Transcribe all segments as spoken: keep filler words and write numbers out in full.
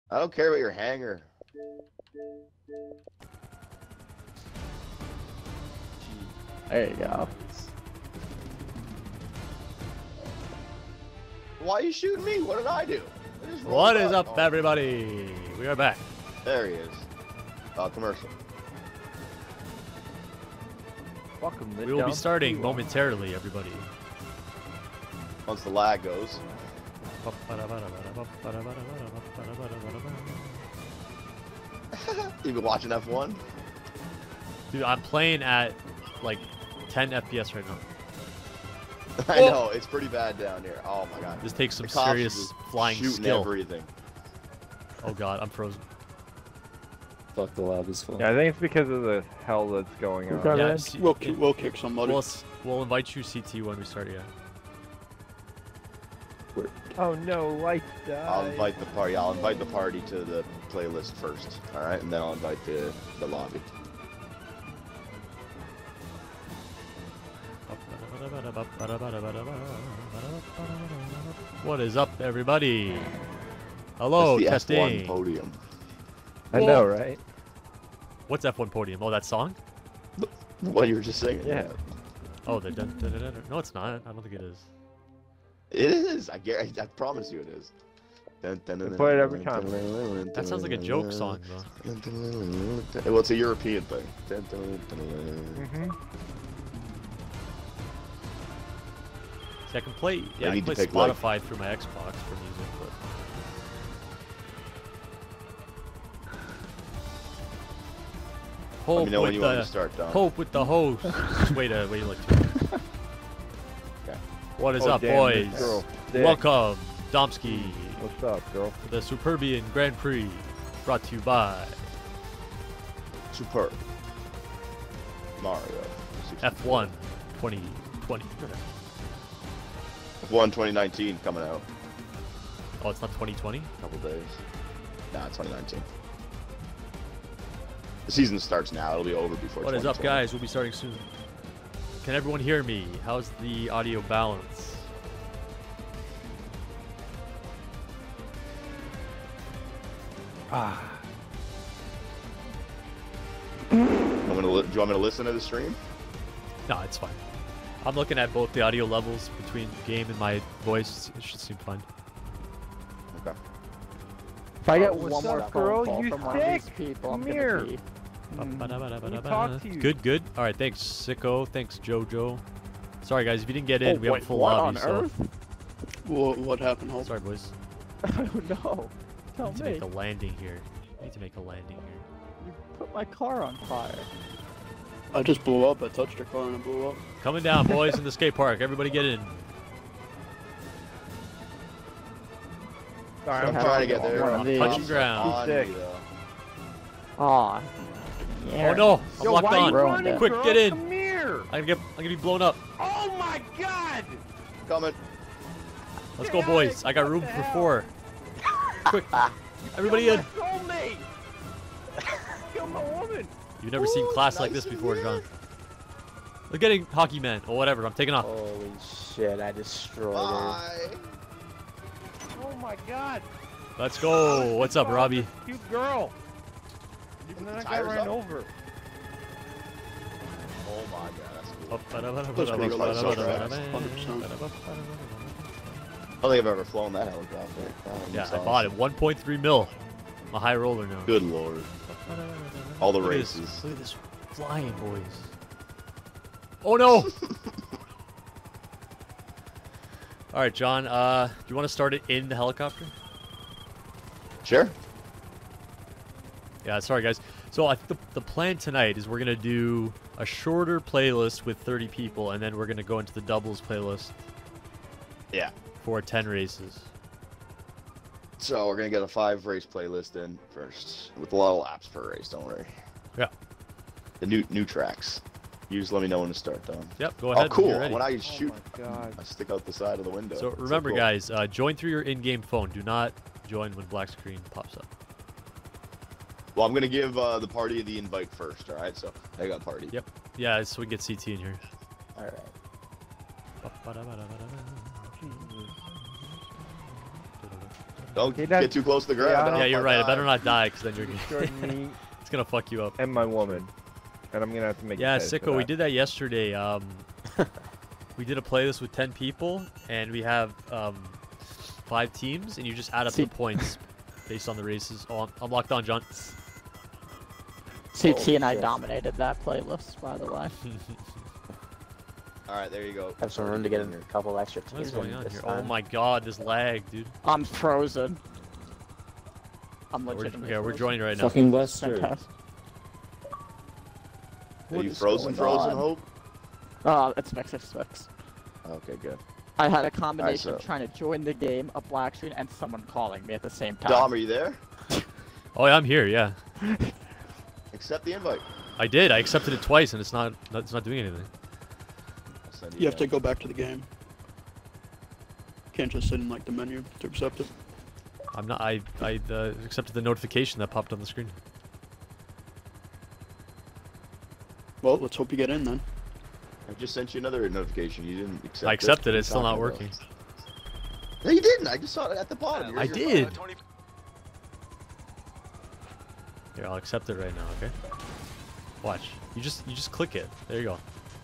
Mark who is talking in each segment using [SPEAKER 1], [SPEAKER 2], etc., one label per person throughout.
[SPEAKER 1] I don't care about your hanger.
[SPEAKER 2] There you go.
[SPEAKER 1] Why are you shooting me? What did I do? I just
[SPEAKER 3] What
[SPEAKER 1] rolled
[SPEAKER 3] is up,
[SPEAKER 1] Oh,
[SPEAKER 3] everybody? We are back.
[SPEAKER 1] There he is. Uh, commercial.
[SPEAKER 2] Welcome.
[SPEAKER 3] We will be starting momentarily, everybody.
[SPEAKER 1] Once the lag goes. You been watching F one?
[SPEAKER 3] Dude, I'm playing at like ten F P S right now.
[SPEAKER 1] I know, it's pretty bad down here. Oh my god.
[SPEAKER 3] This takes some
[SPEAKER 1] The cops are
[SPEAKER 3] serious
[SPEAKER 1] just
[SPEAKER 3] flying
[SPEAKER 1] shooting
[SPEAKER 3] skill.
[SPEAKER 1] everything.
[SPEAKER 3] Oh god, I'm frozen.
[SPEAKER 4] Fuck, the lobby's full.
[SPEAKER 2] Yeah, I think it's because of the hell that's going on.
[SPEAKER 3] Yeah,
[SPEAKER 5] Yeah,
[SPEAKER 3] see-
[SPEAKER 5] we'll, ki- we'll kick somebody.
[SPEAKER 3] We'll, s- we'll invite you C T when we start again.
[SPEAKER 2] Oh no, lights died.
[SPEAKER 1] I'll invite the party. I'll invite the party to the playlist first. All right, and then I'll invite the the lobby.
[SPEAKER 3] What is up, everybody? Hello,
[SPEAKER 1] That's the F one
[SPEAKER 3] testing.
[SPEAKER 1] podium.
[SPEAKER 2] I know, right?
[SPEAKER 3] What's F one podium? Oh, that song?
[SPEAKER 1] What you were just saying?
[SPEAKER 2] Yeah.
[SPEAKER 3] Oh, the dun, dun, dun, dun, dun. No, it's not. I don't think it is.
[SPEAKER 1] It is. I guarantee. I promise you, it is. Dun, dun, dun,
[SPEAKER 2] We play it
[SPEAKER 1] dun,
[SPEAKER 2] every
[SPEAKER 1] dun,
[SPEAKER 2] time.
[SPEAKER 1] dun, dun, dun,
[SPEAKER 3] That sounds like a joke song, though.
[SPEAKER 1] dun, dun, dun, dun, dun. Well, it's a European thing. Dun, dun, dun, dun.
[SPEAKER 2] Mm-hmm.
[SPEAKER 3] See, I can play. Yeah, I
[SPEAKER 1] need
[SPEAKER 3] can
[SPEAKER 1] to
[SPEAKER 3] play
[SPEAKER 1] pick, like-
[SPEAKER 3] Spotify through my Xbox for music, but.
[SPEAKER 1] Let
[SPEAKER 3] Hope
[SPEAKER 1] me know when
[SPEAKER 3] with
[SPEAKER 1] you want
[SPEAKER 3] the
[SPEAKER 1] to start, Don.
[SPEAKER 3] hope with the host. wait a wait like two minutes.
[SPEAKER 1] Okay.
[SPEAKER 3] What is
[SPEAKER 2] Oh,
[SPEAKER 3] up,
[SPEAKER 2] damn, this
[SPEAKER 3] boys?
[SPEAKER 2] girl. Dick.
[SPEAKER 3] Welcome, Domsky,
[SPEAKER 2] What's up, girl?
[SPEAKER 3] to the Superbian Grand Prix, brought to you by
[SPEAKER 1] Superb. Mario.
[SPEAKER 3] F one twenty twenty.
[SPEAKER 1] F one twenty nineteen coming out.
[SPEAKER 3] Oh, it's not twenty twenty?
[SPEAKER 1] A couple days. Nah, twenty nineteen. The season starts now. It'll be over before.
[SPEAKER 3] What is up,
[SPEAKER 1] twenty twenty.
[SPEAKER 3] guys? We'll be starting soon. Can everyone hear me? How's the audio balance?
[SPEAKER 2] Ah.
[SPEAKER 1] I'm gonna li- do you want me to listen to the stream?
[SPEAKER 3] No, it's fine. I'm looking at both the audio levels between game and my voice. It should seem fine.
[SPEAKER 1] Okay.
[SPEAKER 2] If I get
[SPEAKER 5] Oh,
[SPEAKER 2] one
[SPEAKER 5] what's
[SPEAKER 2] more
[SPEAKER 5] up,
[SPEAKER 2] girl,
[SPEAKER 5] phone call
[SPEAKER 2] you
[SPEAKER 5] from one of these
[SPEAKER 2] sick.
[SPEAKER 5] people.
[SPEAKER 2] Come
[SPEAKER 5] I'm gonna
[SPEAKER 2] here.
[SPEAKER 5] pee.
[SPEAKER 2] Let me talk to you.
[SPEAKER 3] Good, good. All right, thanks, Sicko. Thanks, Jojo. Sorry, guys, if you didn't get in,
[SPEAKER 2] Oh,
[SPEAKER 3] we have
[SPEAKER 2] wait,
[SPEAKER 3] a full
[SPEAKER 2] what
[SPEAKER 3] lobby.
[SPEAKER 2] on
[SPEAKER 3] So
[SPEAKER 2] earth?
[SPEAKER 5] What, what happened? Hold
[SPEAKER 3] sorry, boys.
[SPEAKER 2] I don't know.
[SPEAKER 3] I
[SPEAKER 2] Tell
[SPEAKER 3] need to
[SPEAKER 2] me.
[SPEAKER 3] make a landing here. I need to make a landing here.
[SPEAKER 2] You put my car on fire.
[SPEAKER 5] I just blew up. I touched your car and it blew up.
[SPEAKER 3] Coming down, boys, in the skate park. Everybody get in.
[SPEAKER 2] Sorry,
[SPEAKER 1] I'm
[SPEAKER 2] having
[SPEAKER 1] trying to get there.
[SPEAKER 2] one of these.
[SPEAKER 3] Touching ground.
[SPEAKER 1] On
[SPEAKER 2] Sick.
[SPEAKER 1] me, though.
[SPEAKER 2] Aw.
[SPEAKER 3] Oh no, I'm
[SPEAKER 2] Yo,
[SPEAKER 3] locked
[SPEAKER 2] why
[SPEAKER 3] on.
[SPEAKER 2] you running,
[SPEAKER 3] Quick,
[SPEAKER 2] girl?
[SPEAKER 3] get in.
[SPEAKER 2] Come here.
[SPEAKER 3] I'm gonna get. I'm gonna be blown up.
[SPEAKER 2] Oh my god.
[SPEAKER 1] Coming.
[SPEAKER 3] Let's
[SPEAKER 2] Get
[SPEAKER 3] go,
[SPEAKER 2] out
[SPEAKER 3] boys.
[SPEAKER 2] of-
[SPEAKER 3] I got
[SPEAKER 2] what
[SPEAKER 3] room
[SPEAKER 2] the
[SPEAKER 3] for
[SPEAKER 2] hell?
[SPEAKER 3] four. Quick, everybody in.
[SPEAKER 2] Kill me. Kill my woman.
[SPEAKER 3] You've never seen
[SPEAKER 1] Ooh,
[SPEAKER 3] class like
[SPEAKER 1] nice
[SPEAKER 3] this
[SPEAKER 1] in
[SPEAKER 3] before,
[SPEAKER 1] here.
[SPEAKER 3] John. Look at it, hockey man, or whatever. I'm taking off.
[SPEAKER 4] Holy shit, I destroyed her.
[SPEAKER 1] Bye.
[SPEAKER 2] Oh my god.
[SPEAKER 3] Let's go. What's up,
[SPEAKER 2] Oh,
[SPEAKER 3] Robbie?
[SPEAKER 2] this Cute girl.
[SPEAKER 1] You
[SPEAKER 2] And
[SPEAKER 1] put
[SPEAKER 2] then
[SPEAKER 1] the
[SPEAKER 2] I got
[SPEAKER 1] tires
[SPEAKER 2] ran
[SPEAKER 1] up?
[SPEAKER 2] over.
[SPEAKER 1] Oh my god, that's cool.
[SPEAKER 3] Up,
[SPEAKER 5] That's pretty
[SPEAKER 1] like
[SPEAKER 5] close.
[SPEAKER 1] so fast,
[SPEAKER 5] one hundred percent.
[SPEAKER 1] I don't think I've ever flown that helicopter. Um,
[SPEAKER 3] Yeah,
[SPEAKER 1] it's
[SPEAKER 3] I bought it.
[SPEAKER 1] awesome.
[SPEAKER 3] one point three mil. I'm a high roller now.
[SPEAKER 1] Good lord. All the
[SPEAKER 3] Look at this-
[SPEAKER 1] races.
[SPEAKER 3] Look at this flying, boys. Oh no! All right, John. Uh, do you want to start it in the helicopter?
[SPEAKER 1] Sure.
[SPEAKER 3] Yeah, sorry guys. So I think the, the plan tonight is we're gonna do a shorter playlist with thirty people, and then we're gonna go into the doubles playlist
[SPEAKER 1] Yeah.
[SPEAKER 3] for ten races.
[SPEAKER 1] So we're gonna get a five race playlist in first, with a lot of laps per race. Don't worry.
[SPEAKER 3] Yeah.
[SPEAKER 1] The new new tracks. You just let me know when to start, Don.
[SPEAKER 3] Yep, go
[SPEAKER 1] Oh,
[SPEAKER 3] ahead. when
[SPEAKER 1] cool.
[SPEAKER 3] you're ready.
[SPEAKER 1] When I shoot,
[SPEAKER 2] Oh my god.
[SPEAKER 1] I stick out the side of the window.
[SPEAKER 3] So
[SPEAKER 1] It's
[SPEAKER 3] remember,
[SPEAKER 1] cool.
[SPEAKER 3] guys, uh, join through your in-game phone. Do not join when black screen pops up.
[SPEAKER 1] Well, I'm gonna give uh, the party the invite first. All right. So I got party.
[SPEAKER 3] Yep. Yeah, so we can get C T in here.
[SPEAKER 1] All right. Don't
[SPEAKER 2] Okay,
[SPEAKER 1] get
[SPEAKER 2] that's-
[SPEAKER 1] too close to the
[SPEAKER 2] yeah,
[SPEAKER 1] ground.
[SPEAKER 2] I
[SPEAKER 1] then
[SPEAKER 2] don't-
[SPEAKER 3] Yeah,
[SPEAKER 1] I'll
[SPEAKER 3] you're right. I
[SPEAKER 1] die.
[SPEAKER 3] better not die, because then you're
[SPEAKER 2] Destroyed me
[SPEAKER 3] it's gonna fuck you up.
[SPEAKER 2] and my woman, and I'm gonna have to make.
[SPEAKER 3] Yeah,
[SPEAKER 2] a pay for
[SPEAKER 3] Sicko, we
[SPEAKER 2] that.
[SPEAKER 3] did that yesterday. Um, we did a playlist with ten people, and we have um, five teams, and you just add up
[SPEAKER 4] See-
[SPEAKER 3] the points based on the races. Oh, I'm, I'm locked on, John.
[SPEAKER 4] C T
[SPEAKER 5] Oh,
[SPEAKER 4] and I
[SPEAKER 5] shit.
[SPEAKER 4] dominated that playlist, by the way.
[SPEAKER 1] All right, there you go.
[SPEAKER 4] Have some room to get in a couple extra
[SPEAKER 3] What is
[SPEAKER 4] teams
[SPEAKER 3] going
[SPEAKER 4] in
[SPEAKER 3] on
[SPEAKER 4] this
[SPEAKER 3] here? Oh
[SPEAKER 4] time.
[SPEAKER 3] my god, this lag, dude.
[SPEAKER 4] I'm frozen. I'm
[SPEAKER 3] We're,
[SPEAKER 4] legitimately
[SPEAKER 3] yeah, we're
[SPEAKER 4] frozen.
[SPEAKER 3] joining right now.
[SPEAKER 6] Fucking Lester.
[SPEAKER 4] Fantastic.
[SPEAKER 1] Are
[SPEAKER 4] What
[SPEAKER 1] you
[SPEAKER 4] is
[SPEAKER 1] frozen,
[SPEAKER 4] going
[SPEAKER 1] frozen,
[SPEAKER 4] on?
[SPEAKER 1] Hope?
[SPEAKER 4] Oh, it's fixed, it's fixed.
[SPEAKER 1] Okay, good.
[SPEAKER 4] I had a combination
[SPEAKER 1] so-
[SPEAKER 4] of trying to join the game, a black screen, and someone calling me at the same time.
[SPEAKER 1] Dom, are you there?
[SPEAKER 3] Oh, yeah, I'm here. Yeah,
[SPEAKER 1] Accept the invite.
[SPEAKER 3] I did. I accepted it twice, and it's not. It's not doing anything.
[SPEAKER 1] I'll send
[SPEAKER 5] You have to
[SPEAKER 1] that.
[SPEAKER 5] go back to the game. Can't just sit in like the menu to accept it.
[SPEAKER 3] I'm not. I I uh, accepted the notification that popped on the screen.
[SPEAKER 5] Well, let's hope you get in then.
[SPEAKER 1] I just sent you another notification. You didn't accept
[SPEAKER 3] I
[SPEAKER 1] it.
[SPEAKER 3] accepted it.
[SPEAKER 1] What are
[SPEAKER 3] It's
[SPEAKER 1] you
[SPEAKER 3] still not
[SPEAKER 1] talking about?
[SPEAKER 3] working.
[SPEAKER 1] No, you didn't. I just saw it at the bottom. You're-
[SPEAKER 3] I
[SPEAKER 1] you're
[SPEAKER 3] did.
[SPEAKER 1] fine.
[SPEAKER 3] Here, I'll accept it right now. Okay. Watch. You just you just click it. There you go.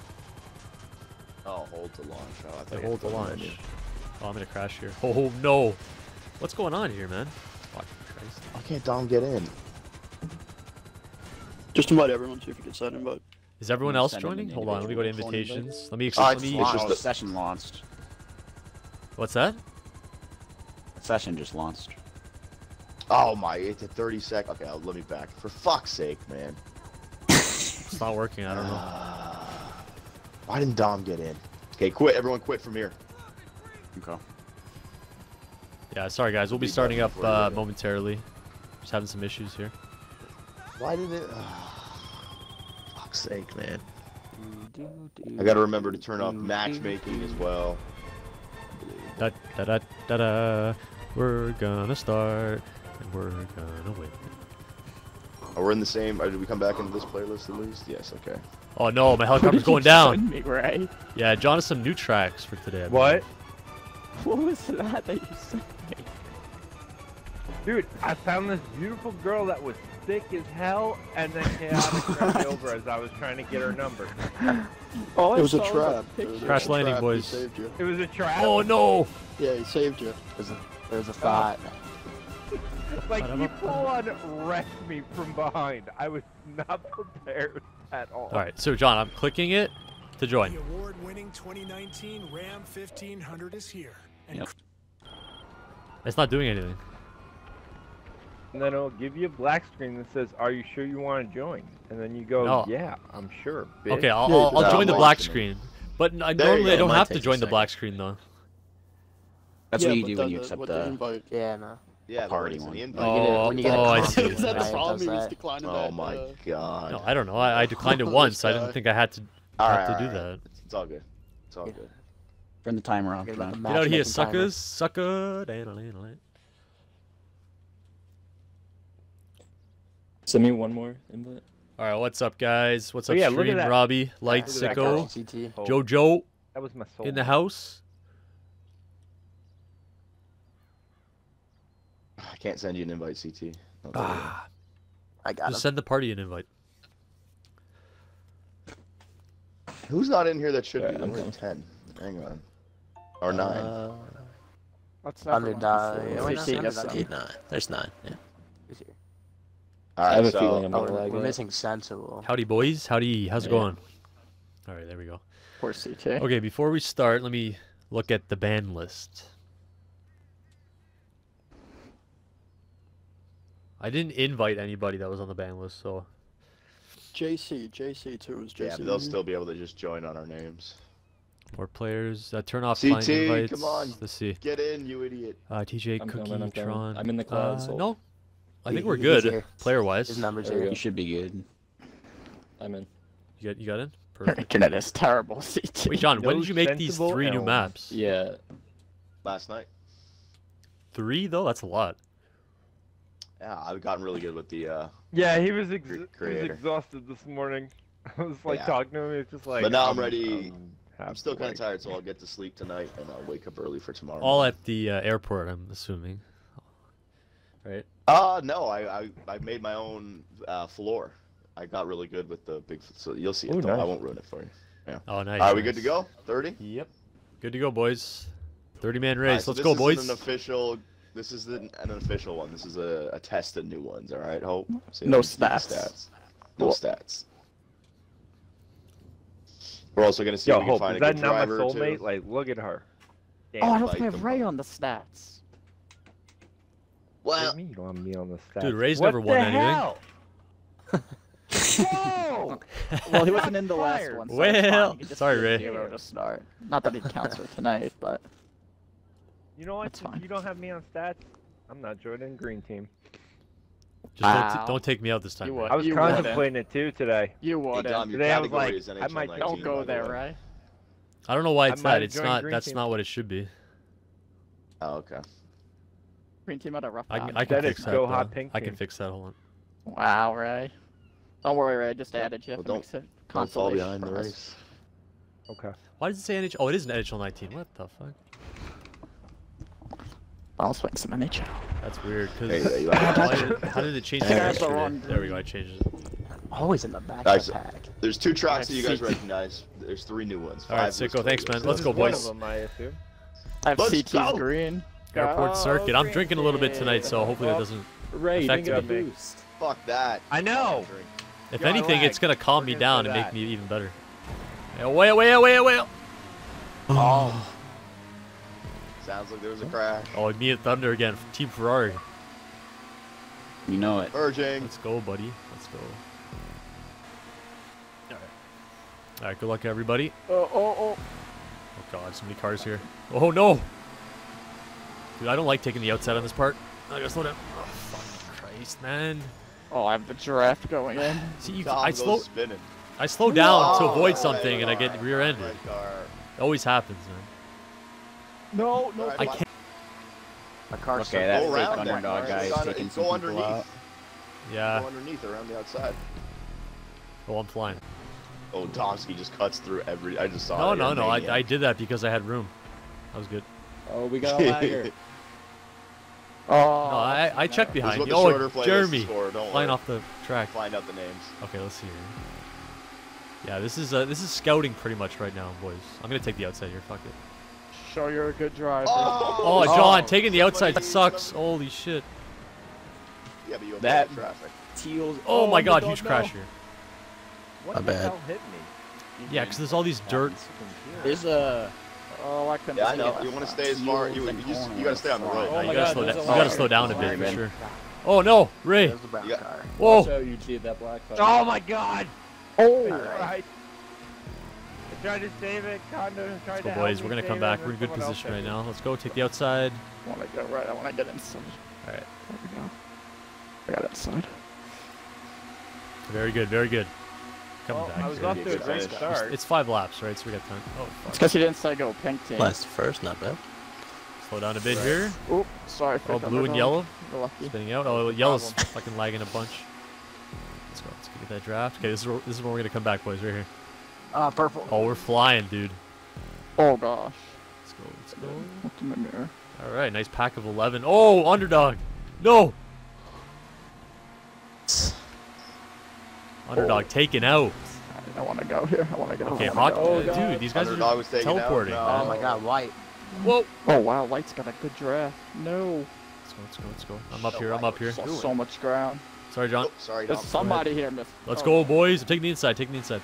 [SPEAKER 1] Oh, hold to launch. Oh, I thought
[SPEAKER 3] They
[SPEAKER 1] you had
[SPEAKER 3] hold
[SPEAKER 1] to
[SPEAKER 3] the
[SPEAKER 1] go in
[SPEAKER 3] launch.
[SPEAKER 1] menu.
[SPEAKER 3] Oh, I'm gonna crash here. Oh no! What's going on here, man? Fuck Christ.
[SPEAKER 1] Why can't Dom get in?
[SPEAKER 5] Just invite everyone, see if you get that invite.
[SPEAKER 3] Is everyone
[SPEAKER 7] I'm
[SPEAKER 3] else
[SPEAKER 7] sending
[SPEAKER 3] joining?
[SPEAKER 7] an
[SPEAKER 3] Hold on. Let me go to
[SPEAKER 7] individual phone invite.
[SPEAKER 3] invitations. Let me. Ex
[SPEAKER 1] Oh,
[SPEAKER 3] let
[SPEAKER 1] it's
[SPEAKER 3] me.
[SPEAKER 1] It's just
[SPEAKER 7] Wow,
[SPEAKER 1] the-
[SPEAKER 7] session launched.
[SPEAKER 3] What's that?
[SPEAKER 7] Session just launched.
[SPEAKER 1] Oh my, it's a thirty sec. Okay, I'll, let me back. For fuck's sake, man.
[SPEAKER 3] It's not working. I don't know.
[SPEAKER 1] Why didn't Dom get in? Okay, quit. Everyone quit from here.
[SPEAKER 7] Okay.
[SPEAKER 3] Yeah, sorry guys. We'll be
[SPEAKER 1] Be
[SPEAKER 3] starting
[SPEAKER 1] done
[SPEAKER 3] up
[SPEAKER 1] before you
[SPEAKER 3] uh,
[SPEAKER 1] go.
[SPEAKER 3] momentarily. Just having some issues here.
[SPEAKER 1] Why did it? Fuck's sake, man. I gotta remember to turn off matchmaking as well.
[SPEAKER 3] Da da da da da. We're gonna start, and we're gonna win.
[SPEAKER 1] Oh, we're in the same. Or did we come back into this playlist at least? Yes. Okay.
[SPEAKER 3] Oh no, my helicopter's
[SPEAKER 4] What did you
[SPEAKER 3] going down.
[SPEAKER 4] send Me, Ray?
[SPEAKER 3] Yeah, John has some new tracks for today. I
[SPEAKER 2] What?
[SPEAKER 3] believe.
[SPEAKER 4] What was that that you sent me?
[SPEAKER 2] Dude, I found this beautiful girl that was thick as hell, and then chaotic ran me over as I was trying to get her number.
[SPEAKER 4] All I
[SPEAKER 5] It was a
[SPEAKER 4] saw
[SPEAKER 5] trap.
[SPEAKER 4] picture.
[SPEAKER 5] It was a
[SPEAKER 3] Crash landing,
[SPEAKER 5] trap.
[SPEAKER 3] boys.
[SPEAKER 5] He saved you.
[SPEAKER 2] It was a trap.
[SPEAKER 3] Oh no!
[SPEAKER 5] Yeah, he saved you.
[SPEAKER 4] There's a, there's a thought.
[SPEAKER 2] Like he full on wrecked me from behind. I was not prepared at all.
[SPEAKER 3] All right, so John, I'm clicking it to join.
[SPEAKER 8] The award-winning twenty nineteen Ram fifteen hundred is here. And
[SPEAKER 7] Yep.
[SPEAKER 3] It's not doing anything.
[SPEAKER 2] And then it'll give you a black screen that says, "Are you sure you want to join?" And then you go,
[SPEAKER 3] No.
[SPEAKER 2] "Yeah, I'm sure." Bitch.
[SPEAKER 3] Okay, I'll,
[SPEAKER 5] Yeah,
[SPEAKER 3] I'll, I'll
[SPEAKER 1] no,
[SPEAKER 3] join the
[SPEAKER 1] I'm
[SPEAKER 3] black
[SPEAKER 1] watching it.
[SPEAKER 3] screen. But n- I-
[SPEAKER 1] There you
[SPEAKER 3] normally I
[SPEAKER 1] go.
[SPEAKER 3] don't
[SPEAKER 7] Might
[SPEAKER 3] have to
[SPEAKER 7] take a
[SPEAKER 3] join the
[SPEAKER 7] second.
[SPEAKER 3] black screen though.
[SPEAKER 7] That's
[SPEAKER 5] yeah,
[SPEAKER 7] what you
[SPEAKER 5] but
[SPEAKER 7] do
[SPEAKER 5] then
[SPEAKER 7] when you
[SPEAKER 5] the-
[SPEAKER 7] accept
[SPEAKER 5] with
[SPEAKER 7] the.
[SPEAKER 5] the invite.
[SPEAKER 4] Yeah, no.
[SPEAKER 1] Yeah,
[SPEAKER 7] party
[SPEAKER 1] the
[SPEAKER 7] one.
[SPEAKER 1] invite.
[SPEAKER 4] When you get a-
[SPEAKER 3] Oh,
[SPEAKER 4] when you get a
[SPEAKER 3] oh, I
[SPEAKER 4] comment,
[SPEAKER 3] see.
[SPEAKER 5] Is that the
[SPEAKER 4] Ryan
[SPEAKER 5] problem?
[SPEAKER 4] does
[SPEAKER 5] He was
[SPEAKER 4] that.
[SPEAKER 5] declining
[SPEAKER 1] Oh
[SPEAKER 5] that.
[SPEAKER 1] my
[SPEAKER 5] uh,
[SPEAKER 1] god.
[SPEAKER 3] No, I don't know. I, I declined it
[SPEAKER 5] This
[SPEAKER 3] once. I didn't
[SPEAKER 5] guy.
[SPEAKER 3] think I had to
[SPEAKER 1] All
[SPEAKER 3] have
[SPEAKER 1] right,
[SPEAKER 3] to
[SPEAKER 1] all
[SPEAKER 3] do
[SPEAKER 1] right.
[SPEAKER 3] that.
[SPEAKER 1] It's, it's all good. It's all
[SPEAKER 4] Yeah.
[SPEAKER 1] good.
[SPEAKER 7] Turn the timer off,
[SPEAKER 4] Forget about the
[SPEAKER 7] John.
[SPEAKER 3] Get out of here,
[SPEAKER 4] matchmaking timer.
[SPEAKER 3] suckers! Sucker! Da-da-da-da-da.
[SPEAKER 6] Send me one more invite.
[SPEAKER 3] All right, what's up, guys? What's
[SPEAKER 2] Oh,
[SPEAKER 3] up,
[SPEAKER 2] yeah, look at
[SPEAKER 3] stream?
[SPEAKER 2] that.
[SPEAKER 3] Robbie, Light,
[SPEAKER 2] Look at that
[SPEAKER 3] Sicko,
[SPEAKER 2] girl.
[SPEAKER 4] C T.
[SPEAKER 2] Oh,
[SPEAKER 3] Jojo
[SPEAKER 2] that was my soul.
[SPEAKER 3] in the house.
[SPEAKER 1] I can't send you an invite, C T. I'll tell you that.
[SPEAKER 3] Ah,
[SPEAKER 4] I got him.
[SPEAKER 3] just send the party an invite.
[SPEAKER 1] Who's not in here that should
[SPEAKER 6] Yeah,
[SPEAKER 1] be?
[SPEAKER 6] I'm
[SPEAKER 1] We're at
[SPEAKER 6] coming.
[SPEAKER 1] ten. Hang on. Or nine.
[SPEAKER 6] Uh,
[SPEAKER 4] What's
[SPEAKER 9] Underdog.
[SPEAKER 4] Yeah, wait,
[SPEAKER 9] There's
[SPEAKER 4] see,
[SPEAKER 9] nine.
[SPEAKER 4] yes,
[SPEAKER 9] There's
[SPEAKER 4] I-
[SPEAKER 9] nine. There's nine. Yeah.
[SPEAKER 1] All
[SPEAKER 6] I
[SPEAKER 1] right,
[SPEAKER 6] have a
[SPEAKER 1] so
[SPEAKER 6] feeling I'm
[SPEAKER 9] Oh,
[SPEAKER 6] gonna
[SPEAKER 9] we're,
[SPEAKER 6] lag
[SPEAKER 9] we're
[SPEAKER 6] out.
[SPEAKER 9] missing Sensible.
[SPEAKER 3] Howdy, boys. Howdy. How's it
[SPEAKER 6] Yeah.
[SPEAKER 3] going? All right, there we go.
[SPEAKER 4] Poor C T.
[SPEAKER 3] Okay, before we start, let me look at the ban list. I didn't invite anybody that was on the ban list, so
[SPEAKER 5] J C, J C too is J C.
[SPEAKER 1] yeah, but they'll still be able to just join on our names.
[SPEAKER 3] more players. Uh, turn off
[SPEAKER 1] C T,
[SPEAKER 3] client invites.
[SPEAKER 1] come on.
[SPEAKER 3] Let's see.
[SPEAKER 1] Get in, you idiot.
[SPEAKER 3] Uh, T J,
[SPEAKER 6] I'm
[SPEAKER 3] Cookie,
[SPEAKER 6] coming, I'm coming.
[SPEAKER 3] Tron.
[SPEAKER 6] I'm in the cloud,
[SPEAKER 3] Uh,
[SPEAKER 6] so-
[SPEAKER 3] no, I think
[SPEAKER 9] He-
[SPEAKER 3] we're
[SPEAKER 9] he's
[SPEAKER 3] good
[SPEAKER 9] here.
[SPEAKER 3] player-wise.
[SPEAKER 9] His numbers
[SPEAKER 6] There we
[SPEAKER 9] are.
[SPEAKER 6] go.
[SPEAKER 7] You should be good.
[SPEAKER 6] I'm in.
[SPEAKER 3] You got you got in?
[SPEAKER 4] Your
[SPEAKER 3] Perfect.
[SPEAKER 4] internet is terrible, C T.
[SPEAKER 3] Wait, John, when
[SPEAKER 2] No
[SPEAKER 3] did you make these
[SPEAKER 2] sensible
[SPEAKER 3] three new
[SPEAKER 2] elms.
[SPEAKER 3] maps?
[SPEAKER 6] Yeah.
[SPEAKER 1] Last night.
[SPEAKER 3] Three though? That's a lot.
[SPEAKER 1] Yeah, I've gotten really good with the. uh
[SPEAKER 2] Yeah, he was ex-
[SPEAKER 1] Cre-
[SPEAKER 2] he was
[SPEAKER 1] creator.
[SPEAKER 2] exhausted this morning. I was like
[SPEAKER 1] Yeah.
[SPEAKER 2] talking to him. He was just like.
[SPEAKER 1] But now I'm
[SPEAKER 2] "I'm-
[SPEAKER 1] ready-
[SPEAKER 2] I'm
[SPEAKER 1] I'm still kind
[SPEAKER 2] halfway."
[SPEAKER 1] of tired, so I'll get to sleep tonight and I'll wake up early for tomorrow.
[SPEAKER 3] All
[SPEAKER 1] morning.
[SPEAKER 3] at the uh, airport, I'm assuming. right?
[SPEAKER 1] Uh, no, I, I, I made my own uh, floor. I got really good with the big, so you'll see it.
[SPEAKER 2] Ooh,
[SPEAKER 1] Don't, I
[SPEAKER 2] nice.
[SPEAKER 1] won't ruin it for you. Yeah.
[SPEAKER 3] Oh, nice.
[SPEAKER 1] Are we
[SPEAKER 3] nice.
[SPEAKER 1] good to go? thirty?
[SPEAKER 3] Yep. Good to go, boys. thirty man race.
[SPEAKER 1] Alright, so
[SPEAKER 3] Let's
[SPEAKER 1] this
[SPEAKER 3] go,
[SPEAKER 1] isn't
[SPEAKER 3] boys.
[SPEAKER 1] An official. This is an, an official one. This is a, a test of new ones. All right, Hope. So
[SPEAKER 4] No
[SPEAKER 1] you see the
[SPEAKER 4] stats.
[SPEAKER 1] stats. No
[SPEAKER 4] Cool.
[SPEAKER 1] stats. We're also gonna see
[SPEAKER 2] Yo,
[SPEAKER 1] if we can
[SPEAKER 2] Hope,
[SPEAKER 1] find
[SPEAKER 2] is
[SPEAKER 1] a
[SPEAKER 2] that
[SPEAKER 1] good
[SPEAKER 2] not my
[SPEAKER 1] driver or two.
[SPEAKER 2] soulmate? Like, look at her. Damn.
[SPEAKER 4] Oh, I don't
[SPEAKER 1] like
[SPEAKER 4] think I have
[SPEAKER 1] them.
[SPEAKER 4] Ray on the stats.
[SPEAKER 2] What do
[SPEAKER 1] Well,
[SPEAKER 2] you mean you don't have me on the stats?
[SPEAKER 3] Dude, Ray's
[SPEAKER 2] what
[SPEAKER 3] never won
[SPEAKER 2] the
[SPEAKER 3] anything.
[SPEAKER 2] hell? Whoa!
[SPEAKER 4] Well, he wasn't in the last
[SPEAKER 2] Fired.
[SPEAKER 4] one. So it's fine.
[SPEAKER 3] Well,
[SPEAKER 4] He could just
[SPEAKER 3] sorry,
[SPEAKER 4] be a
[SPEAKER 3] Ray.
[SPEAKER 4] Zero to start. Not that he counts for tonight, but
[SPEAKER 2] You know what?
[SPEAKER 4] That's fine.
[SPEAKER 2] If you don't have me on stats, I'm not joining green team.
[SPEAKER 3] Just don't,
[SPEAKER 4] Wow.
[SPEAKER 3] t- don't take me out this time.
[SPEAKER 4] You
[SPEAKER 3] Ray.
[SPEAKER 4] would.
[SPEAKER 2] I was
[SPEAKER 4] You
[SPEAKER 2] contemplating it too today.
[SPEAKER 4] you
[SPEAKER 1] hey,
[SPEAKER 4] would.
[SPEAKER 1] Dom, your
[SPEAKER 2] Today I was
[SPEAKER 1] category
[SPEAKER 2] like,
[SPEAKER 1] is N
[SPEAKER 2] I
[SPEAKER 1] H L
[SPEAKER 2] might-
[SPEAKER 1] nineteen.
[SPEAKER 4] Don't
[SPEAKER 1] by
[SPEAKER 4] go
[SPEAKER 1] the
[SPEAKER 4] there,
[SPEAKER 1] way.
[SPEAKER 4] Ray.
[SPEAKER 3] I don't know why
[SPEAKER 2] I
[SPEAKER 3] it's
[SPEAKER 2] might
[SPEAKER 3] that.
[SPEAKER 2] have
[SPEAKER 3] It's
[SPEAKER 2] joined
[SPEAKER 3] not.
[SPEAKER 2] green
[SPEAKER 3] That's
[SPEAKER 2] team.
[SPEAKER 3] not what it should be.
[SPEAKER 1] Oh, okay.
[SPEAKER 4] Green team had a rough
[SPEAKER 3] I,
[SPEAKER 4] time.
[SPEAKER 3] can- I can
[SPEAKER 2] That is
[SPEAKER 3] fix that.
[SPEAKER 2] go
[SPEAKER 3] though.
[SPEAKER 2] hot pink
[SPEAKER 3] I can
[SPEAKER 2] team.
[SPEAKER 3] fix that. Hold on.
[SPEAKER 4] Wow, Ray. Don't worry, Ray. I just added you.
[SPEAKER 1] Well,
[SPEAKER 4] If it
[SPEAKER 1] don't-
[SPEAKER 4] makes it
[SPEAKER 1] Don't fall
[SPEAKER 4] consolation
[SPEAKER 1] behind the
[SPEAKER 4] for us.
[SPEAKER 1] race.
[SPEAKER 2] Okay.
[SPEAKER 3] Why does it say N H L? Oh, it is an N H L nineteen. What the fuck?
[SPEAKER 4] I'll swing some N H L.
[SPEAKER 3] That's weird. Cause
[SPEAKER 1] Hey, you
[SPEAKER 3] why
[SPEAKER 1] like-
[SPEAKER 3] did- how did it change
[SPEAKER 4] I
[SPEAKER 3] to
[SPEAKER 4] got the
[SPEAKER 3] yesterday?
[SPEAKER 4] wrong
[SPEAKER 3] There we go.
[SPEAKER 4] green.
[SPEAKER 3] I changed it.
[SPEAKER 9] Always in the back
[SPEAKER 1] Guys,
[SPEAKER 9] of the pack.
[SPEAKER 1] There's two tracks that you guys
[SPEAKER 4] I've seen-
[SPEAKER 1] recognize. There's three new ones.
[SPEAKER 3] All right,
[SPEAKER 1] Five
[SPEAKER 3] sicko.
[SPEAKER 1] was
[SPEAKER 3] Thanks,
[SPEAKER 1] Toyota.
[SPEAKER 3] man. Let's
[SPEAKER 1] So
[SPEAKER 3] go,
[SPEAKER 1] this is
[SPEAKER 2] One
[SPEAKER 3] boys.
[SPEAKER 2] of them, I assume.
[SPEAKER 4] I have
[SPEAKER 1] Let's
[SPEAKER 4] C T's
[SPEAKER 1] go.
[SPEAKER 4] green.
[SPEAKER 3] Airport
[SPEAKER 4] Go
[SPEAKER 3] circuit. I'm
[SPEAKER 4] Green
[SPEAKER 3] drinking a little bit tonight,
[SPEAKER 4] Team.
[SPEAKER 3] so hopefully that
[SPEAKER 2] Well,
[SPEAKER 3] doesn't.
[SPEAKER 6] Ray, you didn't get a
[SPEAKER 3] Affected
[SPEAKER 2] me.
[SPEAKER 6] boost.
[SPEAKER 1] Fuck that.
[SPEAKER 2] I know.
[SPEAKER 1] Drink.
[SPEAKER 3] If
[SPEAKER 2] Yo, I
[SPEAKER 3] anything, it's
[SPEAKER 2] lagged.
[SPEAKER 3] gonna calm
[SPEAKER 2] We're
[SPEAKER 3] me
[SPEAKER 2] gonna
[SPEAKER 3] down
[SPEAKER 2] say
[SPEAKER 3] and make
[SPEAKER 2] that.
[SPEAKER 3] me even better. Yeah, wait, wait, wait, wait.
[SPEAKER 1] Oh. Sounds like there was a crash.
[SPEAKER 3] Oh, me and Thunder again. Team Ferrari.
[SPEAKER 7] You know it.
[SPEAKER 1] Merging.
[SPEAKER 3] Let's go, buddy. Let's go. All right. All right. Good luck, everybody.
[SPEAKER 4] Oh, oh, oh.
[SPEAKER 3] Oh God, so many cars here. Oh no! Dude, I don't like taking the outside on this part. I gotta slow down. Oh fucking Christ, man!
[SPEAKER 4] Oh, I have the giraffe going in.
[SPEAKER 3] See, you,
[SPEAKER 1] Dom
[SPEAKER 3] I
[SPEAKER 1] goes
[SPEAKER 3] slow,
[SPEAKER 1] spinning.
[SPEAKER 3] I slow down to
[SPEAKER 1] Whoa,
[SPEAKER 3] avoid
[SPEAKER 1] red
[SPEAKER 3] something, and I get
[SPEAKER 1] car,
[SPEAKER 3] rear-ended.
[SPEAKER 1] red car.
[SPEAKER 3] It always happens, man.
[SPEAKER 4] No, no.
[SPEAKER 1] Alright,
[SPEAKER 3] I
[SPEAKER 1] black-
[SPEAKER 3] can't.
[SPEAKER 9] A car
[SPEAKER 7] Okay,
[SPEAKER 9] circle.
[SPEAKER 7] that's
[SPEAKER 1] Go
[SPEAKER 7] fake
[SPEAKER 1] around that
[SPEAKER 7] underdog
[SPEAKER 1] car.
[SPEAKER 7] guy
[SPEAKER 1] It's
[SPEAKER 7] is
[SPEAKER 1] on-
[SPEAKER 7] taking
[SPEAKER 1] it's
[SPEAKER 7] some
[SPEAKER 1] go
[SPEAKER 7] people
[SPEAKER 1] underneath.
[SPEAKER 7] out.
[SPEAKER 3] Yeah.
[SPEAKER 1] Go underneath around the outside.
[SPEAKER 3] Oh, I'm flying.
[SPEAKER 1] Oh, Tomsky just cuts through every. I just saw.
[SPEAKER 3] No,
[SPEAKER 1] it.
[SPEAKER 3] no,
[SPEAKER 1] You're a
[SPEAKER 3] no. I,
[SPEAKER 1] maniac.
[SPEAKER 3] I did that because I had room. That was good.
[SPEAKER 6] Oh, we got a lagger.
[SPEAKER 4] Oh,
[SPEAKER 3] No, I I checked
[SPEAKER 1] This is
[SPEAKER 3] behind
[SPEAKER 1] what
[SPEAKER 3] you.
[SPEAKER 1] the
[SPEAKER 3] Oh,
[SPEAKER 1] shorter playlist
[SPEAKER 3] Jeremy,
[SPEAKER 1] is for, don't
[SPEAKER 3] flying
[SPEAKER 1] worry.
[SPEAKER 3] off the track.
[SPEAKER 1] Find out the names.
[SPEAKER 3] Okay, let's see here. Yeah, this is uh, this is scouting pretty much right now, boys. I'm gonna take the outside here. Fuck it.
[SPEAKER 4] show you're a good driver.
[SPEAKER 3] Oh, John,
[SPEAKER 1] Oh,
[SPEAKER 3] taking the outside
[SPEAKER 1] somebody-
[SPEAKER 3] sucks.
[SPEAKER 1] somebody-
[SPEAKER 3] Holy shit.
[SPEAKER 1] Yeah, but you have
[SPEAKER 7] That-
[SPEAKER 1] that traffic.
[SPEAKER 7] Teals.
[SPEAKER 3] Oh, my God,
[SPEAKER 7] underdog
[SPEAKER 3] huge
[SPEAKER 7] now.
[SPEAKER 3] crash here.
[SPEAKER 2] What
[SPEAKER 9] My
[SPEAKER 2] the
[SPEAKER 9] bad.
[SPEAKER 2] hell hit me?
[SPEAKER 3] Yeah, because there's all these dirt.
[SPEAKER 7] There's a.
[SPEAKER 4] Oh, I couldn't
[SPEAKER 1] Yeah, I
[SPEAKER 4] see
[SPEAKER 1] know.
[SPEAKER 4] that
[SPEAKER 1] You want to
[SPEAKER 4] fast.
[SPEAKER 1] stay as far. You, you just you gotta stay on the road.
[SPEAKER 6] Oh
[SPEAKER 3] you
[SPEAKER 6] my
[SPEAKER 3] gotta
[SPEAKER 6] God,
[SPEAKER 3] slow
[SPEAKER 6] there's
[SPEAKER 3] down.
[SPEAKER 6] a
[SPEAKER 3] You gotta
[SPEAKER 6] ladder.
[SPEAKER 3] slow down a bit
[SPEAKER 7] Sorry,
[SPEAKER 3] for
[SPEAKER 7] man.
[SPEAKER 3] sure. Oh no, Ray!
[SPEAKER 9] There's the brown
[SPEAKER 1] Yeah.
[SPEAKER 9] car.
[SPEAKER 3] Whoa!
[SPEAKER 6] Watch out, you see that black car.
[SPEAKER 2] Oh my God!
[SPEAKER 4] Oh,
[SPEAKER 2] Right. I tried to save it. Kinda tried
[SPEAKER 3] Let's
[SPEAKER 2] to
[SPEAKER 3] go,
[SPEAKER 2] help
[SPEAKER 3] boys.
[SPEAKER 2] me
[SPEAKER 3] We're gonna
[SPEAKER 2] save
[SPEAKER 3] come
[SPEAKER 2] it,
[SPEAKER 3] back.
[SPEAKER 2] but
[SPEAKER 3] We're in good
[SPEAKER 2] someone else
[SPEAKER 3] position
[SPEAKER 2] hit
[SPEAKER 3] right
[SPEAKER 2] me.
[SPEAKER 3] now. Let's go. Take the outside.
[SPEAKER 4] I want to go right. I want to get inside.
[SPEAKER 3] All right.
[SPEAKER 4] There we go. I got inside.
[SPEAKER 3] Very good. Very good. Coming
[SPEAKER 2] Well,
[SPEAKER 3] back.
[SPEAKER 2] I was
[SPEAKER 3] here.
[SPEAKER 2] off
[SPEAKER 1] Be a
[SPEAKER 2] to a
[SPEAKER 1] good
[SPEAKER 2] great
[SPEAKER 1] finish.
[SPEAKER 2] start.
[SPEAKER 3] It's five laps, right? So we got time. Oh,
[SPEAKER 4] It's
[SPEAKER 3] fuck.
[SPEAKER 4] because you didn't say go pink team.
[SPEAKER 9] Last first, not bad.
[SPEAKER 3] Slow down a bit here.
[SPEAKER 4] Oop, sorry for
[SPEAKER 3] Oh, blue and yellow.
[SPEAKER 4] You're lucky.
[SPEAKER 3] Spinning out. Oh, yellow's fucking lagging a bunch. Let's go. Let's get that draft. Okay, this is where, this is where we're gonna come back, boys. Right here.
[SPEAKER 9] Ah, purple.
[SPEAKER 3] Oh, we're flying, dude.
[SPEAKER 4] Oh gosh.
[SPEAKER 3] Let's go. Let's go.
[SPEAKER 4] Looked in the mirror.
[SPEAKER 3] All right, nice pack of eleven. Oh, underdog. No. Underdog taken out.
[SPEAKER 4] I want to go here. I want to go.
[SPEAKER 3] Okay,
[SPEAKER 4] I
[SPEAKER 3] hot.
[SPEAKER 4] wanna
[SPEAKER 3] uh,
[SPEAKER 4] go.
[SPEAKER 3] dude, these guys
[SPEAKER 1] Underdog
[SPEAKER 3] are
[SPEAKER 1] was taken out.
[SPEAKER 3] teleporting.
[SPEAKER 1] No.
[SPEAKER 9] Oh my God, white.
[SPEAKER 3] Whoa.
[SPEAKER 4] Oh wow, Light's got a good draft. No.
[SPEAKER 3] Let's go. Let's go. Let's go. I'm up here. I'm up here.
[SPEAKER 4] Saw so much ground.
[SPEAKER 3] Sorry, John.
[SPEAKER 1] Oh, sorry,
[SPEAKER 4] There's
[SPEAKER 1] Dom.
[SPEAKER 4] somebody here, miss.
[SPEAKER 3] Let's
[SPEAKER 4] oh,
[SPEAKER 3] go, boys. I'm taking the inside. Taking the inside.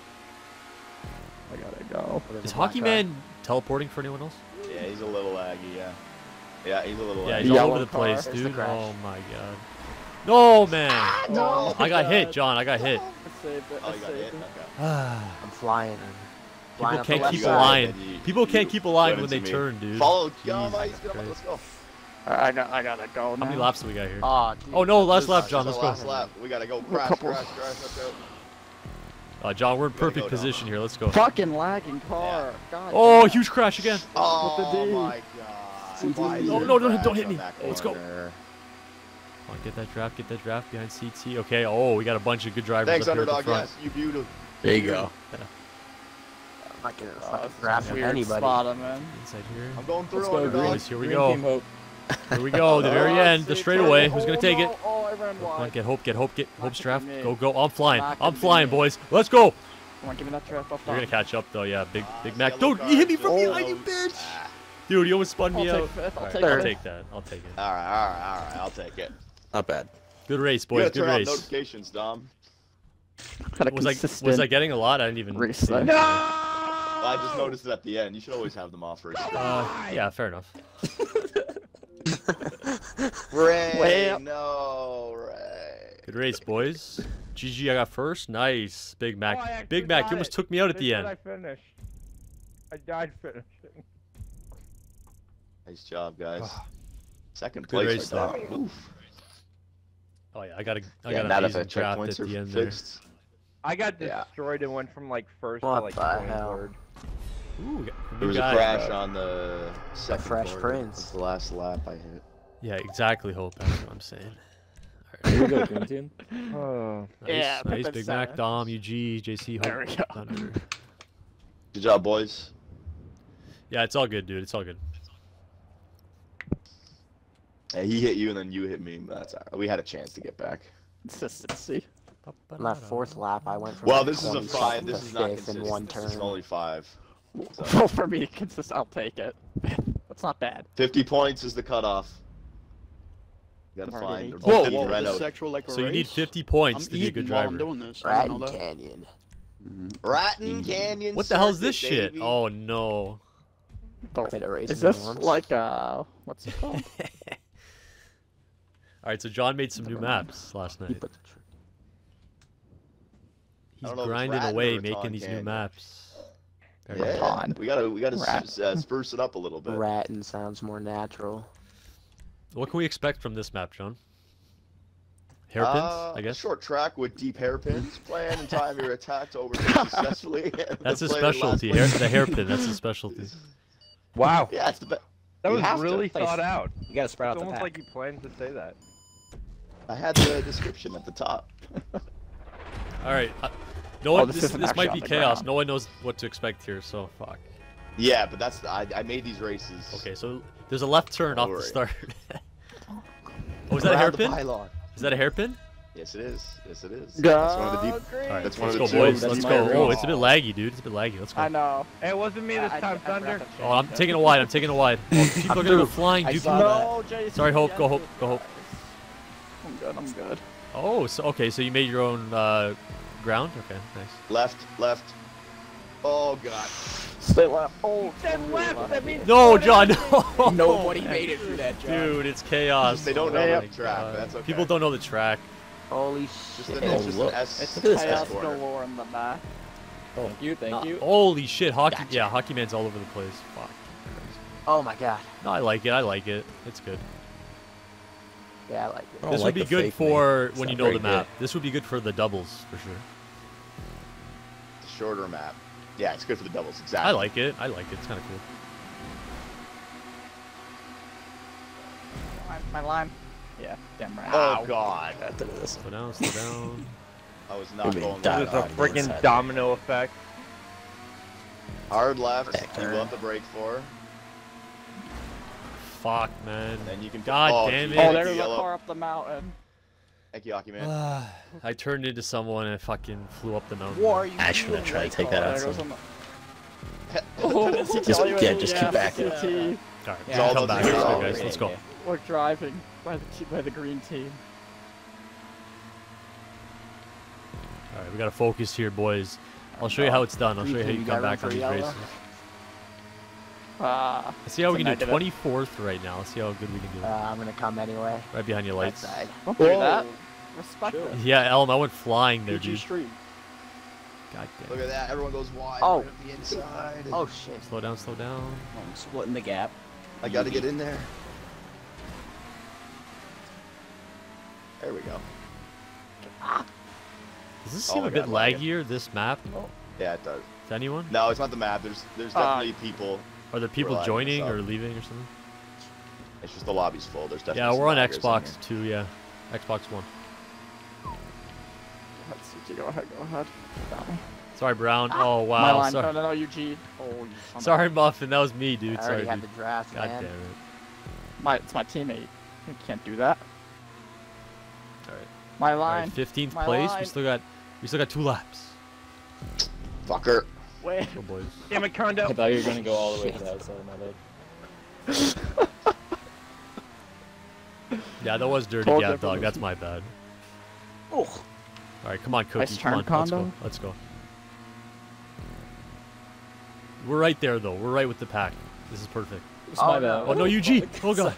[SPEAKER 4] I gotta go.
[SPEAKER 3] Is Hockey Man teleporting for anyone else?
[SPEAKER 1] Yeah, he's a little laggy. Yeah. Yeah, he's a little.
[SPEAKER 3] Yeah,
[SPEAKER 1] laggy.
[SPEAKER 3] he's all
[SPEAKER 4] Yellow
[SPEAKER 3] over the
[SPEAKER 4] car.
[SPEAKER 3] place,
[SPEAKER 9] There's the
[SPEAKER 3] dude.
[SPEAKER 9] crash.
[SPEAKER 3] Oh my god. No, man.
[SPEAKER 4] No.
[SPEAKER 3] I got hit, John. I got hit.
[SPEAKER 4] I saved it.
[SPEAKER 1] Oh,
[SPEAKER 4] I
[SPEAKER 1] you got
[SPEAKER 4] saved
[SPEAKER 1] hit.
[SPEAKER 4] it.
[SPEAKER 1] Okay.
[SPEAKER 9] I'm flying.
[SPEAKER 3] People
[SPEAKER 9] Flying up the
[SPEAKER 3] can't
[SPEAKER 9] left
[SPEAKER 3] keep a
[SPEAKER 1] You got it,
[SPEAKER 3] line.
[SPEAKER 1] then you-
[SPEAKER 3] People can't
[SPEAKER 1] you
[SPEAKER 3] keep a line
[SPEAKER 1] went
[SPEAKER 3] when they
[SPEAKER 1] into me.
[SPEAKER 3] turn, dude.
[SPEAKER 1] Follow. Get
[SPEAKER 3] Jesus
[SPEAKER 1] on my. Get on my. Let's
[SPEAKER 3] Christ.
[SPEAKER 1] go.
[SPEAKER 4] I got. I gotta go now.
[SPEAKER 3] How many laps do we got here?
[SPEAKER 9] Oh, dude.
[SPEAKER 3] Oh no, last
[SPEAKER 1] This
[SPEAKER 3] lap,
[SPEAKER 1] is
[SPEAKER 3] John.
[SPEAKER 1] the
[SPEAKER 3] Let's go.
[SPEAKER 1] Last lap. We gotta go. Crash,
[SPEAKER 4] couple.
[SPEAKER 1] crash, crash. Let's go.
[SPEAKER 3] Uh, John, we're in
[SPEAKER 1] Gotta
[SPEAKER 3] perfect
[SPEAKER 1] go, Dom.
[SPEAKER 3] position here. Let's go.
[SPEAKER 4] Fucking lagging car. God.
[SPEAKER 3] Oh,
[SPEAKER 4] damn.
[SPEAKER 3] huge crash again.
[SPEAKER 1] Oh
[SPEAKER 4] the D.
[SPEAKER 1] my God.
[SPEAKER 4] No,
[SPEAKER 1] Why is
[SPEAKER 3] no,
[SPEAKER 1] there
[SPEAKER 3] no, no,
[SPEAKER 1] crash
[SPEAKER 3] don't hit
[SPEAKER 1] on
[SPEAKER 3] me.
[SPEAKER 1] that
[SPEAKER 3] Let's go.
[SPEAKER 1] corner?
[SPEAKER 3] Come on, get that draft. Get that draft behind C T. Okay. Oh, we got a bunch of good drivers
[SPEAKER 1] Thanks,
[SPEAKER 3] up here at the
[SPEAKER 1] underdog.
[SPEAKER 3] front.
[SPEAKER 1] Yes, you beautiful.
[SPEAKER 7] There you go.
[SPEAKER 9] I'm not getting a
[SPEAKER 4] Oh,
[SPEAKER 9] fucking
[SPEAKER 4] this is
[SPEAKER 9] grab
[SPEAKER 4] a
[SPEAKER 9] from
[SPEAKER 4] weird
[SPEAKER 9] anybody.
[SPEAKER 4] spot I'm in.
[SPEAKER 3] Inside here.
[SPEAKER 1] I'm going through
[SPEAKER 6] Let's go,
[SPEAKER 1] underdog.
[SPEAKER 3] Boys, here we
[SPEAKER 6] Green
[SPEAKER 3] go.
[SPEAKER 6] Team Hope.
[SPEAKER 3] Here we go, the very
[SPEAKER 4] Oh,
[SPEAKER 3] end, the
[SPEAKER 4] see,
[SPEAKER 3] straightaway.
[SPEAKER 4] oh,
[SPEAKER 3] Who's gonna
[SPEAKER 4] oh,
[SPEAKER 3] take
[SPEAKER 4] no.
[SPEAKER 3] it?
[SPEAKER 4] Oh, I ran
[SPEAKER 3] Come on,
[SPEAKER 4] wide.
[SPEAKER 3] get hope, get hope, get
[SPEAKER 4] Not
[SPEAKER 3] hope's
[SPEAKER 4] gonna
[SPEAKER 3] draft.
[SPEAKER 4] be me.
[SPEAKER 3] Go, go. I'm flying.
[SPEAKER 4] Not
[SPEAKER 3] I'm
[SPEAKER 4] gonna be
[SPEAKER 3] flying,
[SPEAKER 4] me.
[SPEAKER 3] boys. Let's go.
[SPEAKER 4] Come on, give me that trip. Up
[SPEAKER 3] You're gonna catch up though, yeah. Big,
[SPEAKER 1] Ah,
[SPEAKER 3] Big
[SPEAKER 1] it's
[SPEAKER 3] Mac.
[SPEAKER 1] yellow
[SPEAKER 3] Don't you hit me
[SPEAKER 1] cards,
[SPEAKER 3] from
[SPEAKER 1] just
[SPEAKER 3] behind, you
[SPEAKER 1] close.
[SPEAKER 3] bitch.
[SPEAKER 1] Ah.
[SPEAKER 3] Dude, you almost spun
[SPEAKER 4] I'll
[SPEAKER 3] me
[SPEAKER 4] take
[SPEAKER 3] out.
[SPEAKER 4] fifth. I'll
[SPEAKER 3] Alright,
[SPEAKER 4] take
[SPEAKER 3] I'll
[SPEAKER 4] fifth.
[SPEAKER 3] take that. I'll take it.
[SPEAKER 1] All right, all right, all right. I'll take it.
[SPEAKER 7] Not bad.
[SPEAKER 3] Good race,
[SPEAKER 1] You
[SPEAKER 3] boys.
[SPEAKER 1] gotta
[SPEAKER 3] Good
[SPEAKER 1] turn on
[SPEAKER 3] race.
[SPEAKER 1] notifications, Dom.
[SPEAKER 4] Had a
[SPEAKER 3] Was I
[SPEAKER 4] consistent
[SPEAKER 3] was I getting a lot? I didn't even.
[SPEAKER 4] race
[SPEAKER 3] see
[SPEAKER 4] there.
[SPEAKER 3] it.
[SPEAKER 1] Well, I just noticed it at the end. You should always have them off for a stream.
[SPEAKER 3] Uh, yeah, fair enough.
[SPEAKER 1] Ray,
[SPEAKER 4] Way up.
[SPEAKER 1] no, Ray.
[SPEAKER 3] Good race, boys. G G, I got first. Nice, Big
[SPEAKER 2] Oh, I
[SPEAKER 3] Mac.
[SPEAKER 2] actually
[SPEAKER 3] Big Mac,
[SPEAKER 2] got
[SPEAKER 3] you almost
[SPEAKER 2] it.
[SPEAKER 3] took me out at
[SPEAKER 2] They
[SPEAKER 3] the
[SPEAKER 2] said
[SPEAKER 3] end.
[SPEAKER 2] I finished. I died finishing.
[SPEAKER 1] Nice job, guys.
[SPEAKER 3] Good
[SPEAKER 1] Second place.
[SPEAKER 3] race,
[SPEAKER 1] for Dom.
[SPEAKER 3] though.
[SPEAKER 1] Oof.
[SPEAKER 3] Oh yeah, I got a I
[SPEAKER 1] Yeah,
[SPEAKER 3] got
[SPEAKER 1] now
[SPEAKER 3] an
[SPEAKER 1] that the
[SPEAKER 3] amazing draft at
[SPEAKER 1] checkpoints are
[SPEAKER 3] the end there.
[SPEAKER 1] fixed.
[SPEAKER 2] I got
[SPEAKER 1] Yeah.
[SPEAKER 2] destroyed and went from like first
[SPEAKER 9] What
[SPEAKER 2] to like
[SPEAKER 9] the hell?
[SPEAKER 2] twenty-third.
[SPEAKER 3] Ooh,
[SPEAKER 1] There
[SPEAKER 3] new
[SPEAKER 1] was a
[SPEAKER 3] guy.
[SPEAKER 1] crash on the second
[SPEAKER 9] Fresh
[SPEAKER 1] corner.
[SPEAKER 9] Prince.
[SPEAKER 1] That's the last lap I hit.
[SPEAKER 3] Yeah, exactly, Hope. That's what I'm saying.
[SPEAKER 6] Here we go, green team.
[SPEAKER 2] Oh.
[SPEAKER 3] Nice,
[SPEAKER 4] Yeah,
[SPEAKER 3] nice.
[SPEAKER 4] Pippin
[SPEAKER 3] Big Mac,
[SPEAKER 4] seven.
[SPEAKER 3] Dom, U G, J C, Hope.
[SPEAKER 4] There we go.
[SPEAKER 3] Thunder.
[SPEAKER 1] Good job, boys.
[SPEAKER 3] Yeah, it's all good, dude. It's all good.
[SPEAKER 1] Hey, he hit you and then you hit me. But that's all right. We had a chance to get back.
[SPEAKER 4] consistency.
[SPEAKER 9] On that fourth lap, I went from
[SPEAKER 1] Well,
[SPEAKER 9] like
[SPEAKER 1] this is a five.
[SPEAKER 9] twenty-second
[SPEAKER 1] This
[SPEAKER 9] to
[SPEAKER 1] is not
[SPEAKER 9] fifth
[SPEAKER 1] consistent.
[SPEAKER 9] in one
[SPEAKER 1] This is
[SPEAKER 9] turn.
[SPEAKER 1] only five. So,
[SPEAKER 4] Well, for me, consistent, I'll take it. That's not bad.
[SPEAKER 1] fifty points is the cutoff. You gotta
[SPEAKER 4] Already
[SPEAKER 1] find.
[SPEAKER 4] eight.
[SPEAKER 5] Whoa,
[SPEAKER 1] fifty
[SPEAKER 5] whoa,
[SPEAKER 1] red
[SPEAKER 5] this
[SPEAKER 1] out.
[SPEAKER 5] is actual like a
[SPEAKER 3] So you need
[SPEAKER 5] race?
[SPEAKER 3] fifty points
[SPEAKER 5] I'm
[SPEAKER 3] to be a good
[SPEAKER 5] eating while I'm
[SPEAKER 3] driver.
[SPEAKER 5] doing this. I
[SPEAKER 9] Ratton
[SPEAKER 5] didn't know that.
[SPEAKER 9] Canyon.
[SPEAKER 1] Ratton Canyon.
[SPEAKER 3] What the hell is this
[SPEAKER 1] Circuit,
[SPEAKER 3] shit?
[SPEAKER 1] baby.
[SPEAKER 3] Oh no.
[SPEAKER 9] Played a race
[SPEAKER 4] Is
[SPEAKER 9] in
[SPEAKER 4] this
[SPEAKER 9] once.
[SPEAKER 4] like uh, what's it called?
[SPEAKER 3] All right, so John made some new maps last
[SPEAKER 9] He
[SPEAKER 3] night.
[SPEAKER 9] put the tr-
[SPEAKER 3] He's
[SPEAKER 1] I don't know if it's
[SPEAKER 3] grinding
[SPEAKER 1] Ratton
[SPEAKER 3] away
[SPEAKER 1] or
[SPEAKER 3] making
[SPEAKER 1] Raton
[SPEAKER 3] these new
[SPEAKER 1] Canyon.
[SPEAKER 3] maps. Very
[SPEAKER 1] Yeah,
[SPEAKER 3] nice.
[SPEAKER 4] Pond.
[SPEAKER 1] we gotta we gotta
[SPEAKER 4] Rat.
[SPEAKER 1] s- uh, spruce it up a little bit.
[SPEAKER 9] Ratton sounds more natural.
[SPEAKER 3] What can we expect from this map, John? Hairpins,
[SPEAKER 1] Uh,
[SPEAKER 3] I
[SPEAKER 1] A
[SPEAKER 3] guess.
[SPEAKER 1] short track with deep hairpins. Plan and time your attack to overtake successfully.
[SPEAKER 3] That's his
[SPEAKER 1] Play in last
[SPEAKER 3] specialty.
[SPEAKER 1] place.
[SPEAKER 3] Hair, the hairpin. That's his specialty.
[SPEAKER 2] Wow.
[SPEAKER 1] Yeah, it's the best.
[SPEAKER 2] That
[SPEAKER 1] You
[SPEAKER 2] was
[SPEAKER 1] have to.
[SPEAKER 2] really
[SPEAKER 6] Nice.
[SPEAKER 2] thought out.
[SPEAKER 6] You gotta spread
[SPEAKER 2] It's
[SPEAKER 6] out the
[SPEAKER 2] almost
[SPEAKER 6] pack.
[SPEAKER 2] like you planned to say that.
[SPEAKER 1] I had the description at the top.
[SPEAKER 3] All right. Uh, no
[SPEAKER 4] Oh,
[SPEAKER 3] one.
[SPEAKER 4] this
[SPEAKER 3] this
[SPEAKER 4] isn't
[SPEAKER 3] this might
[SPEAKER 4] actually
[SPEAKER 3] be
[SPEAKER 4] on the
[SPEAKER 3] chaos.
[SPEAKER 4] ground.
[SPEAKER 3] No one knows what to expect here. So fuck.
[SPEAKER 1] Yeah, but that's I, I made these races.
[SPEAKER 3] Okay, so there's a left turn off
[SPEAKER 1] Don't
[SPEAKER 3] the
[SPEAKER 1] worry.
[SPEAKER 3] start. Oh, is that a
[SPEAKER 1] Around the
[SPEAKER 3] hairpin?
[SPEAKER 1] pylon.
[SPEAKER 3] Is that a hairpin?
[SPEAKER 1] Yes, it is. Yes, it is.
[SPEAKER 4] Go
[SPEAKER 1] That's one of the deep.
[SPEAKER 4] green.
[SPEAKER 3] All right,
[SPEAKER 1] That's
[SPEAKER 3] let's
[SPEAKER 1] one
[SPEAKER 3] go,
[SPEAKER 1] of the
[SPEAKER 3] boys.
[SPEAKER 1] two.
[SPEAKER 3] Let's
[SPEAKER 1] That's
[SPEAKER 3] go.
[SPEAKER 1] my
[SPEAKER 3] Oh,
[SPEAKER 1] race.
[SPEAKER 3] it's a bit laggy, dude. It's a bit laggy. Let's go.
[SPEAKER 4] I know.
[SPEAKER 2] Hey, it wasn't me this
[SPEAKER 4] I- I-
[SPEAKER 2] time,
[SPEAKER 4] I forgot
[SPEAKER 2] Thunder.
[SPEAKER 4] to change
[SPEAKER 3] Oh, I'm
[SPEAKER 4] it.
[SPEAKER 3] taking a wide. I'm taking a wide. Oh, people are gonna go flying,
[SPEAKER 6] I
[SPEAKER 3] dude.
[SPEAKER 6] saw
[SPEAKER 4] No, Jason.
[SPEAKER 3] Sorry, Hope. Go,
[SPEAKER 4] yes,
[SPEAKER 3] Hope. Go, Hope.
[SPEAKER 4] I'm good. I'm good.
[SPEAKER 3] Oh, so okay. So you made your own uh, ground. Okay, nice.
[SPEAKER 1] Left, left. Oh god.
[SPEAKER 4] Stay left. Oh,
[SPEAKER 2] Then
[SPEAKER 4] totally
[SPEAKER 2] left. That means
[SPEAKER 3] No, John. No.
[SPEAKER 6] Nobody made it through that, John.
[SPEAKER 3] Dude, it's chaos.
[SPEAKER 1] They don't
[SPEAKER 3] Oh
[SPEAKER 1] know
[SPEAKER 3] my
[SPEAKER 1] the track,
[SPEAKER 3] God.
[SPEAKER 1] but that's okay.
[SPEAKER 3] People don't know the track.
[SPEAKER 9] Holy
[SPEAKER 1] Just
[SPEAKER 9] shit.
[SPEAKER 1] an, it's just
[SPEAKER 6] look.
[SPEAKER 1] an S.
[SPEAKER 4] It's
[SPEAKER 1] S
[SPEAKER 4] chaos
[SPEAKER 1] corner.
[SPEAKER 4] galore in the back.
[SPEAKER 6] Thank you, thank
[SPEAKER 9] No.
[SPEAKER 6] you.
[SPEAKER 3] Holy shit, hockey. Yeah, hockey man's all over the place. Fuck.
[SPEAKER 9] Oh my god.
[SPEAKER 3] No, I like it. I like it. It's good.
[SPEAKER 9] Yeah, I like it.
[SPEAKER 6] I don't
[SPEAKER 3] This
[SPEAKER 6] like
[SPEAKER 3] would be
[SPEAKER 6] the
[SPEAKER 3] good
[SPEAKER 6] fake
[SPEAKER 3] for
[SPEAKER 6] name. It's
[SPEAKER 3] when you
[SPEAKER 6] not
[SPEAKER 3] know the
[SPEAKER 6] very
[SPEAKER 3] map. This would be good for the doubles for sure.
[SPEAKER 1] It's a shorter map. Yeah, it's good for the doubles. Exactly.
[SPEAKER 3] I like it. I like it. It's kind of cool.
[SPEAKER 4] Line- My line. Yeah, damn right.
[SPEAKER 1] Oh god.
[SPEAKER 3] Slow down. Slow down.
[SPEAKER 1] I was not
[SPEAKER 6] Give me
[SPEAKER 1] going
[SPEAKER 6] that.
[SPEAKER 1] that
[SPEAKER 2] There's a
[SPEAKER 6] on the
[SPEAKER 2] freaking
[SPEAKER 6] inside.
[SPEAKER 2] domino effect.
[SPEAKER 1] hard left. You
[SPEAKER 9] Vector.
[SPEAKER 1] go up the brake for.
[SPEAKER 3] Fuck, man.
[SPEAKER 1] Then you can.
[SPEAKER 3] God
[SPEAKER 1] oh,
[SPEAKER 3] damn
[SPEAKER 1] geez,
[SPEAKER 3] it.
[SPEAKER 4] Oh,
[SPEAKER 1] thank
[SPEAKER 4] there's
[SPEAKER 1] you,
[SPEAKER 4] a
[SPEAKER 1] yellow.
[SPEAKER 4] car up the mountain.
[SPEAKER 1] Thank you, Hockey Man.
[SPEAKER 3] I turned into someone and fucking flew up the mountain.
[SPEAKER 4] What are you
[SPEAKER 6] I shouldn't
[SPEAKER 4] doing,
[SPEAKER 6] try to
[SPEAKER 4] Ray
[SPEAKER 6] take that
[SPEAKER 4] Car?
[SPEAKER 6] out,
[SPEAKER 4] There goes
[SPEAKER 6] son.
[SPEAKER 4] on the- Oh,
[SPEAKER 6] Just- yeah, just keep back.
[SPEAKER 4] T T.
[SPEAKER 3] All right,
[SPEAKER 1] It's
[SPEAKER 3] we'll
[SPEAKER 1] all
[SPEAKER 3] come
[SPEAKER 1] about
[SPEAKER 3] back.
[SPEAKER 1] the
[SPEAKER 3] Let's go,
[SPEAKER 1] hero.
[SPEAKER 3] guys. Let's go.
[SPEAKER 4] We're driving by the te- by the green team.
[SPEAKER 3] All right, we gotta focus here, boys. I'll show you how it's done. I'll show you how you
[SPEAKER 9] You
[SPEAKER 3] come
[SPEAKER 9] got room
[SPEAKER 3] back
[SPEAKER 9] for
[SPEAKER 3] on these
[SPEAKER 9] yellow?
[SPEAKER 3] races.
[SPEAKER 4] Ah,
[SPEAKER 3] Let's see how we
[SPEAKER 4] It's a
[SPEAKER 3] can do
[SPEAKER 4] negative.
[SPEAKER 3] twenty-fourth right now. Let's see how good we can do.
[SPEAKER 9] Uh, I'm gonna come anyway.
[SPEAKER 3] Right behind your lights.
[SPEAKER 9] That side.
[SPEAKER 4] don't do that. Respect
[SPEAKER 5] Chill.
[SPEAKER 4] it.
[SPEAKER 3] Yeah, Elm, I went flying there,
[SPEAKER 5] P G
[SPEAKER 3] dude.
[SPEAKER 5] stream.
[SPEAKER 3] God
[SPEAKER 1] Look
[SPEAKER 3] damn.
[SPEAKER 1] at that. Everyone goes wide.
[SPEAKER 9] Oh.
[SPEAKER 1] right at the inside.
[SPEAKER 9] Oh shit.
[SPEAKER 3] Slow down, slow down.
[SPEAKER 6] I'm splitting the gap.
[SPEAKER 1] I gotta get in there. There we go.
[SPEAKER 3] Does this
[SPEAKER 1] Oh
[SPEAKER 3] seem
[SPEAKER 1] my
[SPEAKER 3] a bit
[SPEAKER 1] God, lagging.
[SPEAKER 3] laggier, this map,
[SPEAKER 1] Yeah, it does.
[SPEAKER 3] to anyone?
[SPEAKER 1] No, it's not the map. There's there's
[SPEAKER 4] Uh,
[SPEAKER 1] definitely people.
[SPEAKER 3] Are there people
[SPEAKER 1] lagging
[SPEAKER 3] joining
[SPEAKER 1] us
[SPEAKER 3] or
[SPEAKER 1] up.
[SPEAKER 3] leaving or something?
[SPEAKER 1] It's just the lobby's full. There's definitely.
[SPEAKER 3] Yeah,
[SPEAKER 1] some
[SPEAKER 3] we're on
[SPEAKER 1] laggers in
[SPEAKER 3] Xbox
[SPEAKER 1] here.
[SPEAKER 3] too, yeah. Xbox One.
[SPEAKER 4] Let's see, go ahead, go ahead. Got me.
[SPEAKER 3] Sorry, Brown. Oh,
[SPEAKER 4] My
[SPEAKER 3] wow.
[SPEAKER 4] line.
[SPEAKER 3] Sorry,
[SPEAKER 4] No, no, no, Eugene. Oh, you son of a-
[SPEAKER 3] Sorry, Muffin. That was me,
[SPEAKER 9] I
[SPEAKER 3] dude.
[SPEAKER 9] already
[SPEAKER 3] Sorry,
[SPEAKER 9] had
[SPEAKER 3] dude.
[SPEAKER 9] the draft,
[SPEAKER 3] God
[SPEAKER 9] man.
[SPEAKER 3] damn it.
[SPEAKER 4] My, it's my teammate. You can't do that.
[SPEAKER 3] All right.
[SPEAKER 4] My
[SPEAKER 3] All
[SPEAKER 4] line.
[SPEAKER 3] right, fifteenth
[SPEAKER 4] my
[SPEAKER 3] place.
[SPEAKER 4] line.
[SPEAKER 3] We still got we still got two laps.
[SPEAKER 1] Fucker.
[SPEAKER 4] Wait.
[SPEAKER 3] Go boys.
[SPEAKER 2] Damn it, Condo.
[SPEAKER 6] I thought you were gonna go all the way to the outside of my leg.
[SPEAKER 3] Yeah, that was dirty,
[SPEAKER 4] Told
[SPEAKER 3] yeah,
[SPEAKER 4] everyone.
[SPEAKER 3] dog. That's my bad.
[SPEAKER 4] Oh.
[SPEAKER 3] All right, come on, Cookie.
[SPEAKER 4] Nice
[SPEAKER 3] Come on,
[SPEAKER 4] turn,
[SPEAKER 3] let's go.
[SPEAKER 4] Kondo.
[SPEAKER 3] Let's go. We're right there, though. We're right with the pack. This is perfect.
[SPEAKER 6] It's my bad.
[SPEAKER 3] Oh no, U G! Oh god.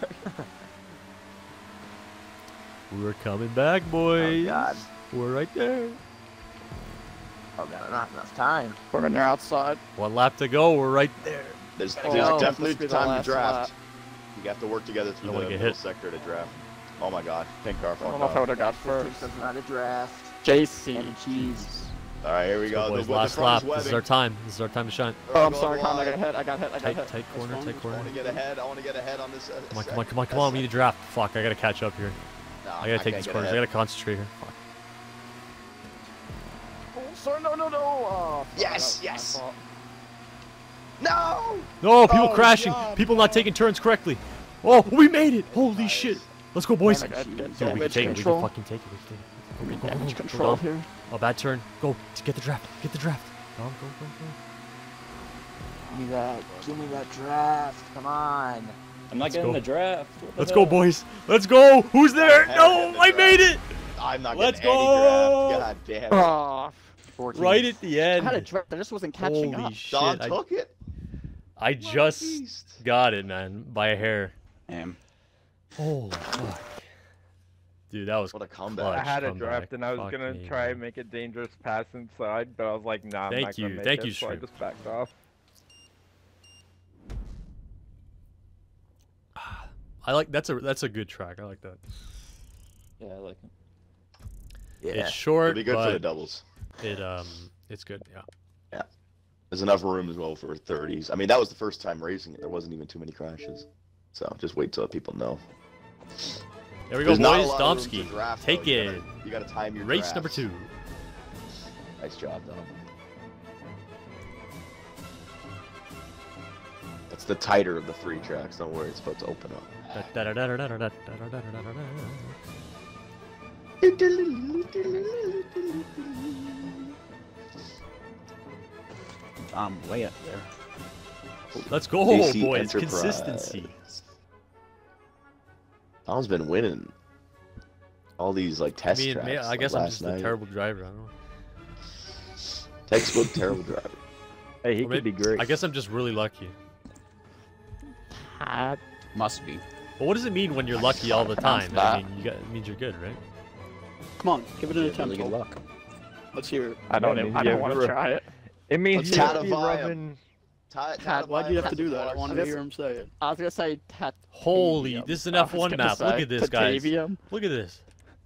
[SPEAKER 3] We're coming back, boys.
[SPEAKER 9] Oh god.
[SPEAKER 3] We're right there.
[SPEAKER 9] Oh god, not enough time.
[SPEAKER 4] We're when you're outside.
[SPEAKER 3] One lap to go. We're right there.
[SPEAKER 1] There's,
[SPEAKER 4] Oh,
[SPEAKER 1] there's
[SPEAKER 4] no.
[SPEAKER 1] definitely
[SPEAKER 4] Must be the
[SPEAKER 1] time to
[SPEAKER 4] last
[SPEAKER 1] draft.
[SPEAKER 4] lap.
[SPEAKER 1] You have to work together through
[SPEAKER 3] Don't
[SPEAKER 1] the
[SPEAKER 3] wanna get
[SPEAKER 1] middle
[SPEAKER 3] hit.
[SPEAKER 1] sector to draft. Oh my god, pink car
[SPEAKER 4] I
[SPEAKER 1] fucked
[SPEAKER 4] don't know if I
[SPEAKER 1] up.
[SPEAKER 4] would have got
[SPEAKER 9] First.
[SPEAKER 4] first.
[SPEAKER 9] Not a draft.
[SPEAKER 4] J C.
[SPEAKER 9] And cheese.
[SPEAKER 1] All right, here we
[SPEAKER 3] Let's
[SPEAKER 1] go.
[SPEAKER 3] go, boys.
[SPEAKER 1] The, the
[SPEAKER 3] Last
[SPEAKER 1] front
[SPEAKER 3] lap.
[SPEAKER 1] is
[SPEAKER 3] This is
[SPEAKER 1] webbing.
[SPEAKER 3] our time. This is our time to shine.
[SPEAKER 4] Oh, I'm
[SPEAKER 1] Go
[SPEAKER 4] sorry, Con. I
[SPEAKER 1] wide.
[SPEAKER 4] got hit. I got hit. I got
[SPEAKER 3] Tight,
[SPEAKER 4] hit.
[SPEAKER 3] tight corner, tight
[SPEAKER 1] I
[SPEAKER 3] corner.
[SPEAKER 1] want to get ahead. I want to get ahead on this. Uh,
[SPEAKER 3] Come on,
[SPEAKER 1] sec-
[SPEAKER 3] come on, come on, come on. We need a draft. Fuck, I gotta catch up here.
[SPEAKER 1] No,
[SPEAKER 3] I gotta take
[SPEAKER 1] can't
[SPEAKER 3] these
[SPEAKER 1] get
[SPEAKER 3] corners. I
[SPEAKER 1] ahead.
[SPEAKER 3] gotta concentrate here. Fuck.
[SPEAKER 4] Oh, sorry. No, no, no. Oh, fuck,
[SPEAKER 1] Yes,
[SPEAKER 4] that was my
[SPEAKER 1] yes.
[SPEAKER 4] fault.
[SPEAKER 1] No!
[SPEAKER 3] No, people
[SPEAKER 1] Oh,
[SPEAKER 3] crashing.
[SPEAKER 1] God,
[SPEAKER 3] People not taking turns correctly. Oh, we made it. Holy
[SPEAKER 1] Nice.
[SPEAKER 3] shit. Let's go, boys.
[SPEAKER 4] Man, I got good
[SPEAKER 3] Yo, we can
[SPEAKER 4] damage
[SPEAKER 3] take it. We can
[SPEAKER 4] control.
[SPEAKER 3] fucking take it. We can take it. Go, go, go, go,
[SPEAKER 4] Damage
[SPEAKER 3] go,
[SPEAKER 4] control
[SPEAKER 3] go.
[SPEAKER 4] here.
[SPEAKER 3] Oh, bad turn. Go. To get the draft. Get the draft. Go, go, go, go.
[SPEAKER 9] Give me that. Give me that draft. Come on.
[SPEAKER 6] I'm not
[SPEAKER 3] Let's
[SPEAKER 6] getting
[SPEAKER 3] go.
[SPEAKER 6] the draft. What the
[SPEAKER 3] Let's go,
[SPEAKER 6] hell?
[SPEAKER 3] boys. Let's go. Who's there?
[SPEAKER 1] Ahead
[SPEAKER 3] No,
[SPEAKER 1] in the
[SPEAKER 3] I
[SPEAKER 1] draft.
[SPEAKER 3] made it.
[SPEAKER 1] I'm not
[SPEAKER 3] Let's
[SPEAKER 1] getting
[SPEAKER 3] go!
[SPEAKER 1] any draft. God damn it.
[SPEAKER 4] Oh,
[SPEAKER 9] fourteen.
[SPEAKER 3] Right at the
[SPEAKER 4] I
[SPEAKER 3] end.
[SPEAKER 4] had a draft. I just wasn't catching
[SPEAKER 3] Holy
[SPEAKER 4] up.
[SPEAKER 3] shit.
[SPEAKER 1] Don
[SPEAKER 3] I,
[SPEAKER 1] took it.
[SPEAKER 3] I
[SPEAKER 1] What a
[SPEAKER 3] just
[SPEAKER 1] beast.
[SPEAKER 3] got it, man, by a hair.
[SPEAKER 7] Damn.
[SPEAKER 3] Holy fuck. Dude, that was
[SPEAKER 1] What a
[SPEAKER 2] I
[SPEAKER 1] comeback.
[SPEAKER 2] had a
[SPEAKER 3] comeback.
[SPEAKER 2] draft and I was
[SPEAKER 3] Fuck
[SPEAKER 2] gonna
[SPEAKER 3] me,
[SPEAKER 2] try
[SPEAKER 3] man.
[SPEAKER 2] and make a dangerous pass inside, but I was like, nah, I'm
[SPEAKER 3] Thank
[SPEAKER 2] not gonna
[SPEAKER 3] you.
[SPEAKER 2] make
[SPEAKER 3] Thank
[SPEAKER 2] it,
[SPEAKER 3] you,
[SPEAKER 2] so I
[SPEAKER 3] Shrimp.
[SPEAKER 2] just backed off.
[SPEAKER 3] I like that's a that's a good track. I like that.
[SPEAKER 6] Yeah, I like it.
[SPEAKER 9] Yeah.
[SPEAKER 3] It's short,
[SPEAKER 1] It'll be good for the
[SPEAKER 3] but
[SPEAKER 1] doubles.
[SPEAKER 3] it um it's good. Yeah.
[SPEAKER 1] There's enough room as well for thirties. I mean, that was the first time racing it. There wasn't even too many crashes. So just wait till people know.
[SPEAKER 3] There we go,
[SPEAKER 1] There's not a
[SPEAKER 3] boys.
[SPEAKER 1] lot of room to
[SPEAKER 3] Domsky,
[SPEAKER 1] draft,
[SPEAKER 3] take
[SPEAKER 1] though. You
[SPEAKER 3] it.
[SPEAKER 1] gotta- You gotta time your
[SPEAKER 3] Race
[SPEAKER 1] drafts.
[SPEAKER 3] number two.
[SPEAKER 1] Nice job, Dom. That's the tighter of the three tracks. Don't worry, it's about to open up.
[SPEAKER 7] I'm way up there.
[SPEAKER 3] Let's go,
[SPEAKER 1] D C
[SPEAKER 3] boys.
[SPEAKER 1] Enterprise.
[SPEAKER 3] Consistency.
[SPEAKER 1] Dom's been winning all these like
[SPEAKER 3] I
[SPEAKER 1] test
[SPEAKER 3] mean,
[SPEAKER 1] tracks.
[SPEAKER 3] may- I
[SPEAKER 1] like,
[SPEAKER 3] guess I'm
[SPEAKER 1] last
[SPEAKER 3] just
[SPEAKER 1] night.
[SPEAKER 3] a terrible driver. I don't know.
[SPEAKER 1] Textbook terrible driver.
[SPEAKER 2] Hey, he
[SPEAKER 3] Or
[SPEAKER 2] could be
[SPEAKER 3] maybe-
[SPEAKER 2] great.
[SPEAKER 3] I guess I'm just really lucky.
[SPEAKER 4] Ah,
[SPEAKER 7] Must be.
[SPEAKER 3] But what does it mean when you're lucky all the
[SPEAKER 4] pronounce
[SPEAKER 3] time?
[SPEAKER 4] that.
[SPEAKER 3] I mean, you got, it means you're good, right?
[SPEAKER 5] Come on, give it an
[SPEAKER 7] Really
[SPEAKER 5] attempt.
[SPEAKER 7] good
[SPEAKER 5] Cole.
[SPEAKER 7] luck.
[SPEAKER 5] Let's hear it.
[SPEAKER 4] I don't.
[SPEAKER 2] Yeah,
[SPEAKER 4] even, I
[SPEAKER 2] yeah,
[SPEAKER 4] don't want to
[SPEAKER 2] bro.
[SPEAKER 4] try it.
[SPEAKER 2] It means
[SPEAKER 1] Let's
[SPEAKER 2] you
[SPEAKER 1] Tadavaya
[SPEAKER 2] be
[SPEAKER 1] him.
[SPEAKER 2] rubbing.
[SPEAKER 1] Ty-
[SPEAKER 4] Tad,
[SPEAKER 5] Why'd you have to do that? I
[SPEAKER 1] Reservoirs.
[SPEAKER 5] wanted to hear him say it.
[SPEAKER 4] I was gonna say tat.
[SPEAKER 3] Holy, this is an
[SPEAKER 4] I
[SPEAKER 3] F
[SPEAKER 4] was
[SPEAKER 3] one
[SPEAKER 4] gonna
[SPEAKER 3] map. Look
[SPEAKER 4] say
[SPEAKER 3] at this, guys.
[SPEAKER 4] Tatavium.
[SPEAKER 3] Look at this.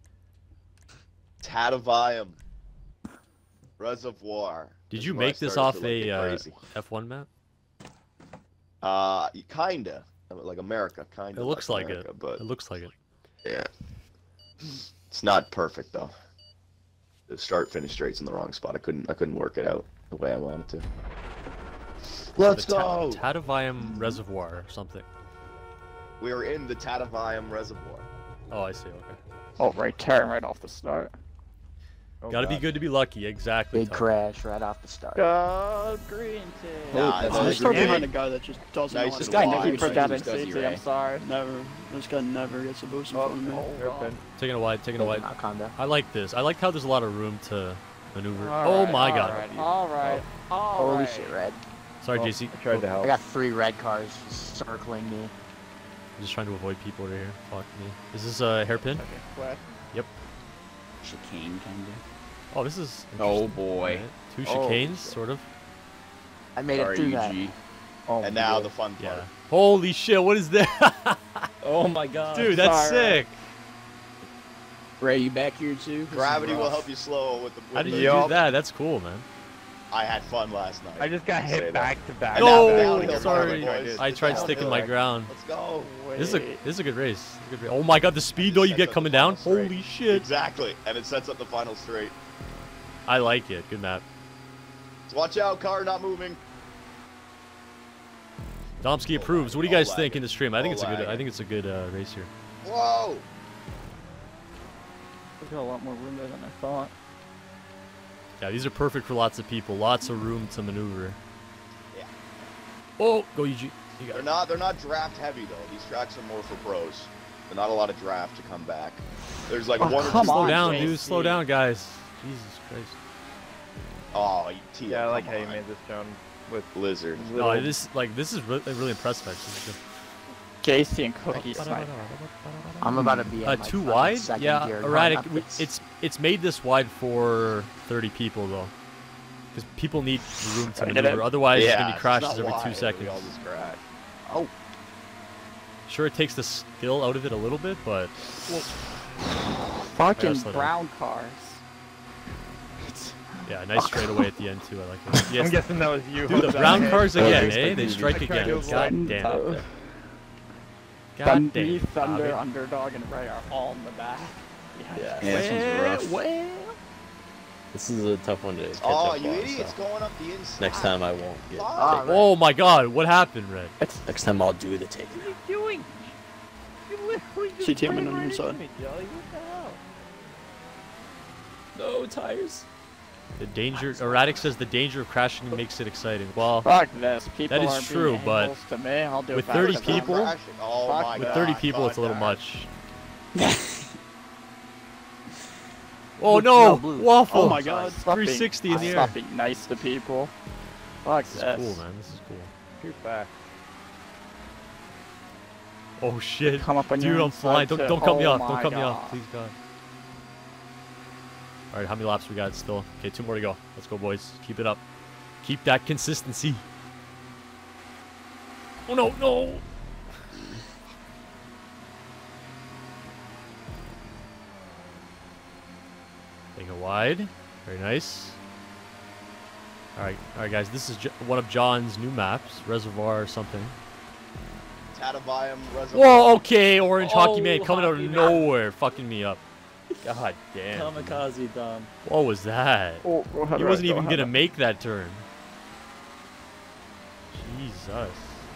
[SPEAKER 1] Tatavium. Reservoir.
[SPEAKER 3] Did
[SPEAKER 1] This
[SPEAKER 3] you
[SPEAKER 1] is when I
[SPEAKER 3] make this
[SPEAKER 1] started
[SPEAKER 3] off
[SPEAKER 1] to, like,
[SPEAKER 3] a
[SPEAKER 1] get
[SPEAKER 3] uh,
[SPEAKER 1] crazy.
[SPEAKER 3] F one map?
[SPEAKER 1] Uh, kinda. Like America, kinda.
[SPEAKER 3] It looks like
[SPEAKER 1] America,
[SPEAKER 3] it.
[SPEAKER 1] But
[SPEAKER 3] It looks like it.
[SPEAKER 1] yeah. It's not perfect though. The start finish straight's in the wrong spot. I couldn't I couldn't work it out the way I wanted to. Let's
[SPEAKER 3] The Ta-
[SPEAKER 1] go.
[SPEAKER 3] Tatavium Reservoir or something.
[SPEAKER 1] We are in the Tatavium Reservoir.
[SPEAKER 3] Oh, I see. Okay.
[SPEAKER 4] Oh, right, tearing right off the start.
[SPEAKER 2] Oh,
[SPEAKER 3] Gotta be
[SPEAKER 2] God.
[SPEAKER 3] good to be lucky. Exactly.
[SPEAKER 9] Big
[SPEAKER 3] Tom.
[SPEAKER 9] crash right off the start.
[SPEAKER 4] Go green team.
[SPEAKER 1] Nah,
[SPEAKER 7] that's
[SPEAKER 1] it's
[SPEAKER 5] I
[SPEAKER 7] nice.
[SPEAKER 5] start
[SPEAKER 1] green.
[SPEAKER 5] behind a guy that just doesn't
[SPEAKER 1] Nice
[SPEAKER 5] know how
[SPEAKER 1] and
[SPEAKER 5] to
[SPEAKER 7] guy
[SPEAKER 5] drive.
[SPEAKER 7] never
[SPEAKER 4] You
[SPEAKER 7] Wide.
[SPEAKER 4] put that in
[SPEAKER 7] Does he,
[SPEAKER 4] C T. I'm
[SPEAKER 7] right?
[SPEAKER 4] sorry.
[SPEAKER 5] Never. This guy never gets a boost in
[SPEAKER 2] Oh,
[SPEAKER 5] front of me.
[SPEAKER 2] oh, ripping.
[SPEAKER 3] Taking a wide. Taking a wide.
[SPEAKER 9] Not Conda.
[SPEAKER 3] I like this. I like how there's a lot of room to maneuver.
[SPEAKER 4] All
[SPEAKER 3] oh
[SPEAKER 4] right,
[SPEAKER 3] my
[SPEAKER 4] all
[SPEAKER 3] god.
[SPEAKER 4] right, All right. All
[SPEAKER 9] Holy
[SPEAKER 4] right.
[SPEAKER 9] shit, red.
[SPEAKER 3] Sorry,
[SPEAKER 2] Oh,
[SPEAKER 3] J C.
[SPEAKER 2] I tried to
[SPEAKER 9] I
[SPEAKER 2] help.
[SPEAKER 9] got three red cars just circling me.
[SPEAKER 3] I'm just trying to avoid people over here. Fuck me. Is this a hairpin?
[SPEAKER 4] Okay, quit.
[SPEAKER 7] Chicane, kinda.
[SPEAKER 3] Oh, this is.
[SPEAKER 7] Oh
[SPEAKER 3] interesting.
[SPEAKER 7] boy.
[SPEAKER 3] Alright. Two
[SPEAKER 1] Oh,
[SPEAKER 3] chicanes,
[SPEAKER 1] shit.
[SPEAKER 3] sort of.
[SPEAKER 9] I made it through that.
[SPEAKER 7] R U G.
[SPEAKER 2] Oh,
[SPEAKER 1] And now
[SPEAKER 2] boy.
[SPEAKER 1] the fun part.
[SPEAKER 3] Yeah. Holy shit! What is that?
[SPEAKER 6] Oh my god.
[SPEAKER 3] Dude, that's
[SPEAKER 4] sorry.
[SPEAKER 3] sick.
[SPEAKER 7] Ray, you back here too? This is
[SPEAKER 1] Gravity will
[SPEAKER 7] rough.
[SPEAKER 1] help you slow with the. With
[SPEAKER 3] How did
[SPEAKER 1] the,
[SPEAKER 3] you
[SPEAKER 2] Yup.
[SPEAKER 3] do that? That's cool, man.
[SPEAKER 1] I had fun last night.
[SPEAKER 2] I just got
[SPEAKER 1] Say that.
[SPEAKER 2] hit back to back.
[SPEAKER 1] And now the
[SPEAKER 3] No,
[SPEAKER 1] downhill
[SPEAKER 3] sorry.
[SPEAKER 1] part, boys.
[SPEAKER 3] I
[SPEAKER 1] The
[SPEAKER 3] tried
[SPEAKER 1] downhill.
[SPEAKER 3] sticking my ground.
[SPEAKER 1] Let's go.
[SPEAKER 3] This is a
[SPEAKER 4] Wait.
[SPEAKER 3] this is a good race. This is a good race. Oh my god, the speed though you
[SPEAKER 1] Sets
[SPEAKER 3] get
[SPEAKER 1] up
[SPEAKER 3] coming
[SPEAKER 1] the
[SPEAKER 3] down.
[SPEAKER 1] final straight.
[SPEAKER 3] Holy shit!
[SPEAKER 1] Exactly, and it sets up the final straight.
[SPEAKER 3] I like it. Good map.
[SPEAKER 1] So watch out, car not moving.
[SPEAKER 3] Domsky approves. What do you guys think in the stream? I think it's a good. I think it's a good uh, race here.
[SPEAKER 1] Whoa!
[SPEAKER 4] We've got a lot more room there than I thought.
[SPEAKER 3] Yeah, these are perfect for lots of people. Lots of room to maneuver.
[SPEAKER 1] Yeah.
[SPEAKER 3] Oh, go U G. You got
[SPEAKER 1] They're
[SPEAKER 3] it.
[SPEAKER 1] not. They're not draft heavy though. These tracks are more for pros. There's not a lot of draft to come back. There's like
[SPEAKER 4] Oh,
[SPEAKER 1] one or
[SPEAKER 4] come
[SPEAKER 1] two.
[SPEAKER 3] Slow
[SPEAKER 4] on,
[SPEAKER 3] down,
[SPEAKER 4] J
[SPEAKER 3] dude.
[SPEAKER 4] C.
[SPEAKER 3] Slow down, guys. Jesus Christ.
[SPEAKER 1] Oh, Tia,
[SPEAKER 2] Yeah, I like
[SPEAKER 1] come
[SPEAKER 2] how you
[SPEAKER 1] on.
[SPEAKER 2] made this, John. With
[SPEAKER 1] Lizard.
[SPEAKER 2] little-
[SPEAKER 3] No, this like this is really, really impressive actually.
[SPEAKER 4] J C and Cookie Snipe.
[SPEAKER 9] I'm about to be
[SPEAKER 3] Uh,
[SPEAKER 9] at my
[SPEAKER 3] too
[SPEAKER 9] fucking
[SPEAKER 3] wide?
[SPEAKER 9] second
[SPEAKER 3] Yeah,
[SPEAKER 9] gear
[SPEAKER 3] erratic.
[SPEAKER 9] going
[SPEAKER 3] we-
[SPEAKER 9] up this.
[SPEAKER 3] It's it's made this wide for thirty people though, because people need room to
[SPEAKER 4] I get it.
[SPEAKER 3] maneuver. Otherwise,
[SPEAKER 1] yeah,
[SPEAKER 3] it's gonna be
[SPEAKER 1] it's
[SPEAKER 3] crashes
[SPEAKER 1] not
[SPEAKER 3] every
[SPEAKER 1] wide,
[SPEAKER 3] two
[SPEAKER 1] we
[SPEAKER 3] seconds.
[SPEAKER 1] all just crash.
[SPEAKER 9] Oh,
[SPEAKER 3] Sure, it takes the skill out of it a little bit, but
[SPEAKER 4] Fucking
[SPEAKER 3] slow down.
[SPEAKER 4] brown cars.
[SPEAKER 3] yeah, nice straightaway at the end too. I like that.
[SPEAKER 2] I'm
[SPEAKER 3] Yes,
[SPEAKER 2] guessing that was you.
[SPEAKER 3] dude, the
[SPEAKER 2] Jose.
[SPEAKER 3] brown cars
[SPEAKER 5] I was
[SPEAKER 3] again, eh?
[SPEAKER 5] expecting
[SPEAKER 3] They
[SPEAKER 5] you to
[SPEAKER 3] strike
[SPEAKER 2] be
[SPEAKER 3] again.
[SPEAKER 2] kind
[SPEAKER 3] God
[SPEAKER 2] of
[SPEAKER 3] damn.
[SPEAKER 4] Uh,
[SPEAKER 3] God
[SPEAKER 4] Thun-
[SPEAKER 3] damn.
[SPEAKER 4] me, Thunder,
[SPEAKER 3] Bobby.
[SPEAKER 4] Underdog, and Ray are all in the back.
[SPEAKER 6] Yeah.
[SPEAKER 5] Yeah, this one's rough.
[SPEAKER 3] Well,
[SPEAKER 6] This is a tough one to catch
[SPEAKER 1] Oh,
[SPEAKER 6] up
[SPEAKER 1] you
[SPEAKER 6] on,
[SPEAKER 1] idiots
[SPEAKER 6] so
[SPEAKER 1] going up the inside.
[SPEAKER 6] next time I won't get.
[SPEAKER 1] Ah,
[SPEAKER 6] taken.
[SPEAKER 3] oh my God, what happened, Red?
[SPEAKER 6] Next time I'll do the taking.
[SPEAKER 2] What are you doing? You literally just
[SPEAKER 5] C T M
[SPEAKER 2] ran
[SPEAKER 5] on
[SPEAKER 2] right
[SPEAKER 5] your
[SPEAKER 2] into
[SPEAKER 5] side.
[SPEAKER 2] me, Jelly. What the hell?
[SPEAKER 6] No tires.
[SPEAKER 3] The danger. Erratic says the danger of crashing makes it exciting. Well,
[SPEAKER 4] Fuck this. People
[SPEAKER 3] That is
[SPEAKER 4] aren't
[SPEAKER 3] true,
[SPEAKER 4] being
[SPEAKER 3] but
[SPEAKER 4] angels to me. I'll do
[SPEAKER 3] with
[SPEAKER 4] it back
[SPEAKER 3] thirty
[SPEAKER 4] to them.
[SPEAKER 3] people-
[SPEAKER 1] Crashing. Oh
[SPEAKER 4] Fuck
[SPEAKER 1] my
[SPEAKER 3] with
[SPEAKER 1] God.
[SPEAKER 3] thirty people, it's a little
[SPEAKER 1] God,
[SPEAKER 3] much. Oh no,
[SPEAKER 9] blue.
[SPEAKER 3] waffle!
[SPEAKER 5] Oh my God.
[SPEAKER 4] Stop being-
[SPEAKER 3] three sixty in the air.
[SPEAKER 4] Stop being nice to people. Fuck
[SPEAKER 3] This is
[SPEAKER 4] this.
[SPEAKER 3] cool, man. This is cool.
[SPEAKER 2] Too fast.
[SPEAKER 3] Oh shit,
[SPEAKER 4] Come up on
[SPEAKER 3] dude,
[SPEAKER 4] your
[SPEAKER 3] I'm flying.
[SPEAKER 4] inside
[SPEAKER 3] Don't
[SPEAKER 4] too.
[SPEAKER 3] don't cut me
[SPEAKER 4] Oh
[SPEAKER 3] off. Don't
[SPEAKER 4] my
[SPEAKER 3] cut me off,
[SPEAKER 4] God.
[SPEAKER 3] please God. All right, how many laps we got still? Okay, two more to go. Let's go, boys. Keep it up. Keep that consistency. Oh no, no. Take it wide. Very nice. All right, all right, guys. This is J one of John's new maps, Reservoir or something.
[SPEAKER 1] Tatavium Reservoir.
[SPEAKER 3] Whoa, okay, Orange Hockey
[SPEAKER 6] Oh,
[SPEAKER 3] Man coming out of
[SPEAKER 6] Hockey Man.
[SPEAKER 3] nowhere, fucking me up. God damn.
[SPEAKER 6] Kamikaze Dom.
[SPEAKER 3] What was that?
[SPEAKER 4] Oh, go ahead,
[SPEAKER 3] He
[SPEAKER 4] Ray,
[SPEAKER 3] wasn't
[SPEAKER 4] go
[SPEAKER 3] even
[SPEAKER 4] ahead.
[SPEAKER 3] gonna make that turn. Jesus.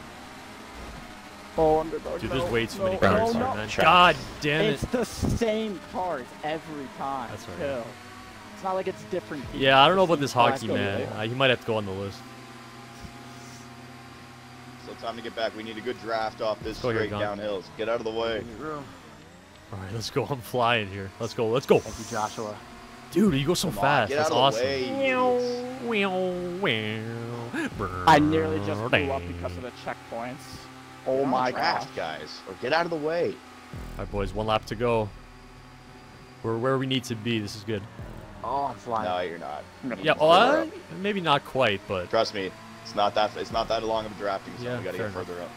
[SPEAKER 4] Oh, Underdog.
[SPEAKER 3] Dude,
[SPEAKER 4] no,
[SPEAKER 3] there's way too many
[SPEAKER 4] no,
[SPEAKER 3] cars
[SPEAKER 4] no,
[SPEAKER 3] here,
[SPEAKER 4] no.
[SPEAKER 3] man.
[SPEAKER 6] Trash.
[SPEAKER 3] God damn it.
[SPEAKER 4] It's the same cars every time.
[SPEAKER 3] That's right.
[SPEAKER 4] too. It's not like it's different people.
[SPEAKER 3] Yeah, I don't know
[SPEAKER 4] It's
[SPEAKER 3] about
[SPEAKER 4] the
[SPEAKER 3] this
[SPEAKER 4] same
[SPEAKER 3] Hockey
[SPEAKER 4] class
[SPEAKER 3] Man.
[SPEAKER 4] people.
[SPEAKER 3] Uh, he might have to go on the list.
[SPEAKER 1] So time to get back. We need a good draft off this
[SPEAKER 3] Go here,
[SPEAKER 1] straight
[SPEAKER 3] John.
[SPEAKER 1] downhills. Get out of the way.
[SPEAKER 9] room.
[SPEAKER 3] All right, let's go. I'm flying here. Let's go. Let's go.
[SPEAKER 9] Thank you, Joshua.
[SPEAKER 3] Dude, you go so
[SPEAKER 1] Come on,
[SPEAKER 3] fast.
[SPEAKER 1] get
[SPEAKER 3] That's
[SPEAKER 1] out of
[SPEAKER 3] awesome.
[SPEAKER 1] the way. idiots.
[SPEAKER 4] I nearly just blew up because of the checkpoints. Oh
[SPEAKER 1] Get on
[SPEAKER 4] my god.
[SPEAKER 1] draft, guys. Or get out of the way.
[SPEAKER 3] All right, boys. One lap to go. We're where we need to be. This is good.
[SPEAKER 9] Oh, I'm flying.
[SPEAKER 1] No, you're not.
[SPEAKER 4] I'm gonna
[SPEAKER 3] Yeah,
[SPEAKER 4] use
[SPEAKER 3] well,
[SPEAKER 4] the-
[SPEAKER 3] uh, maybe not quite, but
[SPEAKER 1] Trust me. It's not that. It's not that long of a drafting zone.
[SPEAKER 3] Yeah,
[SPEAKER 1] we gotta
[SPEAKER 3] fair
[SPEAKER 1] get
[SPEAKER 3] enough.
[SPEAKER 1] further up.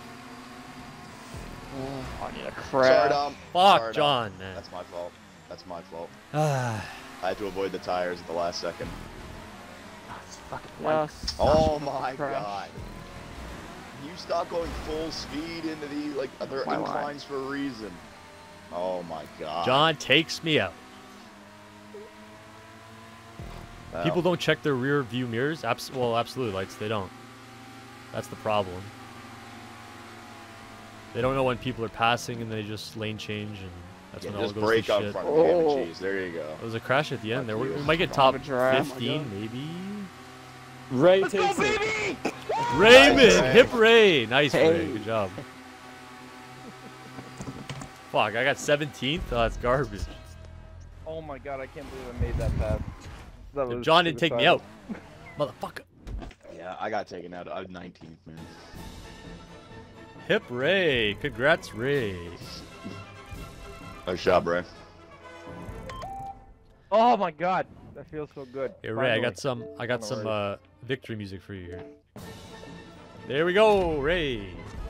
[SPEAKER 4] I need a
[SPEAKER 1] Sorry,
[SPEAKER 4] crash.
[SPEAKER 1] Dom.
[SPEAKER 3] fuck,
[SPEAKER 1] Sorry, Dom.
[SPEAKER 3] John, man.
[SPEAKER 1] That's my fault. That's my fault.
[SPEAKER 3] Ah,
[SPEAKER 1] I had to avoid the tires at the last second.
[SPEAKER 9] Oh, it's fucking white.
[SPEAKER 4] Yes.
[SPEAKER 1] Oh my
[SPEAKER 4] Crash.
[SPEAKER 1] god. You stop going full speed into the like other
[SPEAKER 4] My line.
[SPEAKER 1] inclines for a reason. Oh my god.
[SPEAKER 3] John takes me out.
[SPEAKER 1] Well,
[SPEAKER 3] People don't check their rear view mirrors. Abs well, absolute lights, they don't. That's the problem. They don't know when people are passing, and they just lane change, and that's
[SPEAKER 1] yeah,
[SPEAKER 3] when it all
[SPEAKER 1] just
[SPEAKER 3] goes
[SPEAKER 1] break
[SPEAKER 3] to
[SPEAKER 1] out
[SPEAKER 3] shit.
[SPEAKER 1] front of the ham and
[SPEAKER 4] Oh.
[SPEAKER 1] cheese. There you go.
[SPEAKER 3] There was a crash at the end. There, we,
[SPEAKER 1] Fuck
[SPEAKER 3] we
[SPEAKER 1] you.
[SPEAKER 3] might get
[SPEAKER 4] Front
[SPEAKER 3] top
[SPEAKER 4] of a draft.
[SPEAKER 3] fifteen, maybe.
[SPEAKER 6] Ray takes it.
[SPEAKER 3] Raymond,
[SPEAKER 1] Nice, Ray.
[SPEAKER 3] hip Ray, nice Ray,
[SPEAKER 4] Hey.
[SPEAKER 3] good job. Fuck, I got seventeenth. Oh, that's garbage.
[SPEAKER 2] Oh my god, I can't believe I made that pass. That
[SPEAKER 3] If
[SPEAKER 2] was
[SPEAKER 3] John didn't take me
[SPEAKER 2] suicidal.
[SPEAKER 3] out, motherfucker.
[SPEAKER 1] Yeah, I got taken out. I was nineteenth, man.
[SPEAKER 3] Hip Ray, congrats Ray.
[SPEAKER 1] Nice job, Ray.
[SPEAKER 2] Oh my god, that feels so good.
[SPEAKER 3] Hey Ray, I
[SPEAKER 2] Finally.
[SPEAKER 3] got some, I got some
[SPEAKER 2] Alright.
[SPEAKER 3] uh, victory music for you here. There we go, Ray.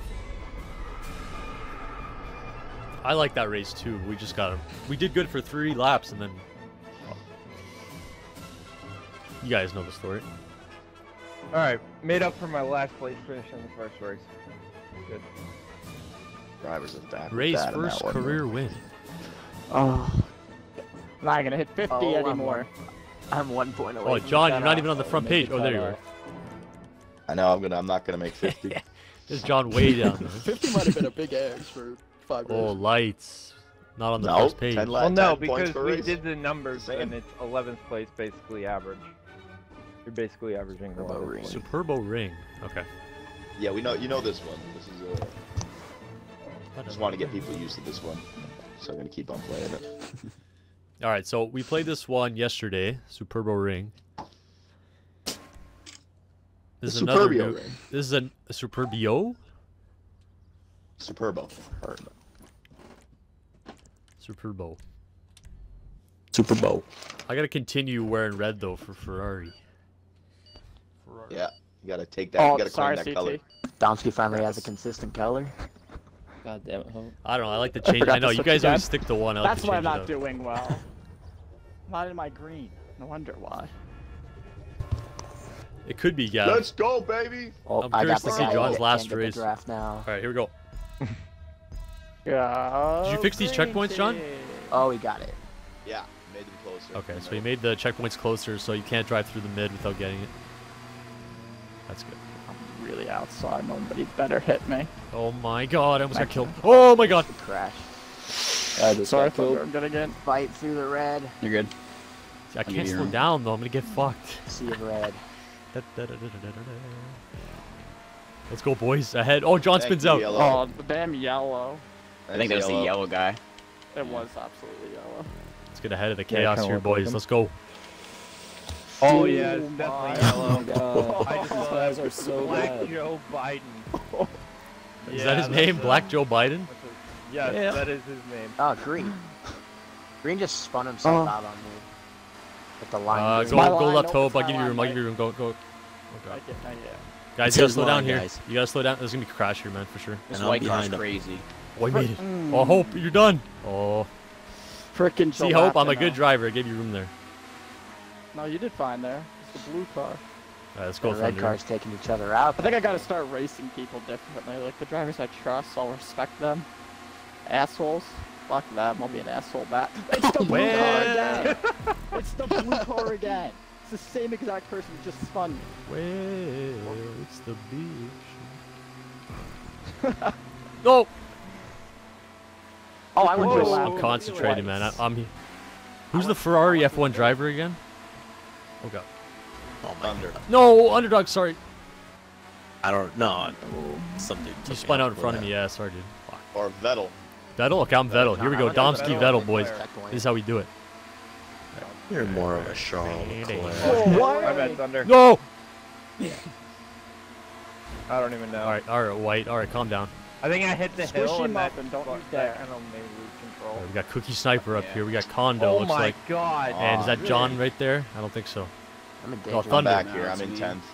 [SPEAKER 3] I like that race too. We just got, we did good for three laps, and then you guys know the story.
[SPEAKER 2] All right, made up for my last place finish in the first race. Good.
[SPEAKER 1] Drivers of that.
[SPEAKER 3] Ray's
[SPEAKER 1] that in that
[SPEAKER 3] first
[SPEAKER 1] one,
[SPEAKER 3] career win.
[SPEAKER 4] Oh. I'm not gonna hit fifty
[SPEAKER 9] Oh, I'm
[SPEAKER 4] anymore.
[SPEAKER 9] I'm one point away.
[SPEAKER 3] Oh,
[SPEAKER 9] from
[SPEAKER 3] John,
[SPEAKER 9] the
[SPEAKER 3] you're not
[SPEAKER 9] cutoff.
[SPEAKER 3] even on the front
[SPEAKER 6] Make
[SPEAKER 3] page.
[SPEAKER 6] the
[SPEAKER 3] Oh, there you are.
[SPEAKER 6] cutoff.
[SPEAKER 1] I know. I'm gonna. I'm not gonna make fifty.
[SPEAKER 3] There's John way down there.
[SPEAKER 5] fifty might have been a big edge for five
[SPEAKER 3] Oh,
[SPEAKER 5] races.
[SPEAKER 3] lights. Not on the
[SPEAKER 1] No,
[SPEAKER 3] first page.
[SPEAKER 1] ten la-
[SPEAKER 2] Well, no,
[SPEAKER 1] ten points
[SPEAKER 2] because
[SPEAKER 1] per
[SPEAKER 2] we
[SPEAKER 1] race.
[SPEAKER 2] did the numbers,
[SPEAKER 1] Same.
[SPEAKER 2] and it's eleventh place basically average. You're basically averaging
[SPEAKER 1] Turbo
[SPEAKER 2] eleventh
[SPEAKER 1] ring.
[SPEAKER 2] place.
[SPEAKER 3] Superbo ring. Okay.
[SPEAKER 1] Yeah, we know you know this one. This is uh, I just want to get people used to this one, so I'm gonna keep on playing it.
[SPEAKER 3] All right, so we played this one yesterday, Superbo ring. This is
[SPEAKER 1] The
[SPEAKER 3] another
[SPEAKER 1] Superbio
[SPEAKER 3] new-
[SPEAKER 1] ring.
[SPEAKER 3] This is a, a Superbio.
[SPEAKER 1] Superbo. Or-
[SPEAKER 3] Superbo.
[SPEAKER 7] Super Bowl.
[SPEAKER 3] I gotta continue wearing red though for Ferrari.
[SPEAKER 1] Yeah, you gotta take that.
[SPEAKER 4] Oh,
[SPEAKER 1] you gotta
[SPEAKER 4] sorry,
[SPEAKER 1] claim that
[SPEAKER 4] C T.
[SPEAKER 1] color.
[SPEAKER 9] Domsky finally has a consistent color.
[SPEAKER 6] God damn it, Hope.
[SPEAKER 3] I don't know. I like to change.
[SPEAKER 4] forgot
[SPEAKER 3] I know
[SPEAKER 4] to
[SPEAKER 3] you
[SPEAKER 4] switch
[SPEAKER 3] guys
[SPEAKER 4] again.
[SPEAKER 3] always stick to one. I like
[SPEAKER 4] That's
[SPEAKER 3] to
[SPEAKER 4] why
[SPEAKER 3] change
[SPEAKER 4] I'm
[SPEAKER 3] it
[SPEAKER 4] not
[SPEAKER 3] up.
[SPEAKER 4] doing well. Not in my green. No wonder why.
[SPEAKER 3] It could be Gav.
[SPEAKER 1] Let's go, baby.
[SPEAKER 9] Oh,
[SPEAKER 3] I'm
[SPEAKER 9] I
[SPEAKER 3] curious
[SPEAKER 9] got
[SPEAKER 3] to
[SPEAKER 9] the
[SPEAKER 3] see
[SPEAKER 9] guy
[SPEAKER 3] John's
[SPEAKER 9] that
[SPEAKER 3] last
[SPEAKER 9] can't get the
[SPEAKER 3] race.
[SPEAKER 9] draft now.
[SPEAKER 3] All right, here we go.
[SPEAKER 4] Yeah.
[SPEAKER 3] Did you fix these checkpoints, John?
[SPEAKER 9] Oh, he got it.
[SPEAKER 1] Yeah, made them closer.
[SPEAKER 3] Okay, so you made the checkpoints closer, so you can't drive through the mid without getting it. That's good.
[SPEAKER 4] I'm really outside. Nobody better hit me.
[SPEAKER 3] Oh my god, I almost got killed. Oh my god.
[SPEAKER 9] Crash.
[SPEAKER 6] I just
[SPEAKER 4] Sorry,
[SPEAKER 6] got killed.
[SPEAKER 4] I'm gonna get.
[SPEAKER 9] Fight through the red.
[SPEAKER 7] You're good.
[SPEAKER 3] I
[SPEAKER 7] give
[SPEAKER 3] can't
[SPEAKER 7] you
[SPEAKER 3] slow
[SPEAKER 7] room.
[SPEAKER 3] down though. I'm gonna get fucked.
[SPEAKER 9] Sea of red.
[SPEAKER 3] Da, da, da, da, da, da, da. Let's go, boys. Ahead. Oh, John
[SPEAKER 1] Thank
[SPEAKER 3] spins
[SPEAKER 1] you,
[SPEAKER 3] out.
[SPEAKER 1] yellow.
[SPEAKER 4] Oh, the damn yellow.
[SPEAKER 7] I think that was the yellow guy.
[SPEAKER 4] It was absolutely yellow.
[SPEAKER 3] Let's get ahead of the
[SPEAKER 2] Yeah,
[SPEAKER 3] chaos
[SPEAKER 2] kinda
[SPEAKER 3] here,
[SPEAKER 2] look like
[SPEAKER 3] boys.
[SPEAKER 2] him.
[SPEAKER 3] Let's go.
[SPEAKER 2] Oh yeah, it's
[SPEAKER 4] Oh
[SPEAKER 2] definitely
[SPEAKER 4] my
[SPEAKER 2] yellow.
[SPEAKER 6] God.
[SPEAKER 2] I just
[SPEAKER 6] These
[SPEAKER 2] love
[SPEAKER 6] guys are so
[SPEAKER 2] Black
[SPEAKER 6] bad.
[SPEAKER 2] Joe Biden.
[SPEAKER 3] Is
[SPEAKER 2] Yeah,
[SPEAKER 3] that his
[SPEAKER 2] that's
[SPEAKER 3] name?
[SPEAKER 2] a-
[SPEAKER 3] Black Joe Biden?
[SPEAKER 2] that's a- Yes,
[SPEAKER 3] Yeah.
[SPEAKER 2] that is his name.
[SPEAKER 9] Oh, green. Green just spun himself
[SPEAKER 4] Oh.
[SPEAKER 9] out on me. With the line.
[SPEAKER 3] Uh,
[SPEAKER 9] green.
[SPEAKER 3] go,
[SPEAKER 4] My
[SPEAKER 3] go
[SPEAKER 4] line,
[SPEAKER 3] left,
[SPEAKER 4] nope,
[SPEAKER 3] Hope.
[SPEAKER 4] it's
[SPEAKER 3] I'll
[SPEAKER 4] my
[SPEAKER 3] give you
[SPEAKER 4] line,
[SPEAKER 3] room. I'll
[SPEAKER 4] right?
[SPEAKER 3] give you room. Go, go. Oh, God.
[SPEAKER 4] Not yet, not yet.
[SPEAKER 3] Guys,
[SPEAKER 7] It's
[SPEAKER 3] you gotta
[SPEAKER 7] his
[SPEAKER 3] slow down
[SPEAKER 7] line,
[SPEAKER 3] here.
[SPEAKER 7] guys.
[SPEAKER 3] You gotta slow down. There's gonna be a crash here, man, for sure.
[SPEAKER 7] This
[SPEAKER 5] And I'm
[SPEAKER 7] white car's
[SPEAKER 5] behind him.
[SPEAKER 7] crazy.
[SPEAKER 3] Oh, I made it.
[SPEAKER 4] Mm.
[SPEAKER 3] Oh, Hope, you're done. Oh,
[SPEAKER 4] Frickin'
[SPEAKER 3] see, Hope, I'm a
[SPEAKER 4] jalapeno.
[SPEAKER 3] good driver. I gave you room there.
[SPEAKER 4] No, you did fine there. It's the blue car.
[SPEAKER 3] All right, let's
[SPEAKER 9] The
[SPEAKER 3] go,
[SPEAKER 9] red
[SPEAKER 3] Thunder.
[SPEAKER 9] cars taking each other out.
[SPEAKER 4] I think I gotta start racing people differently. Like the drivers I trust, I'll respect them. Assholes, fuck them. I'll be an asshole back. It's the blue car
[SPEAKER 3] Well.
[SPEAKER 4] again. It's the blue car again. It's the same exact person who just spun me.
[SPEAKER 3] Well, it's the bitch. No!
[SPEAKER 4] Oh, I went to a
[SPEAKER 2] Whoa.
[SPEAKER 4] lap.
[SPEAKER 3] I'm concentrating, man. I, I'm. Who's the Ferrari F one driver again? Oh god.
[SPEAKER 5] Oh my
[SPEAKER 1] Thunder.
[SPEAKER 5] god.
[SPEAKER 3] No, underdog. Sorry.
[SPEAKER 5] I don't know. Some dude
[SPEAKER 3] You
[SPEAKER 5] took me
[SPEAKER 3] spun out in
[SPEAKER 5] for
[SPEAKER 3] front of
[SPEAKER 5] that.
[SPEAKER 3] me. Yeah, sorry, dude. Fuck.
[SPEAKER 1] Or Vettel.
[SPEAKER 3] Vettel. Okay, I'm Vettel. Here we go.
[SPEAKER 9] I went
[SPEAKER 3] Domsky
[SPEAKER 9] Vettel.
[SPEAKER 3] Vettel, boys.
[SPEAKER 9] Checkpoint.
[SPEAKER 3] This is how we do it.
[SPEAKER 5] You're more of a Charles Leclerc.
[SPEAKER 4] Oh, what?
[SPEAKER 2] My bad, Thunder.
[SPEAKER 3] No.
[SPEAKER 2] I don't even know.
[SPEAKER 3] All right, all right, White. All right, calm down.
[SPEAKER 2] I think I hit the
[SPEAKER 4] Squish
[SPEAKER 2] hill
[SPEAKER 4] him
[SPEAKER 2] and that,
[SPEAKER 4] up and don't
[SPEAKER 2] fuck-
[SPEAKER 4] you
[SPEAKER 2] that
[SPEAKER 4] dare.
[SPEAKER 2] kind of made me lose
[SPEAKER 3] All
[SPEAKER 2] control.
[SPEAKER 3] right, we got Cookie Sniper up
[SPEAKER 7] Yeah.
[SPEAKER 3] here. We got Kondo.
[SPEAKER 2] Oh
[SPEAKER 3] looks
[SPEAKER 2] my
[SPEAKER 3] like.
[SPEAKER 2] god.
[SPEAKER 3] And is that
[SPEAKER 2] Really?
[SPEAKER 3] John right there? I don't think so.
[SPEAKER 9] I'm in
[SPEAKER 3] Oh,
[SPEAKER 9] danger.
[SPEAKER 1] I'm
[SPEAKER 3] Thunder.
[SPEAKER 1] back
[SPEAKER 7] No,
[SPEAKER 1] here. I'm
[SPEAKER 7] it's
[SPEAKER 1] in
[SPEAKER 7] me.
[SPEAKER 1] tenth.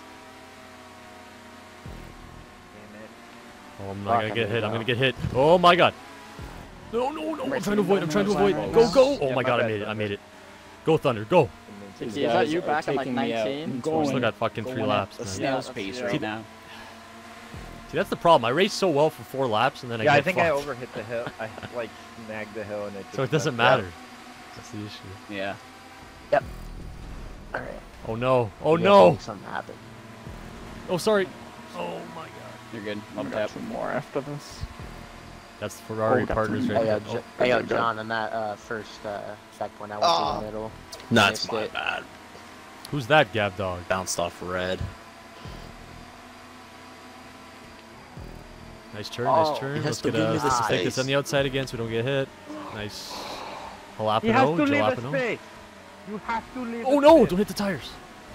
[SPEAKER 2] Damn it.
[SPEAKER 3] Oh, I'm
[SPEAKER 9] Fuck,
[SPEAKER 3] not gonna
[SPEAKER 9] I'm
[SPEAKER 3] get hit.
[SPEAKER 9] gonna
[SPEAKER 3] I'm gonna
[SPEAKER 9] go.
[SPEAKER 3] get hit. Oh my god. No, no, no. I'm
[SPEAKER 4] Racing
[SPEAKER 3] trying to avoid. I'm trying to
[SPEAKER 4] Thunder
[SPEAKER 3] avoid.
[SPEAKER 4] right
[SPEAKER 3] Go,
[SPEAKER 4] now.
[SPEAKER 3] go. Oh
[SPEAKER 2] Yeah,
[SPEAKER 3] my
[SPEAKER 2] my
[SPEAKER 3] god, I
[SPEAKER 2] bad,
[SPEAKER 3] made it. I
[SPEAKER 2] Thunder.
[SPEAKER 3] made it. Go, Thunder. Go.
[SPEAKER 4] Is
[SPEAKER 7] These
[SPEAKER 4] that
[SPEAKER 7] guys
[SPEAKER 4] you
[SPEAKER 7] are
[SPEAKER 4] back in like
[SPEAKER 7] taking me out.
[SPEAKER 4] nineteen?
[SPEAKER 7] I'm
[SPEAKER 3] We
[SPEAKER 7] going.
[SPEAKER 3] still got fucking
[SPEAKER 7] Going
[SPEAKER 3] three
[SPEAKER 7] at
[SPEAKER 3] laps,
[SPEAKER 7] a
[SPEAKER 3] man.
[SPEAKER 7] snail's
[SPEAKER 4] Yeah,
[SPEAKER 7] pace
[SPEAKER 4] that's-
[SPEAKER 7] right now.
[SPEAKER 3] See, that's the problem. I raced so well for four laps, and then I
[SPEAKER 2] Yeah,
[SPEAKER 3] get
[SPEAKER 2] I think I
[SPEAKER 3] fucked.
[SPEAKER 2] overhit the hill. I like snagged the hill and it.
[SPEAKER 3] So it
[SPEAKER 2] just
[SPEAKER 3] doesn't
[SPEAKER 2] messed up.
[SPEAKER 3] matter. That's the issue.
[SPEAKER 7] Yeah.
[SPEAKER 9] All right.
[SPEAKER 3] Oh no. Oh
[SPEAKER 9] We gotta
[SPEAKER 3] no.
[SPEAKER 9] make something happen.
[SPEAKER 3] Oh sorry. Oh my god.
[SPEAKER 7] You're good.
[SPEAKER 4] I'm
[SPEAKER 7] Up
[SPEAKER 4] gonna
[SPEAKER 7] tap.
[SPEAKER 4] two more after this.
[SPEAKER 3] That's the Ferrari
[SPEAKER 4] Oh, got
[SPEAKER 3] partners
[SPEAKER 4] three.
[SPEAKER 3] right
[SPEAKER 9] Hey, yo,
[SPEAKER 3] there.
[SPEAKER 9] Jo-
[SPEAKER 3] Oh,
[SPEAKER 9] hey, yo,
[SPEAKER 4] good, good.
[SPEAKER 9] John, on that uh, first uh, checkpoint, I went
[SPEAKER 1] Ah.
[SPEAKER 9] to the middle.
[SPEAKER 5] Nah,
[SPEAKER 9] Missed
[SPEAKER 5] it's my
[SPEAKER 9] it.
[SPEAKER 5] bad.
[SPEAKER 3] who's that, Gav dog?
[SPEAKER 5] Bounced off red.
[SPEAKER 3] Nice turn.
[SPEAKER 9] Oh,
[SPEAKER 3] Nice turn.
[SPEAKER 5] he has
[SPEAKER 3] Let's
[SPEAKER 5] to
[SPEAKER 3] get
[SPEAKER 5] give
[SPEAKER 3] a
[SPEAKER 5] me the
[SPEAKER 3] let's take this
[SPEAKER 5] space.
[SPEAKER 3] on the outside again, so we don't get hit. Nice. Jalapeno.
[SPEAKER 2] You have to leave a
[SPEAKER 3] Jalapeno.
[SPEAKER 2] space. You have to leave.
[SPEAKER 3] Oh
[SPEAKER 2] a
[SPEAKER 3] no!
[SPEAKER 2] space.
[SPEAKER 3] Don't hit the tires.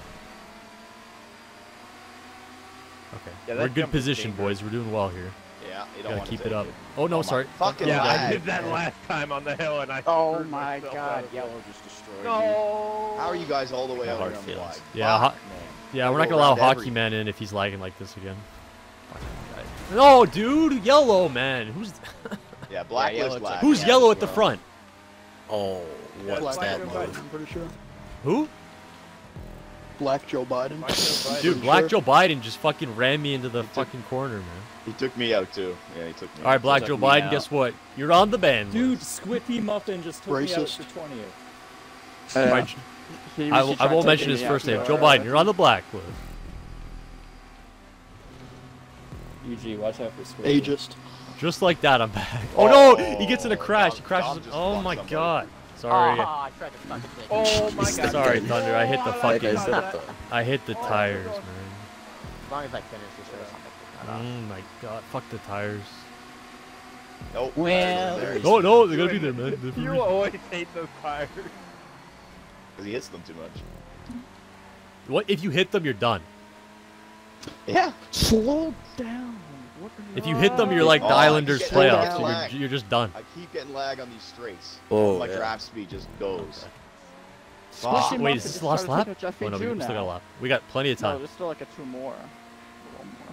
[SPEAKER 3] Okay.
[SPEAKER 2] Yeah,
[SPEAKER 3] We're
[SPEAKER 2] that
[SPEAKER 3] in good
[SPEAKER 2] jump is
[SPEAKER 3] position,
[SPEAKER 2] dangerous.
[SPEAKER 3] boys. We're doing well here.
[SPEAKER 1] Yeah, you don't
[SPEAKER 3] Gotta
[SPEAKER 1] want to
[SPEAKER 3] keep
[SPEAKER 1] take
[SPEAKER 3] it up. Oh no,
[SPEAKER 1] my
[SPEAKER 3] sorry.
[SPEAKER 1] fucking
[SPEAKER 2] Yeah, I
[SPEAKER 1] God.
[SPEAKER 2] did that last time on the hill and I.
[SPEAKER 4] Oh
[SPEAKER 2] screwed
[SPEAKER 4] my
[SPEAKER 2] myself
[SPEAKER 4] god,
[SPEAKER 2] out of it.
[SPEAKER 7] Yellow just destroyed
[SPEAKER 2] No.
[SPEAKER 1] How are you guys all the way out
[SPEAKER 5] Hard
[SPEAKER 1] here on the
[SPEAKER 5] feelings.
[SPEAKER 1] wide?
[SPEAKER 3] Yeah,
[SPEAKER 1] Fuck,
[SPEAKER 3] ho-
[SPEAKER 1] man.
[SPEAKER 3] Yeah,
[SPEAKER 1] I
[SPEAKER 3] we're not
[SPEAKER 1] go
[SPEAKER 3] gonna allow
[SPEAKER 1] around
[SPEAKER 3] Hockey
[SPEAKER 1] every-
[SPEAKER 3] Man in if he's lagging like this again. Fucking guy. No, dude, yellow man. Who's
[SPEAKER 1] Yeah, blacklist
[SPEAKER 7] yellow
[SPEAKER 1] lag.
[SPEAKER 3] who's
[SPEAKER 1] yeah,
[SPEAKER 3] yellow
[SPEAKER 1] as
[SPEAKER 3] at the
[SPEAKER 1] well.
[SPEAKER 3] front?
[SPEAKER 5] Oh, what's
[SPEAKER 2] Black
[SPEAKER 5] that
[SPEAKER 2] Joe
[SPEAKER 5] mode?
[SPEAKER 2] Biden.
[SPEAKER 5] I'm pretty sure.
[SPEAKER 3] Who?
[SPEAKER 5] Black Joe Biden.
[SPEAKER 2] Black Joe Biden.
[SPEAKER 3] Dude, Black Joe Biden just fucking ran me into the fucking corner, man.
[SPEAKER 1] He took me out too. Yeah, he took me
[SPEAKER 3] All right,
[SPEAKER 1] out.
[SPEAKER 3] Black
[SPEAKER 7] took
[SPEAKER 3] Joe
[SPEAKER 7] me
[SPEAKER 3] Biden.
[SPEAKER 7] out.
[SPEAKER 3] Guess what? You're on the ban.
[SPEAKER 6] Dude, Squippy Muffin just took me out
[SPEAKER 5] Racist.
[SPEAKER 6] for twentieth.
[SPEAKER 4] Yeah.
[SPEAKER 3] All right,
[SPEAKER 4] He-
[SPEAKER 3] I,
[SPEAKER 4] he
[SPEAKER 3] will- I
[SPEAKER 4] tried
[SPEAKER 3] won't
[SPEAKER 4] taking
[SPEAKER 3] mention his
[SPEAKER 4] me
[SPEAKER 3] first
[SPEAKER 4] out
[SPEAKER 3] name.
[SPEAKER 4] too.
[SPEAKER 3] Joe Biden, you're on the blacklist.
[SPEAKER 6] E G, watch out for switch.
[SPEAKER 5] Ageist.
[SPEAKER 3] Just like that, I'm back. Oh no! He gets in a crash. He
[SPEAKER 1] Dom-
[SPEAKER 3] crashes.
[SPEAKER 1] Dom just
[SPEAKER 3] Oh
[SPEAKER 1] fucked
[SPEAKER 3] my
[SPEAKER 1] somebody.
[SPEAKER 3] god. Sorry.
[SPEAKER 4] Oh, I tried to fucking take it.
[SPEAKER 2] Oh my god.
[SPEAKER 3] Sorry, Thunder. I hit the
[SPEAKER 2] Why
[SPEAKER 6] Like I
[SPEAKER 3] fucking.
[SPEAKER 6] said, though.
[SPEAKER 3] I hit the tires, man.
[SPEAKER 9] As long as I finish this race, I'm gonna
[SPEAKER 3] Oh my god. Fuck the tires.
[SPEAKER 1] Nope.
[SPEAKER 7] Well,
[SPEAKER 1] There,
[SPEAKER 3] No, no, they're gonna be there, man. They're for
[SPEAKER 2] You
[SPEAKER 3] reason.
[SPEAKER 2] always hate those tires.
[SPEAKER 1] because he hits them too much.
[SPEAKER 3] What if you hit them? You're done.
[SPEAKER 1] Yeah.
[SPEAKER 4] Slow down. What are
[SPEAKER 3] If you hit them, you're like the
[SPEAKER 1] Oh, I
[SPEAKER 3] Islanders
[SPEAKER 1] get-
[SPEAKER 3] playoffs.
[SPEAKER 1] I get
[SPEAKER 3] So
[SPEAKER 1] lag.
[SPEAKER 3] you're, you're just done.
[SPEAKER 1] I keep getting lag on these straights.
[SPEAKER 7] Oh,
[SPEAKER 1] My
[SPEAKER 7] yeah.
[SPEAKER 1] draft speed just goes.
[SPEAKER 4] Squish
[SPEAKER 1] Fuck.
[SPEAKER 4] him
[SPEAKER 3] Wait,
[SPEAKER 4] up
[SPEAKER 3] is
[SPEAKER 4] and
[SPEAKER 3] this
[SPEAKER 4] just
[SPEAKER 3] the last
[SPEAKER 4] try to
[SPEAKER 3] lap?
[SPEAKER 4] take out Jeffy
[SPEAKER 3] Oh no, we
[SPEAKER 4] Jew
[SPEAKER 3] still got a
[SPEAKER 4] now.
[SPEAKER 3] lap. We got plenty of
[SPEAKER 4] No,
[SPEAKER 3] time.
[SPEAKER 4] there's still like a two more. One more.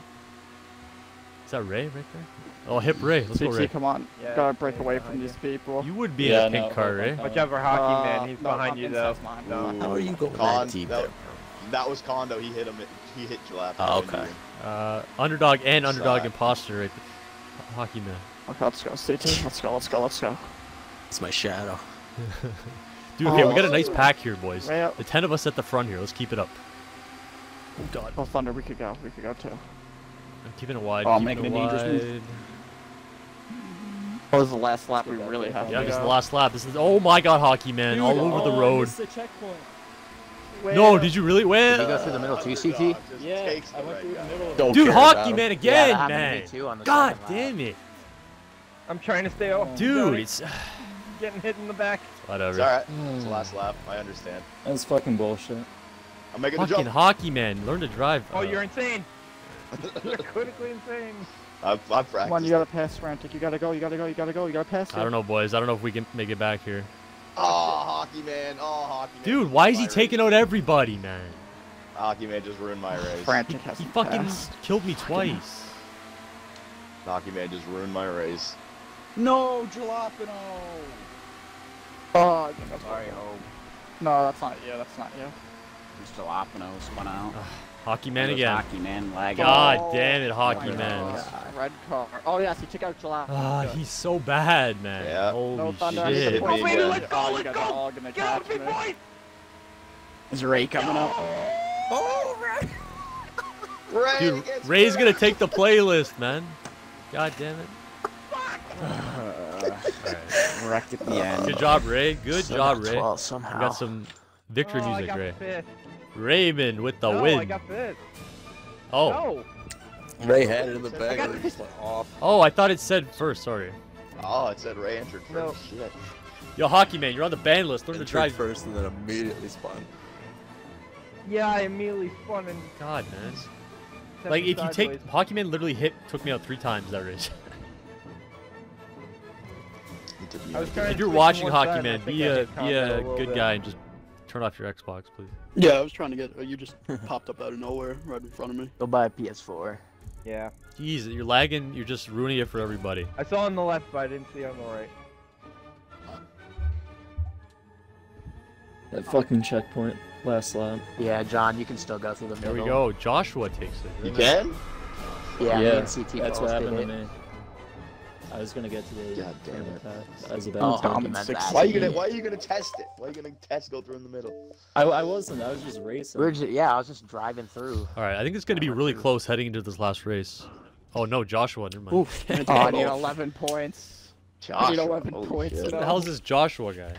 [SPEAKER 3] Is that Ray right there? Oh, hip Ray. Let's go,
[SPEAKER 4] T T,
[SPEAKER 3] Ray.
[SPEAKER 4] come on.
[SPEAKER 2] Yeah,
[SPEAKER 4] Gotta break
[SPEAKER 2] yeah,
[SPEAKER 4] away
[SPEAKER 2] behind
[SPEAKER 4] from
[SPEAKER 2] you.
[SPEAKER 4] these people.
[SPEAKER 3] You would be
[SPEAKER 6] Yeah,
[SPEAKER 3] in a pink
[SPEAKER 6] no,
[SPEAKER 3] car,
[SPEAKER 6] hold on,
[SPEAKER 3] Ray.
[SPEAKER 6] hold on.
[SPEAKER 2] Whichever hockey
[SPEAKER 4] Uh,
[SPEAKER 2] man, he's
[SPEAKER 4] no,
[SPEAKER 2] behind you though.
[SPEAKER 4] Inside's mine.
[SPEAKER 1] Ooh.
[SPEAKER 7] How are you going
[SPEAKER 1] Con,
[SPEAKER 7] that deep
[SPEAKER 1] that,
[SPEAKER 7] there?
[SPEAKER 1] that was Kondo. He hit him. He hit Jalap.
[SPEAKER 7] Oh, okay.
[SPEAKER 3] Uh, underdog and underdog
[SPEAKER 1] Suck.
[SPEAKER 3] imposter right there. Hockey man.
[SPEAKER 4] Okay, let's go, C T. Let's go, let's go, let's go.
[SPEAKER 7] It's my shadow.
[SPEAKER 3] Dude, okay, we got a nice pack here, boys.
[SPEAKER 4] Ray up.
[SPEAKER 3] The ten of us at the front here. Let's keep it up. Oh god.
[SPEAKER 4] Oh, Thunder, we could go. We could go too.
[SPEAKER 3] I'm keeping it wide.
[SPEAKER 7] Oh,
[SPEAKER 3] keeping
[SPEAKER 7] making
[SPEAKER 3] it
[SPEAKER 7] a dangerous
[SPEAKER 3] wide.
[SPEAKER 7] move.
[SPEAKER 4] What was the last lap we really have
[SPEAKER 3] Yeah,
[SPEAKER 4] to
[SPEAKER 3] this is
[SPEAKER 4] go?
[SPEAKER 3] the last lap. This is oh my god, hockey man, all over the road.
[SPEAKER 6] The checkpoint.
[SPEAKER 3] No, did you really?
[SPEAKER 9] Did
[SPEAKER 3] Well,
[SPEAKER 9] you go through the middle too, C T?
[SPEAKER 1] Just
[SPEAKER 6] Yeah,
[SPEAKER 1] takes the
[SPEAKER 6] I went
[SPEAKER 1] right
[SPEAKER 6] through the
[SPEAKER 1] guy.
[SPEAKER 6] middle. of
[SPEAKER 7] Don't
[SPEAKER 3] dude,
[SPEAKER 7] care
[SPEAKER 3] hockey
[SPEAKER 7] about him.
[SPEAKER 3] man
[SPEAKER 9] Yeah,
[SPEAKER 3] again,
[SPEAKER 9] that happened to
[SPEAKER 3] man.
[SPEAKER 9] me too on the
[SPEAKER 3] God
[SPEAKER 9] second lap.
[SPEAKER 3] damn it,
[SPEAKER 2] I'm trying to stay off.
[SPEAKER 3] dude.
[SPEAKER 2] Johnny.
[SPEAKER 3] It's
[SPEAKER 2] Getting hit in the back.
[SPEAKER 3] whatever.
[SPEAKER 1] It's alright. It's the last lap. I understand.
[SPEAKER 6] That's fucking bullshit.
[SPEAKER 1] I'm making the
[SPEAKER 3] Fucking
[SPEAKER 1] jump.
[SPEAKER 3] hockey man, learn to drive.
[SPEAKER 2] Oh,
[SPEAKER 3] Uh,
[SPEAKER 2] you're insane. You're critically insane.
[SPEAKER 1] I've, I've
[SPEAKER 4] Come on,
[SPEAKER 1] practiced.
[SPEAKER 4] you gotta pass Frantic. You gotta go, you gotta go, you gotta go, you gotta pass
[SPEAKER 3] I don't know, boys. I don't know if we can make it back here.
[SPEAKER 1] Oh, hockey man. Oh, hockey man.
[SPEAKER 3] Dude,
[SPEAKER 1] just
[SPEAKER 3] why
[SPEAKER 1] ruined
[SPEAKER 3] is he
[SPEAKER 1] my
[SPEAKER 3] taking
[SPEAKER 1] race.
[SPEAKER 3] out everybody, man?
[SPEAKER 1] Hockey man just ruined my race.
[SPEAKER 4] Frantic
[SPEAKER 3] He
[SPEAKER 4] hasn't
[SPEAKER 3] fucking
[SPEAKER 4] passed.
[SPEAKER 3] killed me twice.
[SPEAKER 1] Hockey man just ruined my race.
[SPEAKER 7] No, Jalapeno.
[SPEAKER 4] Oh,
[SPEAKER 7] Sorry, Hope.
[SPEAKER 4] no, that's not you, that's not you.
[SPEAKER 7] Jalapeno spun out.
[SPEAKER 3] Hockey man
[SPEAKER 7] Those
[SPEAKER 3] again.
[SPEAKER 7] Hockey man lag.
[SPEAKER 3] God
[SPEAKER 4] Oh.
[SPEAKER 3] damn it, hockey
[SPEAKER 7] Oh,
[SPEAKER 3] man.
[SPEAKER 7] God.
[SPEAKER 4] Red car. Oh, yes, he took out Jalap.
[SPEAKER 3] Ah, he's so bad, man.
[SPEAKER 1] Yeah.
[SPEAKER 3] Holy
[SPEAKER 4] No Thunder, I need
[SPEAKER 3] shit.
[SPEAKER 4] the points.
[SPEAKER 1] Oh, baby,
[SPEAKER 4] again.
[SPEAKER 1] let's
[SPEAKER 2] go,
[SPEAKER 4] Oh, you
[SPEAKER 2] let's
[SPEAKER 4] guys
[SPEAKER 2] go.
[SPEAKER 4] are all gonna
[SPEAKER 2] Get off
[SPEAKER 4] catch
[SPEAKER 2] me,
[SPEAKER 4] me.
[SPEAKER 2] boys.
[SPEAKER 7] Is Ray coming up?
[SPEAKER 1] Ray
[SPEAKER 3] Dude,
[SPEAKER 1] gets
[SPEAKER 3] Ray's gonna
[SPEAKER 1] wrecked.
[SPEAKER 3] take the playlist, man. God damn it.
[SPEAKER 7] Wrecked at the end.
[SPEAKER 3] Good job, Ray. Good
[SPEAKER 9] Still
[SPEAKER 3] job,
[SPEAKER 9] got
[SPEAKER 3] Ray.
[SPEAKER 9] twelve
[SPEAKER 3] We
[SPEAKER 9] somehow.
[SPEAKER 3] got some victory
[SPEAKER 2] Oh, I
[SPEAKER 3] music,
[SPEAKER 2] got
[SPEAKER 3] Ray.
[SPEAKER 2] fifth.
[SPEAKER 3] Raymond with the
[SPEAKER 2] no,
[SPEAKER 3] win.
[SPEAKER 2] I got fifth.
[SPEAKER 3] Oh.
[SPEAKER 2] No.
[SPEAKER 7] Ray had it in the
[SPEAKER 2] I
[SPEAKER 7] bag.
[SPEAKER 2] got
[SPEAKER 7] and just went off.
[SPEAKER 3] Oh, I thought it said first. Sorry.
[SPEAKER 1] Oh, it said Ray entered
[SPEAKER 2] No.
[SPEAKER 1] first. Shit.
[SPEAKER 3] Yo, hockey man, you're on the ban list. Learn to
[SPEAKER 7] Entered
[SPEAKER 3] drive.
[SPEAKER 7] first and then immediately spun.
[SPEAKER 2] Yeah, I immediately spun and
[SPEAKER 3] God, man.
[SPEAKER 2] stepped
[SPEAKER 3] Like, if you
[SPEAKER 2] sideways.
[SPEAKER 3] take hockey man, literally hit took me out three times that race.
[SPEAKER 1] He took me
[SPEAKER 2] I was
[SPEAKER 1] out.
[SPEAKER 2] trying
[SPEAKER 3] If
[SPEAKER 2] to
[SPEAKER 3] you're
[SPEAKER 2] switch
[SPEAKER 3] watching
[SPEAKER 2] one
[SPEAKER 3] hockey
[SPEAKER 2] side,
[SPEAKER 3] man,
[SPEAKER 2] I think
[SPEAKER 3] be
[SPEAKER 2] I
[SPEAKER 3] a
[SPEAKER 2] hit
[SPEAKER 3] be
[SPEAKER 2] Congo
[SPEAKER 3] a
[SPEAKER 2] little
[SPEAKER 3] good
[SPEAKER 2] bit.
[SPEAKER 3] guy and just turn off your Xbox, please.
[SPEAKER 5] Yeah, I was trying to get. Uh, you just popped up out of nowhere, right in front of me.
[SPEAKER 9] Go buy a P S four.
[SPEAKER 2] Yeah.
[SPEAKER 3] Jeez, you're lagging. You're just ruining it for everybody.
[SPEAKER 2] I saw on the left, but I didn't see on the right.
[SPEAKER 6] That fucking checkpoint last lap.
[SPEAKER 9] Yeah, John, you can still go through the
[SPEAKER 3] There
[SPEAKER 9] middle.
[SPEAKER 3] we go. Joshua takes it.
[SPEAKER 1] You can?
[SPEAKER 9] Yeah, me
[SPEAKER 6] Yeah,
[SPEAKER 9] and C T
[SPEAKER 6] that's
[SPEAKER 9] both
[SPEAKER 6] what
[SPEAKER 9] did
[SPEAKER 6] happened to
[SPEAKER 9] it.
[SPEAKER 6] me. I was gonna get to the.
[SPEAKER 1] God damn it.
[SPEAKER 6] I was about
[SPEAKER 9] Oh,
[SPEAKER 6] to.
[SPEAKER 9] hockey
[SPEAKER 4] I'm
[SPEAKER 9] man's
[SPEAKER 4] six-
[SPEAKER 9] ass.
[SPEAKER 1] Why are you gonna Why are you gonna test it? Why are you gonna test go through in the middle?
[SPEAKER 6] I, I wasn't. I was just racing.
[SPEAKER 9] We were just, yeah, I was just driving through.
[SPEAKER 3] All right, I think it's going to be really close heading into this last race. Oh no, Joshua, never mind.
[SPEAKER 5] Oof.
[SPEAKER 4] Oh, I need eleven points. I need
[SPEAKER 1] Joshua,
[SPEAKER 4] eleven
[SPEAKER 1] holy
[SPEAKER 4] points.
[SPEAKER 1] shit.
[SPEAKER 3] What the hell is this Joshua guy?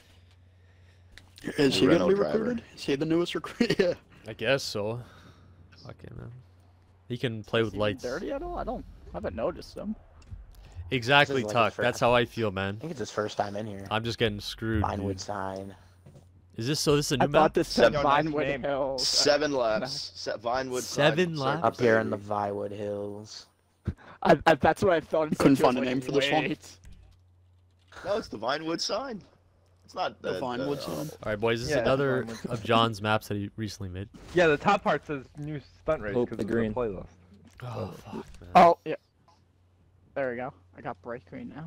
[SPEAKER 5] Is he
[SPEAKER 1] Renault
[SPEAKER 5] gonna be
[SPEAKER 1] driver.
[SPEAKER 5] recruited? Is he the newest recruit? Yeah.
[SPEAKER 3] I guess so. Okay, man. He can play
[SPEAKER 4] Is
[SPEAKER 3] with
[SPEAKER 4] he
[SPEAKER 3] lights.
[SPEAKER 4] dirty at all? I don't. I haven't noticed him.
[SPEAKER 3] Exactly,
[SPEAKER 9] This is like
[SPEAKER 3] Tuck.
[SPEAKER 9] his first-
[SPEAKER 3] That's how I feel, man.
[SPEAKER 9] I think it's his first time in here.
[SPEAKER 3] I'm just getting screwed.
[SPEAKER 9] Vinewood
[SPEAKER 3] Dude.
[SPEAKER 9] sign.
[SPEAKER 3] Is this so? This is a
[SPEAKER 4] I
[SPEAKER 3] new
[SPEAKER 4] thought
[SPEAKER 3] map?
[SPEAKER 4] this said
[SPEAKER 1] Seven-
[SPEAKER 2] nice
[SPEAKER 4] Vinewood
[SPEAKER 2] name.
[SPEAKER 4] Hills.
[SPEAKER 1] Seven laps. Se- Vinewood.
[SPEAKER 3] Seven
[SPEAKER 1] side,
[SPEAKER 3] laps?
[SPEAKER 1] circle
[SPEAKER 9] Up here in the
[SPEAKER 1] baby.
[SPEAKER 9] Vinewood Hills.
[SPEAKER 4] I, I, that's what I thought. it said,
[SPEAKER 5] Couldn't
[SPEAKER 4] just
[SPEAKER 5] find a
[SPEAKER 4] like,
[SPEAKER 5] name for this one.
[SPEAKER 4] wait.
[SPEAKER 1] No, it's the Vinewood sign. It's not
[SPEAKER 5] The
[SPEAKER 1] the
[SPEAKER 5] Vinewood
[SPEAKER 1] uh,
[SPEAKER 5] sign.
[SPEAKER 3] All right, boys. This is
[SPEAKER 2] Yeah,
[SPEAKER 3] another
[SPEAKER 2] Vinewood.
[SPEAKER 3] of John's maps that he recently made.
[SPEAKER 2] Yeah, the top part says new stunt race
[SPEAKER 6] Hope
[SPEAKER 2] because
[SPEAKER 6] the
[SPEAKER 2] of
[SPEAKER 6] green.
[SPEAKER 2] the playlist.
[SPEAKER 3] Oh, fuck, man.
[SPEAKER 4] Oh yeah. There we go. I got bright green now.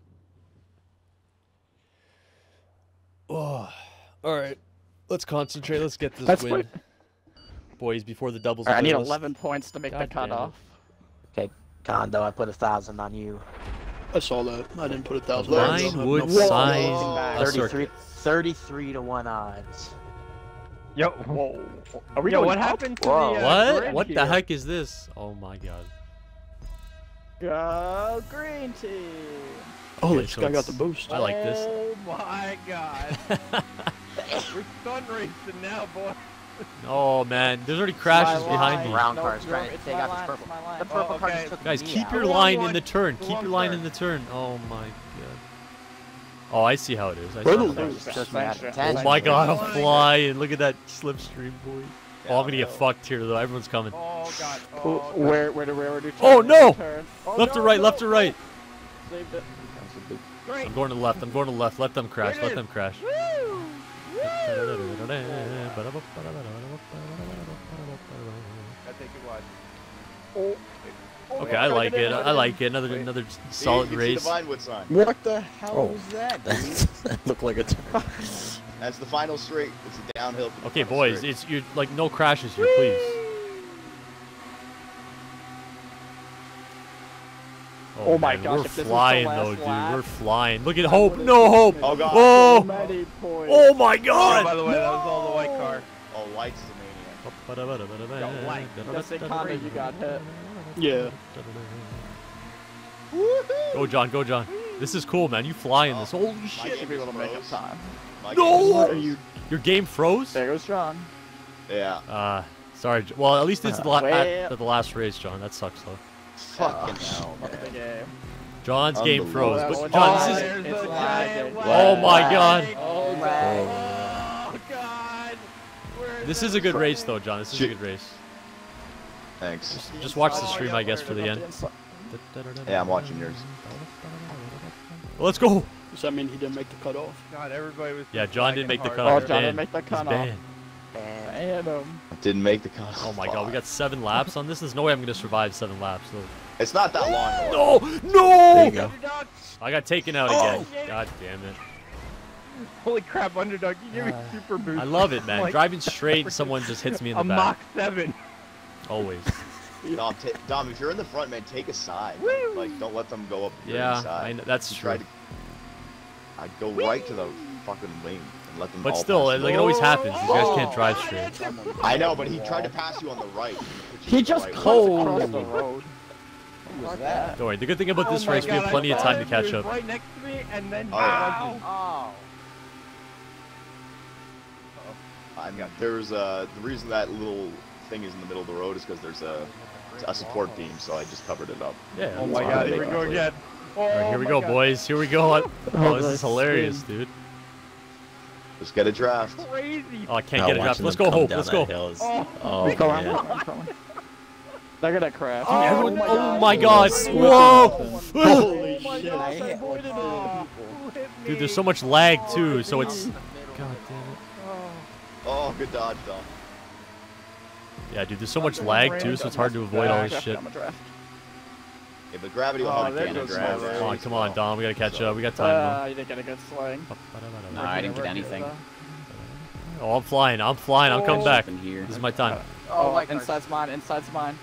[SPEAKER 3] Oh, all right. Let's concentrate. Let's get this
[SPEAKER 4] That's
[SPEAKER 3] win,
[SPEAKER 4] what-
[SPEAKER 3] boys, before the doubles.
[SPEAKER 4] All right, I need
[SPEAKER 3] playlist.
[SPEAKER 4] eleven points to make
[SPEAKER 3] God
[SPEAKER 4] the
[SPEAKER 3] damn it.
[SPEAKER 4] cutoff.
[SPEAKER 9] Condo, I put a thousand on you.
[SPEAKER 5] I saw that. I didn't put a thousand. there, so I have no
[SPEAKER 3] Vinewood
[SPEAKER 5] problem.
[SPEAKER 3] sign.
[SPEAKER 1] Whoa.
[SPEAKER 3] a
[SPEAKER 9] thirty-three,
[SPEAKER 3] circuit.
[SPEAKER 9] thirty-three to one odds.
[SPEAKER 2] Yo,
[SPEAKER 4] Whoa. Are we
[SPEAKER 2] yo,
[SPEAKER 4] going
[SPEAKER 2] what
[SPEAKER 4] up?
[SPEAKER 2] happened to
[SPEAKER 9] Whoa.
[SPEAKER 2] the uh,
[SPEAKER 3] What?
[SPEAKER 2] grid
[SPEAKER 3] What
[SPEAKER 2] here?
[SPEAKER 3] the heck is this? Oh my god.
[SPEAKER 4] Go green team.
[SPEAKER 5] Oh,
[SPEAKER 3] Okay,
[SPEAKER 5] this
[SPEAKER 3] so
[SPEAKER 5] guy got
[SPEAKER 3] it's-
[SPEAKER 5] the boost.
[SPEAKER 3] I like this.
[SPEAKER 2] Oh my god. We're sun racing now, boy.
[SPEAKER 3] Oh man, there's already crashes
[SPEAKER 4] My
[SPEAKER 3] behind
[SPEAKER 4] line.
[SPEAKER 3] me.
[SPEAKER 9] Brown
[SPEAKER 4] No,
[SPEAKER 9] car's
[SPEAKER 4] you're-
[SPEAKER 9] trying to
[SPEAKER 4] it's
[SPEAKER 9] take
[SPEAKER 4] my
[SPEAKER 9] out
[SPEAKER 4] line,
[SPEAKER 9] this
[SPEAKER 4] it's
[SPEAKER 9] purple.
[SPEAKER 4] my line.
[SPEAKER 9] The purple
[SPEAKER 2] Oh,
[SPEAKER 9] car
[SPEAKER 2] okay.
[SPEAKER 9] just took
[SPEAKER 3] Guys,
[SPEAKER 9] me
[SPEAKER 3] keep
[SPEAKER 9] out.
[SPEAKER 3] your
[SPEAKER 2] The
[SPEAKER 3] line
[SPEAKER 2] long
[SPEAKER 3] in the
[SPEAKER 2] one.
[SPEAKER 3] turn.
[SPEAKER 2] The
[SPEAKER 3] Keep
[SPEAKER 2] long
[SPEAKER 3] your line
[SPEAKER 2] turn.
[SPEAKER 3] in the turn. Oh my god. Oh, I see how it is. I see
[SPEAKER 5] We're
[SPEAKER 3] how
[SPEAKER 5] the
[SPEAKER 3] it is.
[SPEAKER 5] losers.
[SPEAKER 9] Just me out of
[SPEAKER 4] Thanks,
[SPEAKER 9] ten.
[SPEAKER 3] Oh my god,
[SPEAKER 2] Thanks.
[SPEAKER 3] I'm flying. Look at that slipstream, boy.
[SPEAKER 1] Yeah,
[SPEAKER 3] Oh, I'm gonna get
[SPEAKER 1] no.
[SPEAKER 3] fucked here though. Everyone's coming.
[SPEAKER 2] Oh god.
[SPEAKER 4] Oh,
[SPEAKER 2] Oh, god.
[SPEAKER 4] where, where do where do
[SPEAKER 3] Oh, no!
[SPEAKER 4] turn? Oh,
[SPEAKER 3] Left to
[SPEAKER 4] no,
[SPEAKER 3] right,
[SPEAKER 4] no,
[SPEAKER 3] left to
[SPEAKER 4] no.
[SPEAKER 3] right.
[SPEAKER 4] Saved it.
[SPEAKER 2] Great.
[SPEAKER 3] I'm going to the left. I'm going to the left. Let them crash.
[SPEAKER 2] There it
[SPEAKER 3] Let
[SPEAKER 2] is.
[SPEAKER 3] them crash.
[SPEAKER 2] Woo! I think it was.
[SPEAKER 4] Oh.
[SPEAKER 3] Okay, I like it. I like it. Another
[SPEAKER 2] Wait.
[SPEAKER 3] another
[SPEAKER 1] See,
[SPEAKER 3] solid
[SPEAKER 1] you can see
[SPEAKER 3] race.
[SPEAKER 1] the Vinewood sign.
[SPEAKER 7] What the hell
[SPEAKER 3] Oh.
[SPEAKER 7] was that, dude? that looked like a turn.
[SPEAKER 1] That's the final straight. It's a downhill. For the
[SPEAKER 3] Okay,
[SPEAKER 1] final
[SPEAKER 3] boys,
[SPEAKER 1] straight.
[SPEAKER 3] it's you're like no crashes here, please.
[SPEAKER 4] Oh my
[SPEAKER 3] man,
[SPEAKER 4] gosh,
[SPEAKER 3] we're
[SPEAKER 4] if this is the
[SPEAKER 3] flying
[SPEAKER 4] last
[SPEAKER 3] though, dude.
[SPEAKER 4] lap,
[SPEAKER 3] We're flying. Look at
[SPEAKER 4] I
[SPEAKER 3] Hope.
[SPEAKER 4] would've
[SPEAKER 3] No Hope.
[SPEAKER 4] given it
[SPEAKER 1] Oh, God.
[SPEAKER 3] Oh.
[SPEAKER 4] so many points.
[SPEAKER 3] Oh my
[SPEAKER 2] Oh, by
[SPEAKER 3] God.
[SPEAKER 2] the way, that was all the white car.
[SPEAKER 1] Oh, White's the maniac.
[SPEAKER 4] Just say, Connor, you got hit.
[SPEAKER 5] Yeah.
[SPEAKER 3] Go, John. Go, John. This is cool, man. You fly in this. Holy
[SPEAKER 1] My
[SPEAKER 3] shit.
[SPEAKER 1] game
[SPEAKER 4] Should be able
[SPEAKER 1] just
[SPEAKER 4] to make up
[SPEAKER 1] froze.
[SPEAKER 4] time.
[SPEAKER 1] My
[SPEAKER 3] No!
[SPEAKER 1] game just
[SPEAKER 4] What are
[SPEAKER 1] froze.
[SPEAKER 4] you?
[SPEAKER 3] Your game froze?
[SPEAKER 4] There goes John.
[SPEAKER 1] Yeah.
[SPEAKER 3] Uh, sorry. J- Well, at least it's the, la-
[SPEAKER 4] Wait.
[SPEAKER 3] at, at the last race, John. That sucks, though.
[SPEAKER 1] Fucking hell,
[SPEAKER 4] Love the
[SPEAKER 1] man.
[SPEAKER 4] game.
[SPEAKER 3] John's game froze.
[SPEAKER 1] Unbelievable.
[SPEAKER 3] But
[SPEAKER 4] Oh,
[SPEAKER 3] John, this is.
[SPEAKER 2] There's
[SPEAKER 4] It's
[SPEAKER 2] a
[SPEAKER 4] lagging.
[SPEAKER 2] giant
[SPEAKER 3] Oh
[SPEAKER 2] lag.
[SPEAKER 3] my God.
[SPEAKER 4] Oh,
[SPEAKER 2] Oh god. Where is
[SPEAKER 3] This
[SPEAKER 2] that
[SPEAKER 3] is a good race,
[SPEAKER 2] going?
[SPEAKER 3] though, John. This is a
[SPEAKER 1] Shit.
[SPEAKER 3] good race.
[SPEAKER 1] Thanks.
[SPEAKER 3] Just watch the
[SPEAKER 2] Oh,
[SPEAKER 3] stream,
[SPEAKER 2] yeah,
[SPEAKER 3] I guess,
[SPEAKER 2] where
[SPEAKER 3] for the
[SPEAKER 2] is
[SPEAKER 3] end.
[SPEAKER 1] Yeah, I'm watching yours.
[SPEAKER 3] Let's go.
[SPEAKER 5] Does that mean he didn't make the cutoff?
[SPEAKER 2] God, everybody was.
[SPEAKER 3] Yeah,
[SPEAKER 2] just
[SPEAKER 3] John
[SPEAKER 2] lagging
[SPEAKER 3] didn't make the
[SPEAKER 2] hard.
[SPEAKER 3] cutoff.
[SPEAKER 4] Oh,
[SPEAKER 3] He's
[SPEAKER 4] John
[SPEAKER 3] banned.
[SPEAKER 4] didn't make the
[SPEAKER 3] He's
[SPEAKER 4] cutoff.
[SPEAKER 3] banned.
[SPEAKER 4] Man, him.
[SPEAKER 1] Didn't make the cut.
[SPEAKER 3] Oh my God, we got seven laps on this. There's no way I'm gonna survive seven laps. Though.
[SPEAKER 1] It's not that long.
[SPEAKER 3] No,
[SPEAKER 7] There
[SPEAKER 3] no!
[SPEAKER 7] you go.
[SPEAKER 2] Underdog.
[SPEAKER 3] I got taken out
[SPEAKER 2] Oh,
[SPEAKER 3] again.
[SPEAKER 2] shit.
[SPEAKER 3] God damn it.
[SPEAKER 2] Holy crap, underdog! You gave me
[SPEAKER 3] Uh,
[SPEAKER 2] super boost.
[SPEAKER 3] I love it, man.
[SPEAKER 2] Like,
[SPEAKER 3] Driving straight and someone just hits me in the
[SPEAKER 2] a
[SPEAKER 3] back.
[SPEAKER 2] Mach seven.
[SPEAKER 3] Always.
[SPEAKER 1] Dom, ta Dom, if you're in the front, man, take a side.
[SPEAKER 2] Woo!
[SPEAKER 1] Like, don't let them go up your
[SPEAKER 3] Yeah,
[SPEAKER 1] inside.
[SPEAKER 3] I know, that's
[SPEAKER 1] You
[SPEAKER 3] true.
[SPEAKER 1] try to- I'd go right to the fucking wing and let them
[SPEAKER 3] But
[SPEAKER 1] all
[SPEAKER 3] still,
[SPEAKER 1] pass
[SPEAKER 3] it,
[SPEAKER 1] you.
[SPEAKER 3] like it always happens. These guys can't drive
[SPEAKER 2] Oh,
[SPEAKER 3] straight.
[SPEAKER 2] it's a-
[SPEAKER 1] I know, but he tried to pass you on the right. and put you
[SPEAKER 4] He
[SPEAKER 1] in the
[SPEAKER 4] just
[SPEAKER 1] right
[SPEAKER 4] cuts
[SPEAKER 1] way.
[SPEAKER 4] across the road.
[SPEAKER 7] was that?
[SPEAKER 3] Don't worry. The good thing about
[SPEAKER 2] Oh
[SPEAKER 3] this
[SPEAKER 2] my
[SPEAKER 3] race, we
[SPEAKER 2] God,
[SPEAKER 3] have
[SPEAKER 2] I
[SPEAKER 3] plenty of
[SPEAKER 2] saw
[SPEAKER 3] time to
[SPEAKER 2] him.
[SPEAKER 3] catch
[SPEAKER 2] He was
[SPEAKER 3] up.
[SPEAKER 2] right next to me, and then.
[SPEAKER 1] Oh, yeah.
[SPEAKER 9] Oh.
[SPEAKER 1] I mean, there's uh, the reason that little thing is in the middle of the road is because there's a, a support beam, so I just covered it up.
[SPEAKER 3] Yeah.
[SPEAKER 2] Oh
[SPEAKER 3] that's
[SPEAKER 2] my
[SPEAKER 3] fine.
[SPEAKER 2] God! Here we go again. Oh,
[SPEAKER 3] All right, here we
[SPEAKER 2] my
[SPEAKER 3] go,
[SPEAKER 2] God.
[SPEAKER 3] boys. Here we go. Oh, this is
[SPEAKER 4] that's
[SPEAKER 3] hilarious,
[SPEAKER 4] spin.
[SPEAKER 3] dude.
[SPEAKER 1] Just get a draft.
[SPEAKER 2] Crazy.
[SPEAKER 3] Oh, I can't
[SPEAKER 7] Now
[SPEAKER 3] get a draft.
[SPEAKER 7] watching
[SPEAKER 3] Let's
[SPEAKER 7] them
[SPEAKER 3] go,
[SPEAKER 7] come
[SPEAKER 3] Hope.
[SPEAKER 7] down
[SPEAKER 3] Let's
[SPEAKER 7] that
[SPEAKER 3] go.
[SPEAKER 7] hill is-
[SPEAKER 2] Oh.
[SPEAKER 7] Oh,
[SPEAKER 4] I'm coming,
[SPEAKER 7] man.
[SPEAKER 4] I'm coming. They're gonna crash.
[SPEAKER 2] Oh,
[SPEAKER 3] Everyone-
[SPEAKER 2] my
[SPEAKER 3] oh
[SPEAKER 2] God.
[SPEAKER 3] my God.
[SPEAKER 4] Oh,
[SPEAKER 3] Whoa.
[SPEAKER 5] Holy
[SPEAKER 2] Oh my
[SPEAKER 5] shit.
[SPEAKER 2] God,
[SPEAKER 7] I
[SPEAKER 2] I
[SPEAKER 7] hit
[SPEAKER 2] avoided
[SPEAKER 7] like
[SPEAKER 2] it.
[SPEAKER 7] four
[SPEAKER 2] Who hit me?
[SPEAKER 3] Dude, there's so much lag too,
[SPEAKER 2] Oh,
[SPEAKER 3] so
[SPEAKER 2] dude.
[SPEAKER 3] it's. God damn it.
[SPEAKER 1] Oh, good dodge, Dom.
[SPEAKER 3] Yeah, dude, there's so much lag too, so it's hard to avoid all this
[SPEAKER 4] Draft,
[SPEAKER 3] shit.
[SPEAKER 4] I'm a draft.
[SPEAKER 1] Yeah, but gravity will
[SPEAKER 2] Oh,
[SPEAKER 1] help
[SPEAKER 2] there
[SPEAKER 1] you
[SPEAKER 2] goes
[SPEAKER 1] draft.
[SPEAKER 2] my
[SPEAKER 3] Come on, come on, Dom. We gotta catch up. We got time,
[SPEAKER 4] Uh, you didn't get a good sling.
[SPEAKER 3] though.
[SPEAKER 7] No, I didn't get anything.
[SPEAKER 3] Oh, I'm flying. I'm flying. I'm coming
[SPEAKER 4] Oh.
[SPEAKER 3] back.
[SPEAKER 7] In here.
[SPEAKER 3] This is my time.
[SPEAKER 9] Oh,
[SPEAKER 4] Oh,
[SPEAKER 9] white car's-
[SPEAKER 4] inside's mine, inside's mine.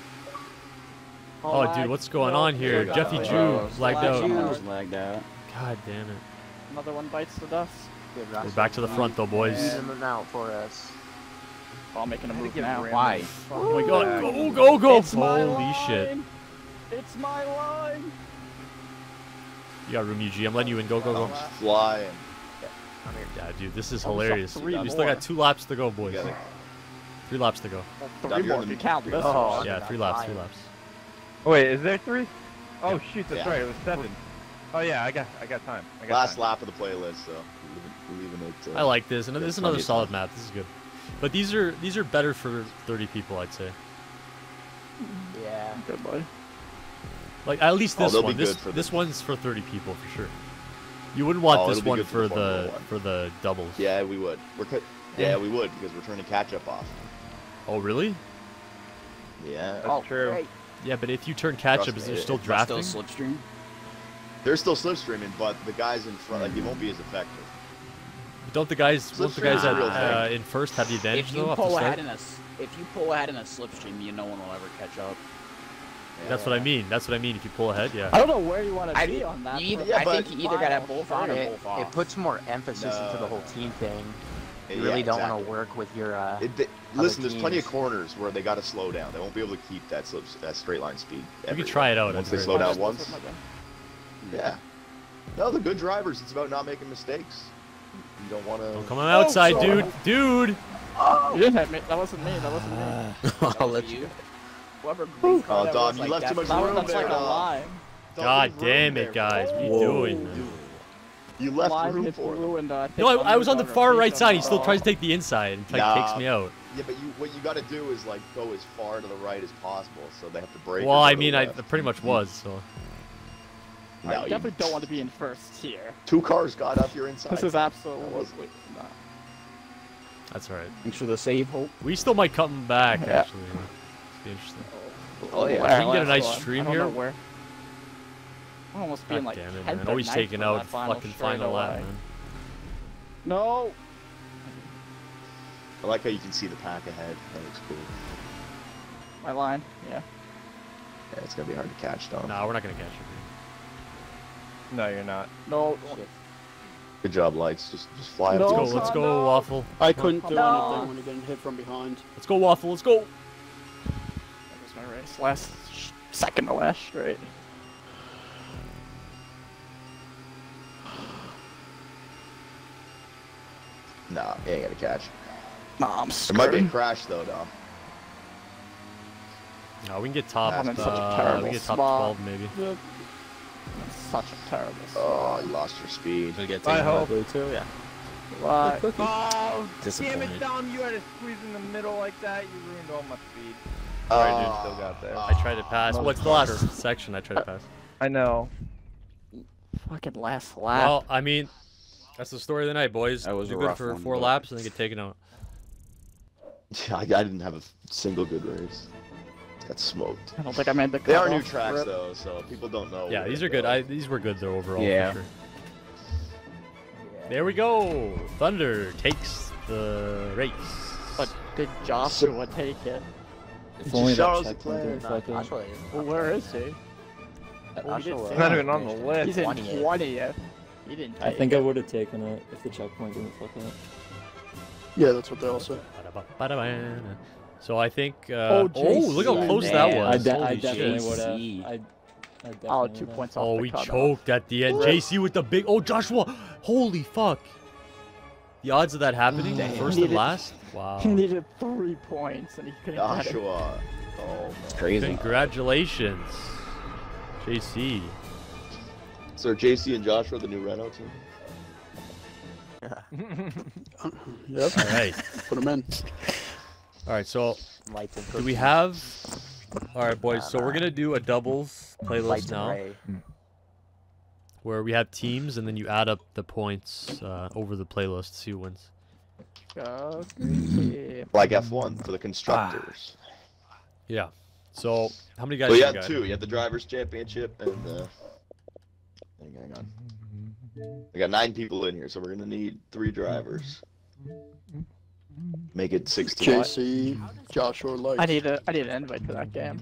[SPEAKER 3] Oh, dude,
[SPEAKER 4] lag.
[SPEAKER 3] what's going
[SPEAKER 4] No,
[SPEAKER 3] on here?
[SPEAKER 1] Yeah,
[SPEAKER 3] Jeffy
[SPEAKER 1] yeah.
[SPEAKER 3] Jew
[SPEAKER 7] Oh,
[SPEAKER 3] lagged
[SPEAKER 4] lag
[SPEAKER 3] out.
[SPEAKER 4] on.
[SPEAKER 7] I was lagged out.
[SPEAKER 3] God damn it.
[SPEAKER 4] Another one bites the dust.
[SPEAKER 3] We're back to the front though, boys.
[SPEAKER 9] Even them out for us.
[SPEAKER 4] Oh, I'm making a
[SPEAKER 2] I had to
[SPEAKER 4] move
[SPEAKER 2] give
[SPEAKER 4] now.
[SPEAKER 2] Ram
[SPEAKER 7] Why?
[SPEAKER 2] a
[SPEAKER 3] Oh my
[SPEAKER 2] fucking
[SPEAKER 3] God!
[SPEAKER 2] lag.
[SPEAKER 3] Go, go, go!
[SPEAKER 4] It's my
[SPEAKER 3] Holy shit!
[SPEAKER 4] line. It's my line.
[SPEAKER 3] You got room, U G. I'm letting you in. Go, go, go.
[SPEAKER 1] Just fly and
[SPEAKER 3] Yeah, dude, this is
[SPEAKER 4] Oh, we still
[SPEAKER 3] hilarious.
[SPEAKER 4] have three
[SPEAKER 3] We still
[SPEAKER 4] more.
[SPEAKER 3] got two laps to go, boys.
[SPEAKER 1] you gotta
[SPEAKER 3] Three laps to go.
[SPEAKER 4] Three
[SPEAKER 1] Dom, you're
[SPEAKER 4] more
[SPEAKER 1] in
[SPEAKER 4] if you
[SPEAKER 1] the-
[SPEAKER 4] count this
[SPEAKER 9] Oh,
[SPEAKER 4] one.
[SPEAKER 3] Yeah,
[SPEAKER 9] that
[SPEAKER 3] three laps. Three
[SPEAKER 9] line.
[SPEAKER 3] laps.
[SPEAKER 2] Wait, is there three? Oh shoot, that's
[SPEAKER 1] Yeah.
[SPEAKER 2] right. It was seven. Oh yeah, I got, I got time. I got
[SPEAKER 1] last
[SPEAKER 2] time.
[SPEAKER 1] lap of the playlist, so we're leaving, we're leaving it. Uh,
[SPEAKER 3] I like this, and
[SPEAKER 1] Yeah,
[SPEAKER 3] this is
[SPEAKER 1] plenty
[SPEAKER 3] another
[SPEAKER 1] of
[SPEAKER 3] solid
[SPEAKER 1] time.
[SPEAKER 3] map. This is good. But these are these are better for thirty people, I'd say.
[SPEAKER 9] Yeah.
[SPEAKER 4] Good boy.
[SPEAKER 3] Like at least
[SPEAKER 1] Oh,
[SPEAKER 3] this
[SPEAKER 1] they'll be
[SPEAKER 3] one. This
[SPEAKER 1] good for
[SPEAKER 3] this
[SPEAKER 1] the-
[SPEAKER 3] one's for thirty people for sure. You wouldn't want
[SPEAKER 1] Oh,
[SPEAKER 3] this
[SPEAKER 1] it'll be
[SPEAKER 3] one
[SPEAKER 1] good
[SPEAKER 3] for
[SPEAKER 1] for the Formula
[SPEAKER 3] the
[SPEAKER 1] One.
[SPEAKER 3] for the doubles.
[SPEAKER 1] Yeah, we would. We're cut. Yeah, we would because we're turning catch up off.
[SPEAKER 3] Oh really?
[SPEAKER 1] Yeah,
[SPEAKER 2] That's
[SPEAKER 9] Oh,
[SPEAKER 2] true.
[SPEAKER 9] great.
[SPEAKER 3] Yeah, but if you turn catch
[SPEAKER 1] Trust
[SPEAKER 3] up, is
[SPEAKER 1] me,
[SPEAKER 3] there
[SPEAKER 1] it-
[SPEAKER 3] still
[SPEAKER 1] it's
[SPEAKER 3] drafting?
[SPEAKER 7] Still slipstream.
[SPEAKER 1] they're still slipstreaming, but the guys in front, like, it won't be as effective.
[SPEAKER 3] Don't the guys won't the guys
[SPEAKER 1] Slipstream's a
[SPEAKER 3] at,
[SPEAKER 1] real
[SPEAKER 3] uh,
[SPEAKER 1] thing.
[SPEAKER 3] in first have the advantage
[SPEAKER 7] If you
[SPEAKER 3] though? Off the
[SPEAKER 7] pull
[SPEAKER 3] start?
[SPEAKER 7] ahead in a, s- if you pull ahead in a slipstream, you no one will ever catch up.
[SPEAKER 3] That's what I mean. That's what I mean. If you pull ahead, yeah.
[SPEAKER 4] I don't know where you want to
[SPEAKER 7] I,
[SPEAKER 4] be on that.
[SPEAKER 7] you either,
[SPEAKER 4] for-
[SPEAKER 1] Yeah,
[SPEAKER 7] I
[SPEAKER 1] but
[SPEAKER 7] think you either gotta have
[SPEAKER 4] final
[SPEAKER 7] both on or
[SPEAKER 9] It,
[SPEAKER 7] both off.
[SPEAKER 9] it puts more emphasis into the whole
[SPEAKER 1] No.
[SPEAKER 9] team thing. You
[SPEAKER 1] Yeah,
[SPEAKER 9] really don't
[SPEAKER 1] exactly.
[SPEAKER 9] want to work with your. Uh,
[SPEAKER 1] It, they, listen, there's plenty of
[SPEAKER 9] teams.
[SPEAKER 1] corners where they got to slow down. They won't be able to keep that slip, that straight line speed.
[SPEAKER 3] We
[SPEAKER 1] everywhere.
[SPEAKER 3] could try it out.
[SPEAKER 1] Once
[SPEAKER 3] at
[SPEAKER 1] they
[SPEAKER 3] the
[SPEAKER 1] slow
[SPEAKER 3] very
[SPEAKER 1] down
[SPEAKER 3] least.
[SPEAKER 1] once. Yeah. No, the good drivers. It's about not making mistakes. You don't want to.
[SPEAKER 3] Don't come on outside,
[SPEAKER 4] Oh,
[SPEAKER 3] dude. Dude.
[SPEAKER 4] You didn't hit me. That wasn't me. That wasn't me.
[SPEAKER 6] I'll let you.
[SPEAKER 4] Whoever.
[SPEAKER 1] Oh,
[SPEAKER 4] that
[SPEAKER 1] Dom,
[SPEAKER 4] was
[SPEAKER 1] you
[SPEAKER 4] like
[SPEAKER 1] left
[SPEAKER 4] that.
[SPEAKER 1] too much
[SPEAKER 4] That was-
[SPEAKER 1] room
[SPEAKER 4] That's
[SPEAKER 1] there,
[SPEAKER 4] like a
[SPEAKER 1] Dom.
[SPEAKER 4] line.
[SPEAKER 1] Don't
[SPEAKER 3] God
[SPEAKER 1] leave room
[SPEAKER 3] damn it,
[SPEAKER 1] there.
[SPEAKER 3] guys. What are you
[SPEAKER 6] Whoa.
[SPEAKER 3] doing, man?
[SPEAKER 1] You left
[SPEAKER 4] Line
[SPEAKER 1] room
[SPEAKER 4] hit
[SPEAKER 1] for it.
[SPEAKER 4] blue and, uh,
[SPEAKER 3] No,
[SPEAKER 4] hit
[SPEAKER 3] I, I was on the
[SPEAKER 4] underdog
[SPEAKER 3] far
[SPEAKER 4] or
[SPEAKER 3] right
[SPEAKER 4] face
[SPEAKER 3] side. He
[SPEAKER 4] on-
[SPEAKER 3] still
[SPEAKER 4] oh.
[SPEAKER 3] tries to take the inside and like
[SPEAKER 1] Nah.
[SPEAKER 3] takes me out.
[SPEAKER 1] Yeah, but you what you got to do is like go as far to the right as possible, so they have to break. or
[SPEAKER 3] Well,
[SPEAKER 1] go
[SPEAKER 3] I
[SPEAKER 1] to the
[SPEAKER 3] mean, I
[SPEAKER 1] left.
[SPEAKER 3] pretty much was, so.
[SPEAKER 1] No,
[SPEAKER 4] I
[SPEAKER 1] you-
[SPEAKER 4] definitely don't want to be in first here.
[SPEAKER 1] Two cars got up your inside.
[SPEAKER 4] This is absolutely
[SPEAKER 1] was-
[SPEAKER 4] not.
[SPEAKER 3] That's alright.
[SPEAKER 6] Thanks for the save, Hope.
[SPEAKER 3] We still might come back,
[SPEAKER 4] Yeah.
[SPEAKER 3] actually. It's be interesting.
[SPEAKER 4] Oh yeah.
[SPEAKER 3] If we can get a nice
[SPEAKER 4] one.
[SPEAKER 3] stream
[SPEAKER 4] I don't
[SPEAKER 3] here.
[SPEAKER 4] know where. I'm almost being
[SPEAKER 3] God
[SPEAKER 4] like
[SPEAKER 3] damn it,
[SPEAKER 4] tenth
[SPEAKER 3] man.
[SPEAKER 4] or
[SPEAKER 3] Always
[SPEAKER 4] ninth
[SPEAKER 3] taking
[SPEAKER 4] for
[SPEAKER 3] out
[SPEAKER 4] that final
[SPEAKER 3] fucking
[SPEAKER 4] straight
[SPEAKER 3] final lap,
[SPEAKER 4] away.
[SPEAKER 3] man.
[SPEAKER 4] No.
[SPEAKER 1] I like how you can see the pack ahead. That looks cool.
[SPEAKER 4] My line. Yeah.
[SPEAKER 1] Yeah, it's gonna be hard to catch, Dom.
[SPEAKER 3] Nah, we're not gonna catch it.
[SPEAKER 2] No, you're not.
[SPEAKER 4] No.
[SPEAKER 1] Good job, lights. Just just fly
[SPEAKER 4] No,
[SPEAKER 1] up.
[SPEAKER 3] Let's
[SPEAKER 1] to
[SPEAKER 3] go,
[SPEAKER 1] the
[SPEAKER 3] let's
[SPEAKER 1] side.
[SPEAKER 3] go,
[SPEAKER 4] no.
[SPEAKER 3] Waffle.
[SPEAKER 5] I couldn't do
[SPEAKER 4] No.
[SPEAKER 5] anything when you're getting hit from behind.
[SPEAKER 3] Let's go, Waffle. Let's go.
[SPEAKER 4] That was my race. Last sh- second to last straight.
[SPEAKER 1] Nah, you ain't gonna catch.
[SPEAKER 4] Nah, I'm
[SPEAKER 1] There might be a
[SPEAKER 4] screwed.
[SPEAKER 1] crash though, Dom.
[SPEAKER 3] No, we can get top.
[SPEAKER 4] I'm in such a
[SPEAKER 3] Uh, we
[SPEAKER 4] terrible
[SPEAKER 3] can get top
[SPEAKER 4] spot.
[SPEAKER 3] twelve maybe.
[SPEAKER 4] That's such a terrible
[SPEAKER 1] Oh,
[SPEAKER 4] spot.
[SPEAKER 1] you lost your speed.
[SPEAKER 6] We get
[SPEAKER 2] I
[SPEAKER 6] taken by
[SPEAKER 2] hope.
[SPEAKER 6] blue too, yeah.
[SPEAKER 4] Why?
[SPEAKER 2] Oh, damn it,
[SPEAKER 6] Disappointed.
[SPEAKER 2] Dom! You had to squeeze in the middle like that. You ruined all my speed.
[SPEAKER 1] Uh,
[SPEAKER 2] Sorry, dude. Still got there.
[SPEAKER 3] I tried to pass. What's the last section I tried to pass?
[SPEAKER 2] I know.
[SPEAKER 4] Fucking last lap.
[SPEAKER 3] Well, I mean, that's the story of the night, boys.
[SPEAKER 6] That was
[SPEAKER 3] Do
[SPEAKER 6] a
[SPEAKER 3] good
[SPEAKER 6] rough
[SPEAKER 3] for
[SPEAKER 6] one,
[SPEAKER 3] four
[SPEAKER 6] but-
[SPEAKER 3] laps and then get taken out.
[SPEAKER 1] Yeah, I, I didn't have a single good race. Got smoked.
[SPEAKER 4] I don't think I made the
[SPEAKER 1] They are new
[SPEAKER 4] cutoff.
[SPEAKER 1] tracks
[SPEAKER 4] Rip.
[SPEAKER 1] though, so people don't know.
[SPEAKER 3] Yeah,
[SPEAKER 1] where
[SPEAKER 3] these
[SPEAKER 1] to
[SPEAKER 3] are good.
[SPEAKER 1] go.
[SPEAKER 3] I, these were good though overall.
[SPEAKER 6] Yeah.
[SPEAKER 3] For sure. There we go. Thunder takes the race.
[SPEAKER 4] But did Joshua take it?
[SPEAKER 6] If only that
[SPEAKER 1] Charles
[SPEAKER 6] checkpoint
[SPEAKER 1] Leclerc.
[SPEAKER 6] didn't fucking...
[SPEAKER 9] Joshua is.
[SPEAKER 4] Well, where is he?
[SPEAKER 9] Joshua,
[SPEAKER 4] he did say
[SPEAKER 2] He's not even on the list.
[SPEAKER 4] He's in
[SPEAKER 9] twentieth.
[SPEAKER 4] twentieth. He didn't take
[SPEAKER 6] I think I
[SPEAKER 4] it.
[SPEAKER 6] would have taken it if the checkpoint didn't fuck up.
[SPEAKER 5] Yeah, that's what they all say.
[SPEAKER 3] Ba-da-ba-da-ba. So I think. Uh,
[SPEAKER 4] Oh,
[SPEAKER 3] oh, look how
[SPEAKER 4] J C,
[SPEAKER 3] close that
[SPEAKER 4] man.
[SPEAKER 3] was.
[SPEAKER 6] I, de-
[SPEAKER 3] Holy
[SPEAKER 6] I
[SPEAKER 3] shit.
[SPEAKER 6] definitely would have.
[SPEAKER 9] J C.
[SPEAKER 6] I, I definitely
[SPEAKER 4] Oh, two
[SPEAKER 6] would've.
[SPEAKER 4] points off
[SPEAKER 3] Oh,
[SPEAKER 4] the
[SPEAKER 3] we
[SPEAKER 4] cutoff.
[SPEAKER 3] choked at the end. J C with the big. Oh, Joshua. Holy fuck. The odds of that happening,
[SPEAKER 4] Damn.
[SPEAKER 3] first
[SPEAKER 4] He
[SPEAKER 3] and
[SPEAKER 4] needed-
[SPEAKER 3] last. Wow.
[SPEAKER 4] He needed three points and he couldn't get it.
[SPEAKER 1] Joshua. Oh,
[SPEAKER 6] It's
[SPEAKER 1] man.
[SPEAKER 6] crazy.
[SPEAKER 3] Congratulations, J C.
[SPEAKER 1] So are J C and Joshua the new Renault team?
[SPEAKER 5] Yep,
[SPEAKER 3] All right.
[SPEAKER 5] put them in.
[SPEAKER 3] All right. So
[SPEAKER 9] Lights and
[SPEAKER 3] do we
[SPEAKER 9] cookies.
[SPEAKER 3] have? All right, boys. So we're gonna do a doubles
[SPEAKER 9] Lights
[SPEAKER 3] playlist
[SPEAKER 9] and
[SPEAKER 3] now,
[SPEAKER 9] Ray.
[SPEAKER 3] where we have teams and then you add up the points uh, over the playlist. See who wins.
[SPEAKER 4] Go, yeah.
[SPEAKER 1] Like F one for the constructors.
[SPEAKER 3] Yeah. So how many guys?
[SPEAKER 1] Well, you
[SPEAKER 3] you
[SPEAKER 1] had
[SPEAKER 3] got?
[SPEAKER 1] two. You had the drivers' championship and. Uh, hang on, hang on. We got nine people in here, so we're gonna need three drivers. Make it sixteen.
[SPEAKER 5] J C, Joshua, Lights.
[SPEAKER 4] I need a I need an invite for that game.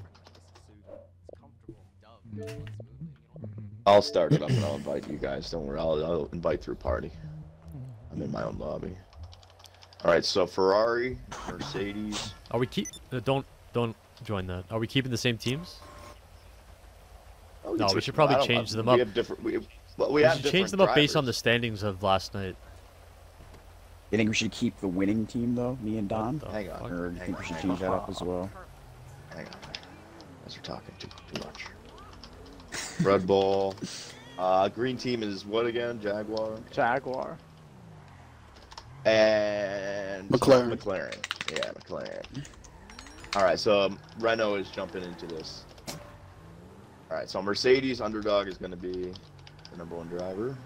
[SPEAKER 1] I'll start it up and I'll invite you guys. Don't worry, I'll, I'll invite through party. I'm in my own lobby. All right, so Ferrari, Mercedes.
[SPEAKER 3] Are we keep? Uh, don't don't join that. Are we keeping the same teams?
[SPEAKER 1] Oh,
[SPEAKER 3] No,
[SPEAKER 1] it's
[SPEAKER 3] we
[SPEAKER 1] a-
[SPEAKER 3] should probably
[SPEAKER 1] I don't-
[SPEAKER 3] change them
[SPEAKER 1] we
[SPEAKER 3] up.
[SPEAKER 1] Have different. We, well, we,
[SPEAKER 3] We,
[SPEAKER 1] have
[SPEAKER 3] should change
[SPEAKER 1] different
[SPEAKER 3] them up based on the
[SPEAKER 1] drivers.
[SPEAKER 3] standings of last night.
[SPEAKER 10] You think we should keep the winning team though, me and Don?
[SPEAKER 3] What the
[SPEAKER 1] Hang on.
[SPEAKER 3] fuck?
[SPEAKER 10] Or do you think we should
[SPEAKER 1] Hang
[SPEAKER 10] change that up as well?
[SPEAKER 1] Hang on. Guys are talking too too much. Red Bull. Uh, green team is what again? Jaguar.
[SPEAKER 4] Jaguar.
[SPEAKER 1] And
[SPEAKER 5] McLaren.
[SPEAKER 1] McLaren. Yeah, McLaren. All right, so um, Renault is jumping into this. All right, so Mercedes underdog is going to be the number one driver.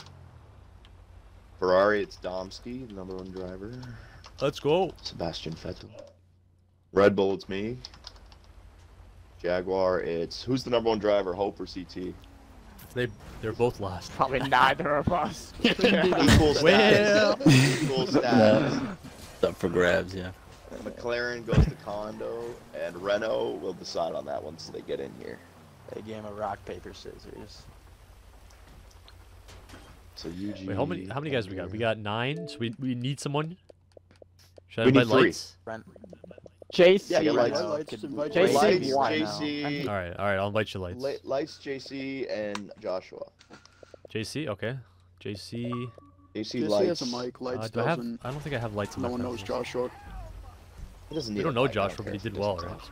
[SPEAKER 1] Ferrari, it's Domsky, the number one driver.
[SPEAKER 3] Let's go.
[SPEAKER 1] Sebastian Vettel. Red Bull, it's me. Jaguar, it's who's the number one driver? Hope or C T?
[SPEAKER 3] They they're both last.
[SPEAKER 4] Probably neither of us.
[SPEAKER 1] Equal status. Equal status.
[SPEAKER 6] It's up for grabs, yeah.
[SPEAKER 1] McLaren goes to Condo, and Renault will decide on that once they get in here.
[SPEAKER 9] A game of rock, paper, scissors.
[SPEAKER 1] So U G.
[SPEAKER 3] Wait, how many how many guys we got? We got nine. So we we need someone. Should I
[SPEAKER 1] We need
[SPEAKER 3] invite
[SPEAKER 1] three.
[SPEAKER 3] Lights?
[SPEAKER 4] J C.
[SPEAKER 1] Yeah, get
[SPEAKER 4] right
[SPEAKER 1] Lights.
[SPEAKER 4] now.
[SPEAKER 5] Lights, just invite
[SPEAKER 4] J C
[SPEAKER 1] Lights,
[SPEAKER 4] one.
[SPEAKER 1] J C,
[SPEAKER 3] All right, all right. I'll invite you, Lights.
[SPEAKER 1] Li- Lights, J C, and Joshua.
[SPEAKER 3] J C, okay. J C.
[SPEAKER 1] J C
[SPEAKER 5] J C
[SPEAKER 1] Lights.
[SPEAKER 5] has a mic.
[SPEAKER 3] Uh,
[SPEAKER 5] Lights
[SPEAKER 3] do I have?
[SPEAKER 5] doesn't.
[SPEAKER 3] I don't think I have Lights. In
[SPEAKER 5] No
[SPEAKER 3] my
[SPEAKER 5] one knows
[SPEAKER 3] friends list.
[SPEAKER 5] Joshua.
[SPEAKER 1] He doesn't need
[SPEAKER 3] We don't
[SPEAKER 1] a
[SPEAKER 3] know
[SPEAKER 1] mic, I
[SPEAKER 3] Joshua, but
[SPEAKER 1] care
[SPEAKER 3] he
[SPEAKER 1] if
[SPEAKER 3] did
[SPEAKER 1] doesn't
[SPEAKER 3] well,
[SPEAKER 1] talk.
[SPEAKER 3] right? So.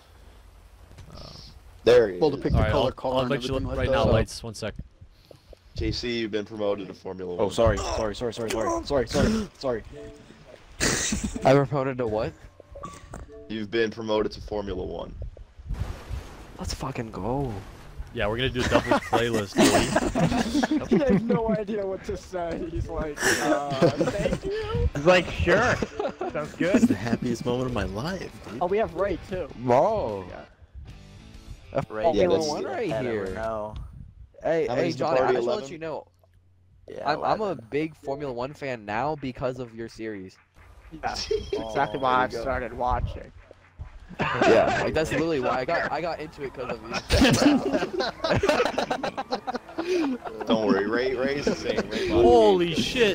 [SPEAKER 1] There he
[SPEAKER 5] Well, to
[SPEAKER 1] is.
[SPEAKER 5] pick
[SPEAKER 3] All
[SPEAKER 5] the
[SPEAKER 3] right,
[SPEAKER 5] color
[SPEAKER 3] I'll,
[SPEAKER 5] car
[SPEAKER 3] I'll
[SPEAKER 5] and
[SPEAKER 3] invite you
[SPEAKER 5] everything like
[SPEAKER 3] right
[SPEAKER 5] that.
[SPEAKER 3] now,
[SPEAKER 5] So-
[SPEAKER 3] Lights. One sec.
[SPEAKER 1] J C, you've been promoted to Formula One.
[SPEAKER 10] Oh, sorry, sorry, sorry, sorry, sorry, sorry, sorry, sorry.
[SPEAKER 9] I were promoted to what?
[SPEAKER 1] You've been promoted to Formula One.
[SPEAKER 9] Let's fucking go.
[SPEAKER 3] Yeah, we're gonna do a doubles playlist. Boy.
[SPEAKER 4] He has no idea what to say. He's like, uh, thank you.
[SPEAKER 2] He's like, sure. Sounds good.
[SPEAKER 6] It's the happiest moment of my life, dude.
[SPEAKER 4] Oh, we have Ray too.
[SPEAKER 9] Whoa. A
[SPEAKER 6] Right,
[SPEAKER 9] Formula
[SPEAKER 1] that's-
[SPEAKER 9] One right
[SPEAKER 6] I
[SPEAKER 9] here.
[SPEAKER 6] never know.
[SPEAKER 9] Hey,
[SPEAKER 1] How
[SPEAKER 9] hey,
[SPEAKER 1] many's
[SPEAKER 9] Johnny, I
[SPEAKER 1] Bacardi,
[SPEAKER 9] just want to let
[SPEAKER 1] eleven?
[SPEAKER 9] you know,
[SPEAKER 6] Yeah,
[SPEAKER 9] I'm, I'm a
[SPEAKER 6] eleven.
[SPEAKER 9] big Formula One fan now because of your series.
[SPEAKER 4] Yeah,
[SPEAKER 1] Oh,
[SPEAKER 4] exactly
[SPEAKER 1] there
[SPEAKER 4] why
[SPEAKER 1] you
[SPEAKER 4] I
[SPEAKER 1] go.
[SPEAKER 4] started watching.
[SPEAKER 9] Yeah, like that's literally why I got I got into it because of you.
[SPEAKER 1] Don't worry, Ray. Ray's the same. Ray Bobby.
[SPEAKER 3] Holy shit!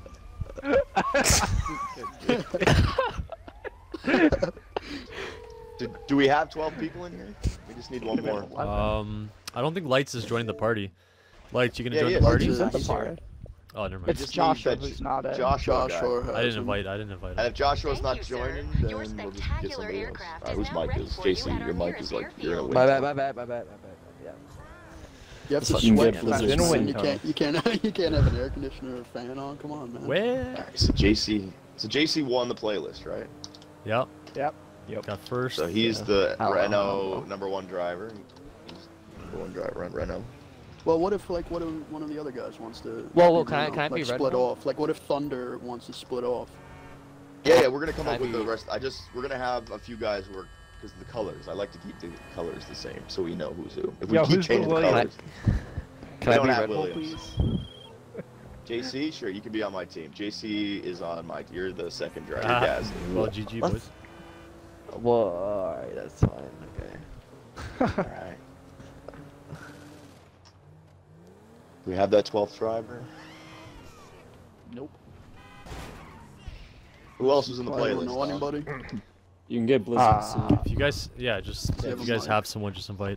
[SPEAKER 1] Do, do we have twelve people in here? We just need one more.
[SPEAKER 3] Um, I don't think Lights is joining the party. Lights, you gonna
[SPEAKER 1] Yeah,
[SPEAKER 3] join
[SPEAKER 1] he
[SPEAKER 3] the
[SPEAKER 1] is.
[SPEAKER 3] party?
[SPEAKER 5] Lights
[SPEAKER 4] At the
[SPEAKER 5] is-
[SPEAKER 4] party.
[SPEAKER 3] Oh, never mind.
[SPEAKER 4] It's
[SPEAKER 1] just need
[SPEAKER 4] Joshua
[SPEAKER 1] that
[SPEAKER 4] who's not in.
[SPEAKER 1] Joshua. guy.
[SPEAKER 5] Joshua.
[SPEAKER 3] I
[SPEAKER 5] has
[SPEAKER 3] didn't
[SPEAKER 5] him.
[SPEAKER 3] invite. I didn't invite
[SPEAKER 1] And
[SPEAKER 3] him.
[SPEAKER 1] if Joshua's
[SPEAKER 11] Thank
[SPEAKER 1] not
[SPEAKER 11] you, sir.
[SPEAKER 1] joining,
[SPEAKER 11] Your
[SPEAKER 1] then we'll just get
[SPEAKER 11] spectacular
[SPEAKER 1] somebody else.
[SPEAKER 11] aircraft
[SPEAKER 1] Alright,
[SPEAKER 11] is
[SPEAKER 1] whose
[SPEAKER 11] now
[SPEAKER 1] mic
[SPEAKER 11] ready
[SPEAKER 1] is?
[SPEAKER 11] for
[SPEAKER 1] J
[SPEAKER 11] you
[SPEAKER 1] C,
[SPEAKER 11] at
[SPEAKER 1] your
[SPEAKER 11] our
[SPEAKER 1] mic
[SPEAKER 11] nearest
[SPEAKER 1] is like you're
[SPEAKER 11] airfield.
[SPEAKER 1] gonna
[SPEAKER 9] My
[SPEAKER 1] wait.
[SPEAKER 9] bad, my bad, my bad, my bad. Yeah.
[SPEAKER 5] You have to
[SPEAKER 6] You can
[SPEAKER 5] sweat.
[SPEAKER 6] get
[SPEAKER 5] fast,
[SPEAKER 6] blizzards
[SPEAKER 5] man.
[SPEAKER 2] soon.
[SPEAKER 5] You can't. You can't. You can't have an air conditioner or fan on. Come on, man.
[SPEAKER 3] Where?
[SPEAKER 1] Alright, so J C, so J C won the playlist, right?
[SPEAKER 3] Yep.
[SPEAKER 4] Yep.
[SPEAKER 3] Got first.
[SPEAKER 1] So he's
[SPEAKER 3] yeah.
[SPEAKER 1] the
[SPEAKER 4] Hello,
[SPEAKER 1] Renault
[SPEAKER 4] hello.
[SPEAKER 1] number one driver. He's number one driver on Renault.
[SPEAKER 5] Well, what if like what if one of the other guys wants to?
[SPEAKER 9] Whoa, whoa,
[SPEAKER 5] you
[SPEAKER 9] can I-
[SPEAKER 5] know,
[SPEAKER 9] can I be
[SPEAKER 5] like,
[SPEAKER 9] Red
[SPEAKER 5] split
[SPEAKER 9] Bull?
[SPEAKER 5] off? Like what if Thunder wants to split off?
[SPEAKER 1] Yeah, yeah, we're gonna come
[SPEAKER 9] Can
[SPEAKER 1] up
[SPEAKER 9] I
[SPEAKER 1] with the
[SPEAKER 9] be-
[SPEAKER 1] rest. I just we're gonna have a few guys who are because the colors. I like to keep the colors the same so we know who's who. If we
[SPEAKER 2] Yo,
[SPEAKER 1] keep
[SPEAKER 2] who's
[SPEAKER 1] changing the
[SPEAKER 2] Will
[SPEAKER 1] colors,
[SPEAKER 9] Can
[SPEAKER 1] we
[SPEAKER 9] I
[SPEAKER 1] don't
[SPEAKER 9] be
[SPEAKER 1] have
[SPEAKER 9] Red Bull,
[SPEAKER 1] Williams.
[SPEAKER 9] please?
[SPEAKER 1] J C, sure, you can be on my team. J C is on my. You're the second driver,
[SPEAKER 3] Ah,
[SPEAKER 1] guys.
[SPEAKER 3] well, G G,
[SPEAKER 9] Let's-
[SPEAKER 3] boys.
[SPEAKER 9] Well, alright, that's fine. Okay.
[SPEAKER 1] All right. Do we have that twelfth driver?
[SPEAKER 4] Nope.
[SPEAKER 1] Who else was in the
[SPEAKER 5] Well, I don't
[SPEAKER 1] playlist?
[SPEAKER 5] know
[SPEAKER 1] Tom?
[SPEAKER 5] anybody.
[SPEAKER 6] You can get blizzards
[SPEAKER 4] Ah.
[SPEAKER 6] too.
[SPEAKER 3] If you guys, yeah, just
[SPEAKER 5] Yeah,
[SPEAKER 3] if
[SPEAKER 5] but
[SPEAKER 3] you guys
[SPEAKER 5] Mike-
[SPEAKER 3] have someone, just invite.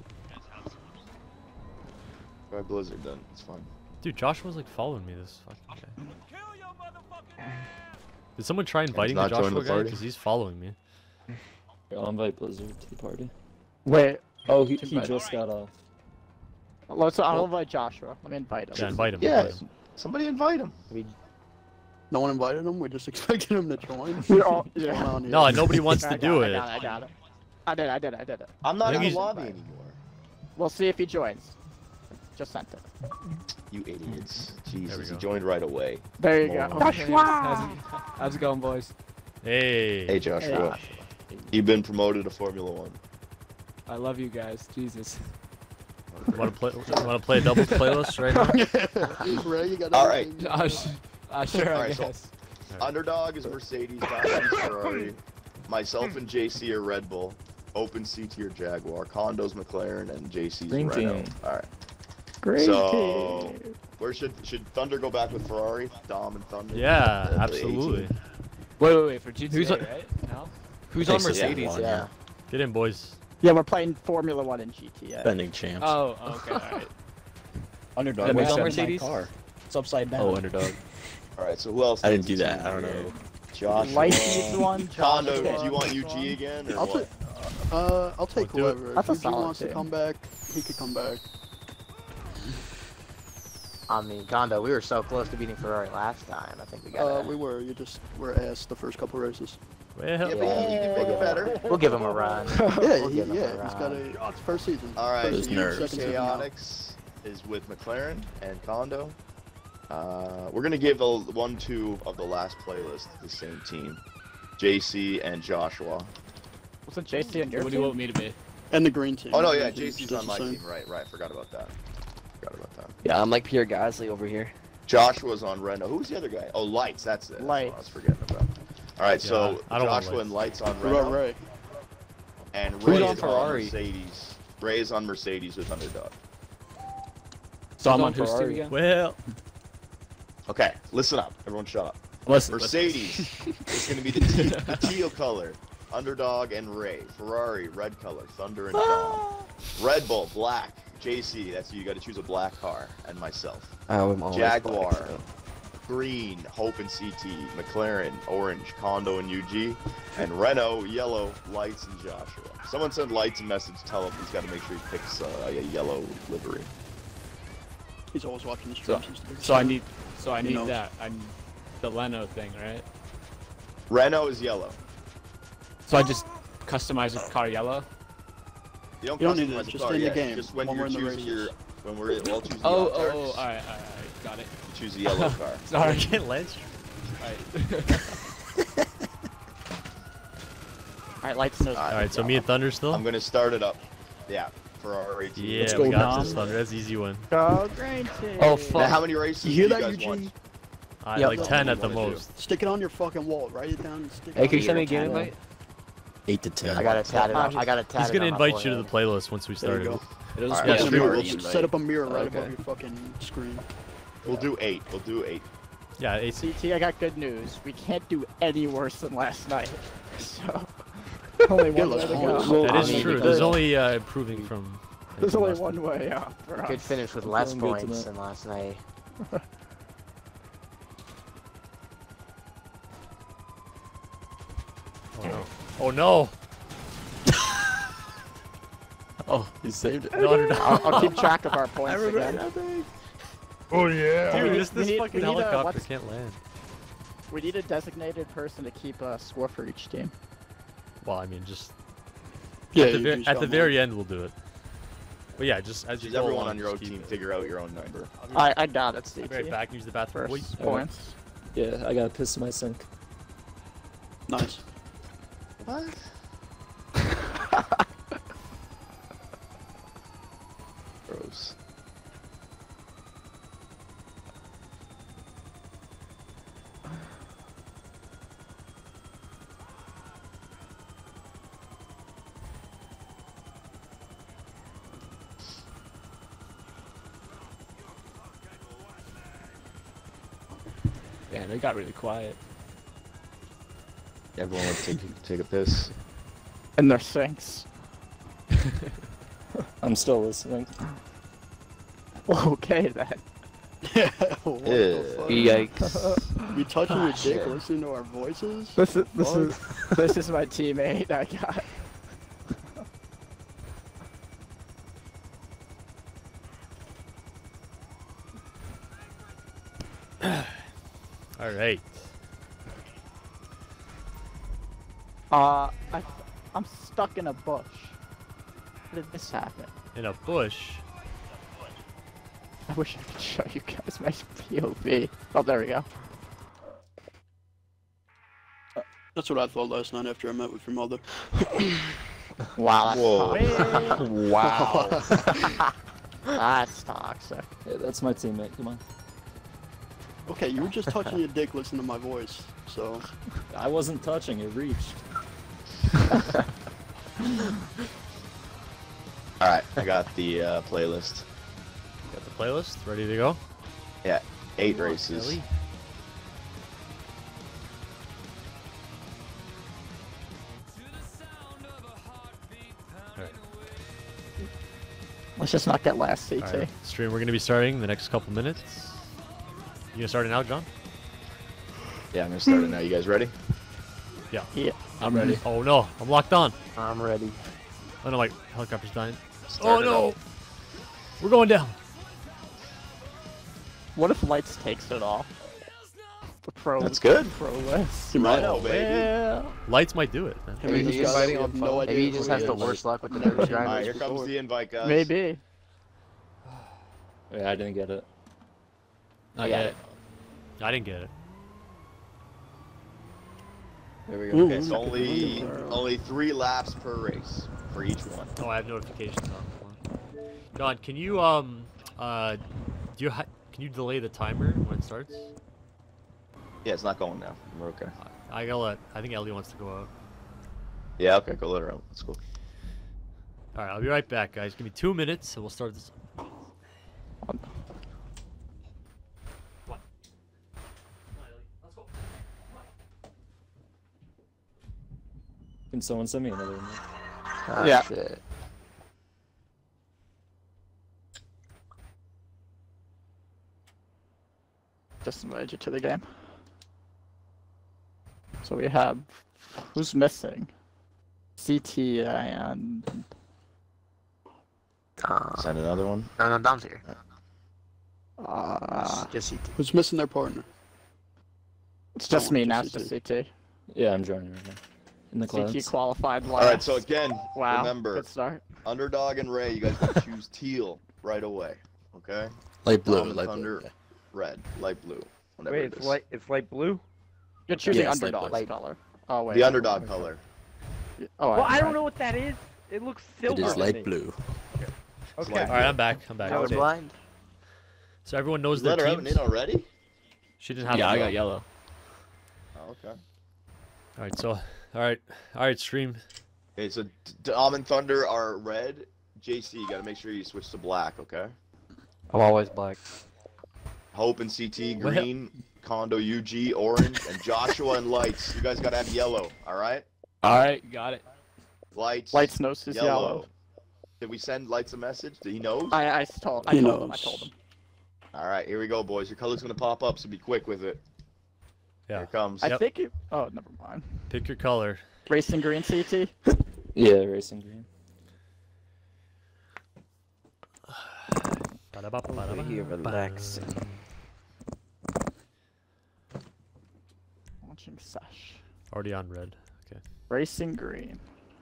[SPEAKER 1] Try Blizzard then. It's fun.
[SPEAKER 3] Dude, Josh was like following me. This fucking guy. Did someone try inviting the
[SPEAKER 1] not joining
[SPEAKER 3] Joshua
[SPEAKER 1] the
[SPEAKER 3] guy?
[SPEAKER 1] party?
[SPEAKER 3] Because he's following me.
[SPEAKER 6] I'll invite Blizzard to the party.
[SPEAKER 4] Wait.
[SPEAKER 6] Oh, he, he
[SPEAKER 4] Invite.
[SPEAKER 6] just got off.
[SPEAKER 4] Let's. I'll invite Joshua. Let me invite him.
[SPEAKER 3] Yeah, invite him.
[SPEAKER 1] Yeah,
[SPEAKER 3] invite him.
[SPEAKER 1] somebody invite him.
[SPEAKER 5] No one invited him. We just expected him to join.
[SPEAKER 4] We all.
[SPEAKER 5] What's going
[SPEAKER 4] Yeah.
[SPEAKER 5] on here?
[SPEAKER 3] No, nobody wants
[SPEAKER 4] I
[SPEAKER 3] to
[SPEAKER 4] got
[SPEAKER 3] do
[SPEAKER 4] it.
[SPEAKER 3] it.
[SPEAKER 4] I got it. I got it. I did. I did. I did it.
[SPEAKER 1] I'm not
[SPEAKER 3] I
[SPEAKER 1] in
[SPEAKER 3] think
[SPEAKER 1] the
[SPEAKER 3] he's-
[SPEAKER 1] lobby anymore.
[SPEAKER 4] We'll see if he joins. Just sent it.
[SPEAKER 1] You idiots.
[SPEAKER 3] we
[SPEAKER 1] Jesus, he
[SPEAKER 3] go.
[SPEAKER 1] joined right away.
[SPEAKER 4] There you go.
[SPEAKER 1] Moron.
[SPEAKER 4] Joshua.
[SPEAKER 12] How's it going, boys?
[SPEAKER 3] Hey.
[SPEAKER 1] Hey Joshua, you've been promoted to Formula One.
[SPEAKER 12] I love you guys. Jesus.
[SPEAKER 3] You want to play? You want to play a doubles playlist right now?
[SPEAKER 5] Ray, you got
[SPEAKER 1] All right.
[SPEAKER 5] everything?
[SPEAKER 12] Josh. Uh, sure, I
[SPEAKER 1] Alright, so-
[SPEAKER 12] guess.
[SPEAKER 1] Underdog is Mercedes, Diamond is Ferrari. Myself and J C are Red Bull. Open C T or Jaguar. Condo's McLaren and J C's
[SPEAKER 6] Green
[SPEAKER 1] Renault.
[SPEAKER 6] team.
[SPEAKER 1] All right.
[SPEAKER 4] Great.
[SPEAKER 1] So, where should should Thunder go back with Ferrari? Dom and Thunder.
[SPEAKER 3] Yeah,
[SPEAKER 1] The- the A
[SPEAKER 3] absolutely.
[SPEAKER 1] team?
[SPEAKER 12] Wait, wait, wait. For G T A,
[SPEAKER 9] Who's on-
[SPEAKER 12] right? No?
[SPEAKER 9] Who's on
[SPEAKER 1] Thanks to
[SPEAKER 9] Mercedes?
[SPEAKER 1] F one,
[SPEAKER 9] Yeah.
[SPEAKER 3] Get in, boys.
[SPEAKER 4] Yeah, we're playing Formula One in G T A.
[SPEAKER 6] Defending champs.
[SPEAKER 12] Oh, okay, alright.
[SPEAKER 10] Underdog.
[SPEAKER 9] That
[SPEAKER 10] What's
[SPEAKER 9] makes
[SPEAKER 10] on
[SPEAKER 9] sense.
[SPEAKER 10] Mercedes? Car? It's upside down.
[SPEAKER 6] Oh, underdog.
[SPEAKER 1] All right. So who else?
[SPEAKER 6] I didn't
[SPEAKER 1] needs
[SPEAKER 6] do
[SPEAKER 1] a
[SPEAKER 6] that.
[SPEAKER 1] team
[SPEAKER 6] I don't
[SPEAKER 1] here?
[SPEAKER 6] know.
[SPEAKER 1] Joshua.
[SPEAKER 4] Light needs one.
[SPEAKER 1] Condo.
[SPEAKER 4] Joshua
[SPEAKER 1] Do you want
[SPEAKER 4] needs
[SPEAKER 1] U G again or
[SPEAKER 5] I'll
[SPEAKER 1] what?
[SPEAKER 5] take. Uh, I'll take
[SPEAKER 3] do it.
[SPEAKER 5] whoever.
[SPEAKER 4] That's a
[SPEAKER 5] If Eugene
[SPEAKER 4] solid
[SPEAKER 5] wants to
[SPEAKER 4] team.
[SPEAKER 5] come back, he could come back.
[SPEAKER 9] I mean, Gondo, we were so close to beating Ferrari last time. I think we got.
[SPEAKER 5] Uh, we were. You just were asked the first couple races.
[SPEAKER 3] Well,
[SPEAKER 1] Yeah, but you can make it better.
[SPEAKER 9] We'll give him a run.
[SPEAKER 5] Yeah,
[SPEAKER 9] We'll
[SPEAKER 5] he,
[SPEAKER 9] give him a
[SPEAKER 5] yeah. He's got
[SPEAKER 9] run.
[SPEAKER 5] a. It's first season.
[SPEAKER 1] All right.
[SPEAKER 5] First
[SPEAKER 1] So
[SPEAKER 6] Those
[SPEAKER 5] season,
[SPEAKER 6] nerds.
[SPEAKER 5] second season now.
[SPEAKER 1] Chaotix is with McLaren and Condo. Uh, we're gonna give the one, two of the last playlist to the same team, J C and Joshua.
[SPEAKER 4] Wasn't J C in your
[SPEAKER 12] What do you
[SPEAKER 4] team?
[SPEAKER 12] want me to be?
[SPEAKER 5] And the green team.
[SPEAKER 1] Oh no,
[SPEAKER 5] The
[SPEAKER 1] yeah,
[SPEAKER 5] green
[SPEAKER 1] J
[SPEAKER 5] team's
[SPEAKER 1] C's
[SPEAKER 5] just
[SPEAKER 1] on
[SPEAKER 5] the
[SPEAKER 1] my
[SPEAKER 5] same.
[SPEAKER 1] team. Right, right. Forgot about that. Forgot about that.
[SPEAKER 9] Yeah, I'm like Pierre Gasly over here.
[SPEAKER 1] Joshua's on Renault. Who's the other guy? Oh, Lights. That's it. That's what I was
[SPEAKER 4] Lights.
[SPEAKER 1] forgetting about. All right,
[SPEAKER 3] Yeah,
[SPEAKER 1] so
[SPEAKER 3] I don't want
[SPEAKER 1] Joshua and Lights on
[SPEAKER 5] What about
[SPEAKER 1] Renault,
[SPEAKER 5] Ray?
[SPEAKER 1] and
[SPEAKER 9] Who's
[SPEAKER 1] Ray
[SPEAKER 9] on
[SPEAKER 1] is
[SPEAKER 9] Ferrari?
[SPEAKER 1] Mercedes. Ray is on Mercedes with Underdog.
[SPEAKER 12] So I'm
[SPEAKER 9] Who's
[SPEAKER 12] on
[SPEAKER 9] on
[SPEAKER 12] whose team
[SPEAKER 9] Ferrari?
[SPEAKER 12] again?
[SPEAKER 3] Well,
[SPEAKER 1] Okay, listen up. Everyone shut up.
[SPEAKER 12] Listen,
[SPEAKER 1] Mercedes is going to be the, te the teal color. Underdog and Ray. Ferrari, red color. Thunder and Sean. Red Bull, black. J C, that's you. You got to choose a black car. And myself.
[SPEAKER 6] Oh, I'm always
[SPEAKER 1] Jaguar.
[SPEAKER 6] black, so.
[SPEAKER 1] Green, Hope and C T. McLaren, orange. Kondo and U G. And Renault, yellow. Lights and Joshua. Someone send Lights a message. Tell him he's got to make sure he picks uh, a yellow livery.
[SPEAKER 5] He's always watching the
[SPEAKER 12] So,
[SPEAKER 5] streams.
[SPEAKER 12] so I need, so I
[SPEAKER 5] He
[SPEAKER 12] need
[SPEAKER 5] knows.
[SPEAKER 12] that. I need the Leno thing, right?
[SPEAKER 1] Renault is yellow.
[SPEAKER 12] So I just customize the car yellow.
[SPEAKER 1] You don't,
[SPEAKER 5] You don't need
[SPEAKER 1] customize
[SPEAKER 5] it,
[SPEAKER 1] the
[SPEAKER 5] just
[SPEAKER 1] car
[SPEAKER 5] in the
[SPEAKER 1] yet.
[SPEAKER 5] game,
[SPEAKER 1] Just when,
[SPEAKER 5] when
[SPEAKER 1] you're
[SPEAKER 5] we're in the
[SPEAKER 1] choosing your,
[SPEAKER 5] races.
[SPEAKER 1] when we're all choosing
[SPEAKER 12] Oh,
[SPEAKER 1] your
[SPEAKER 12] oh, oh,
[SPEAKER 1] cars,
[SPEAKER 12] alright, alright, alright, got it.
[SPEAKER 1] you choose a yellow car.
[SPEAKER 12] Sorry.
[SPEAKER 3] I can't land.
[SPEAKER 12] Alright.
[SPEAKER 4] Alright, Lights knows.
[SPEAKER 3] Alright, so me and Thunder still?
[SPEAKER 1] I'm gonna start it up. Yeah, for our eighteen.
[SPEAKER 3] Yeah,
[SPEAKER 6] Let's
[SPEAKER 3] we
[SPEAKER 6] go,
[SPEAKER 3] got
[SPEAKER 6] Dom.
[SPEAKER 3] this, Thunder. That's an easy one.
[SPEAKER 4] Go green team.
[SPEAKER 12] Oh,
[SPEAKER 1] Now,
[SPEAKER 12] fuck.
[SPEAKER 1] how many races
[SPEAKER 5] You
[SPEAKER 1] do
[SPEAKER 5] hear
[SPEAKER 1] you
[SPEAKER 5] that,
[SPEAKER 1] guys
[SPEAKER 5] Eugene?
[SPEAKER 1] want?
[SPEAKER 3] Uh,
[SPEAKER 6] Yep.
[SPEAKER 3] like ten at the
[SPEAKER 1] What do you wanna
[SPEAKER 3] most.
[SPEAKER 5] Stick it on your fucking wall. Write it down and stick it
[SPEAKER 12] Hey,
[SPEAKER 5] on
[SPEAKER 12] can you send me a
[SPEAKER 5] your
[SPEAKER 12] game
[SPEAKER 5] wall.
[SPEAKER 12] invite?
[SPEAKER 6] Eight to ten.
[SPEAKER 9] I gotta tat it up. I gotta tat
[SPEAKER 3] He's
[SPEAKER 9] it
[SPEAKER 3] gonna
[SPEAKER 9] on my
[SPEAKER 3] invite you to the
[SPEAKER 9] forehead.
[SPEAKER 3] playlist once we
[SPEAKER 5] There you
[SPEAKER 3] start
[SPEAKER 5] go.
[SPEAKER 3] it.
[SPEAKER 12] It was
[SPEAKER 1] Alright,
[SPEAKER 5] Yeah,
[SPEAKER 1] let's
[SPEAKER 5] set,
[SPEAKER 1] do
[SPEAKER 5] a
[SPEAKER 1] it.
[SPEAKER 5] mirror,
[SPEAKER 1] Invite.
[SPEAKER 5] set up a mirror right
[SPEAKER 12] Okay.
[SPEAKER 5] above your fucking screen.
[SPEAKER 1] We'll do eight. We'll do eight.
[SPEAKER 3] Yeah, it's,
[SPEAKER 4] C T, I got good news. We can't do any worse than last night. So, only
[SPEAKER 5] Yeah,
[SPEAKER 4] one way
[SPEAKER 5] let's
[SPEAKER 4] to
[SPEAKER 5] go.
[SPEAKER 4] go.
[SPEAKER 3] that
[SPEAKER 9] I
[SPEAKER 3] is
[SPEAKER 9] mean,
[SPEAKER 3] true.
[SPEAKER 9] because-
[SPEAKER 3] There's only uh, improving from.
[SPEAKER 4] There's
[SPEAKER 3] from
[SPEAKER 4] only
[SPEAKER 3] last
[SPEAKER 4] one way out for
[SPEAKER 9] Good
[SPEAKER 4] us.
[SPEAKER 9] finish with
[SPEAKER 12] I'm
[SPEAKER 9] less
[SPEAKER 12] feeling good
[SPEAKER 9] points
[SPEAKER 12] tonight.
[SPEAKER 9] than last night.
[SPEAKER 3] Oh no! Oh no!
[SPEAKER 6] Oh, he saved it.
[SPEAKER 3] No, no, no.
[SPEAKER 4] I'll, I'll keep track of our points again.
[SPEAKER 2] Oh yeah.
[SPEAKER 3] Dude,
[SPEAKER 4] we-
[SPEAKER 3] this,
[SPEAKER 4] we
[SPEAKER 3] this
[SPEAKER 4] need-
[SPEAKER 3] fucking
[SPEAKER 4] we need a-
[SPEAKER 3] helicopter
[SPEAKER 4] what's-
[SPEAKER 3] can't land.
[SPEAKER 4] We need a designated person to keep a score for each team.
[SPEAKER 3] Well, I mean, just
[SPEAKER 5] Yeah,
[SPEAKER 3] at the,
[SPEAKER 5] you
[SPEAKER 3] ver-
[SPEAKER 5] just
[SPEAKER 3] at
[SPEAKER 5] got
[SPEAKER 3] the
[SPEAKER 5] one.
[SPEAKER 3] very end we'll do it. But yeah, just as you
[SPEAKER 1] Choose
[SPEAKER 3] go
[SPEAKER 1] everyone
[SPEAKER 3] along,
[SPEAKER 1] on your own
[SPEAKER 3] just keep
[SPEAKER 1] team.
[SPEAKER 3] it.
[SPEAKER 1] Figure out your own number.
[SPEAKER 4] I, I got it, C
[SPEAKER 3] I'll
[SPEAKER 4] T.
[SPEAKER 3] be right back. Use the bathroom.
[SPEAKER 4] First
[SPEAKER 3] Boys.
[SPEAKER 4] points.
[SPEAKER 6] Yeah, I got a piss in my sink.
[SPEAKER 5] Nice.
[SPEAKER 1] What? Gross.
[SPEAKER 12] Yeah, they got really quiet.
[SPEAKER 1] Everyone want to take take a piss.
[SPEAKER 4] And their sinks.
[SPEAKER 6] I'm still listening.
[SPEAKER 4] Okay then.
[SPEAKER 5] Yeah, what the
[SPEAKER 1] Ew.
[SPEAKER 5] fuck?
[SPEAKER 6] Yikes.
[SPEAKER 5] You touching your dick,
[SPEAKER 9] Shit.
[SPEAKER 5] listening to our voices?
[SPEAKER 4] This is this
[SPEAKER 5] Fuck.
[SPEAKER 4] is this is my teammate I got.
[SPEAKER 3] All right.
[SPEAKER 4] Uh, I, I'm stuck in a bush. How did this happen?
[SPEAKER 3] In a bush.
[SPEAKER 4] I wish I could show you guys my P O V. Oh, there we go.
[SPEAKER 5] That's what I thought last night after I met with your mother.
[SPEAKER 4] Wow, that's
[SPEAKER 1] Whoa.
[SPEAKER 4] toxic.
[SPEAKER 9] Wow.
[SPEAKER 4] That's toxic.
[SPEAKER 6] Hey, that's my teammate. Come on.
[SPEAKER 5] Okay, you were just touching your dick listening to my voice, so...
[SPEAKER 6] I wasn't touching. It reached.
[SPEAKER 1] Alright, I got the uh, playlist.
[SPEAKER 3] Got the playlist ready to go.
[SPEAKER 1] Yeah, eight races.
[SPEAKER 3] Ellie? Alright.
[SPEAKER 4] Let's just not get last C T.
[SPEAKER 3] Alright. Stream, we're going to be starting the next couple minutes. You gonna start it now, John?
[SPEAKER 1] Yeah, I'm gonna start it now. You guys ready?
[SPEAKER 3] Yeah.
[SPEAKER 4] Yeah.
[SPEAKER 12] I'm ready.
[SPEAKER 3] Oh no, I'm locked on.
[SPEAKER 9] I'm ready.
[SPEAKER 3] Oh no, my helicopter's dying.
[SPEAKER 1] Start
[SPEAKER 3] oh
[SPEAKER 1] it
[SPEAKER 3] no!
[SPEAKER 1] up.
[SPEAKER 3] We're going down.
[SPEAKER 4] What if Lights takes it off? The pro.
[SPEAKER 1] That's good.
[SPEAKER 4] Pro list.
[SPEAKER 5] You might
[SPEAKER 1] know, baby.
[SPEAKER 4] Yeah.
[SPEAKER 3] Lights might do it. Man.
[SPEAKER 5] I mean,
[SPEAKER 9] Maybe
[SPEAKER 5] this
[SPEAKER 9] he's
[SPEAKER 5] guy,
[SPEAKER 9] fighting
[SPEAKER 5] we
[SPEAKER 9] on
[SPEAKER 5] have no
[SPEAKER 9] phone.
[SPEAKER 5] idea
[SPEAKER 9] Maybe he
[SPEAKER 5] who
[SPEAKER 9] just
[SPEAKER 5] he
[SPEAKER 9] has the
[SPEAKER 5] is.
[SPEAKER 9] worst luck with the nervous
[SPEAKER 1] Alright,
[SPEAKER 9] drivers.
[SPEAKER 1] here comes the invite, guys.
[SPEAKER 4] Maybe.
[SPEAKER 6] Yeah, I didn't get it.
[SPEAKER 12] Not
[SPEAKER 9] got
[SPEAKER 12] yet.
[SPEAKER 9] it.
[SPEAKER 3] I didn't get it.
[SPEAKER 9] There we go.
[SPEAKER 5] Ooh,
[SPEAKER 1] Okay, so
[SPEAKER 5] look at
[SPEAKER 1] only
[SPEAKER 5] that.
[SPEAKER 1] only three laps per race for each one.
[SPEAKER 3] Oh, I have notifications on. John, can you um uh do you ha can you delay the timer when it starts?
[SPEAKER 1] Yeah, it's not going now. We're okay.
[SPEAKER 3] I gotta let. I think Ellie wants to go out.
[SPEAKER 1] Yeah, okay, go let her out. Let's go.
[SPEAKER 3] All right, I'll be right back, guys. Give me two minutes and we'll start this.
[SPEAKER 6] Can someone send me another one?
[SPEAKER 9] Ah,
[SPEAKER 4] Yeah.
[SPEAKER 9] shit.
[SPEAKER 4] Just invited you to the game. So we have who's missing? C T and
[SPEAKER 9] Uh,
[SPEAKER 1] Send another one.
[SPEAKER 9] no, no, Dom's here.
[SPEAKER 4] uh,
[SPEAKER 9] Just C T.
[SPEAKER 5] Who's missing their partner?
[SPEAKER 4] it's just
[SPEAKER 5] Oh,
[SPEAKER 4] me
[SPEAKER 5] just
[SPEAKER 4] now.
[SPEAKER 5] C
[SPEAKER 4] It's just
[SPEAKER 5] T.
[SPEAKER 4] C T.
[SPEAKER 6] Yeah, I'm joining right now. In the
[SPEAKER 4] C T
[SPEAKER 6] clouds.
[SPEAKER 4] qualified last.
[SPEAKER 1] All right, so again,
[SPEAKER 4] wow,
[SPEAKER 1] remember,
[SPEAKER 4] good start.
[SPEAKER 1] Underdog and Ray, you guys can choose teal right away. Okay?
[SPEAKER 10] Light blue,
[SPEAKER 1] Tom and
[SPEAKER 10] light
[SPEAKER 1] Thunder,
[SPEAKER 10] blue.
[SPEAKER 1] red, light blue. Whatever
[SPEAKER 2] Wait,
[SPEAKER 1] it
[SPEAKER 2] it's
[SPEAKER 1] is.
[SPEAKER 2] light. It's light blue.
[SPEAKER 4] You're choosing
[SPEAKER 10] Yeah, it's light
[SPEAKER 4] underdog's
[SPEAKER 9] blue.
[SPEAKER 4] color. Oh wait.
[SPEAKER 1] The underdog color.
[SPEAKER 4] Oh,
[SPEAKER 2] Well, I don't
[SPEAKER 4] right.
[SPEAKER 2] know what that is. It looks
[SPEAKER 10] It
[SPEAKER 2] silver.
[SPEAKER 10] is
[SPEAKER 2] to
[SPEAKER 10] light
[SPEAKER 2] me.
[SPEAKER 10] blue.
[SPEAKER 1] It's
[SPEAKER 2] Okay.
[SPEAKER 1] light
[SPEAKER 3] All right, I'm back. I'm back.
[SPEAKER 2] Okay.
[SPEAKER 9] Colorblind?
[SPEAKER 3] So everyone knows
[SPEAKER 1] Is
[SPEAKER 3] their
[SPEAKER 1] that her
[SPEAKER 3] teams.
[SPEAKER 1] in already?
[SPEAKER 3] She didn't have.
[SPEAKER 12] Yeah,
[SPEAKER 3] a
[SPEAKER 12] I
[SPEAKER 3] vote.
[SPEAKER 12] got yellow.
[SPEAKER 1] Oh, okay.
[SPEAKER 3] All right, so all right, all right, stream.
[SPEAKER 1] Okay, so Dom and Thunder are red. J C, you gotta make sure you switch to black, okay?
[SPEAKER 6] I'm always black.
[SPEAKER 1] Hope and C T,
[SPEAKER 3] Well-
[SPEAKER 1] green. Condo U G, orange. And Joshua and Lights. You guys gotta have yellow, alright?
[SPEAKER 12] Alright, got it.
[SPEAKER 1] Lights.
[SPEAKER 4] Lights knows his
[SPEAKER 1] yellow.
[SPEAKER 4] yellow.
[SPEAKER 1] Did we send Lights a message? Did he know?
[SPEAKER 4] I I told I
[SPEAKER 5] He
[SPEAKER 4] told him. I
[SPEAKER 5] knows.
[SPEAKER 4] told him.
[SPEAKER 1] Alright, here we go, boys. Your color's gonna pop up, so be quick with it.
[SPEAKER 3] Yeah.
[SPEAKER 1] Here it comes.
[SPEAKER 4] I
[SPEAKER 3] Yep.
[SPEAKER 4] think you. Oh, never mind.
[SPEAKER 3] Pick your color.
[SPEAKER 4] Racing green C T.
[SPEAKER 6] Yeah, racing green.
[SPEAKER 3] Ba-da-ba-ba-da-ba.
[SPEAKER 9] Over here relaxing.
[SPEAKER 4] Launching sesh.
[SPEAKER 3] Already on red. Okay.
[SPEAKER 4] Racing green.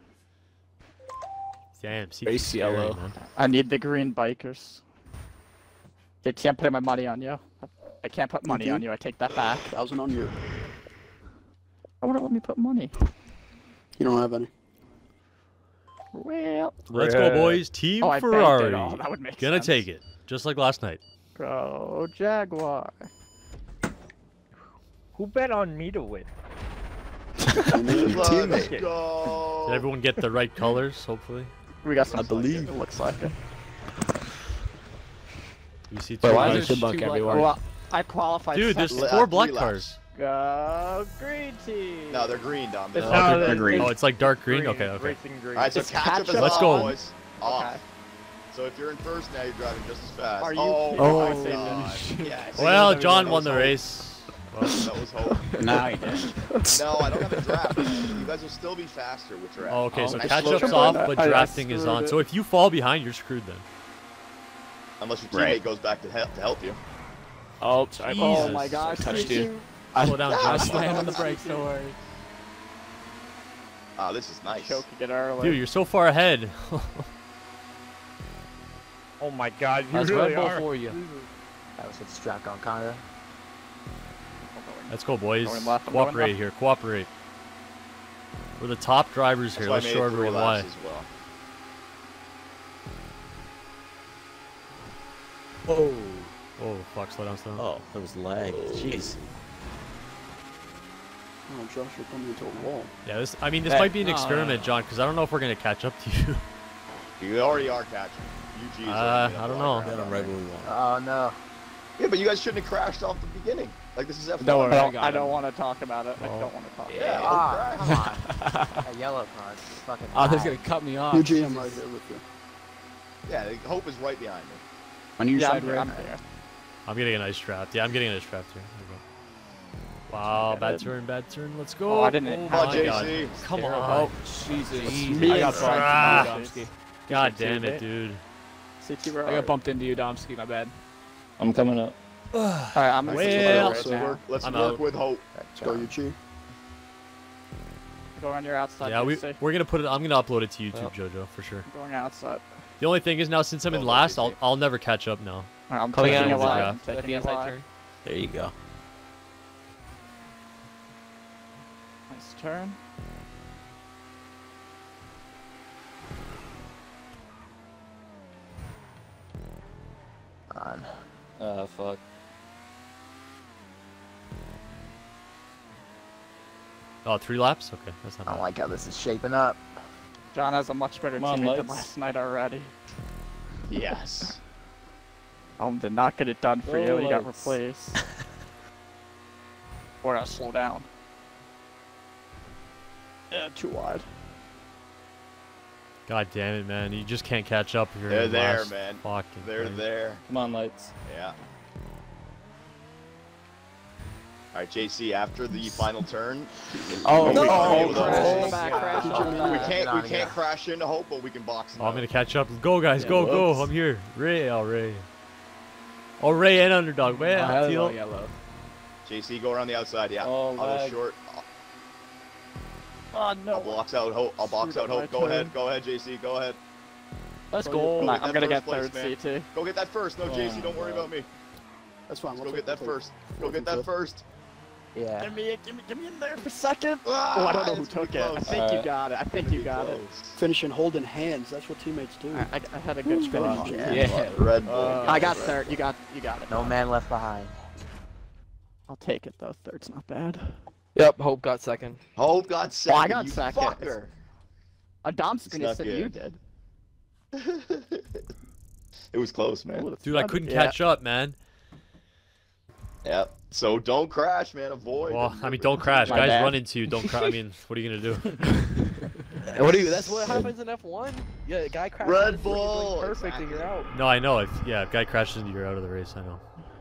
[SPEAKER 3] Damn. See,
[SPEAKER 12] Race
[SPEAKER 3] scary,
[SPEAKER 12] yellow.
[SPEAKER 3] man.
[SPEAKER 4] I need the green bikers. They can't put my money on you. I can't put money
[SPEAKER 5] Mhm.
[SPEAKER 4] on you. I take that back.
[SPEAKER 5] Thousand on you.
[SPEAKER 4] I wouldn't let me put money.
[SPEAKER 5] You don't have any.
[SPEAKER 4] Well,
[SPEAKER 3] Let's go, boys. Team
[SPEAKER 4] Oh, I banked it.
[SPEAKER 3] Ferrari.
[SPEAKER 4] Oh, that would make
[SPEAKER 3] Gonna
[SPEAKER 4] sense.
[SPEAKER 3] take it, just like last night.
[SPEAKER 4] go Jaguar.
[SPEAKER 2] Who bet on me to win?
[SPEAKER 1] Let's
[SPEAKER 10] teammate.
[SPEAKER 1] go.
[SPEAKER 3] Did everyone get the right colors? Hopefully.
[SPEAKER 4] We got some.
[SPEAKER 10] I believe.
[SPEAKER 4] It looks like it.
[SPEAKER 3] You see two.
[SPEAKER 12] Wait, why
[SPEAKER 3] cars?
[SPEAKER 12] is there bunk
[SPEAKER 4] Two
[SPEAKER 12] everywhere?
[SPEAKER 4] Well, I qualified.
[SPEAKER 3] Dude, there's
[SPEAKER 1] Le-
[SPEAKER 4] second.
[SPEAKER 3] four
[SPEAKER 1] uh,
[SPEAKER 3] black
[SPEAKER 1] three
[SPEAKER 3] cars.
[SPEAKER 4] Go green team.
[SPEAKER 1] No, they're green, Dom.
[SPEAKER 2] It's
[SPEAKER 1] All
[SPEAKER 2] not-
[SPEAKER 10] they're
[SPEAKER 2] it's-
[SPEAKER 10] green.
[SPEAKER 3] Oh, it's like dark green.
[SPEAKER 2] green,
[SPEAKER 3] Okay, okay.
[SPEAKER 2] Racing green.
[SPEAKER 1] right, so
[SPEAKER 4] It's
[SPEAKER 1] catch up is
[SPEAKER 4] catch up.
[SPEAKER 3] Let's
[SPEAKER 1] off,
[SPEAKER 3] go.
[SPEAKER 1] boys. Off.
[SPEAKER 4] Okay.
[SPEAKER 1] So if you're in first now, you're driving just as fast.
[SPEAKER 4] Are you
[SPEAKER 1] oh,
[SPEAKER 4] kidding?
[SPEAKER 1] oh
[SPEAKER 4] I
[SPEAKER 1] my
[SPEAKER 4] saved
[SPEAKER 1] God.
[SPEAKER 4] it.
[SPEAKER 1] Yes.
[SPEAKER 3] Well,
[SPEAKER 1] That
[SPEAKER 3] John
[SPEAKER 1] was
[SPEAKER 3] won the
[SPEAKER 1] hope.
[SPEAKER 3] race. Well,
[SPEAKER 1] That was hope.
[SPEAKER 10] Now he did.
[SPEAKER 1] No, I don't have a draft. You guys will still be faster with draft.
[SPEAKER 3] oh, okay, so
[SPEAKER 4] I
[SPEAKER 3] catch
[SPEAKER 4] slowed
[SPEAKER 3] up's
[SPEAKER 4] down.
[SPEAKER 3] off,
[SPEAKER 4] I-
[SPEAKER 3] but
[SPEAKER 4] I
[SPEAKER 3] drafting is
[SPEAKER 4] screwed
[SPEAKER 3] on.
[SPEAKER 4] it.
[SPEAKER 3] So if you fall behind, you're screwed then.
[SPEAKER 1] Unless your teammate
[SPEAKER 10] Right.
[SPEAKER 1] goes back to help, to help you.
[SPEAKER 12] Oh, sorry.
[SPEAKER 3] Jesus.
[SPEAKER 4] Oh my gosh,
[SPEAKER 12] I touched
[SPEAKER 4] C T.
[SPEAKER 12] you.
[SPEAKER 3] Slow down,
[SPEAKER 12] I
[SPEAKER 3] John.
[SPEAKER 12] slammed on the brakes, don't worry.
[SPEAKER 1] Ah, this is nice.
[SPEAKER 4] Choking it early.
[SPEAKER 3] Dude, you're so far ahead.
[SPEAKER 2] Oh my God, you
[SPEAKER 12] That's
[SPEAKER 2] really
[SPEAKER 12] Red Bull
[SPEAKER 2] are.
[SPEAKER 12] for you.
[SPEAKER 9] That was it's strapped on Canada.
[SPEAKER 3] Let's go, boys.
[SPEAKER 4] Going left, I'm going
[SPEAKER 3] Cooperate
[SPEAKER 4] left.
[SPEAKER 3] here. Cooperate. We're the top drivers
[SPEAKER 1] That's
[SPEAKER 3] here.
[SPEAKER 1] why I
[SPEAKER 3] Let's
[SPEAKER 1] made
[SPEAKER 3] show
[SPEAKER 1] it three
[SPEAKER 3] everyone why.
[SPEAKER 1] laps as well.
[SPEAKER 10] Oh.
[SPEAKER 3] Oh, fuck. Slow down, slow down.
[SPEAKER 10] Oh, that was lag. Jeez.
[SPEAKER 5] Oh, Josh, you're coming into a wall.
[SPEAKER 3] Yeah, this. I mean, this
[SPEAKER 12] Hey,
[SPEAKER 3] might be an
[SPEAKER 12] no,
[SPEAKER 3] experiment,
[SPEAKER 12] no, no.
[SPEAKER 3] John, because I don't know if we're gonna catch up to you.
[SPEAKER 1] You already are catching. U G is
[SPEAKER 3] Uh,
[SPEAKER 1] already
[SPEAKER 3] I
[SPEAKER 1] up
[SPEAKER 3] don't
[SPEAKER 1] a
[SPEAKER 3] know.
[SPEAKER 1] lot
[SPEAKER 10] Got
[SPEAKER 1] of
[SPEAKER 10] him
[SPEAKER 1] ground.
[SPEAKER 10] right where we want.
[SPEAKER 9] Oh no.
[SPEAKER 1] Yeah, but you guys shouldn't have crashed off the beginning. Like this is F one.
[SPEAKER 12] Don't
[SPEAKER 4] I
[SPEAKER 12] worry, I
[SPEAKER 4] don't,
[SPEAKER 12] got
[SPEAKER 4] I
[SPEAKER 12] him.
[SPEAKER 4] don't want to talk about it. I
[SPEAKER 3] Oh.
[SPEAKER 4] don't want to talk
[SPEAKER 1] Yeah,
[SPEAKER 4] about
[SPEAKER 9] Ah,
[SPEAKER 1] don't
[SPEAKER 9] come
[SPEAKER 1] crash.
[SPEAKER 9] on. A yellow car. It's fucking.
[SPEAKER 12] Oh, he's
[SPEAKER 9] high.
[SPEAKER 12] gonna cut me off.
[SPEAKER 5] U G, I'm right here with you.
[SPEAKER 1] Yeah, Hope is right behind me.
[SPEAKER 10] On your
[SPEAKER 4] it. Yeah,
[SPEAKER 10] side,
[SPEAKER 4] I'm, here,
[SPEAKER 10] Ray?
[SPEAKER 4] I'm here.
[SPEAKER 3] I'm getting a nice draft. Yeah, I'm getting a nice draft here. There we go. Wow, bad turn, bad turn. Let's go.
[SPEAKER 4] Oh, I didn't-
[SPEAKER 3] Oh
[SPEAKER 1] Come on,
[SPEAKER 3] my
[SPEAKER 1] J C.
[SPEAKER 3] God. Come
[SPEAKER 4] Terrible.
[SPEAKER 3] on.
[SPEAKER 12] Oh, Jesus.
[SPEAKER 4] Me
[SPEAKER 12] I got
[SPEAKER 4] and
[SPEAKER 12] bumped
[SPEAKER 3] Ah.
[SPEAKER 12] into you, Domsky.
[SPEAKER 3] God
[SPEAKER 4] Two,
[SPEAKER 3] damn it,
[SPEAKER 4] mate.
[SPEAKER 3] dude.
[SPEAKER 4] C T, where
[SPEAKER 12] I
[SPEAKER 4] are
[SPEAKER 12] got bumped into you, Domsky. My bad.
[SPEAKER 6] I'm coming up.
[SPEAKER 4] you? Alright, I'm gonna
[SPEAKER 3] Well,
[SPEAKER 4] see you
[SPEAKER 3] Well,
[SPEAKER 4] right
[SPEAKER 1] let's
[SPEAKER 4] now.
[SPEAKER 1] work, let's
[SPEAKER 3] I'm
[SPEAKER 1] work
[SPEAKER 3] out.
[SPEAKER 1] with Hope.
[SPEAKER 5] Let's go, U G.
[SPEAKER 4] Go on your outside.
[SPEAKER 3] Yeah, we
[SPEAKER 4] J C.
[SPEAKER 3] we're gonna put it. I'm gonna upload it to YouTube,
[SPEAKER 6] Well.
[SPEAKER 3] Jojo, for sure.
[SPEAKER 4] Going outside.
[SPEAKER 3] The only thing is now, since I'm in
[SPEAKER 1] Oh,
[SPEAKER 3] last,
[SPEAKER 1] J C.
[SPEAKER 3] I'll I'll never catch up now.
[SPEAKER 4] Alright, I'm
[SPEAKER 3] Coming
[SPEAKER 4] taking
[SPEAKER 3] out
[SPEAKER 4] it
[SPEAKER 3] of the
[SPEAKER 4] live.
[SPEAKER 3] draft.
[SPEAKER 4] I'm taking it live.
[SPEAKER 10] There you go.
[SPEAKER 4] Nice turn.
[SPEAKER 9] On.
[SPEAKER 6] Uh, fuck.
[SPEAKER 3] Oh, three laps? Okay, that's not
[SPEAKER 9] I don't
[SPEAKER 3] bad.
[SPEAKER 9] like how this is shaping up.
[SPEAKER 4] John has a much better
[SPEAKER 6] Come on,
[SPEAKER 4] teammate than
[SPEAKER 6] lights.
[SPEAKER 4] last night already.
[SPEAKER 1] Yes.
[SPEAKER 4] Um, did not get it done for
[SPEAKER 6] Go
[SPEAKER 4] you. You got
[SPEAKER 6] lights.
[SPEAKER 4] replaced. Or I'll slow down. Yeah, too wide.
[SPEAKER 3] God damn it, man. You just can't catch up if you're
[SPEAKER 1] They're
[SPEAKER 3] in
[SPEAKER 1] there,
[SPEAKER 3] last
[SPEAKER 1] man.
[SPEAKER 3] fucking
[SPEAKER 1] They're
[SPEAKER 3] place.
[SPEAKER 1] there.
[SPEAKER 6] Come on, lights.
[SPEAKER 1] Yeah. All right, J C. After the final turn.
[SPEAKER 4] Oh,
[SPEAKER 1] we,
[SPEAKER 4] no!
[SPEAKER 1] we,
[SPEAKER 4] Oh,
[SPEAKER 1] we,
[SPEAKER 4] crash back, crash
[SPEAKER 1] we
[SPEAKER 4] back.
[SPEAKER 1] can't. We can't crash into Hope, but we can box.
[SPEAKER 3] Oh, I'm gonna catch up. Go, guys.
[SPEAKER 6] Yeah,
[SPEAKER 3] go, go.
[SPEAKER 6] whoops.
[SPEAKER 3] I'm here. Ray. Oh, Ray. Oh, Ray and underdog. Man,
[SPEAKER 12] Yellow,
[SPEAKER 3] Teal.
[SPEAKER 12] yellow.
[SPEAKER 1] J C, go around the outside. Yeah.
[SPEAKER 6] Oh,
[SPEAKER 1] I'll go
[SPEAKER 6] lag.
[SPEAKER 1] short.
[SPEAKER 4] Oh
[SPEAKER 1] I'll
[SPEAKER 4] no!
[SPEAKER 1] box out Hope. I'll box
[SPEAKER 4] Screwed
[SPEAKER 1] out
[SPEAKER 4] up
[SPEAKER 1] Hope.
[SPEAKER 4] my
[SPEAKER 1] Go
[SPEAKER 4] turn.
[SPEAKER 1] ahead. Go ahead, J C. Go ahead.
[SPEAKER 4] Let's
[SPEAKER 1] Go
[SPEAKER 4] go.
[SPEAKER 1] get
[SPEAKER 4] I'm, I'm
[SPEAKER 1] that
[SPEAKER 4] gonna
[SPEAKER 1] first
[SPEAKER 4] get third
[SPEAKER 1] place, man.
[SPEAKER 4] C T.
[SPEAKER 1] Go get that first. No, J C,
[SPEAKER 6] Oh,
[SPEAKER 1] don't worry
[SPEAKER 6] God.
[SPEAKER 1] about me.
[SPEAKER 5] That's fine.
[SPEAKER 1] Let's
[SPEAKER 5] we'll
[SPEAKER 1] go
[SPEAKER 5] take
[SPEAKER 1] get that
[SPEAKER 5] the
[SPEAKER 1] first. Go
[SPEAKER 5] fourth
[SPEAKER 1] get
[SPEAKER 5] and
[SPEAKER 1] that
[SPEAKER 5] fifth.
[SPEAKER 1] first.
[SPEAKER 9] Yeah.
[SPEAKER 4] Give me, give me, give me in there for second.
[SPEAKER 1] Ah,
[SPEAKER 4] Oh, I don't know who
[SPEAKER 1] it's gonna
[SPEAKER 4] took
[SPEAKER 1] be
[SPEAKER 4] it. I
[SPEAKER 1] close.
[SPEAKER 4] think you
[SPEAKER 6] Uh,
[SPEAKER 4] got it. I think you got it.
[SPEAKER 5] Finishing holding hands. That's what teammates do.
[SPEAKER 4] I, I, I had a good finish.
[SPEAKER 5] Yeah.
[SPEAKER 12] Yeah.
[SPEAKER 1] Red Bull.
[SPEAKER 4] Uh, I got third. You got, you got it.
[SPEAKER 9] No man left behind.
[SPEAKER 4] I'll take it though. Third's not bad.
[SPEAKER 11] Yep, Hope got second.
[SPEAKER 1] Hope got
[SPEAKER 4] Oh,
[SPEAKER 1] second.
[SPEAKER 4] I got
[SPEAKER 1] you
[SPEAKER 4] second.
[SPEAKER 1] Fucker.
[SPEAKER 4] Adam's
[SPEAKER 1] It's
[SPEAKER 4] gonna
[SPEAKER 1] not
[SPEAKER 4] say
[SPEAKER 1] good.
[SPEAKER 4] you did.
[SPEAKER 1] It was close, man.
[SPEAKER 4] Ooh,
[SPEAKER 3] Dude, I
[SPEAKER 4] that's
[SPEAKER 3] couldn't
[SPEAKER 4] yeah.
[SPEAKER 3] catch up, man.
[SPEAKER 1] Yep. So don't crash, man. Avoid.
[SPEAKER 3] Well, I mean, don't crash.
[SPEAKER 4] My
[SPEAKER 3] Guys
[SPEAKER 4] bad.
[SPEAKER 3] run into you. Don't crash. I mean, what are you gonna do?
[SPEAKER 11] What do you? That's what happens in F one. Yeah, a guy crashes.
[SPEAKER 1] Red
[SPEAKER 11] into you, you're doing
[SPEAKER 1] Bull,
[SPEAKER 11] perfect, and you're out.
[SPEAKER 3] No, I know. If yeah, if guy crashes into you, you're out of the race. I know.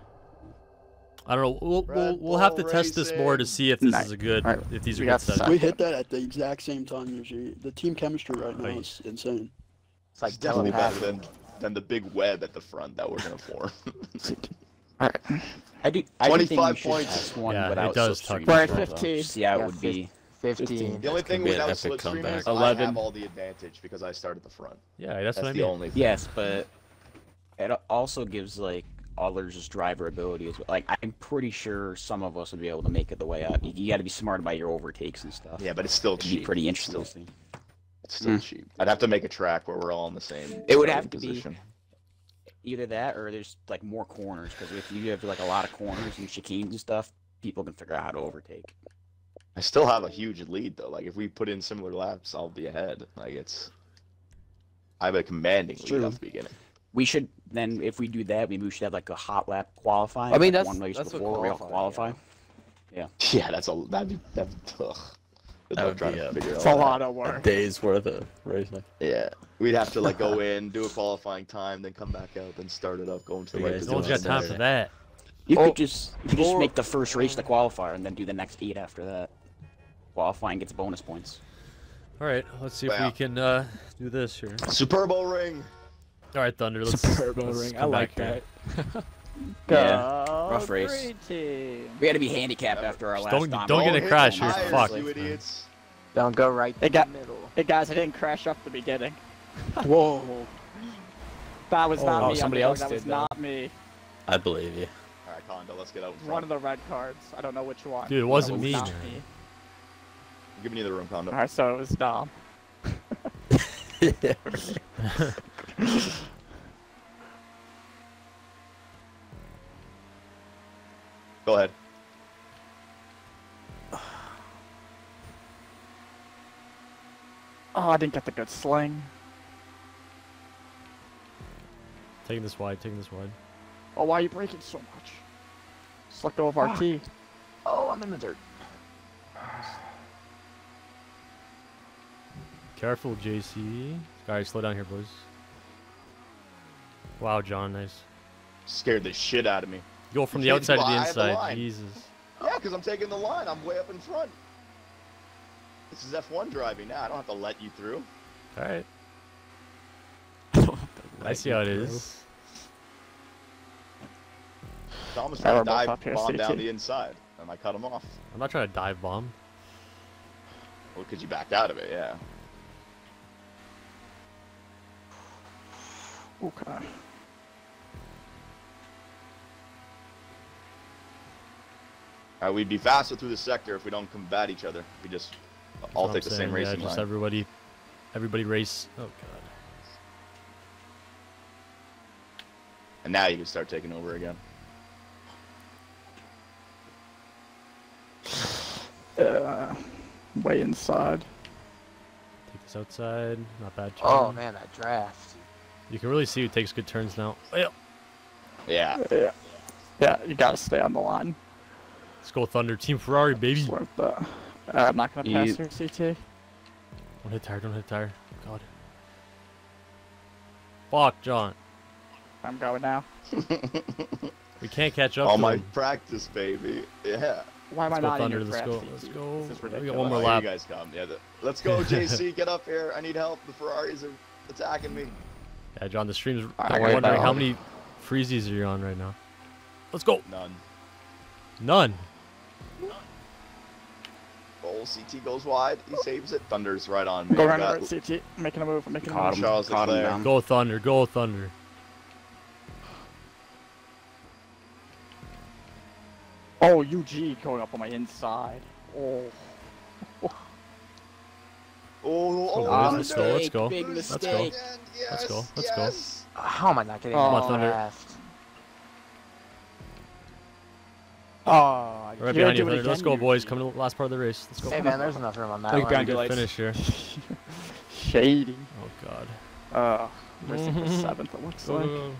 [SPEAKER 3] I don't know. We'll we'll,
[SPEAKER 1] Red
[SPEAKER 3] we'll have to
[SPEAKER 1] Bull
[SPEAKER 3] test this more to
[SPEAKER 1] racing.
[SPEAKER 3] see if this
[SPEAKER 4] Nice.
[SPEAKER 3] is a good.
[SPEAKER 4] Alright,
[SPEAKER 3] If these are
[SPEAKER 4] we
[SPEAKER 3] good
[SPEAKER 4] got
[SPEAKER 3] settings.
[SPEAKER 4] set.
[SPEAKER 5] We hit that at the exact same time usually. The team chemistry right now
[SPEAKER 3] Right.
[SPEAKER 5] is insane.
[SPEAKER 9] It's like
[SPEAKER 1] It's definitely better
[SPEAKER 9] telepathy.
[SPEAKER 1] than than the big web at the front that we're gonna form.
[SPEAKER 4] Alright.
[SPEAKER 10] I do. I do think we
[SPEAKER 1] twenty-five
[SPEAKER 10] should
[SPEAKER 1] points.
[SPEAKER 10] test one
[SPEAKER 3] Yeah, it
[SPEAKER 10] without
[SPEAKER 3] does
[SPEAKER 10] Slipstream
[SPEAKER 3] talk
[SPEAKER 10] as
[SPEAKER 4] We're at
[SPEAKER 10] well, though.
[SPEAKER 4] fifteen.
[SPEAKER 10] See how
[SPEAKER 9] Yeah,
[SPEAKER 10] it would be.
[SPEAKER 9] fifteen.
[SPEAKER 1] The only thing
[SPEAKER 6] Could be an
[SPEAKER 1] without
[SPEAKER 6] epic
[SPEAKER 1] slipstream
[SPEAKER 6] comeback.
[SPEAKER 1] is I
[SPEAKER 12] eleven.
[SPEAKER 1] have all the advantage because I start at the front.
[SPEAKER 3] Yeah, that's,
[SPEAKER 1] That's
[SPEAKER 3] what I
[SPEAKER 1] the
[SPEAKER 3] mean.
[SPEAKER 1] only thing.
[SPEAKER 10] Yes, but it also gives like others driver ability as well. Like I'm pretty sure some of us would be able to make it the way up. You, you got to be smart about your overtakes and stuff.
[SPEAKER 1] Yeah, but it's still
[SPEAKER 10] It'd be
[SPEAKER 1] cheap.
[SPEAKER 10] pretty
[SPEAKER 1] It's
[SPEAKER 10] interesting.
[SPEAKER 1] Still, it's still cheap. I'd have to make a track where we're all in the same.
[SPEAKER 10] It would
[SPEAKER 1] starting
[SPEAKER 10] have to be-
[SPEAKER 1] position.
[SPEAKER 10] Either that or there's like more corners because if you have like a lot of corners and chicanes and stuff, people can figure out how to overtake.
[SPEAKER 1] I still have a huge lead though. Like if we put in similar laps, I'll be ahead. Like it's. I have a commanding lead
[SPEAKER 5] true.
[SPEAKER 1] at the beginning.
[SPEAKER 10] We should then, if we do that, maybe we should have like a hot lap qualifying.
[SPEAKER 11] I mean,
[SPEAKER 10] like
[SPEAKER 11] that's-
[SPEAKER 10] one race
[SPEAKER 11] that's what
[SPEAKER 10] before we all
[SPEAKER 11] qualifying,
[SPEAKER 10] qualify.
[SPEAKER 1] Yeah, that's a that'd be that'd be ugh. Good
[SPEAKER 6] That
[SPEAKER 1] luck
[SPEAKER 6] would
[SPEAKER 1] trying
[SPEAKER 6] be
[SPEAKER 1] to
[SPEAKER 6] a-
[SPEAKER 1] figure
[SPEAKER 4] It's
[SPEAKER 1] all
[SPEAKER 4] a
[SPEAKER 1] that.
[SPEAKER 4] lot of
[SPEAKER 6] A
[SPEAKER 4] work.
[SPEAKER 6] day's worth of racing.
[SPEAKER 1] Yeah, we'd have to like go in, do a qualifying time, then come back out, then start it up, go into the
[SPEAKER 6] You
[SPEAKER 1] right
[SPEAKER 6] guys
[SPEAKER 1] position.
[SPEAKER 3] No one's got
[SPEAKER 6] Position
[SPEAKER 3] time
[SPEAKER 6] there.
[SPEAKER 3] for that.
[SPEAKER 10] You
[SPEAKER 11] Oh,
[SPEAKER 10] could just you could just
[SPEAKER 11] or-
[SPEAKER 10] make the first race the qualifier and then do the next eight after that. Qualifying gets bonus points.
[SPEAKER 3] All right, let's see if
[SPEAKER 1] Wow.
[SPEAKER 3] we can uh, do this here.
[SPEAKER 1] Superbo ring.
[SPEAKER 3] All right, Thunder. Let's,
[SPEAKER 12] Superbo
[SPEAKER 3] let's
[SPEAKER 12] ring. I
[SPEAKER 3] come
[SPEAKER 12] like
[SPEAKER 3] back here.
[SPEAKER 12] that.
[SPEAKER 4] Go
[SPEAKER 10] Yeah, rough race.
[SPEAKER 4] green team.
[SPEAKER 10] We had to be handicapped after our
[SPEAKER 3] Just
[SPEAKER 10] last.
[SPEAKER 3] don't-
[SPEAKER 10] dominant-
[SPEAKER 3] don't get
[SPEAKER 1] hit
[SPEAKER 3] a crash,
[SPEAKER 1] the
[SPEAKER 3] you're
[SPEAKER 1] tires,
[SPEAKER 3] fucked.
[SPEAKER 1] You idiots.
[SPEAKER 9] Don't go right
[SPEAKER 4] They
[SPEAKER 9] in
[SPEAKER 4] got-
[SPEAKER 9] the middle.
[SPEAKER 4] Hey guys, I didn't crash up the beginning.
[SPEAKER 5] Whoa.
[SPEAKER 4] That was not
[SPEAKER 12] Oh,
[SPEAKER 4] me.
[SPEAKER 12] somebody
[SPEAKER 4] underdog.
[SPEAKER 12] else
[SPEAKER 4] That was
[SPEAKER 12] did that.
[SPEAKER 4] not me.
[SPEAKER 6] I believe you.
[SPEAKER 1] All right, Kondo, let's get out in front.
[SPEAKER 4] One of the red cards. I don't know which one.
[SPEAKER 3] Dude, it
[SPEAKER 4] That
[SPEAKER 3] wasn't
[SPEAKER 4] was
[SPEAKER 3] me,
[SPEAKER 4] not
[SPEAKER 3] man.
[SPEAKER 4] me.
[SPEAKER 1] I'm giving you the room, Kondo.
[SPEAKER 4] Alright, so it was Dom.
[SPEAKER 1] Go ahead.
[SPEAKER 4] Oh, I didn't get the good sling.
[SPEAKER 3] Taking this wide, taking this wide.
[SPEAKER 4] Oh, why are you breaking so much? Just let go of R T.
[SPEAKER 9] Oh, I'm in the dirt.
[SPEAKER 3] Careful, J C. Guys, slow down here, boys. Wow, John, nice.
[SPEAKER 1] Scared the shit out of me.
[SPEAKER 3] Go from
[SPEAKER 1] You
[SPEAKER 3] the
[SPEAKER 1] can't
[SPEAKER 3] outside to the
[SPEAKER 1] fly at the
[SPEAKER 3] inside.
[SPEAKER 1] line.
[SPEAKER 3] Jesus.
[SPEAKER 1] Yeah, because I'm taking the line. I'm way up in front. This is F one driving now. I don't have to let you through.
[SPEAKER 3] All right. I see how it is.
[SPEAKER 1] Dom was
[SPEAKER 4] Yeah,
[SPEAKER 1] trying
[SPEAKER 4] we're
[SPEAKER 1] to
[SPEAKER 4] both
[SPEAKER 1] dive
[SPEAKER 4] up here,
[SPEAKER 1] bomb
[SPEAKER 4] C T.
[SPEAKER 1] down the inside, and I cut him off.
[SPEAKER 3] I'm not trying to dive bomb.
[SPEAKER 1] Well, because you backed out of it, yeah.
[SPEAKER 4] Okay.
[SPEAKER 1] Uh, we'd be faster through the sector if we don't combat each other. We just all
[SPEAKER 3] That's
[SPEAKER 1] take
[SPEAKER 3] what
[SPEAKER 1] the
[SPEAKER 3] I'm
[SPEAKER 1] same
[SPEAKER 3] saying,
[SPEAKER 1] racing
[SPEAKER 3] yeah, just
[SPEAKER 1] line.
[SPEAKER 3] everybody, everybody race. Oh god.
[SPEAKER 1] And now you can start taking over again.
[SPEAKER 4] Uh, way inside.
[SPEAKER 3] Take this outside. Not bad. Turn.
[SPEAKER 9] Oh man, that draft.
[SPEAKER 3] You can really see who takes good turns now. Oh, yeah.
[SPEAKER 1] Yeah.
[SPEAKER 4] Yeah. Yeah, you gotta stay on the line.
[SPEAKER 3] Let's go Thunder. Team Ferrari, baby.
[SPEAKER 4] It's worth the. Uh, I'm not gonna pass
[SPEAKER 10] You-
[SPEAKER 4] your C T.
[SPEAKER 3] Don't hit tire. Don't hit tire. God. Fuck, John.
[SPEAKER 4] I'm going now.
[SPEAKER 3] We can't catch up
[SPEAKER 1] All
[SPEAKER 3] to
[SPEAKER 1] my
[SPEAKER 3] him.
[SPEAKER 1] practice, baby. Yeah.
[SPEAKER 4] Why am I
[SPEAKER 3] Let's go,
[SPEAKER 4] not
[SPEAKER 3] Thunder.
[SPEAKER 4] in your
[SPEAKER 3] Let's
[SPEAKER 4] crap,
[SPEAKER 3] go.
[SPEAKER 4] C T?
[SPEAKER 3] Let's go.
[SPEAKER 4] This is
[SPEAKER 3] We got
[SPEAKER 4] ridiculous.
[SPEAKER 3] one more
[SPEAKER 1] Oh,
[SPEAKER 3] lap.
[SPEAKER 1] You guys come. Yeah. The, let's go, J C. Get up here. I need help. The Ferraris are attacking me.
[SPEAKER 3] Yeah, John, the stream's
[SPEAKER 4] I
[SPEAKER 3] I'm
[SPEAKER 4] got
[SPEAKER 3] wondering
[SPEAKER 4] that.
[SPEAKER 3] how many freezies are you on right now. Let's go.
[SPEAKER 1] None.
[SPEAKER 3] None.
[SPEAKER 1] Oh, C T goes wide. He saves it. Thunder's right on me.
[SPEAKER 4] Go
[SPEAKER 1] We
[SPEAKER 4] around
[SPEAKER 1] got
[SPEAKER 4] the C T. I'm making a move. I'm making a
[SPEAKER 10] Caught
[SPEAKER 4] move.
[SPEAKER 10] him.
[SPEAKER 1] Charles
[SPEAKER 10] Caught him
[SPEAKER 1] Leclerc.
[SPEAKER 10] down.
[SPEAKER 3] Go Thunder. Go Thunder.
[SPEAKER 4] Oh, U G going up on my inside. Oh.
[SPEAKER 1] Oh, oh,
[SPEAKER 3] Ah,
[SPEAKER 1] Thunder.
[SPEAKER 3] let's go. Let's go.
[SPEAKER 10] Big
[SPEAKER 3] Let's go.
[SPEAKER 10] mistake.
[SPEAKER 1] Yes,
[SPEAKER 3] Let's go. Let's go.
[SPEAKER 1] yes.
[SPEAKER 9] How am I not getting
[SPEAKER 4] Oh.
[SPEAKER 9] that
[SPEAKER 3] Come on, Thunder.
[SPEAKER 9] draft?
[SPEAKER 4] Oh, I
[SPEAKER 3] Right
[SPEAKER 4] you
[SPEAKER 3] behind
[SPEAKER 4] do
[SPEAKER 3] you,
[SPEAKER 4] it
[SPEAKER 3] Thunder. Let's
[SPEAKER 4] again,
[SPEAKER 3] go, boys.
[SPEAKER 4] U G.
[SPEAKER 3] Coming to the last part of the race. Let's go.
[SPEAKER 9] Hey man, there's enough room on that
[SPEAKER 12] Big
[SPEAKER 9] one.
[SPEAKER 12] bang.
[SPEAKER 3] Good
[SPEAKER 12] Congratulations.
[SPEAKER 3] finish here.
[SPEAKER 4] Shady.
[SPEAKER 3] Oh god.
[SPEAKER 4] Uh, missing the seventh, it looks
[SPEAKER 3] Go,
[SPEAKER 4] like.
[SPEAKER 3] go, go.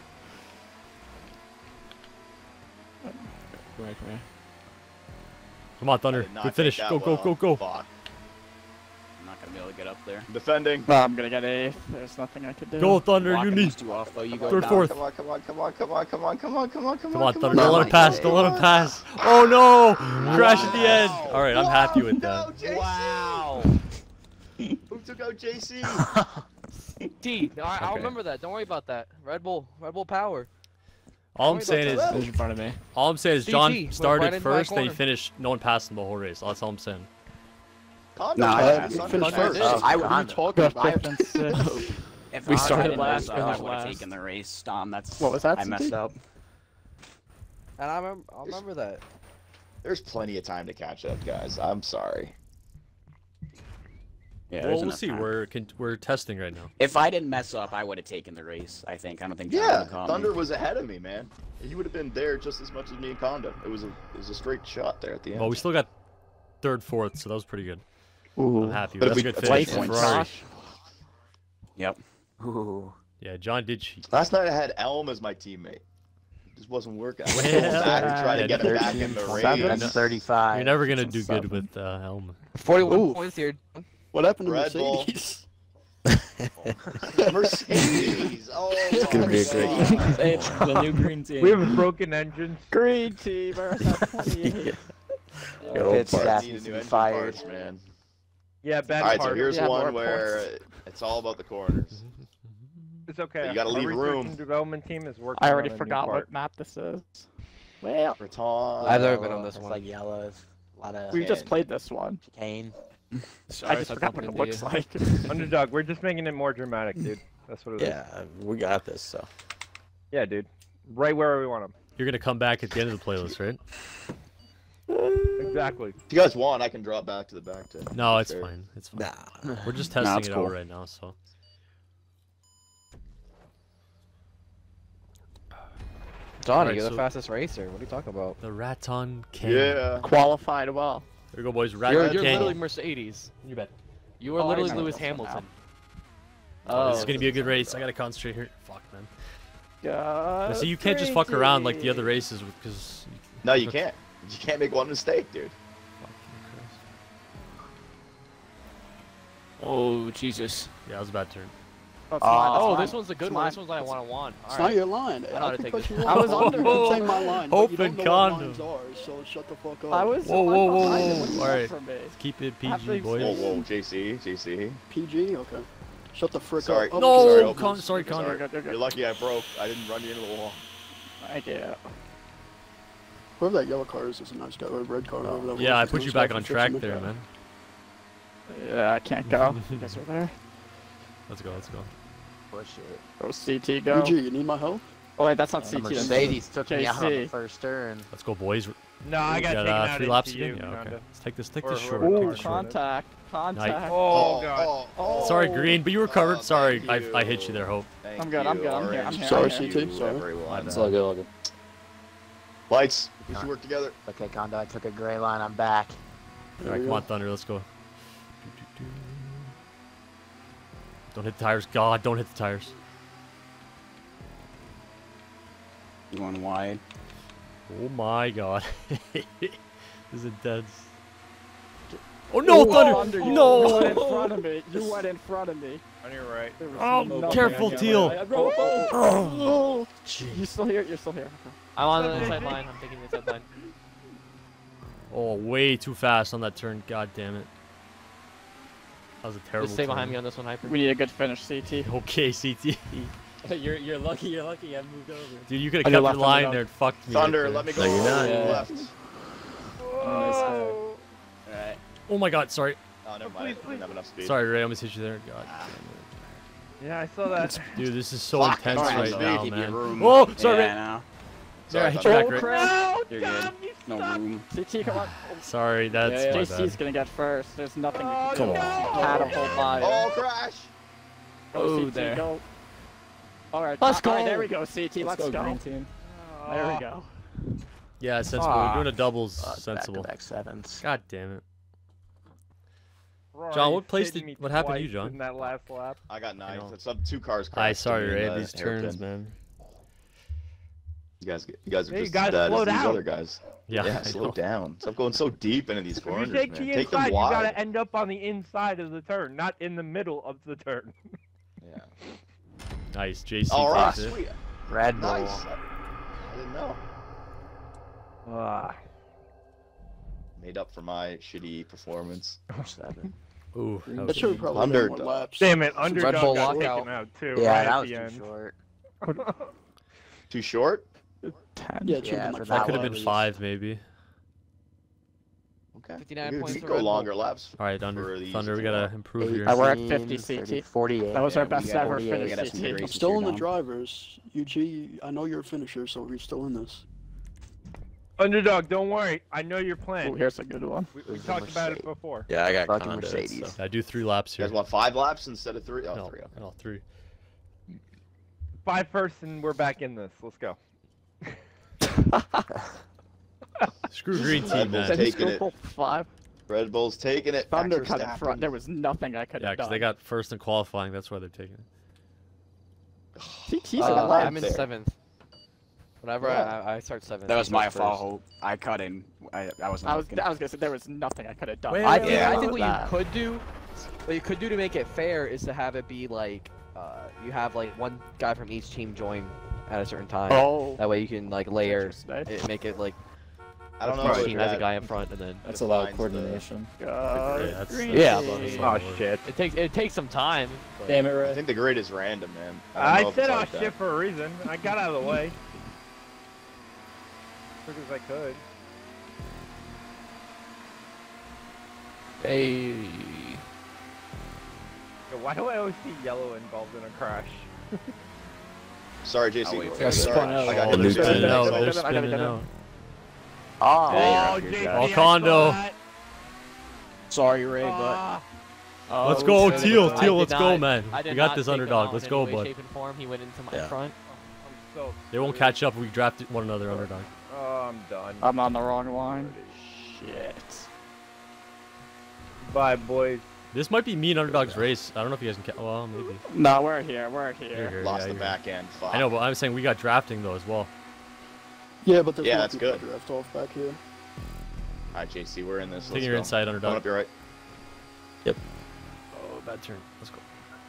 [SPEAKER 12] Come here, come here.
[SPEAKER 3] Come on,
[SPEAKER 1] I
[SPEAKER 3] Thunder.
[SPEAKER 1] did not
[SPEAKER 3] Good
[SPEAKER 1] take
[SPEAKER 3] finish.
[SPEAKER 1] that
[SPEAKER 3] Go, go,
[SPEAKER 1] well.
[SPEAKER 3] go, go.
[SPEAKER 1] Fuck.
[SPEAKER 7] I'm not gonna be able to get up there.
[SPEAKER 1] Defending.
[SPEAKER 4] Well, I'm gonna get eighth. There's nothing I could do.
[SPEAKER 3] Go, Thunder. You
[SPEAKER 10] Blocking
[SPEAKER 3] need.
[SPEAKER 10] was too off, though. You go
[SPEAKER 3] Third,
[SPEAKER 10] down.
[SPEAKER 3] fourth.
[SPEAKER 1] Come on, come on, come on, come on, come on, come on, come on, come
[SPEAKER 3] Come
[SPEAKER 1] on,
[SPEAKER 3] on,
[SPEAKER 1] come
[SPEAKER 3] Thunder.
[SPEAKER 1] on.
[SPEAKER 3] Don't let him pass. Don't let him pass. Oh no! Crash at the end. All right, I'm happy with
[SPEAKER 1] No,
[SPEAKER 3] that.
[SPEAKER 1] J C.
[SPEAKER 7] Wow.
[SPEAKER 1] Who took out J C?
[SPEAKER 11] D. I, I'll
[SPEAKER 3] Okay.
[SPEAKER 11] remember that. Don't worry about that. Red Bull. Red Bull power.
[SPEAKER 3] All I'm
[SPEAKER 11] Don't worry
[SPEAKER 3] saying
[SPEAKER 11] about
[SPEAKER 3] is,
[SPEAKER 11] that.
[SPEAKER 12] Finish in front of me.
[SPEAKER 3] all I'm saying is,
[SPEAKER 11] C T,
[SPEAKER 3] John
[SPEAKER 11] went right
[SPEAKER 3] started
[SPEAKER 11] into my
[SPEAKER 3] first, then he
[SPEAKER 11] corner.
[SPEAKER 3] finished. No one passed him the whole race. That's all I'm saying.
[SPEAKER 1] Condo
[SPEAKER 10] Nah,
[SPEAKER 1] passed.
[SPEAKER 10] I
[SPEAKER 1] Thunder
[SPEAKER 5] finished
[SPEAKER 1] passed.
[SPEAKER 5] first.
[SPEAKER 10] I
[SPEAKER 5] What are you
[SPEAKER 10] would.
[SPEAKER 5] talking
[SPEAKER 4] Got
[SPEAKER 5] about?
[SPEAKER 4] fifth and sixth.
[SPEAKER 10] If
[SPEAKER 12] We
[SPEAKER 10] I
[SPEAKER 12] started
[SPEAKER 10] hadn't
[SPEAKER 12] last,
[SPEAKER 10] messed up, I
[SPEAKER 12] finished
[SPEAKER 10] would have
[SPEAKER 12] last.
[SPEAKER 10] taken the race. Dom, that's.
[SPEAKER 4] What was that,
[SPEAKER 10] I
[SPEAKER 4] C T?
[SPEAKER 10] messed up.
[SPEAKER 11] And I remember. I remember that.
[SPEAKER 1] There's plenty of time to catch up, guys. I'm sorry.
[SPEAKER 10] Yeah,
[SPEAKER 3] Well,
[SPEAKER 10] there's
[SPEAKER 3] we'll
[SPEAKER 10] enough
[SPEAKER 3] see.
[SPEAKER 10] time.
[SPEAKER 3] We're con- we're testing right now.
[SPEAKER 10] If I didn't mess up, I would have taken the race. I think. I don't think. John
[SPEAKER 1] Yeah,
[SPEAKER 10] would've caught
[SPEAKER 1] Thunder
[SPEAKER 10] me.
[SPEAKER 1] was ahead of me, man. He would have been there just as much as me and Condo. It was a it was a straight shot there at the end.
[SPEAKER 3] Well, we still got third, fourth, so that was pretty good.
[SPEAKER 4] Ooh.
[SPEAKER 3] I'm happy.
[SPEAKER 1] But
[SPEAKER 3] That's
[SPEAKER 1] if
[SPEAKER 3] a
[SPEAKER 1] we-
[SPEAKER 3] good
[SPEAKER 1] that's
[SPEAKER 3] finish.
[SPEAKER 10] life
[SPEAKER 3] for
[SPEAKER 10] points.
[SPEAKER 3] Ferrari.
[SPEAKER 10] Yep.
[SPEAKER 9] Ooh.
[SPEAKER 3] Yeah, John did cheat.
[SPEAKER 1] Last night I had Elm as my teammate. It just wasn't working. I was
[SPEAKER 3] Well,
[SPEAKER 1] going back to try to
[SPEAKER 3] yeah,
[SPEAKER 1] get him back
[SPEAKER 9] thirteen,
[SPEAKER 1] in the
[SPEAKER 9] seven,
[SPEAKER 1] race.
[SPEAKER 9] and thirty-five.
[SPEAKER 3] You're never gonna do good
[SPEAKER 4] seven.
[SPEAKER 3] with uh, Helm.
[SPEAKER 11] forty-one
[SPEAKER 5] Ooh.
[SPEAKER 11] points here.
[SPEAKER 5] What happened to
[SPEAKER 1] Red Bull.
[SPEAKER 5] Mercedes?
[SPEAKER 1] Mercedes. Oh
[SPEAKER 9] It's gonna
[SPEAKER 1] my
[SPEAKER 9] be a great
[SPEAKER 1] God.
[SPEAKER 12] It's the new green team.
[SPEAKER 2] We have a broken engine.
[SPEAKER 4] Green team. R S F twenty-eight.
[SPEAKER 9] Your
[SPEAKER 1] Oh,
[SPEAKER 9] pit
[SPEAKER 1] parts.
[SPEAKER 9] staff
[SPEAKER 1] Need a
[SPEAKER 9] needs
[SPEAKER 1] new
[SPEAKER 9] to be
[SPEAKER 1] engine
[SPEAKER 9] fired.
[SPEAKER 1] parts, man.
[SPEAKER 2] Yeah, bad
[SPEAKER 1] All right, so
[SPEAKER 2] part.
[SPEAKER 1] here's
[SPEAKER 4] Yeah, more
[SPEAKER 1] one where
[SPEAKER 4] points.
[SPEAKER 1] it's all about the corners.
[SPEAKER 2] It's okay.
[SPEAKER 1] But you gotta
[SPEAKER 2] Our
[SPEAKER 1] leave
[SPEAKER 2] research
[SPEAKER 1] room.
[SPEAKER 2] and development team is working.
[SPEAKER 4] I already
[SPEAKER 2] on a new
[SPEAKER 4] forgot
[SPEAKER 2] part.
[SPEAKER 4] what map this is. Well,
[SPEAKER 1] Breton.
[SPEAKER 11] I've never been on this
[SPEAKER 9] It's
[SPEAKER 11] one.
[SPEAKER 9] like yellows. A lot of
[SPEAKER 4] we just
[SPEAKER 1] Okay.
[SPEAKER 4] played this one.
[SPEAKER 9] chicane.
[SPEAKER 4] I just forgot what it looks like.
[SPEAKER 2] Underdog, we're just making it more dramatic, dude. That's what it is.
[SPEAKER 9] Yeah, we got this. So.
[SPEAKER 2] Yeah, dude. Right where we want them.
[SPEAKER 3] You're gonna come back at the end of the playlist, right?
[SPEAKER 2] Exactly.
[SPEAKER 1] If you guys want, I can drop back to the back to.
[SPEAKER 3] No, it's
[SPEAKER 1] Sure.
[SPEAKER 3] fine. It's fine.
[SPEAKER 9] Nah.
[SPEAKER 3] We're just
[SPEAKER 10] Nah,
[SPEAKER 3] testing
[SPEAKER 10] it's
[SPEAKER 3] it
[SPEAKER 10] cool.
[SPEAKER 3] out right now, so.
[SPEAKER 11] Johnny,
[SPEAKER 3] Alright,
[SPEAKER 11] you're
[SPEAKER 3] so-
[SPEAKER 11] the fastest racer. What are you talking about?
[SPEAKER 3] The Raton King.
[SPEAKER 1] Yeah.
[SPEAKER 4] Qualified well.
[SPEAKER 3] Here we go, boys.
[SPEAKER 11] You're,
[SPEAKER 3] Raton
[SPEAKER 11] you're
[SPEAKER 3] King.
[SPEAKER 11] literally Mercedes.
[SPEAKER 3] You bet.
[SPEAKER 11] You are
[SPEAKER 4] Oh, I
[SPEAKER 11] literally
[SPEAKER 4] know
[SPEAKER 11] Lewis
[SPEAKER 4] this one now.
[SPEAKER 11] Hamilton.
[SPEAKER 3] Oh, this
[SPEAKER 11] Oh,
[SPEAKER 3] is gonna be a good race. I gotta concentrate here. Fuck, man.
[SPEAKER 4] God,
[SPEAKER 3] See, you can't just fuck around like the other races because.
[SPEAKER 1] No, you can't. You can't make one mistake, dude.
[SPEAKER 12] Oh, Jesus.
[SPEAKER 3] Yeah, that was a bad turn.
[SPEAKER 4] Oh, it's
[SPEAKER 9] Oh,
[SPEAKER 4] mine,
[SPEAKER 11] Oh,
[SPEAKER 4] it's
[SPEAKER 11] this
[SPEAKER 4] mine.
[SPEAKER 11] one's a good
[SPEAKER 4] It's
[SPEAKER 11] one.
[SPEAKER 4] mine.
[SPEAKER 11] This one's like a one-on-one.
[SPEAKER 5] It's not your line.
[SPEAKER 11] I know how
[SPEAKER 5] I
[SPEAKER 11] to
[SPEAKER 5] can
[SPEAKER 11] take
[SPEAKER 5] cut
[SPEAKER 11] this.
[SPEAKER 5] you
[SPEAKER 4] I was
[SPEAKER 5] off.
[SPEAKER 4] under.
[SPEAKER 5] You can say my line, but you
[SPEAKER 3] Open
[SPEAKER 5] don't know
[SPEAKER 3] condom.
[SPEAKER 5] what lines are, so shut the fuck up.
[SPEAKER 4] I was.
[SPEAKER 3] Whoa,
[SPEAKER 4] I'm
[SPEAKER 3] whoa, whoa,
[SPEAKER 4] behind
[SPEAKER 3] whoa.
[SPEAKER 4] him. What do you
[SPEAKER 3] All
[SPEAKER 4] want
[SPEAKER 3] right.
[SPEAKER 4] from me?
[SPEAKER 3] Keep it
[SPEAKER 4] Have
[SPEAKER 3] P G,
[SPEAKER 4] they
[SPEAKER 3] boys.
[SPEAKER 1] Whoa, whoa, J C, J C.
[SPEAKER 5] P G? Okay. Shut the frick
[SPEAKER 1] Sorry.
[SPEAKER 5] up. Oh,
[SPEAKER 3] No,
[SPEAKER 1] sorry,
[SPEAKER 3] Con-
[SPEAKER 1] Opals.
[SPEAKER 3] sorry, Connor.
[SPEAKER 4] You're good, you're good.
[SPEAKER 1] You're lucky I broke. I didn't run you into the wall.
[SPEAKER 4] Thank you.
[SPEAKER 5] Whoever that yellow car is is a nice guy. Or red car. whoever that
[SPEAKER 3] Yeah, I
[SPEAKER 5] was.
[SPEAKER 3] put you
[SPEAKER 5] Those
[SPEAKER 3] back
[SPEAKER 5] guys
[SPEAKER 3] on
[SPEAKER 5] are
[SPEAKER 3] track
[SPEAKER 5] fixing
[SPEAKER 3] there,
[SPEAKER 5] it.
[SPEAKER 3] man.
[SPEAKER 4] Yeah, I can't go. You guys are there.
[SPEAKER 3] Let's go, let's go.
[SPEAKER 9] Push it.
[SPEAKER 4] Go C T go.
[SPEAKER 5] P G, you need my help?
[SPEAKER 4] Oh wait, that's not
[SPEAKER 9] The
[SPEAKER 4] C T. that's
[SPEAKER 9] Mercedes took me out on
[SPEAKER 4] J C.
[SPEAKER 9] the first turn.
[SPEAKER 3] Let's go, boys.
[SPEAKER 2] No, I
[SPEAKER 3] We
[SPEAKER 2] got,
[SPEAKER 3] got
[SPEAKER 2] taken
[SPEAKER 3] uh,
[SPEAKER 2] out
[SPEAKER 3] three
[SPEAKER 2] into
[SPEAKER 3] laps
[SPEAKER 2] you,
[SPEAKER 3] again. Yeah, okay.
[SPEAKER 2] kinda.
[SPEAKER 3] Let's take this. Take
[SPEAKER 2] Or
[SPEAKER 3] this short.
[SPEAKER 2] whoever
[SPEAKER 3] Take
[SPEAKER 4] Ooh,
[SPEAKER 3] this short.
[SPEAKER 4] contact, contact.
[SPEAKER 2] Oh, God.
[SPEAKER 1] oh,
[SPEAKER 3] Sorry, Green, but you recovered.
[SPEAKER 1] Oh,
[SPEAKER 3] Sorry, I,
[SPEAKER 1] thank
[SPEAKER 3] I hit you there, Hope.
[SPEAKER 1] Thank
[SPEAKER 4] I'm good, I'm
[SPEAKER 1] you,
[SPEAKER 4] good, I'm here, I'm
[SPEAKER 1] Orange.
[SPEAKER 4] here,
[SPEAKER 5] Sorry,
[SPEAKER 4] I'm
[SPEAKER 1] Thank
[SPEAKER 5] C T,
[SPEAKER 1] you,
[SPEAKER 5] sorry.
[SPEAKER 1] everyone.
[SPEAKER 6] It's all good, all good.
[SPEAKER 1] Lights, we should work together.
[SPEAKER 9] Okay, Kondo, I took a gray line. I'm back.
[SPEAKER 3] All right, come on, Thunder. Let's go. Don't hit the tires. God, don't hit the tires.
[SPEAKER 10] Going wide.
[SPEAKER 3] Oh my God. This is intense. Oh no, Thunder!
[SPEAKER 4] Thunder, you
[SPEAKER 3] No!
[SPEAKER 4] You went in front of me. You went in front of me.
[SPEAKER 2] On your right.
[SPEAKER 4] There was
[SPEAKER 3] Oh,
[SPEAKER 4] nothing
[SPEAKER 3] careful,
[SPEAKER 4] I could
[SPEAKER 3] Teal.
[SPEAKER 4] do. Oh, oh, oh.
[SPEAKER 3] Oh,
[SPEAKER 4] You still here? You're still here. Okay.
[SPEAKER 11] I'm on the inside line. I'm taking the inside line.
[SPEAKER 3] Oh, way too fast on that turn. God damn it. That was a terrible
[SPEAKER 11] Just stay
[SPEAKER 3] turn.
[SPEAKER 11] behind me on this one, Hyper.
[SPEAKER 4] We need a good finish, C T.
[SPEAKER 3] Okay, C T.
[SPEAKER 6] you're you're lucky. You're lucky. I moved over.
[SPEAKER 3] Dude, you could
[SPEAKER 4] On
[SPEAKER 3] have
[SPEAKER 4] your
[SPEAKER 3] kept
[SPEAKER 4] left,
[SPEAKER 3] your
[SPEAKER 4] on your
[SPEAKER 3] line
[SPEAKER 4] left.
[SPEAKER 3] there and fucked me.
[SPEAKER 1] Thunder,
[SPEAKER 3] right
[SPEAKER 1] let me
[SPEAKER 3] there.
[SPEAKER 1] go
[SPEAKER 6] No, you're not.
[SPEAKER 1] yeah.
[SPEAKER 6] Yeah.
[SPEAKER 1] left.
[SPEAKER 6] Oh,
[SPEAKER 1] Alright.
[SPEAKER 3] Oh my god, sorry.
[SPEAKER 1] Oh, never mind. I didn't have enough speed.
[SPEAKER 3] Sorry, Ray, I almost hit you there. God
[SPEAKER 2] Yeah, I saw that.
[SPEAKER 3] damn it. Dude, this is so
[SPEAKER 1] Fuck,
[SPEAKER 3] intense
[SPEAKER 1] alright,
[SPEAKER 3] right
[SPEAKER 1] so
[SPEAKER 3] now,
[SPEAKER 10] give you
[SPEAKER 3] man.
[SPEAKER 10] room.
[SPEAKER 3] Oh, sorry,
[SPEAKER 10] Yeah,
[SPEAKER 3] Ray.
[SPEAKER 10] I know.
[SPEAKER 3] Sorry, I hit you
[SPEAKER 1] Sorry,
[SPEAKER 3] back,
[SPEAKER 4] Oh,
[SPEAKER 3] Ray.
[SPEAKER 4] crap.
[SPEAKER 10] You're good. No room.
[SPEAKER 4] C T, come on.
[SPEAKER 3] Sorry, that's
[SPEAKER 6] Yeah, yeah.
[SPEAKER 3] my
[SPEAKER 4] J C's
[SPEAKER 3] bad.
[SPEAKER 4] gonna get first. There's nothing you can
[SPEAKER 6] Come
[SPEAKER 4] do.
[SPEAKER 6] on.
[SPEAKER 4] Had a whole body.
[SPEAKER 1] Oh, crash!
[SPEAKER 4] Go,
[SPEAKER 11] Oh,
[SPEAKER 4] C T,
[SPEAKER 11] there.
[SPEAKER 4] go. Alright,
[SPEAKER 11] Let's
[SPEAKER 4] all right,
[SPEAKER 11] go.
[SPEAKER 4] there we go, C T.
[SPEAKER 6] Let's,
[SPEAKER 4] Let's,
[SPEAKER 6] go,
[SPEAKER 4] go.
[SPEAKER 6] green team.
[SPEAKER 4] There we go.
[SPEAKER 3] Yeah, sensible. We're doing a doubles sensible.
[SPEAKER 9] Back sevens.
[SPEAKER 3] God damn it.
[SPEAKER 2] Rory
[SPEAKER 3] John, what place
[SPEAKER 2] hitting
[SPEAKER 3] did-
[SPEAKER 2] me
[SPEAKER 3] what happened to you,
[SPEAKER 2] twice
[SPEAKER 3] John?
[SPEAKER 2] In that last lap.
[SPEAKER 1] I got
[SPEAKER 3] I
[SPEAKER 1] ninth.
[SPEAKER 3] know.
[SPEAKER 1] It's up two cars.
[SPEAKER 3] Hi,
[SPEAKER 1] crashed
[SPEAKER 3] sorry,
[SPEAKER 1] to me in,
[SPEAKER 3] Ray.
[SPEAKER 1] uh,
[SPEAKER 3] These
[SPEAKER 1] hairpin.
[SPEAKER 3] turns, man.
[SPEAKER 1] You guys, you guys are
[SPEAKER 2] Hey, you
[SPEAKER 1] just
[SPEAKER 2] gotta
[SPEAKER 1] as bad
[SPEAKER 2] slow
[SPEAKER 1] as these
[SPEAKER 2] down.
[SPEAKER 1] other guys.
[SPEAKER 3] Yeah,
[SPEAKER 1] Yeah,
[SPEAKER 3] I
[SPEAKER 1] slow
[SPEAKER 3] know.
[SPEAKER 1] down. Stop going so deep into these
[SPEAKER 2] If
[SPEAKER 1] corners,
[SPEAKER 2] you take
[SPEAKER 1] man.
[SPEAKER 2] the
[SPEAKER 1] Take them
[SPEAKER 2] inside, you
[SPEAKER 1] wide.
[SPEAKER 2] gotta end up on the inside of the turn, not in the middle of the turn.
[SPEAKER 1] Yeah.
[SPEAKER 3] Nice, J C
[SPEAKER 1] All right,
[SPEAKER 3] takes it.
[SPEAKER 1] sweet.
[SPEAKER 9] Red Bull.
[SPEAKER 1] Nice. I, I didn't know.
[SPEAKER 2] Ah.
[SPEAKER 1] Made up for my shitty performance.
[SPEAKER 9] Seven.
[SPEAKER 3] Ooh, that
[SPEAKER 5] That
[SPEAKER 3] was
[SPEAKER 5] should have probably been
[SPEAKER 1] Underdog.
[SPEAKER 5] more laps.
[SPEAKER 2] Damn it, underdog
[SPEAKER 11] Bull
[SPEAKER 2] got
[SPEAKER 11] lockout.
[SPEAKER 2] taken out too.
[SPEAKER 9] Yeah,
[SPEAKER 2] right
[SPEAKER 9] that
[SPEAKER 2] at
[SPEAKER 9] was
[SPEAKER 2] the
[SPEAKER 9] too
[SPEAKER 2] end.
[SPEAKER 9] short.
[SPEAKER 1] Too short?
[SPEAKER 4] Ten.
[SPEAKER 5] Yeah, it
[SPEAKER 9] Yeah,
[SPEAKER 5] should have
[SPEAKER 9] for
[SPEAKER 5] been
[SPEAKER 3] That
[SPEAKER 5] like
[SPEAKER 3] could have
[SPEAKER 5] five
[SPEAKER 3] been
[SPEAKER 5] at least.
[SPEAKER 3] five, maybe.
[SPEAKER 1] Okay.
[SPEAKER 11] fifty-nine
[SPEAKER 1] You
[SPEAKER 11] points
[SPEAKER 1] could
[SPEAKER 11] for
[SPEAKER 1] go
[SPEAKER 11] Red Bull.
[SPEAKER 1] longer laps.
[SPEAKER 3] All right,
[SPEAKER 1] For
[SPEAKER 3] Under
[SPEAKER 1] the
[SPEAKER 3] Thunder, we
[SPEAKER 1] easy
[SPEAKER 3] gotta
[SPEAKER 1] lap.
[SPEAKER 3] improve here.
[SPEAKER 4] Uh, we're at
[SPEAKER 5] eighteen,
[SPEAKER 4] fifty, C T.
[SPEAKER 5] thirty,
[SPEAKER 9] forty-eight.
[SPEAKER 4] That was our
[SPEAKER 10] Yeah,
[SPEAKER 4] best
[SPEAKER 10] we got-
[SPEAKER 4] ever
[SPEAKER 10] we
[SPEAKER 4] finish,
[SPEAKER 10] got some
[SPEAKER 4] C
[SPEAKER 10] good
[SPEAKER 4] T.
[SPEAKER 10] races
[SPEAKER 5] Still
[SPEAKER 10] here,
[SPEAKER 5] in the
[SPEAKER 10] Dom.
[SPEAKER 5] drivers. U G, I know you're a finisher, so we're still in this.
[SPEAKER 2] Underdog, don't worry. I know your
[SPEAKER 4] Oh,
[SPEAKER 2] plan.
[SPEAKER 4] here's a good one.
[SPEAKER 2] We, we
[SPEAKER 9] Who's the
[SPEAKER 2] talked about it
[SPEAKER 9] Mercedes?
[SPEAKER 2] before.
[SPEAKER 6] Yeah, I got
[SPEAKER 9] Fucking
[SPEAKER 6] condos.
[SPEAKER 9] Mercedes.
[SPEAKER 6] So.
[SPEAKER 3] I do three laps
[SPEAKER 1] You
[SPEAKER 3] here.
[SPEAKER 1] guys want five laps instead of three? Oh,
[SPEAKER 3] no,
[SPEAKER 1] three. Okay.
[SPEAKER 3] no, three.
[SPEAKER 2] Five first, and we're back in this. Let's go.
[SPEAKER 3] Screw green
[SPEAKER 1] Red
[SPEAKER 3] team,
[SPEAKER 1] Bull's
[SPEAKER 3] man.
[SPEAKER 1] taking it.
[SPEAKER 4] Five.
[SPEAKER 1] Red Bull's taking it.
[SPEAKER 4] Thunder
[SPEAKER 1] Max
[SPEAKER 4] cut in
[SPEAKER 1] Verstappen.
[SPEAKER 4] front. There was nothing I could
[SPEAKER 3] Yeah,
[SPEAKER 4] have
[SPEAKER 3] because
[SPEAKER 4] done.
[SPEAKER 3] they got first in qualifying. That's why they're taking it.
[SPEAKER 4] C T's
[SPEAKER 1] Uh,
[SPEAKER 4] in the
[SPEAKER 11] Uh,
[SPEAKER 4] lap.
[SPEAKER 11] I'm in
[SPEAKER 1] there.
[SPEAKER 11] seventh. Whenever
[SPEAKER 1] Yeah.
[SPEAKER 11] I, I start seventh.
[SPEAKER 10] That was
[SPEAKER 11] he
[SPEAKER 10] my
[SPEAKER 11] goes
[SPEAKER 10] fault.
[SPEAKER 11] first.
[SPEAKER 10] Hope. I cut in. I, I wasn't
[SPEAKER 4] I was,
[SPEAKER 10] looking.
[SPEAKER 4] I was gonna say there was nothing I could have done.
[SPEAKER 3] Wait,
[SPEAKER 11] I
[SPEAKER 3] wait,
[SPEAKER 11] think,
[SPEAKER 10] Yeah.
[SPEAKER 11] I think what
[SPEAKER 4] That.
[SPEAKER 11] you could do, what you could do to make it fair is to have it be like, uh, you have like one guy from each team join at a certain time.
[SPEAKER 4] Oh.
[SPEAKER 11] That way you can like layer,
[SPEAKER 4] Interesting.
[SPEAKER 11] it, make it like
[SPEAKER 1] I don't know.
[SPEAKER 11] each
[SPEAKER 1] if
[SPEAKER 11] team has a
[SPEAKER 1] that-
[SPEAKER 11] guy in front, and then
[SPEAKER 6] That's a lot of
[SPEAKER 1] defines the-
[SPEAKER 6] coordination.
[SPEAKER 4] Uh,
[SPEAKER 3] Yeah, that's-
[SPEAKER 4] green
[SPEAKER 11] Yeah,
[SPEAKER 4] team.
[SPEAKER 11] but it's
[SPEAKER 2] Oh shit.
[SPEAKER 11] it takes it takes some time. but-
[SPEAKER 6] Damn it,
[SPEAKER 1] I
[SPEAKER 6] Ray.
[SPEAKER 1] think the grid is random, man. I, don't
[SPEAKER 2] I,
[SPEAKER 1] know if
[SPEAKER 2] said
[SPEAKER 1] it's
[SPEAKER 2] I
[SPEAKER 1] like
[SPEAKER 2] was
[SPEAKER 1] that.
[SPEAKER 2] shit for a reason. I got out of the way. Quick as I could.
[SPEAKER 11] Hey.
[SPEAKER 2] Yo, why do I always see yellow involved in a crash?
[SPEAKER 1] Sorry, J C.
[SPEAKER 10] I'll wait for
[SPEAKER 1] Sorry,
[SPEAKER 10] you.
[SPEAKER 1] Sorry.
[SPEAKER 6] Spun out.
[SPEAKER 1] I got
[SPEAKER 3] Oh,
[SPEAKER 1] hit
[SPEAKER 3] they're
[SPEAKER 1] in the
[SPEAKER 3] spinning
[SPEAKER 1] face.
[SPEAKER 3] out.
[SPEAKER 4] I
[SPEAKER 3] They're
[SPEAKER 4] gotta- I gotta
[SPEAKER 3] spinning
[SPEAKER 4] get
[SPEAKER 3] out.
[SPEAKER 9] Oh.
[SPEAKER 4] Yeah,
[SPEAKER 2] Oh,
[SPEAKER 4] you're
[SPEAKER 2] J C,
[SPEAKER 4] right.
[SPEAKER 3] Oh,
[SPEAKER 2] I
[SPEAKER 3] Kondo.
[SPEAKER 2] saw it.
[SPEAKER 10] Sorry, Ray, but
[SPEAKER 2] Ah.
[SPEAKER 11] Oh,
[SPEAKER 3] Let's go,
[SPEAKER 11] so-
[SPEAKER 3] Teal.
[SPEAKER 11] I
[SPEAKER 3] Teal,
[SPEAKER 11] did
[SPEAKER 3] let's go,
[SPEAKER 11] not-
[SPEAKER 3] man.
[SPEAKER 11] I did
[SPEAKER 3] We got
[SPEAKER 11] not
[SPEAKER 3] this
[SPEAKER 11] take him
[SPEAKER 3] underdog.
[SPEAKER 11] out
[SPEAKER 3] Let's
[SPEAKER 11] in
[SPEAKER 3] go,
[SPEAKER 11] any way,
[SPEAKER 3] bud.
[SPEAKER 11] shape, and form. He went into my
[SPEAKER 6] Yeah.
[SPEAKER 11] front.
[SPEAKER 2] I'm so
[SPEAKER 3] They won't
[SPEAKER 2] screwed.
[SPEAKER 3] catch up if we draft one another underdog.
[SPEAKER 2] Oh, I'm done.
[SPEAKER 4] I'm on the wrong line. Shit.
[SPEAKER 2] Bye, boys.
[SPEAKER 3] This might be me and underdog's race. I don't know if you guys can catch. Well, maybe.
[SPEAKER 4] No, we're here. We're
[SPEAKER 3] You're
[SPEAKER 4] here.
[SPEAKER 3] here,
[SPEAKER 1] Lost
[SPEAKER 3] yeah,
[SPEAKER 1] the
[SPEAKER 3] you're
[SPEAKER 1] back end. Fuck.
[SPEAKER 3] I know, but I'm saying we got drafting though as well.
[SPEAKER 5] Yeah, but there's
[SPEAKER 1] Yeah,
[SPEAKER 5] more
[SPEAKER 1] that's
[SPEAKER 5] people
[SPEAKER 1] good.
[SPEAKER 5] that draft off back here.
[SPEAKER 1] All right, J C, we're in this.
[SPEAKER 3] Taking
[SPEAKER 1] Let's
[SPEAKER 3] your
[SPEAKER 1] go.
[SPEAKER 3] inside
[SPEAKER 1] Going
[SPEAKER 3] underdog.
[SPEAKER 1] up your right.
[SPEAKER 3] Oh, bad turn. Let's go.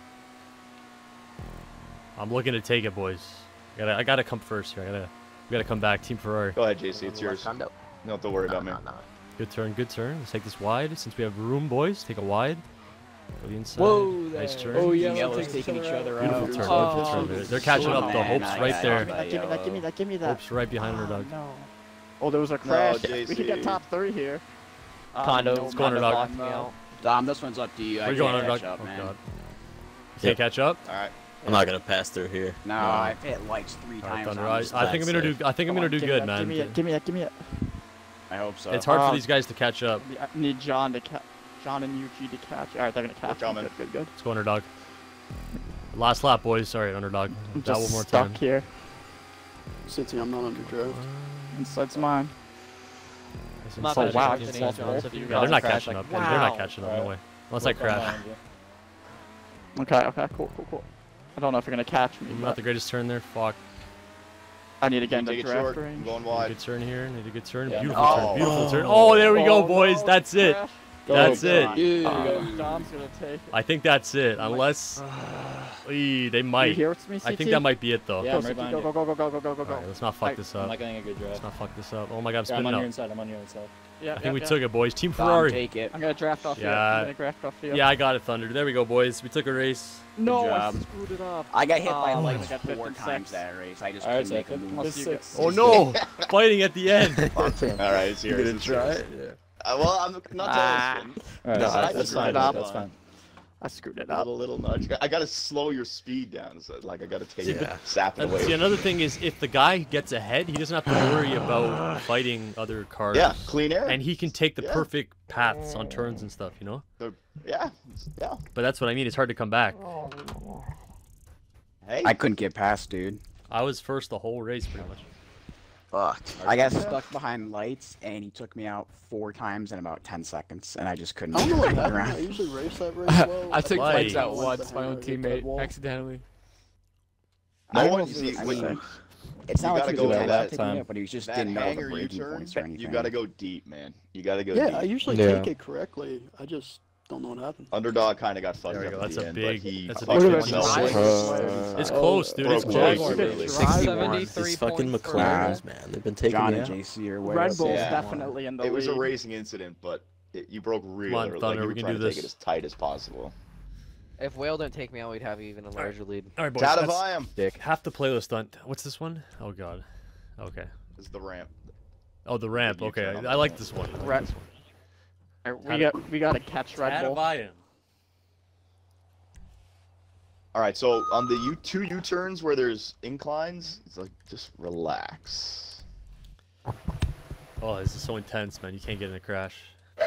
[SPEAKER 3] I'm looking to take it, boys. I gotta, I gotta come first here. I gotta, we gotta come back. Team Ferrari.
[SPEAKER 1] Go ahead, J C. It's yours. You
[SPEAKER 9] Condo.
[SPEAKER 1] don't have to worry
[SPEAKER 9] No,
[SPEAKER 1] about me.
[SPEAKER 9] no, no.
[SPEAKER 3] Good turn, good turn. Let's take this wide since we have room, boys. Take a wide. Go the inside.
[SPEAKER 11] Whoa,
[SPEAKER 3] Nice
[SPEAKER 11] there.
[SPEAKER 3] turn.
[SPEAKER 6] Oh, yeah.
[SPEAKER 10] Yellow's taking each other out.
[SPEAKER 3] Beautiful turn.
[SPEAKER 4] Oh,
[SPEAKER 3] Beautiful turn. They're, they're catching
[SPEAKER 10] so
[SPEAKER 3] up. The
[SPEAKER 10] bad.
[SPEAKER 3] Hope's
[SPEAKER 10] I
[SPEAKER 3] right
[SPEAKER 10] got
[SPEAKER 3] there.
[SPEAKER 10] it.
[SPEAKER 4] Give me that, give me that, give me that, give me that.
[SPEAKER 3] Hope's right behind
[SPEAKER 4] Oh,
[SPEAKER 3] underdog.
[SPEAKER 4] no. Oh, there was a crash.
[SPEAKER 1] J
[SPEAKER 4] We could get
[SPEAKER 1] C.
[SPEAKER 4] top three here. Um,
[SPEAKER 11] Condo.
[SPEAKER 4] no,
[SPEAKER 3] Let's go
[SPEAKER 11] Condo
[SPEAKER 3] underdog.
[SPEAKER 11] blocked me out.
[SPEAKER 10] Dom, this one's up to you. I
[SPEAKER 3] Where you going,
[SPEAKER 10] can't
[SPEAKER 3] underdog?
[SPEAKER 10] catch up,
[SPEAKER 3] Oh
[SPEAKER 10] man.
[SPEAKER 3] god. You can't catch up.
[SPEAKER 1] All right.
[SPEAKER 6] I'm not gonna pass through here.
[SPEAKER 10] No, I've hit lights three
[SPEAKER 3] All right,
[SPEAKER 10] times.
[SPEAKER 3] Thunder.
[SPEAKER 10] on
[SPEAKER 3] I,
[SPEAKER 10] this
[SPEAKER 3] I think I'm
[SPEAKER 10] lap,
[SPEAKER 3] gonna
[SPEAKER 10] so
[SPEAKER 3] do. I think I'm
[SPEAKER 4] Come
[SPEAKER 3] gonna
[SPEAKER 4] on,
[SPEAKER 3] do
[SPEAKER 4] give me
[SPEAKER 3] good,
[SPEAKER 4] that,
[SPEAKER 3] man.
[SPEAKER 4] Give me it, give me that, give me it.
[SPEAKER 10] I hope so.
[SPEAKER 3] It's hard
[SPEAKER 4] Uh,
[SPEAKER 3] for these guys to catch up.
[SPEAKER 4] I need John to catch. John and U G to catch. All right, they're gonna catch.
[SPEAKER 1] John,
[SPEAKER 4] me.
[SPEAKER 1] man.
[SPEAKER 4] Good, good, good.
[SPEAKER 3] Let's go underdog. Last lap, boys. Sorry, underdog.
[SPEAKER 4] I'm
[SPEAKER 3] That
[SPEAKER 4] just
[SPEAKER 3] one more
[SPEAKER 4] stuck
[SPEAKER 3] time.
[SPEAKER 4] here.
[SPEAKER 5] City, I'm not under draft.
[SPEAKER 4] Inside's mine.
[SPEAKER 3] Nice
[SPEAKER 11] I'm not
[SPEAKER 3] inside.
[SPEAKER 4] Oh, wow,
[SPEAKER 11] wow,
[SPEAKER 4] it's
[SPEAKER 11] just
[SPEAKER 4] small.
[SPEAKER 11] John, so if you
[SPEAKER 3] Yeah,
[SPEAKER 11] guys
[SPEAKER 3] they're not
[SPEAKER 11] crash,
[SPEAKER 3] catching
[SPEAKER 11] like,
[SPEAKER 3] up. They're not
[SPEAKER 11] wow.
[SPEAKER 3] catching up. No
[SPEAKER 6] Alright.
[SPEAKER 3] way. Unless I
[SPEAKER 6] Look
[SPEAKER 3] crash.
[SPEAKER 6] behind you.
[SPEAKER 4] Okay, okay, cool, cool, cool. I don't know if you're gonna catch me.
[SPEAKER 3] I'm
[SPEAKER 4] but
[SPEAKER 3] not the greatest turn there. Fuck.
[SPEAKER 4] I need to get
[SPEAKER 1] You
[SPEAKER 4] into
[SPEAKER 1] take it
[SPEAKER 4] draft
[SPEAKER 1] short. I'm
[SPEAKER 4] range.
[SPEAKER 1] going
[SPEAKER 3] Need a
[SPEAKER 1] wide.
[SPEAKER 3] good turn here. Need a good turn.
[SPEAKER 6] Yeah.
[SPEAKER 3] Beautiful
[SPEAKER 1] Oh.
[SPEAKER 3] turn. Beautiful turn. Oh, there we go,
[SPEAKER 4] Oh,
[SPEAKER 3] boys.
[SPEAKER 4] no,
[SPEAKER 3] That's it.
[SPEAKER 4] crash.
[SPEAKER 3] That's it.
[SPEAKER 4] Uh, Dom's gonna take it.
[SPEAKER 3] I think that's it, unless Eee, they might.
[SPEAKER 4] hear what's me,
[SPEAKER 3] I
[SPEAKER 4] C
[SPEAKER 3] think
[SPEAKER 4] T?
[SPEAKER 3] that might be it though.
[SPEAKER 12] Yeah, I'm right
[SPEAKER 4] Go,
[SPEAKER 12] behind
[SPEAKER 4] go,
[SPEAKER 12] you.
[SPEAKER 4] go, go, go, go, go, go, go.
[SPEAKER 3] Alright, let's not fuck
[SPEAKER 4] Right.
[SPEAKER 3] this
[SPEAKER 12] I'm
[SPEAKER 3] up.
[SPEAKER 12] not getting a good drive.
[SPEAKER 3] Let's not fuck this up. Oh my god, I'm
[SPEAKER 12] Yeah, I'm
[SPEAKER 3] spinning
[SPEAKER 12] on your
[SPEAKER 3] out.
[SPEAKER 12] inside. I'm on your inside.
[SPEAKER 4] Yeah,
[SPEAKER 3] I think
[SPEAKER 4] yeah,
[SPEAKER 3] we
[SPEAKER 4] yeah.
[SPEAKER 3] took it, boys. Team
[SPEAKER 10] Dom,
[SPEAKER 3] Ferrari.
[SPEAKER 10] take it.
[SPEAKER 4] I'm gonna draft off you.
[SPEAKER 3] Yeah.
[SPEAKER 4] I'm gonna draft off you.
[SPEAKER 3] Yeah, I got it, Thunder. There we go, boys. We took a race.
[SPEAKER 4] No,
[SPEAKER 10] Good
[SPEAKER 4] I
[SPEAKER 10] job.
[SPEAKER 4] screwed it up.
[SPEAKER 10] I got hit by
[SPEAKER 4] Oh,
[SPEAKER 10] like
[SPEAKER 4] I got
[SPEAKER 10] four
[SPEAKER 4] fifty
[SPEAKER 10] times
[SPEAKER 4] six.
[SPEAKER 10] that race. I just
[SPEAKER 12] All right,
[SPEAKER 10] couldn't
[SPEAKER 12] so
[SPEAKER 10] make a
[SPEAKER 12] fifth-
[SPEAKER 10] move.
[SPEAKER 12] fifth- sixth.
[SPEAKER 3] Oh no! Fighting at the end.
[SPEAKER 1] All right, it's yours. It's yours. Uh, well, I'm not
[SPEAKER 4] Ah.
[SPEAKER 1] telling you.
[SPEAKER 12] All right,
[SPEAKER 1] No,
[SPEAKER 12] so
[SPEAKER 1] I
[SPEAKER 12] that's
[SPEAKER 1] just
[SPEAKER 12] fine.
[SPEAKER 1] screwed it
[SPEAKER 12] That's
[SPEAKER 1] up.
[SPEAKER 12] fine.
[SPEAKER 4] I screwed it
[SPEAKER 1] A
[SPEAKER 4] up.
[SPEAKER 1] little, little nudge. I gotta slow your speed down. So, like, I gotta take
[SPEAKER 3] See,
[SPEAKER 1] it,
[SPEAKER 3] but-
[SPEAKER 1] sap it
[SPEAKER 3] And
[SPEAKER 1] away.
[SPEAKER 3] see, another thing is, if the guy gets ahead, he doesn't have to worry about fighting other cars.
[SPEAKER 1] Yeah, clean air.
[SPEAKER 3] And he can take the
[SPEAKER 1] Yeah.
[SPEAKER 3] perfect paths on turns and stuff, you know?
[SPEAKER 1] So, yeah, yeah.
[SPEAKER 3] But that's what I mean. It's hard to come back.
[SPEAKER 1] Hey,
[SPEAKER 10] I couldn't get past, dude.
[SPEAKER 3] I was first the whole race, pretty much.
[SPEAKER 9] Fuck.
[SPEAKER 10] I got stuck behind lights, and he took me out four times in about ten seconds, and I just couldn't
[SPEAKER 5] I don't know what
[SPEAKER 10] turn
[SPEAKER 5] happened. I
[SPEAKER 10] around.
[SPEAKER 5] usually race that race well.
[SPEAKER 12] I took
[SPEAKER 3] Why?
[SPEAKER 12] lights out
[SPEAKER 5] Once
[SPEAKER 12] once,
[SPEAKER 5] the
[SPEAKER 12] my own
[SPEAKER 5] hammer hit that
[SPEAKER 12] teammate,
[SPEAKER 5] wall.
[SPEAKER 12] accidentally.
[SPEAKER 1] no
[SPEAKER 10] I
[SPEAKER 1] one.
[SPEAKER 10] don't
[SPEAKER 1] You see,
[SPEAKER 10] I
[SPEAKER 1] with
[SPEAKER 10] mean, it's
[SPEAKER 1] you
[SPEAKER 10] not like
[SPEAKER 1] gotta
[SPEAKER 10] he
[SPEAKER 1] go
[SPEAKER 10] was
[SPEAKER 1] to
[SPEAKER 10] trying
[SPEAKER 1] that
[SPEAKER 10] to take me
[SPEAKER 12] time.
[SPEAKER 10] out, but he was just
[SPEAKER 1] that
[SPEAKER 10] didn't know the
[SPEAKER 1] hanger
[SPEAKER 10] braking
[SPEAKER 1] U-turn,
[SPEAKER 10] points or anything.
[SPEAKER 1] you gotta go deep, man. You gotta go
[SPEAKER 5] Yeah,
[SPEAKER 1] deep.
[SPEAKER 5] I usually
[SPEAKER 12] Yeah.
[SPEAKER 5] take it correctly. I just don't know what happened.
[SPEAKER 1] Underdog kind of got fucked
[SPEAKER 3] There we
[SPEAKER 1] up
[SPEAKER 3] go,
[SPEAKER 1] at
[SPEAKER 3] that's
[SPEAKER 1] the
[SPEAKER 3] a
[SPEAKER 1] end,
[SPEAKER 3] big-
[SPEAKER 1] but he
[SPEAKER 3] that's a
[SPEAKER 1] fucked
[SPEAKER 3] big
[SPEAKER 1] himself.
[SPEAKER 3] one.
[SPEAKER 1] Like,
[SPEAKER 9] Uh,
[SPEAKER 3] It's close, dude. It's
[SPEAKER 1] broke
[SPEAKER 3] close.
[SPEAKER 1] Jake, really.
[SPEAKER 9] sixty-one. These fucking McLarens, man. They've been taking
[SPEAKER 10] John
[SPEAKER 9] me
[SPEAKER 10] and
[SPEAKER 9] out.
[SPEAKER 10] J C or
[SPEAKER 4] Red
[SPEAKER 10] whatever.
[SPEAKER 4] Bull's
[SPEAKER 1] Yeah.
[SPEAKER 4] definitely in the
[SPEAKER 1] It was a
[SPEAKER 4] lead.
[SPEAKER 1] racing incident, but it, you broke really
[SPEAKER 3] on,
[SPEAKER 1] early.
[SPEAKER 3] Thunder,
[SPEAKER 1] like, you
[SPEAKER 3] we
[SPEAKER 1] were
[SPEAKER 3] can
[SPEAKER 1] trying
[SPEAKER 3] do
[SPEAKER 1] to take
[SPEAKER 3] this.
[SPEAKER 1] it as tight as possible.
[SPEAKER 11] If Whale didn't take me out, we'd have even a larger lead.
[SPEAKER 3] All right, boys. That's
[SPEAKER 1] Tadavayam
[SPEAKER 11] Dick.
[SPEAKER 3] half the playlist stunt. What's this one? Oh, God. Okay.
[SPEAKER 1] is the ramp.
[SPEAKER 3] Oh, the ramp.
[SPEAKER 1] you
[SPEAKER 3] Okay.
[SPEAKER 1] turn on
[SPEAKER 3] I
[SPEAKER 1] the
[SPEAKER 3] like
[SPEAKER 1] ramp.
[SPEAKER 3] this one. I like
[SPEAKER 4] Right.
[SPEAKER 3] this one.
[SPEAKER 4] Alright, we got we got to catch Red Bull.
[SPEAKER 3] Tadavayam.
[SPEAKER 1] All right, so on the U two U-turns where there's inclines, it's like just relax.
[SPEAKER 3] Oh, this is so intense, man. You can't get in a crash.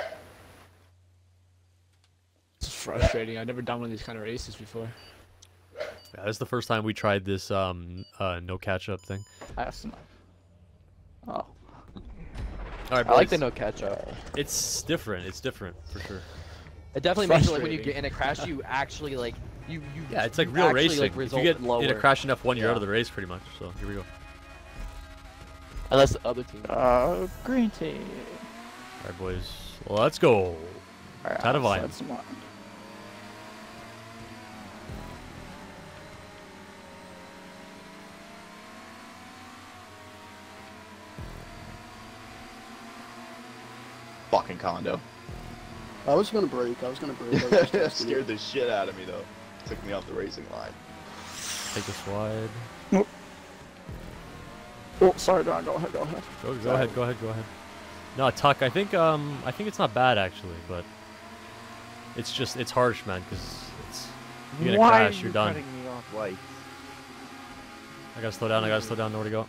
[SPEAKER 12] It's frustrating. I've never done one of these kind of races before.
[SPEAKER 3] Yeah, this is the first time we tried this um uh no catch up thing.
[SPEAKER 4] I have some. Oh.
[SPEAKER 3] All right,
[SPEAKER 11] I like
[SPEAKER 3] boys.
[SPEAKER 11] the no catch up.
[SPEAKER 3] It's different. It's different for sure.
[SPEAKER 11] It definitely makes it like when you
[SPEAKER 12] Frustrating.
[SPEAKER 11] get in a crash, you actually like you you.
[SPEAKER 3] Yeah, it's like
[SPEAKER 11] you
[SPEAKER 3] real
[SPEAKER 11] actually,
[SPEAKER 3] racing.
[SPEAKER 11] Like,
[SPEAKER 3] If you
[SPEAKER 11] result
[SPEAKER 3] get
[SPEAKER 11] lower.
[SPEAKER 3] in a crash enough one, you're out
[SPEAKER 11] Yeah.
[SPEAKER 3] of the race pretty much. So here we go.
[SPEAKER 11] Unless the other team.
[SPEAKER 4] Uh, green team.
[SPEAKER 3] All right, boys. Let's go.
[SPEAKER 4] Alright,
[SPEAKER 3] Tadavayam.
[SPEAKER 4] that's one.
[SPEAKER 1] Fucking condo.
[SPEAKER 5] I was gonna break. I was gonna break. I was just testing
[SPEAKER 1] Scared
[SPEAKER 5] it.
[SPEAKER 1] the shit out of me though. Took me off the racing line.
[SPEAKER 3] Take this wide.
[SPEAKER 4] Oh, sorry, Don. Go ahead. Go ahead.
[SPEAKER 3] Go, go ahead. Go ahead. Go ahead. No, Tuck. I think um I think it's not bad actually, but it's just it's harsh, man, because it's you get a
[SPEAKER 2] Why
[SPEAKER 3] crash,
[SPEAKER 2] are
[SPEAKER 3] you're
[SPEAKER 2] you
[SPEAKER 3] done.
[SPEAKER 2] cutting me off lights?
[SPEAKER 3] I gotta slow down. I gotta slow down. Nowhere to go.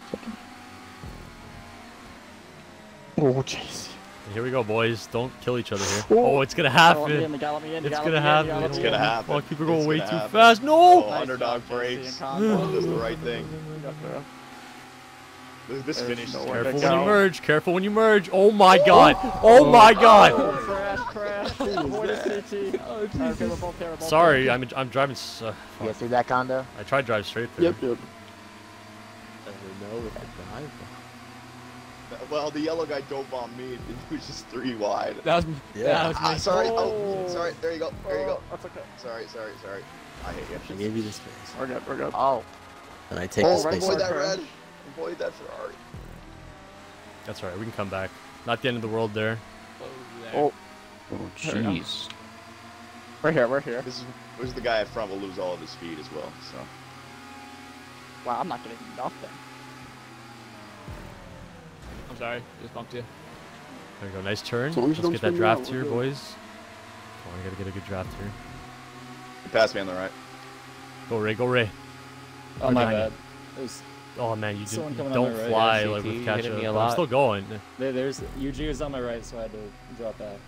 [SPEAKER 4] Oh, jeez.
[SPEAKER 3] And here we go, boys. Don't kill each other here.
[SPEAKER 4] Oh.
[SPEAKER 3] Oh, it's gonna
[SPEAKER 4] Gallop me
[SPEAKER 3] happen.
[SPEAKER 4] in, the gallop me in, the
[SPEAKER 3] It's
[SPEAKER 4] gallop
[SPEAKER 3] gonna
[SPEAKER 4] me in, the
[SPEAKER 3] happen.
[SPEAKER 4] gallop
[SPEAKER 1] It's
[SPEAKER 4] me
[SPEAKER 1] gonna
[SPEAKER 4] in.
[SPEAKER 1] happen.
[SPEAKER 3] Oh, people are going
[SPEAKER 1] It's
[SPEAKER 3] way
[SPEAKER 1] gonna
[SPEAKER 3] too
[SPEAKER 1] happen.
[SPEAKER 3] fast. No!
[SPEAKER 1] Oh,
[SPEAKER 4] Nice
[SPEAKER 1] underdog
[SPEAKER 4] job,
[SPEAKER 1] breaks.
[SPEAKER 4] J C and Convo.
[SPEAKER 1] Does the right thing.
[SPEAKER 4] Got
[SPEAKER 1] This, this
[SPEAKER 4] There's
[SPEAKER 1] finish is
[SPEAKER 4] nowhere
[SPEAKER 1] gonna
[SPEAKER 4] to
[SPEAKER 3] Careful
[SPEAKER 1] be
[SPEAKER 3] when
[SPEAKER 4] go.
[SPEAKER 3] you merge. Careful when you merge. Oh my god. Oh my
[SPEAKER 4] the-
[SPEAKER 3] god.
[SPEAKER 4] Oh, crash, crash. Avoid a C T. Oh, okay, we're both here, we're both
[SPEAKER 3] Sorry,
[SPEAKER 4] here.
[SPEAKER 3] I'm I'm driving. s- Uh,
[SPEAKER 9] You get through that condo?
[SPEAKER 3] I tried to drive straight there.
[SPEAKER 5] Yep, yep.
[SPEAKER 9] No, with the drive.
[SPEAKER 1] Well, the yellow guy dove on me. and He was just three wide.
[SPEAKER 12] That was
[SPEAKER 9] Yeah.
[SPEAKER 12] that was
[SPEAKER 1] Ah,
[SPEAKER 12] me.
[SPEAKER 1] sorry.
[SPEAKER 4] Oh.
[SPEAKER 1] Oh, sorry. There you go. There you go.
[SPEAKER 4] Oh, that's okay.
[SPEAKER 1] Sorry, sorry, sorry. I hate
[SPEAKER 9] I
[SPEAKER 1] you.
[SPEAKER 9] gave you the space.
[SPEAKER 4] We're good, we're good.
[SPEAKER 9] Oh. And I take
[SPEAKER 1] Oh,
[SPEAKER 9] the space.
[SPEAKER 1] avoid that
[SPEAKER 4] Crash.
[SPEAKER 1] red. Avoid that Ferrari.
[SPEAKER 3] That's alright. We can come back. Not the end of the world there.
[SPEAKER 4] Oh,
[SPEAKER 10] Oh, jeez.
[SPEAKER 4] we're here, we're here.
[SPEAKER 1] This is this is the guy up front will lose all of his speed as well. So
[SPEAKER 4] Wow, I'm not getting nothing.
[SPEAKER 12] I'm sorry, just bumped you.
[SPEAKER 3] There we go. Nice turn.
[SPEAKER 5] As long as
[SPEAKER 3] Let's
[SPEAKER 5] you don't
[SPEAKER 3] get that
[SPEAKER 5] spin me
[SPEAKER 3] draft
[SPEAKER 5] out,
[SPEAKER 3] here,
[SPEAKER 5] we're good.
[SPEAKER 3] boys. Come on, I gotta get a good draft here.
[SPEAKER 1] you pass me on the right.
[SPEAKER 3] Go Ray. Go Ray.
[SPEAKER 12] Oh my
[SPEAKER 3] behind
[SPEAKER 12] bad. It was,
[SPEAKER 3] Oh man, you,
[SPEAKER 12] Someone
[SPEAKER 3] didn't, you
[SPEAKER 12] coming on
[SPEAKER 3] don't
[SPEAKER 12] my right.
[SPEAKER 3] fly
[SPEAKER 11] Yeah,
[SPEAKER 3] like
[SPEAKER 11] C T,
[SPEAKER 3] with
[SPEAKER 11] you
[SPEAKER 3] catch
[SPEAKER 11] hitting
[SPEAKER 3] up.
[SPEAKER 11] me a
[SPEAKER 3] I'm
[SPEAKER 11] lot.
[SPEAKER 3] still going.
[SPEAKER 12] there, there's U G was on my right, so I had to drop back.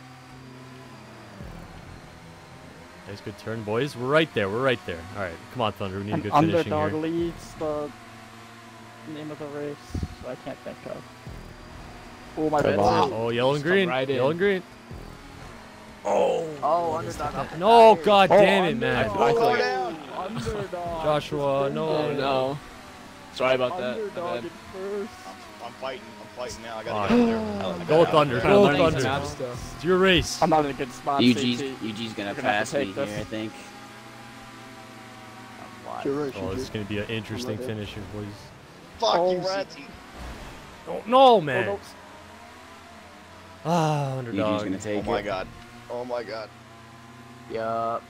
[SPEAKER 3] Nice good turn, boys. We're right there. We're right there. All right, come on, Thunder. We need a
[SPEAKER 4] An
[SPEAKER 3] good finishing
[SPEAKER 4] underdog
[SPEAKER 3] here.
[SPEAKER 4] leads the name of the race. I can't think of. Oh, my bad.
[SPEAKER 3] Oh, yellow and
[SPEAKER 12] Just come
[SPEAKER 3] green.
[SPEAKER 12] right in.
[SPEAKER 3] Yellow and green.
[SPEAKER 9] Oh, underdog. up
[SPEAKER 3] No,
[SPEAKER 9] higher.
[SPEAKER 3] god
[SPEAKER 4] Oh,
[SPEAKER 3] damn it, man.
[SPEAKER 4] underdog.
[SPEAKER 12] I feel like-
[SPEAKER 1] down.
[SPEAKER 4] Underdog.
[SPEAKER 3] Joshua, no.
[SPEAKER 12] Oh no. Sorry about that. My
[SPEAKER 4] Underdog
[SPEAKER 12] bad.
[SPEAKER 4] at first.
[SPEAKER 1] I'm, I'm fighting. I'm fighting now. I
[SPEAKER 3] Oh,
[SPEAKER 1] gotta get there. I
[SPEAKER 3] Go
[SPEAKER 1] gotta-
[SPEAKER 3] Thunder.
[SPEAKER 1] I
[SPEAKER 3] Go
[SPEAKER 1] gotta-
[SPEAKER 3] Thunder. It's your race.
[SPEAKER 4] I'm not in a good spot.
[SPEAKER 10] U G's,
[SPEAKER 4] C T.
[SPEAKER 10] U G's gonna
[SPEAKER 4] You're gonna have
[SPEAKER 10] pass
[SPEAKER 4] to
[SPEAKER 10] me
[SPEAKER 4] take
[SPEAKER 10] here,
[SPEAKER 4] this.
[SPEAKER 10] I think.
[SPEAKER 5] You're right,
[SPEAKER 3] Oh, this is
[SPEAKER 5] Shinji.
[SPEAKER 3] gonna be an interesting
[SPEAKER 5] I'm right
[SPEAKER 3] finish here, boys.
[SPEAKER 1] Fuck
[SPEAKER 4] Oh,
[SPEAKER 1] you,
[SPEAKER 4] rat.
[SPEAKER 1] C T.
[SPEAKER 3] Oh, no, man.
[SPEAKER 4] Oh, no.
[SPEAKER 3] Ah,
[SPEAKER 10] U G's
[SPEAKER 3] underdog.
[SPEAKER 10] gonna
[SPEAKER 1] Oh
[SPEAKER 10] take
[SPEAKER 1] my
[SPEAKER 10] it.
[SPEAKER 1] god. Oh my god.
[SPEAKER 9] Yup.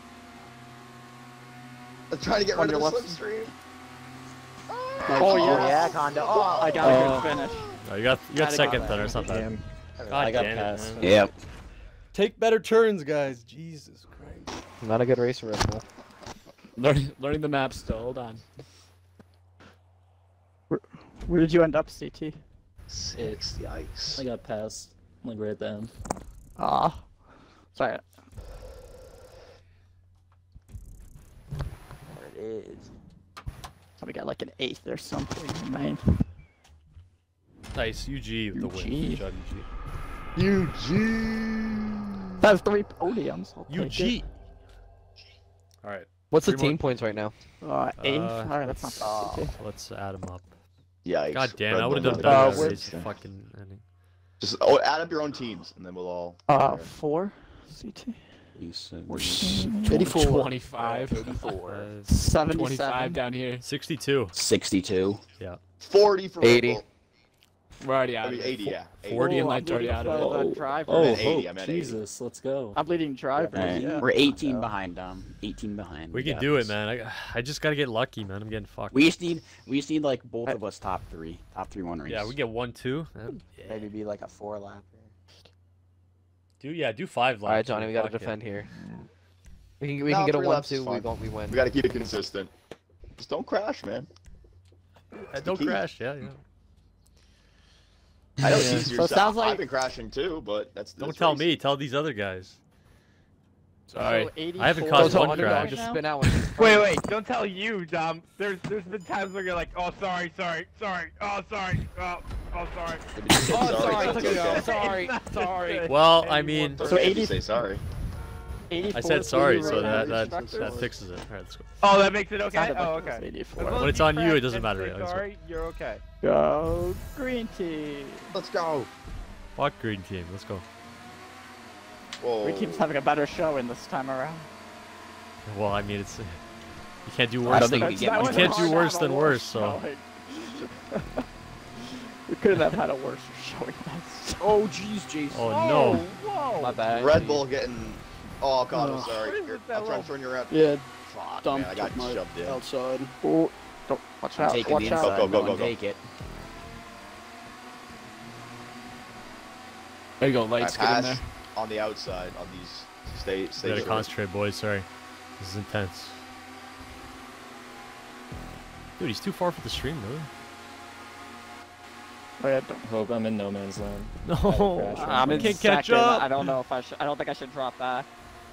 [SPEAKER 1] I'm trying to get rid of the
[SPEAKER 4] Thunder left.
[SPEAKER 1] slipstream.
[SPEAKER 4] Oh,
[SPEAKER 9] Oh,
[SPEAKER 4] yeah.
[SPEAKER 9] yeah, Kondo. Oh,
[SPEAKER 4] I got a
[SPEAKER 12] Oh.
[SPEAKER 4] good finish.
[SPEAKER 3] Oh, you got you got
[SPEAKER 4] Gotta
[SPEAKER 3] second
[SPEAKER 4] go
[SPEAKER 3] Thunder or
[SPEAKER 4] back.
[SPEAKER 3] something.
[SPEAKER 12] Damn.
[SPEAKER 3] God
[SPEAKER 12] I got
[SPEAKER 3] damn it,
[SPEAKER 12] passed.
[SPEAKER 3] man.
[SPEAKER 10] Yep.
[SPEAKER 11] Take better turns, guys. Jesus Christ.
[SPEAKER 12] I'm not a good racer, Red Bull. Learning, learning the map still. Hold on.
[SPEAKER 4] Where did you end up, C T?
[SPEAKER 6] Six.
[SPEAKER 1] Yikes.
[SPEAKER 6] I got passed, like right at the end.
[SPEAKER 4] Ah. Sorry.
[SPEAKER 9] there it is.
[SPEAKER 4] Probably got like an eighth or something, man.
[SPEAKER 3] Nice, U G with the win.
[SPEAKER 4] U G.
[SPEAKER 3] Good job, U G.
[SPEAKER 1] U G.
[SPEAKER 4] That's three podiums. I'll
[SPEAKER 3] U
[SPEAKER 4] take
[SPEAKER 3] G.
[SPEAKER 4] it.
[SPEAKER 3] All right.
[SPEAKER 11] What's the
[SPEAKER 3] Three more-
[SPEAKER 11] team points right now?
[SPEAKER 4] Uh, eighth.
[SPEAKER 3] Uh,
[SPEAKER 4] Alright, that's not
[SPEAKER 3] let's-
[SPEAKER 4] bad. C T.
[SPEAKER 3] Let's add them up.
[SPEAKER 1] Yikes.
[SPEAKER 3] God damn,
[SPEAKER 1] Red
[SPEAKER 3] I would have
[SPEAKER 1] Bull
[SPEAKER 3] done
[SPEAKER 1] got
[SPEAKER 3] better.
[SPEAKER 1] the
[SPEAKER 4] Uh,
[SPEAKER 3] Uh,
[SPEAKER 1] best.
[SPEAKER 3] race fucking ending.
[SPEAKER 1] Just oh, add up your own teams, and then we'll all.
[SPEAKER 4] Uh, four. C T.
[SPEAKER 10] You said-
[SPEAKER 5] eighty-four.
[SPEAKER 12] twenty-five.
[SPEAKER 9] eighty-four.
[SPEAKER 3] Uh,
[SPEAKER 4] Seventy-seven.
[SPEAKER 12] twenty-five down here.
[SPEAKER 3] sixty-two.
[SPEAKER 10] sixty-two.
[SPEAKER 1] forty for
[SPEAKER 11] eighty.
[SPEAKER 1] Red Bull.
[SPEAKER 12] We're already
[SPEAKER 1] I
[SPEAKER 12] out
[SPEAKER 1] mean,
[SPEAKER 12] of it.
[SPEAKER 1] eighty, yeah. eighty.
[SPEAKER 12] forty and
[SPEAKER 4] Oh, I'm
[SPEAKER 12] Light's already
[SPEAKER 4] leading
[SPEAKER 12] out of
[SPEAKER 4] for
[SPEAKER 12] it.
[SPEAKER 4] the driver.
[SPEAKER 6] Oh,
[SPEAKER 1] meant eighty,
[SPEAKER 6] oh,
[SPEAKER 1] I meant eighty.
[SPEAKER 6] Jesus, let's go.
[SPEAKER 4] I'm leading driver.
[SPEAKER 10] Alright,
[SPEAKER 4] Yeah.
[SPEAKER 10] we're eighteen behind, Dom. eighteen behind.
[SPEAKER 3] We can
[SPEAKER 10] got
[SPEAKER 3] do it,
[SPEAKER 10] this.
[SPEAKER 3] man. I, I just gotta get lucky, man. I'm getting fucked.
[SPEAKER 10] We just need, we just need like both of us top three, top three one race.
[SPEAKER 3] Yeah, we get one, two. Uh,
[SPEAKER 9] Maybe be like a four lapper.
[SPEAKER 3] Do yeah, do five laps.
[SPEAKER 11] Alright, Johnny, we gotta
[SPEAKER 3] Fuck it.
[SPEAKER 11] defend here. We can we
[SPEAKER 1] No,
[SPEAKER 11] can get a
[SPEAKER 1] three
[SPEAKER 11] one
[SPEAKER 1] laps is
[SPEAKER 11] two. We
[SPEAKER 1] fine.
[SPEAKER 11] won't we win.
[SPEAKER 1] We gotta keep it consistent. Just don't crash, man.
[SPEAKER 3] Uh, don't
[SPEAKER 1] key.
[SPEAKER 3] crash, yeah, yeah.
[SPEAKER 1] I know it's
[SPEAKER 4] Yeah.
[SPEAKER 1] easier.
[SPEAKER 4] So it
[SPEAKER 1] So
[SPEAKER 4] sounds like-
[SPEAKER 1] I've been crashing too, but that's.
[SPEAKER 3] Don't
[SPEAKER 1] that's
[SPEAKER 3] tell
[SPEAKER 1] racing.
[SPEAKER 3] me. Tell these other guys.
[SPEAKER 12] Sorry.
[SPEAKER 4] So
[SPEAKER 3] I haven't
[SPEAKER 4] eighty-four
[SPEAKER 3] caused
[SPEAKER 11] Don't
[SPEAKER 3] one
[SPEAKER 11] tell
[SPEAKER 3] crash.
[SPEAKER 11] underdog, just spin out one.
[SPEAKER 2] Wait, wait, don't tell you, Dom. There's there's been times where you're like, oh sorry, sorry, sorry, oh sorry, oh oh sorry.
[SPEAKER 1] Maybe just say
[SPEAKER 11] Oh, sorry,
[SPEAKER 1] it's
[SPEAKER 11] took it
[SPEAKER 1] okay.
[SPEAKER 11] out. Sorry, sorry.
[SPEAKER 3] Well, I mean,
[SPEAKER 1] Or
[SPEAKER 4] So
[SPEAKER 1] maybe
[SPEAKER 4] eighty-
[SPEAKER 1] say sorry.
[SPEAKER 4] eighty-four
[SPEAKER 3] I said
[SPEAKER 4] for
[SPEAKER 3] sorry,
[SPEAKER 4] you
[SPEAKER 3] so
[SPEAKER 4] right
[SPEAKER 3] that
[SPEAKER 4] now,
[SPEAKER 3] that,
[SPEAKER 4] instructors?
[SPEAKER 3] that fixes it. All right, let's go.
[SPEAKER 2] Oh, that makes it okay.
[SPEAKER 4] Sounded like
[SPEAKER 2] Oh,
[SPEAKER 4] it was
[SPEAKER 2] okay.
[SPEAKER 4] eighty-four.
[SPEAKER 2] As long
[SPEAKER 3] When
[SPEAKER 2] as
[SPEAKER 3] it's
[SPEAKER 2] you
[SPEAKER 3] on you,
[SPEAKER 2] crash
[SPEAKER 3] it doesn't
[SPEAKER 2] and
[SPEAKER 3] matter,
[SPEAKER 2] say
[SPEAKER 3] yeah, let's go.
[SPEAKER 2] sorry, you're okay.
[SPEAKER 4] Go green team.
[SPEAKER 1] Let's go.
[SPEAKER 3] Fuck green team. Let's go.
[SPEAKER 1] Whoa.
[SPEAKER 4] Green team's having a better showing this time around.
[SPEAKER 3] Well, I mean, it's you can't do
[SPEAKER 10] I
[SPEAKER 3] worse
[SPEAKER 10] don't
[SPEAKER 3] than
[SPEAKER 10] think we
[SPEAKER 4] That's-
[SPEAKER 10] get
[SPEAKER 4] that
[SPEAKER 10] much
[SPEAKER 4] was
[SPEAKER 3] you can't
[SPEAKER 4] hard
[SPEAKER 3] do
[SPEAKER 4] to
[SPEAKER 3] worse
[SPEAKER 4] have a
[SPEAKER 3] than worse. So
[SPEAKER 4] showing. We couldn't have had a worse showing. That's
[SPEAKER 10] Oh jeez, Jason.
[SPEAKER 3] oh no.
[SPEAKER 4] Whoa!
[SPEAKER 11] My bad.
[SPEAKER 1] Red Bull getting. Oh God, I'm
[SPEAKER 4] Ugh.
[SPEAKER 1] sorry.
[SPEAKER 2] What is
[SPEAKER 1] Here,
[SPEAKER 2] with that
[SPEAKER 1] I'll try
[SPEAKER 2] little-
[SPEAKER 1] to turn you around.
[SPEAKER 5] Yeah,
[SPEAKER 1] Fuck,
[SPEAKER 5] Dom
[SPEAKER 1] man, I got
[SPEAKER 5] took my
[SPEAKER 1] shoved in.
[SPEAKER 5] outside.
[SPEAKER 4] Oh, don't watch
[SPEAKER 10] I'm
[SPEAKER 4] out!
[SPEAKER 10] taking
[SPEAKER 4] Watch
[SPEAKER 10] the
[SPEAKER 4] out!
[SPEAKER 10] inside.
[SPEAKER 1] Go, go,
[SPEAKER 10] no
[SPEAKER 1] go,
[SPEAKER 10] one
[SPEAKER 1] go.
[SPEAKER 10] take it.
[SPEAKER 12] There you go,
[SPEAKER 1] I
[SPEAKER 12] Lights, get in
[SPEAKER 1] pass
[SPEAKER 12] there.
[SPEAKER 1] on the outside on these. Stay,
[SPEAKER 3] We
[SPEAKER 1] stay.
[SPEAKER 3] gotta
[SPEAKER 1] short.
[SPEAKER 3] concentrate, boys. Sorry. This is intense. Dude, he's too far for the stream, really.
[SPEAKER 4] Oh, yeah, don't-
[SPEAKER 6] Hope I'm in no man's land.
[SPEAKER 3] No.
[SPEAKER 6] crash.
[SPEAKER 4] I'm
[SPEAKER 3] I
[SPEAKER 4] in
[SPEAKER 3] can't catch
[SPEAKER 4] second.
[SPEAKER 3] up.
[SPEAKER 4] I don't know if I should. I don't think I should drop back.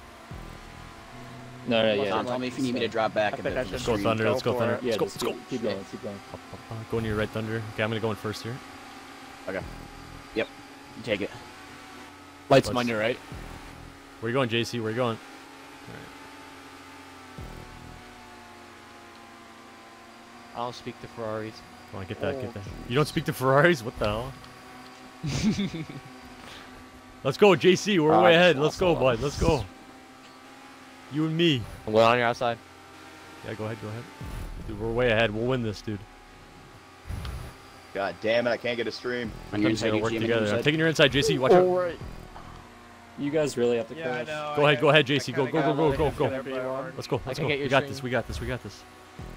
[SPEAKER 6] No, no, yeah.
[SPEAKER 10] Dom, tell me if you need me to drop back
[SPEAKER 4] I
[SPEAKER 10] a
[SPEAKER 4] think
[SPEAKER 10] bit
[SPEAKER 4] I
[SPEAKER 10] for the
[SPEAKER 4] should
[SPEAKER 3] Go
[SPEAKER 10] stream.
[SPEAKER 3] Thunder.
[SPEAKER 4] Go
[SPEAKER 3] Let's go
[SPEAKER 4] for
[SPEAKER 3] Thunder.
[SPEAKER 4] it.
[SPEAKER 6] Yeah,
[SPEAKER 3] Let's go.
[SPEAKER 6] just
[SPEAKER 3] Let's go.
[SPEAKER 6] keep, keep going, keep going.
[SPEAKER 3] Up, up, up. Go in your right Thunder. Okay, I'm gonna go in first here.
[SPEAKER 10] You take it.
[SPEAKER 12] Lights
[SPEAKER 3] Let's-
[SPEAKER 12] on your right.
[SPEAKER 3] Where you going, J C? Where you going?
[SPEAKER 11] I don't speak to Ferraris.
[SPEAKER 3] Come on, get that, get that. You don't speak to Ferraris? What the hell? Let's go, J C. We're
[SPEAKER 4] Uh,
[SPEAKER 3] way ahead. Let's go,
[SPEAKER 4] also-
[SPEAKER 3] bud. Let's go. You and me.
[SPEAKER 11] I'm going on your outside.
[SPEAKER 3] Yeah, go ahead, go ahead. Dude, we're way ahead. We'll win this, dude.
[SPEAKER 1] God damn it! I can't get a stream.
[SPEAKER 10] On your
[SPEAKER 3] We're just
[SPEAKER 10] inside,
[SPEAKER 3] gonna
[SPEAKER 10] you
[SPEAKER 3] work
[SPEAKER 10] see him on
[SPEAKER 3] together.
[SPEAKER 10] your
[SPEAKER 3] I'm
[SPEAKER 10] side?
[SPEAKER 3] taking your inside, J C. Watch out.
[SPEAKER 4] Alright.
[SPEAKER 6] You guys really have to
[SPEAKER 2] Yeah, I
[SPEAKER 6] crash.
[SPEAKER 2] know.
[SPEAKER 3] Go
[SPEAKER 2] I
[SPEAKER 3] ahead, go
[SPEAKER 2] got-
[SPEAKER 3] ahead, J
[SPEAKER 2] I
[SPEAKER 3] C. Go,
[SPEAKER 2] kinda
[SPEAKER 3] go,
[SPEAKER 2] got
[SPEAKER 3] go,
[SPEAKER 2] it.
[SPEAKER 3] go,
[SPEAKER 2] It's
[SPEAKER 3] go,
[SPEAKER 2] gonna
[SPEAKER 3] go.
[SPEAKER 2] be hard.
[SPEAKER 3] Let's go, let's
[SPEAKER 11] can
[SPEAKER 3] go.
[SPEAKER 11] get
[SPEAKER 3] We
[SPEAKER 11] your
[SPEAKER 3] got
[SPEAKER 11] stream.
[SPEAKER 3] this, we got this, we got this.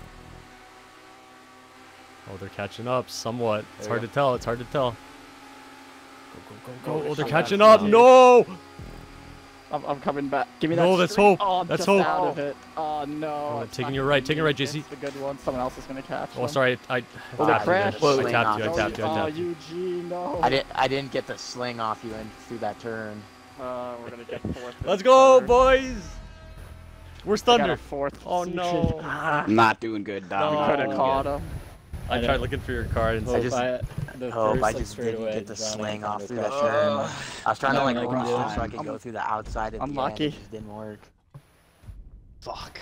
[SPEAKER 3] Oh, they're catching up somewhat. It's
[SPEAKER 11] There
[SPEAKER 3] hard
[SPEAKER 11] you
[SPEAKER 3] to tell. It's hard to tell. Go, go, go, go. Oh, they're
[SPEAKER 4] shit.
[SPEAKER 3] catching
[SPEAKER 4] Yeah,
[SPEAKER 3] up.
[SPEAKER 4] yeah.
[SPEAKER 3] No!
[SPEAKER 4] I'm, I'm coming back. Give me that.
[SPEAKER 3] No, that's
[SPEAKER 4] streak.
[SPEAKER 3] hope.
[SPEAKER 4] Oh, I'm
[SPEAKER 3] That's
[SPEAKER 4] just
[SPEAKER 3] hope.
[SPEAKER 4] out of it. Oh no.
[SPEAKER 3] Oh,
[SPEAKER 4] it's
[SPEAKER 3] taking
[SPEAKER 4] not
[SPEAKER 3] your
[SPEAKER 4] gonna
[SPEAKER 3] right,
[SPEAKER 4] be
[SPEAKER 3] taking your
[SPEAKER 4] me.
[SPEAKER 3] right, J C.
[SPEAKER 4] It's the good one. Someone else is gonna catch.
[SPEAKER 3] Oh,
[SPEAKER 4] them.
[SPEAKER 3] sorry. I, I,
[SPEAKER 4] Oh,
[SPEAKER 3] I tapped
[SPEAKER 4] they
[SPEAKER 3] you.
[SPEAKER 4] crashed.
[SPEAKER 3] there. I tapped you. I
[SPEAKER 4] No,
[SPEAKER 3] tapped you. I
[SPEAKER 4] Oh,
[SPEAKER 3] tapped you.
[SPEAKER 4] Eugene, no.
[SPEAKER 9] I didn't. I didn't get the sling off you in through that turn.
[SPEAKER 4] Uh, we're gonna get fourth.
[SPEAKER 3] Let's
[SPEAKER 4] and
[SPEAKER 3] go,
[SPEAKER 4] third.
[SPEAKER 3] boys. Where's
[SPEAKER 4] I got
[SPEAKER 3] Thunder?
[SPEAKER 4] a fourth.
[SPEAKER 3] Oh,
[SPEAKER 4] position.
[SPEAKER 3] no.
[SPEAKER 4] Ah,
[SPEAKER 10] I'm not doing good, Dom.
[SPEAKER 3] No.
[SPEAKER 10] Not
[SPEAKER 4] could have
[SPEAKER 10] doing
[SPEAKER 4] caught
[SPEAKER 10] good.
[SPEAKER 4] him.
[SPEAKER 3] I tried looking for your card and
[SPEAKER 6] Hope
[SPEAKER 9] I just-
[SPEAKER 6] I, the
[SPEAKER 9] Hope
[SPEAKER 6] first,
[SPEAKER 9] I
[SPEAKER 6] like,
[SPEAKER 9] just
[SPEAKER 6] straight
[SPEAKER 9] didn't
[SPEAKER 6] away,
[SPEAKER 9] get the
[SPEAKER 6] Johnny
[SPEAKER 9] sling
[SPEAKER 6] and
[SPEAKER 9] off
[SPEAKER 6] Thunder
[SPEAKER 9] through that
[SPEAKER 6] crashed.
[SPEAKER 9] turn. I was trying to like
[SPEAKER 6] Nothing I
[SPEAKER 9] rush
[SPEAKER 6] can
[SPEAKER 9] him
[SPEAKER 6] do.
[SPEAKER 9] so I could
[SPEAKER 4] I'm-
[SPEAKER 9] go through the outside at the
[SPEAKER 4] Unlucky.
[SPEAKER 9] end. It just didn't work.
[SPEAKER 1] Fuck.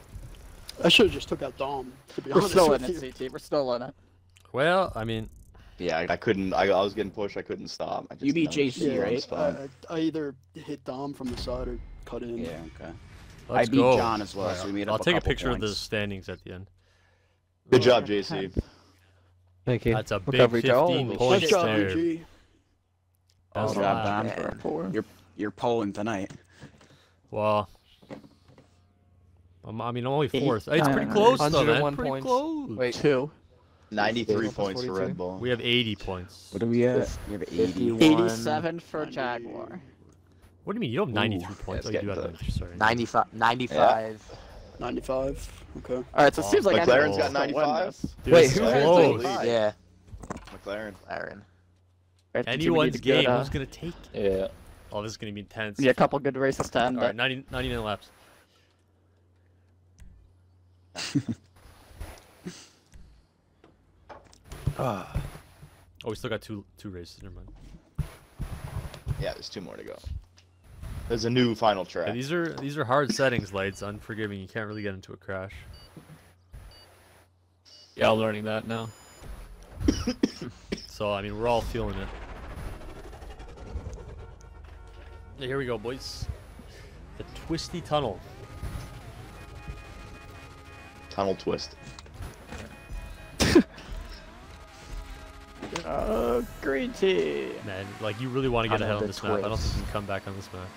[SPEAKER 5] I should have just took out Dom, to be
[SPEAKER 4] We're
[SPEAKER 5] honest
[SPEAKER 4] still
[SPEAKER 5] with
[SPEAKER 4] in it,
[SPEAKER 5] you.
[SPEAKER 4] C T. We're still in it.
[SPEAKER 3] Well, I mean,
[SPEAKER 1] Yeah, I, I couldn't. I, I was getting pushed. I couldn't stop. I just
[SPEAKER 10] You beat
[SPEAKER 1] never-
[SPEAKER 10] J C,
[SPEAKER 5] Yeah,
[SPEAKER 10] right?
[SPEAKER 5] I, I either hit Dom from the side or cut in.
[SPEAKER 10] Yeah, okay.
[SPEAKER 3] Let's
[SPEAKER 10] I beat
[SPEAKER 3] go.
[SPEAKER 10] John as well,
[SPEAKER 3] Alright,
[SPEAKER 10] so we made
[SPEAKER 3] I'll
[SPEAKER 10] up a
[SPEAKER 3] take a
[SPEAKER 10] couple
[SPEAKER 3] picture of the
[SPEAKER 10] points.
[SPEAKER 3] standings at the end.
[SPEAKER 1] Good job, J C.
[SPEAKER 11] Thank you.
[SPEAKER 3] That's a big
[SPEAKER 11] Recovery, Joe.
[SPEAKER 3] fifteen
[SPEAKER 11] Nice
[SPEAKER 3] points
[SPEAKER 5] Nice job,
[SPEAKER 3] there.
[SPEAKER 5] U G.
[SPEAKER 3] That's
[SPEAKER 10] Good job,
[SPEAKER 3] loud.
[SPEAKER 10] Don.
[SPEAKER 4] For a four.
[SPEAKER 10] You're you're pulling tonight.
[SPEAKER 3] Well, I'm, I mean, I'm only
[SPEAKER 4] Eight,
[SPEAKER 3] fourth. It's pretty
[SPEAKER 4] nine,
[SPEAKER 3] close, though, man.
[SPEAKER 11] one hundred one
[SPEAKER 3] Pretty
[SPEAKER 11] points.
[SPEAKER 3] close.
[SPEAKER 11] Wait,
[SPEAKER 4] Two.
[SPEAKER 1] ninety-three
[SPEAKER 11] Plus
[SPEAKER 1] points for
[SPEAKER 11] forty-two.
[SPEAKER 1] Red Bull.
[SPEAKER 3] We have eighty points.
[SPEAKER 10] What do we have? We have eighty.
[SPEAKER 9] fifty-one.
[SPEAKER 4] eighty-seven for Jaguar.
[SPEAKER 3] What do you mean? You don't have ninety-three
[SPEAKER 1] Ooh,
[SPEAKER 3] points.
[SPEAKER 1] yeah,
[SPEAKER 3] Oh,
[SPEAKER 1] it's
[SPEAKER 3] you do have
[SPEAKER 1] getting
[SPEAKER 3] ninety-three, sorry.
[SPEAKER 9] ninety-five. ninety-five.
[SPEAKER 5] ninety-five. Okay.
[SPEAKER 4] All right, so it seems like
[SPEAKER 1] McLaren's got
[SPEAKER 4] anyone's gonna win
[SPEAKER 1] ninety-five?
[SPEAKER 4] this.
[SPEAKER 3] Dude,
[SPEAKER 11] Wait,
[SPEAKER 3] it's
[SPEAKER 11] who has
[SPEAKER 3] close.
[SPEAKER 1] ninety-five?
[SPEAKER 9] Yeah.
[SPEAKER 1] McLaren.
[SPEAKER 9] Aaron.
[SPEAKER 4] Right, I think we
[SPEAKER 3] Anyone's
[SPEAKER 4] need to get,
[SPEAKER 3] game.
[SPEAKER 4] uh,
[SPEAKER 3] Who's going to take it?
[SPEAKER 6] Yeah.
[SPEAKER 3] Oh, this is going to be intense.
[SPEAKER 4] Yeah, a couple good races to end
[SPEAKER 3] All right,
[SPEAKER 4] it.
[SPEAKER 3] ninety, ninety-nine laps. Oh, we still got two two races. Never mind.
[SPEAKER 1] Yeah, there's two more to go. There's a new final track.
[SPEAKER 3] Yeah, these are these are hard settings, lights. Unforgiving. You can't really get into a crash.
[SPEAKER 12] Yeah, I'm learning that now.
[SPEAKER 3] So I mean, we're all feeling it. Yeah, here we go, boys. The twisty tunnel.
[SPEAKER 1] Tunnel twist.
[SPEAKER 4] Uh, green team.
[SPEAKER 3] Man, like you really want to get
[SPEAKER 9] Tunnel
[SPEAKER 3] ahead on
[SPEAKER 9] the
[SPEAKER 3] this map. I don't
[SPEAKER 9] twist.
[SPEAKER 3] think you can come back on this map.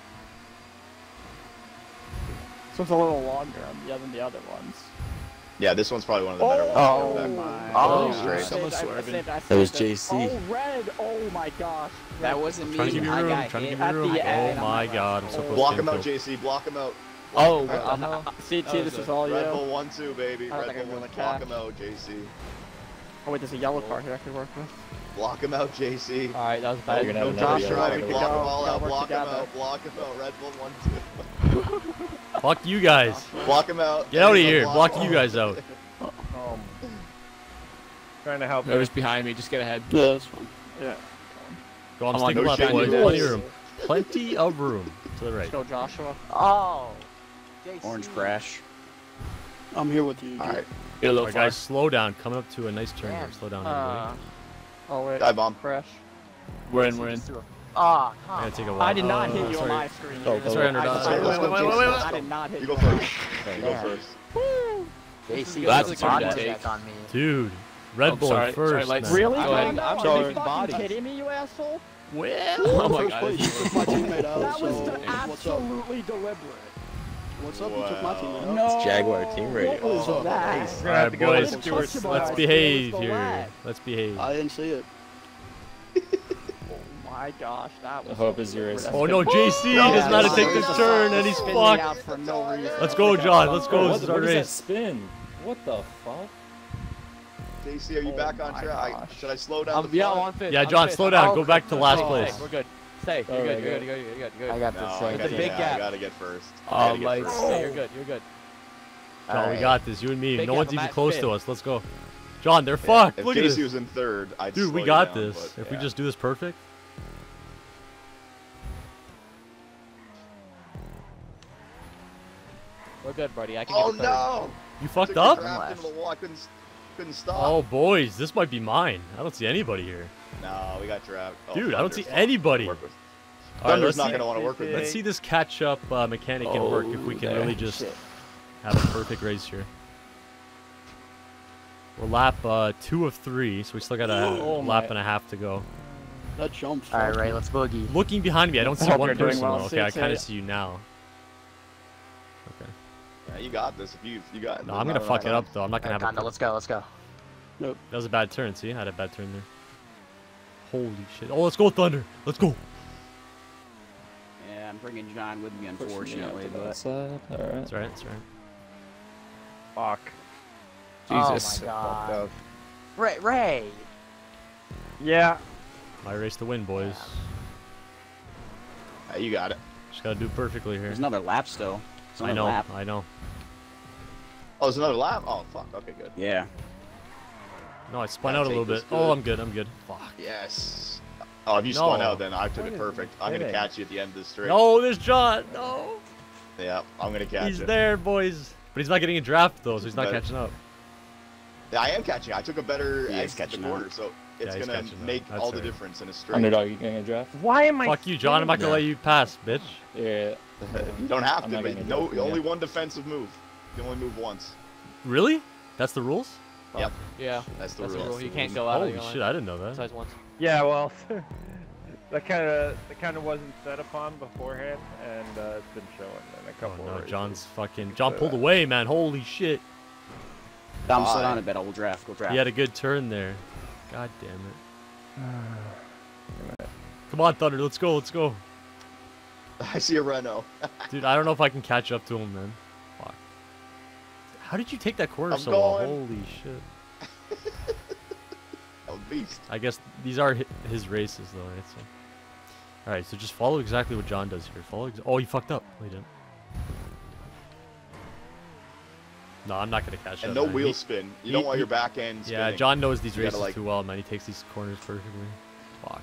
[SPEAKER 4] So it's a little longer on the other than the other ones.
[SPEAKER 1] Yeah, this one's probably one of the better ones.
[SPEAKER 4] Oh
[SPEAKER 1] Back.
[SPEAKER 4] my.
[SPEAKER 9] Oh,
[SPEAKER 4] I
[SPEAKER 1] straight.
[SPEAKER 4] saved-
[SPEAKER 12] Someone
[SPEAKER 4] I- I
[SPEAKER 12] swerving.
[SPEAKER 4] saved- I
[SPEAKER 6] That was
[SPEAKER 4] saved it.
[SPEAKER 6] J C.
[SPEAKER 4] Oh, red. Oh my gosh.
[SPEAKER 7] That
[SPEAKER 4] Red.
[SPEAKER 7] wasn't me.
[SPEAKER 3] Trying to give you
[SPEAKER 7] I
[SPEAKER 3] room.
[SPEAKER 7] got
[SPEAKER 3] Trying to give
[SPEAKER 7] hit.
[SPEAKER 3] you room.
[SPEAKER 4] At the
[SPEAKER 3] Oh
[SPEAKER 4] end,
[SPEAKER 3] my
[SPEAKER 4] I'm
[SPEAKER 3] God! I'm
[SPEAKER 4] like,
[SPEAKER 3] so
[SPEAKER 4] oh.
[SPEAKER 3] close
[SPEAKER 1] Block
[SPEAKER 3] to
[SPEAKER 1] him out,
[SPEAKER 3] getting
[SPEAKER 1] J C. Block him out.
[SPEAKER 11] Oh,
[SPEAKER 1] Block him out.
[SPEAKER 11] uh,
[SPEAKER 4] C T, this is all you.
[SPEAKER 1] Red Bull one two, baby.
[SPEAKER 4] I don't
[SPEAKER 1] Red
[SPEAKER 4] think I'm
[SPEAKER 1] Bull
[SPEAKER 4] gonna
[SPEAKER 1] one. Block
[SPEAKER 4] catch.
[SPEAKER 1] him out, J C.
[SPEAKER 4] Oh wait, there's a yellow car here I could work with.
[SPEAKER 1] Block him out, J C.
[SPEAKER 11] Alright, that was
[SPEAKER 1] No,
[SPEAKER 11] bad.
[SPEAKER 6] You're gonna have
[SPEAKER 1] no
[SPEAKER 6] another
[SPEAKER 1] Josh
[SPEAKER 6] yellow
[SPEAKER 1] Ryan.
[SPEAKER 6] car.
[SPEAKER 1] Block
[SPEAKER 4] We
[SPEAKER 1] them
[SPEAKER 4] go.
[SPEAKER 1] all
[SPEAKER 4] We
[SPEAKER 1] out.
[SPEAKER 4] gotta work
[SPEAKER 1] Block him
[SPEAKER 4] together.
[SPEAKER 1] out. Block him out. Red Bull one two.
[SPEAKER 3] Fuck you guys.
[SPEAKER 1] Block him out.
[SPEAKER 3] Get out of
[SPEAKER 1] There you
[SPEAKER 3] here.
[SPEAKER 1] go,
[SPEAKER 3] Block
[SPEAKER 1] him
[SPEAKER 3] you guys out.
[SPEAKER 2] Um, trying to help.
[SPEAKER 12] Whoever's behind me, just get ahead.
[SPEAKER 5] Yeah, that's fine.
[SPEAKER 4] Yeah.
[SPEAKER 3] Go on,
[SPEAKER 12] I'm on
[SPEAKER 3] stick
[SPEAKER 1] no
[SPEAKER 3] left,
[SPEAKER 1] shit,
[SPEAKER 3] boys.
[SPEAKER 1] you
[SPEAKER 3] Plenty
[SPEAKER 1] guys.
[SPEAKER 3] of room. Plenty of room. To the right.
[SPEAKER 4] Let's go, Joshua.
[SPEAKER 9] Oh. J C.
[SPEAKER 10] Orange crash.
[SPEAKER 5] I'm here with you.
[SPEAKER 1] All right.
[SPEAKER 12] Get a little
[SPEAKER 3] Alright,
[SPEAKER 12] far.
[SPEAKER 3] guys, slow down. Coming up to a nice turn here.
[SPEAKER 9] Damn.
[SPEAKER 3] Slow down,
[SPEAKER 4] Uh,
[SPEAKER 3] everybody.
[SPEAKER 4] oh wait.
[SPEAKER 1] Dive bomb.
[SPEAKER 4] Crash.
[SPEAKER 12] We're in, we're in.
[SPEAKER 9] Oh,
[SPEAKER 3] I
[SPEAKER 9] come
[SPEAKER 3] gotta take a
[SPEAKER 9] on.
[SPEAKER 3] while.
[SPEAKER 4] I did not
[SPEAKER 3] Oh,
[SPEAKER 4] hit you on
[SPEAKER 3] sorry.
[SPEAKER 4] my screen.
[SPEAKER 6] Go,
[SPEAKER 4] dude.
[SPEAKER 6] go,
[SPEAKER 3] Sorry, underdog.
[SPEAKER 4] I-
[SPEAKER 3] Sorry,
[SPEAKER 4] I-
[SPEAKER 3] wait,
[SPEAKER 4] I-
[SPEAKER 3] wait, wait,
[SPEAKER 4] I-
[SPEAKER 3] wait, wait.
[SPEAKER 4] I did not hit
[SPEAKER 1] You
[SPEAKER 4] you.
[SPEAKER 1] go first. You go
[SPEAKER 9] Yeah.
[SPEAKER 1] first.
[SPEAKER 9] J C
[SPEAKER 12] That's
[SPEAKER 9] got
[SPEAKER 12] a
[SPEAKER 9] a
[SPEAKER 12] turn
[SPEAKER 9] body
[SPEAKER 12] to take.
[SPEAKER 9] check on me.
[SPEAKER 3] Dude, Red
[SPEAKER 12] Oh,
[SPEAKER 3] Bull
[SPEAKER 12] sorry,
[SPEAKER 3] in
[SPEAKER 12] sorry,
[SPEAKER 3] first.
[SPEAKER 12] lights.
[SPEAKER 3] man.
[SPEAKER 4] Really?
[SPEAKER 12] Go ahead.
[SPEAKER 4] No,
[SPEAKER 11] I'm
[SPEAKER 4] are
[SPEAKER 11] sorry.
[SPEAKER 4] you fucking
[SPEAKER 11] Body.
[SPEAKER 4] kidding me, you asshole?
[SPEAKER 3] Well,
[SPEAKER 12] Oh my
[SPEAKER 5] First
[SPEAKER 12] God.
[SPEAKER 5] place. You took my teammate out.
[SPEAKER 4] That was
[SPEAKER 5] so
[SPEAKER 4] the
[SPEAKER 5] what's up?
[SPEAKER 4] absolutely deliberate.
[SPEAKER 5] What's up? You took my teammate out.
[SPEAKER 4] No.
[SPEAKER 6] Jaguar team radio.
[SPEAKER 4] What was
[SPEAKER 1] Oh,
[SPEAKER 4] that?
[SPEAKER 1] nice.
[SPEAKER 2] We're gonna have to go
[SPEAKER 3] Alright,
[SPEAKER 2] to
[SPEAKER 3] boys.
[SPEAKER 2] Stewart's.
[SPEAKER 4] Touch him
[SPEAKER 3] Let's
[SPEAKER 4] on.
[SPEAKER 3] behave
[SPEAKER 4] Let's go
[SPEAKER 3] here.
[SPEAKER 4] left.
[SPEAKER 3] Let's behave.
[SPEAKER 5] I didn't see it.
[SPEAKER 4] Oh my gosh, that was.
[SPEAKER 6] The hope is yours.
[SPEAKER 3] Oh no, J C
[SPEAKER 1] No,
[SPEAKER 3] does not
[SPEAKER 1] no,
[SPEAKER 3] take
[SPEAKER 1] no,
[SPEAKER 3] this
[SPEAKER 1] no,
[SPEAKER 3] turn
[SPEAKER 1] no,
[SPEAKER 3] and he's
[SPEAKER 4] Spin me out
[SPEAKER 3] fucked.
[SPEAKER 4] for no reason.
[SPEAKER 3] Let's go, John. Let's go.
[SPEAKER 6] What,
[SPEAKER 3] This is
[SPEAKER 6] what
[SPEAKER 3] our
[SPEAKER 6] is that
[SPEAKER 3] race.
[SPEAKER 6] spin? What the fuck?
[SPEAKER 1] J C, are you
[SPEAKER 4] Oh
[SPEAKER 1] back on
[SPEAKER 4] my
[SPEAKER 1] track?
[SPEAKER 4] gosh.
[SPEAKER 1] Should I slow down
[SPEAKER 11] Um,
[SPEAKER 1] the
[SPEAKER 11] yeah,
[SPEAKER 1] front?
[SPEAKER 11] I'm on fifth.
[SPEAKER 3] Yeah,
[SPEAKER 11] I'm
[SPEAKER 3] John,
[SPEAKER 11] fifth.
[SPEAKER 3] slow down.
[SPEAKER 11] Oh,
[SPEAKER 3] Go back to last
[SPEAKER 11] stay,
[SPEAKER 3] place.
[SPEAKER 11] stay. We're good. Stay. You're
[SPEAKER 6] Alright,
[SPEAKER 11] good. You're
[SPEAKER 6] good.
[SPEAKER 11] good. You're good. You're good. You're
[SPEAKER 9] I
[SPEAKER 11] good.
[SPEAKER 9] got
[SPEAKER 1] No,
[SPEAKER 9] this
[SPEAKER 1] I
[SPEAKER 9] thing.
[SPEAKER 11] It's a
[SPEAKER 1] gotta,
[SPEAKER 11] big
[SPEAKER 1] yeah,
[SPEAKER 11] gap.
[SPEAKER 1] I gotta get first.
[SPEAKER 12] Oh,
[SPEAKER 1] I gotta get
[SPEAKER 12] lights.
[SPEAKER 1] first.
[SPEAKER 11] Stay. You're good. You're good.
[SPEAKER 3] John, we
[SPEAKER 9] Alright.
[SPEAKER 3] got this. You and me.
[SPEAKER 11] Big
[SPEAKER 3] No
[SPEAKER 11] gap,
[SPEAKER 3] one's
[SPEAKER 11] I'm
[SPEAKER 3] even
[SPEAKER 11] at
[SPEAKER 3] close
[SPEAKER 11] fifth.
[SPEAKER 3] to us. Let's go. John, they're
[SPEAKER 1] Yeah,
[SPEAKER 3] fucked.
[SPEAKER 1] if
[SPEAKER 3] Look at
[SPEAKER 1] J C
[SPEAKER 3] this.
[SPEAKER 1] was in third, I'd
[SPEAKER 3] Dude,
[SPEAKER 1] slow
[SPEAKER 3] we
[SPEAKER 1] you
[SPEAKER 3] got
[SPEAKER 1] down,
[SPEAKER 3] this.
[SPEAKER 1] but
[SPEAKER 3] If we
[SPEAKER 1] yeah.
[SPEAKER 3] just do this perfect.
[SPEAKER 11] We're good, buddy. I can
[SPEAKER 1] Oh
[SPEAKER 11] get a third.
[SPEAKER 1] no!
[SPEAKER 3] You
[SPEAKER 1] Took
[SPEAKER 3] fucked
[SPEAKER 1] the
[SPEAKER 3] up?
[SPEAKER 1] draft into the wall. I couldn't, couldn't stop.
[SPEAKER 3] Oh, boys. This might be mine. I don't see anybody here.
[SPEAKER 1] No, we got trapped. Oh,
[SPEAKER 3] Dude, I don't
[SPEAKER 1] Thunder's
[SPEAKER 3] see
[SPEAKER 1] not
[SPEAKER 3] anybody.
[SPEAKER 1] gonna work with-
[SPEAKER 3] All right,
[SPEAKER 1] Thunder's
[SPEAKER 3] let's
[SPEAKER 1] not
[SPEAKER 3] see,
[SPEAKER 1] gonna want to work with
[SPEAKER 3] let's
[SPEAKER 1] me.
[SPEAKER 3] see this catch-up uh, mechanic can work if we can
[SPEAKER 6] Oh,
[SPEAKER 3] really just
[SPEAKER 6] shit.
[SPEAKER 3] have a perfect race here. We're lap uh, two of three, so we still got a
[SPEAKER 11] Oh
[SPEAKER 3] lap
[SPEAKER 11] my-
[SPEAKER 3] and a half to go.
[SPEAKER 5] That jump.
[SPEAKER 9] Alright,
[SPEAKER 5] fucked
[SPEAKER 9] Ray,
[SPEAKER 5] me.
[SPEAKER 9] let's boogie.
[SPEAKER 3] Looking behind me, I don't see
[SPEAKER 4] hope
[SPEAKER 3] one
[SPEAKER 4] you're doing
[SPEAKER 3] person.
[SPEAKER 4] well,
[SPEAKER 3] though. Okay, I
[SPEAKER 4] C T.
[SPEAKER 3] kind of see you now. Okay.
[SPEAKER 1] Yeah, you got this. If you, you got.
[SPEAKER 3] No, I'm gonna fuck it up though. I'm not gonna
[SPEAKER 9] Alright,
[SPEAKER 3] have
[SPEAKER 9] Kondo,
[SPEAKER 3] a.
[SPEAKER 9] let's go, let's go.
[SPEAKER 3] That was a bad turn. See, I had a bad turn there. Holy shit! Oh, let's go, Thunder. Let's go.
[SPEAKER 7] Yeah, I'm bringing John with me,
[SPEAKER 6] Pushing me out
[SPEAKER 7] unfortunately,
[SPEAKER 6] to that
[SPEAKER 7] but
[SPEAKER 6] side. Alright.
[SPEAKER 3] That's right. That's right.
[SPEAKER 2] Fuck.
[SPEAKER 12] Jesus.
[SPEAKER 9] Oh my god.
[SPEAKER 2] Fucked up.
[SPEAKER 9] Ray, Ray!
[SPEAKER 2] Yeah.
[SPEAKER 3] My race to win, boys.
[SPEAKER 1] Yeah, you got it.
[SPEAKER 3] Just gotta do perfectly here.
[SPEAKER 10] There's another lap still. It's
[SPEAKER 3] I
[SPEAKER 10] another
[SPEAKER 3] know.
[SPEAKER 10] lap.
[SPEAKER 3] I know.
[SPEAKER 1] Oh, there's another lap. Oh, fuck. Okay, good.
[SPEAKER 10] Yeah.
[SPEAKER 3] No, I spun
[SPEAKER 1] Yeah,
[SPEAKER 3] out a
[SPEAKER 1] take
[SPEAKER 3] little
[SPEAKER 1] this
[SPEAKER 3] bit.
[SPEAKER 1] good.
[SPEAKER 3] Oh, I'm good. I'm good. Fuck.
[SPEAKER 1] Yes. Oh, if you spun
[SPEAKER 3] No.
[SPEAKER 1] out, then I took it perfect. I'm gonna
[SPEAKER 2] kidding.
[SPEAKER 1] catch you at the end of the straight.
[SPEAKER 3] No, there's John. No.
[SPEAKER 1] Yeah, I'm gonna catch
[SPEAKER 3] He's
[SPEAKER 1] you.
[SPEAKER 3] there, boys. But he's not getting a draft though, so he's not
[SPEAKER 1] But-
[SPEAKER 3] catching up.
[SPEAKER 1] Yeah, I am catching. I took a better
[SPEAKER 10] He is
[SPEAKER 1] exit to
[SPEAKER 10] catching
[SPEAKER 1] the
[SPEAKER 10] up.
[SPEAKER 1] quarter, so it's
[SPEAKER 3] Yeah, he's
[SPEAKER 1] gonna
[SPEAKER 3] catching up.
[SPEAKER 1] make
[SPEAKER 3] That's
[SPEAKER 1] all the
[SPEAKER 3] fair.
[SPEAKER 1] difference in a straight.
[SPEAKER 6] Underdog, you getting a draft?
[SPEAKER 2] Why am I?
[SPEAKER 3] Fuck you, John. I'm not gonna let you pass, bitch.
[SPEAKER 6] Yeah.
[SPEAKER 1] You don't have
[SPEAKER 6] I'm
[SPEAKER 1] to.
[SPEAKER 6] not
[SPEAKER 1] But
[SPEAKER 6] getting a
[SPEAKER 1] no,
[SPEAKER 6] draft from you.
[SPEAKER 1] only one defensive move. You can only move once.
[SPEAKER 3] Really? That's the rules?
[SPEAKER 1] Yep.
[SPEAKER 11] Yeah.
[SPEAKER 1] That's the
[SPEAKER 11] That's the
[SPEAKER 1] rule.
[SPEAKER 11] rule. You can't go out.
[SPEAKER 3] Holy
[SPEAKER 11] of your
[SPEAKER 3] shit,
[SPEAKER 11] line.
[SPEAKER 3] I didn't know that.
[SPEAKER 11] Besides once.
[SPEAKER 2] Yeah, well, that kind of that kind of wasn't set upon beforehand, and uh, it's been showing in a
[SPEAKER 3] Oh
[SPEAKER 2] couple.
[SPEAKER 3] no,
[SPEAKER 2] of races.
[SPEAKER 3] John's fucking. John pulled away, man. Holy shit.
[SPEAKER 10] Dom, sit
[SPEAKER 1] Bye.
[SPEAKER 10] down a bit. I will draft. Go draft.
[SPEAKER 3] He had a good turn there. God damn it. Come on, Thunder. Let's go. Let's go.
[SPEAKER 1] I see a Renault.
[SPEAKER 3] Dude, I don't know if I can catch up to him, man. Fuck. How did you take that corner
[SPEAKER 1] I'm
[SPEAKER 3] so well?
[SPEAKER 1] going.
[SPEAKER 3] Holy shit.
[SPEAKER 1] Oh, beast.
[SPEAKER 3] I guess these are hi- his races, though, right? So. Alright, so just follow exactly what John does here. Follow. Ex oh, he fucked up. No, he didn't. No, I'm not gonna catch
[SPEAKER 1] And
[SPEAKER 3] up.
[SPEAKER 1] no
[SPEAKER 3] man.
[SPEAKER 1] wheel
[SPEAKER 3] He-
[SPEAKER 1] spin. You
[SPEAKER 3] he-
[SPEAKER 1] don't want
[SPEAKER 3] he-
[SPEAKER 1] your back end spinning.
[SPEAKER 3] Yeah, John knows these
[SPEAKER 1] You gotta,
[SPEAKER 3] races
[SPEAKER 1] like-
[SPEAKER 3] too well, man. He takes these corners perfectly. Fuck.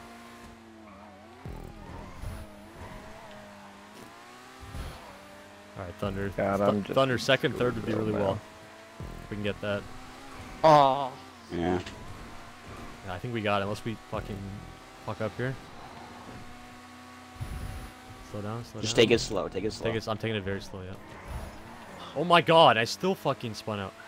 [SPEAKER 3] Alright, Thunder.
[SPEAKER 2] God,
[SPEAKER 3] Th
[SPEAKER 2] I'm just
[SPEAKER 3] Thunder, second, third would be
[SPEAKER 2] screwed
[SPEAKER 3] really
[SPEAKER 2] now.
[SPEAKER 3] well. If we can get that.
[SPEAKER 11] Oh.
[SPEAKER 10] Yeah.
[SPEAKER 3] Yeah, I think we got it, unless we fucking fuck up here. Slow down, slow
[SPEAKER 10] Just
[SPEAKER 3] down.
[SPEAKER 10] take it slow. Take it slow.
[SPEAKER 3] Take it, I'm taking it very slow, yeah. Oh my god, I still fucking spun out.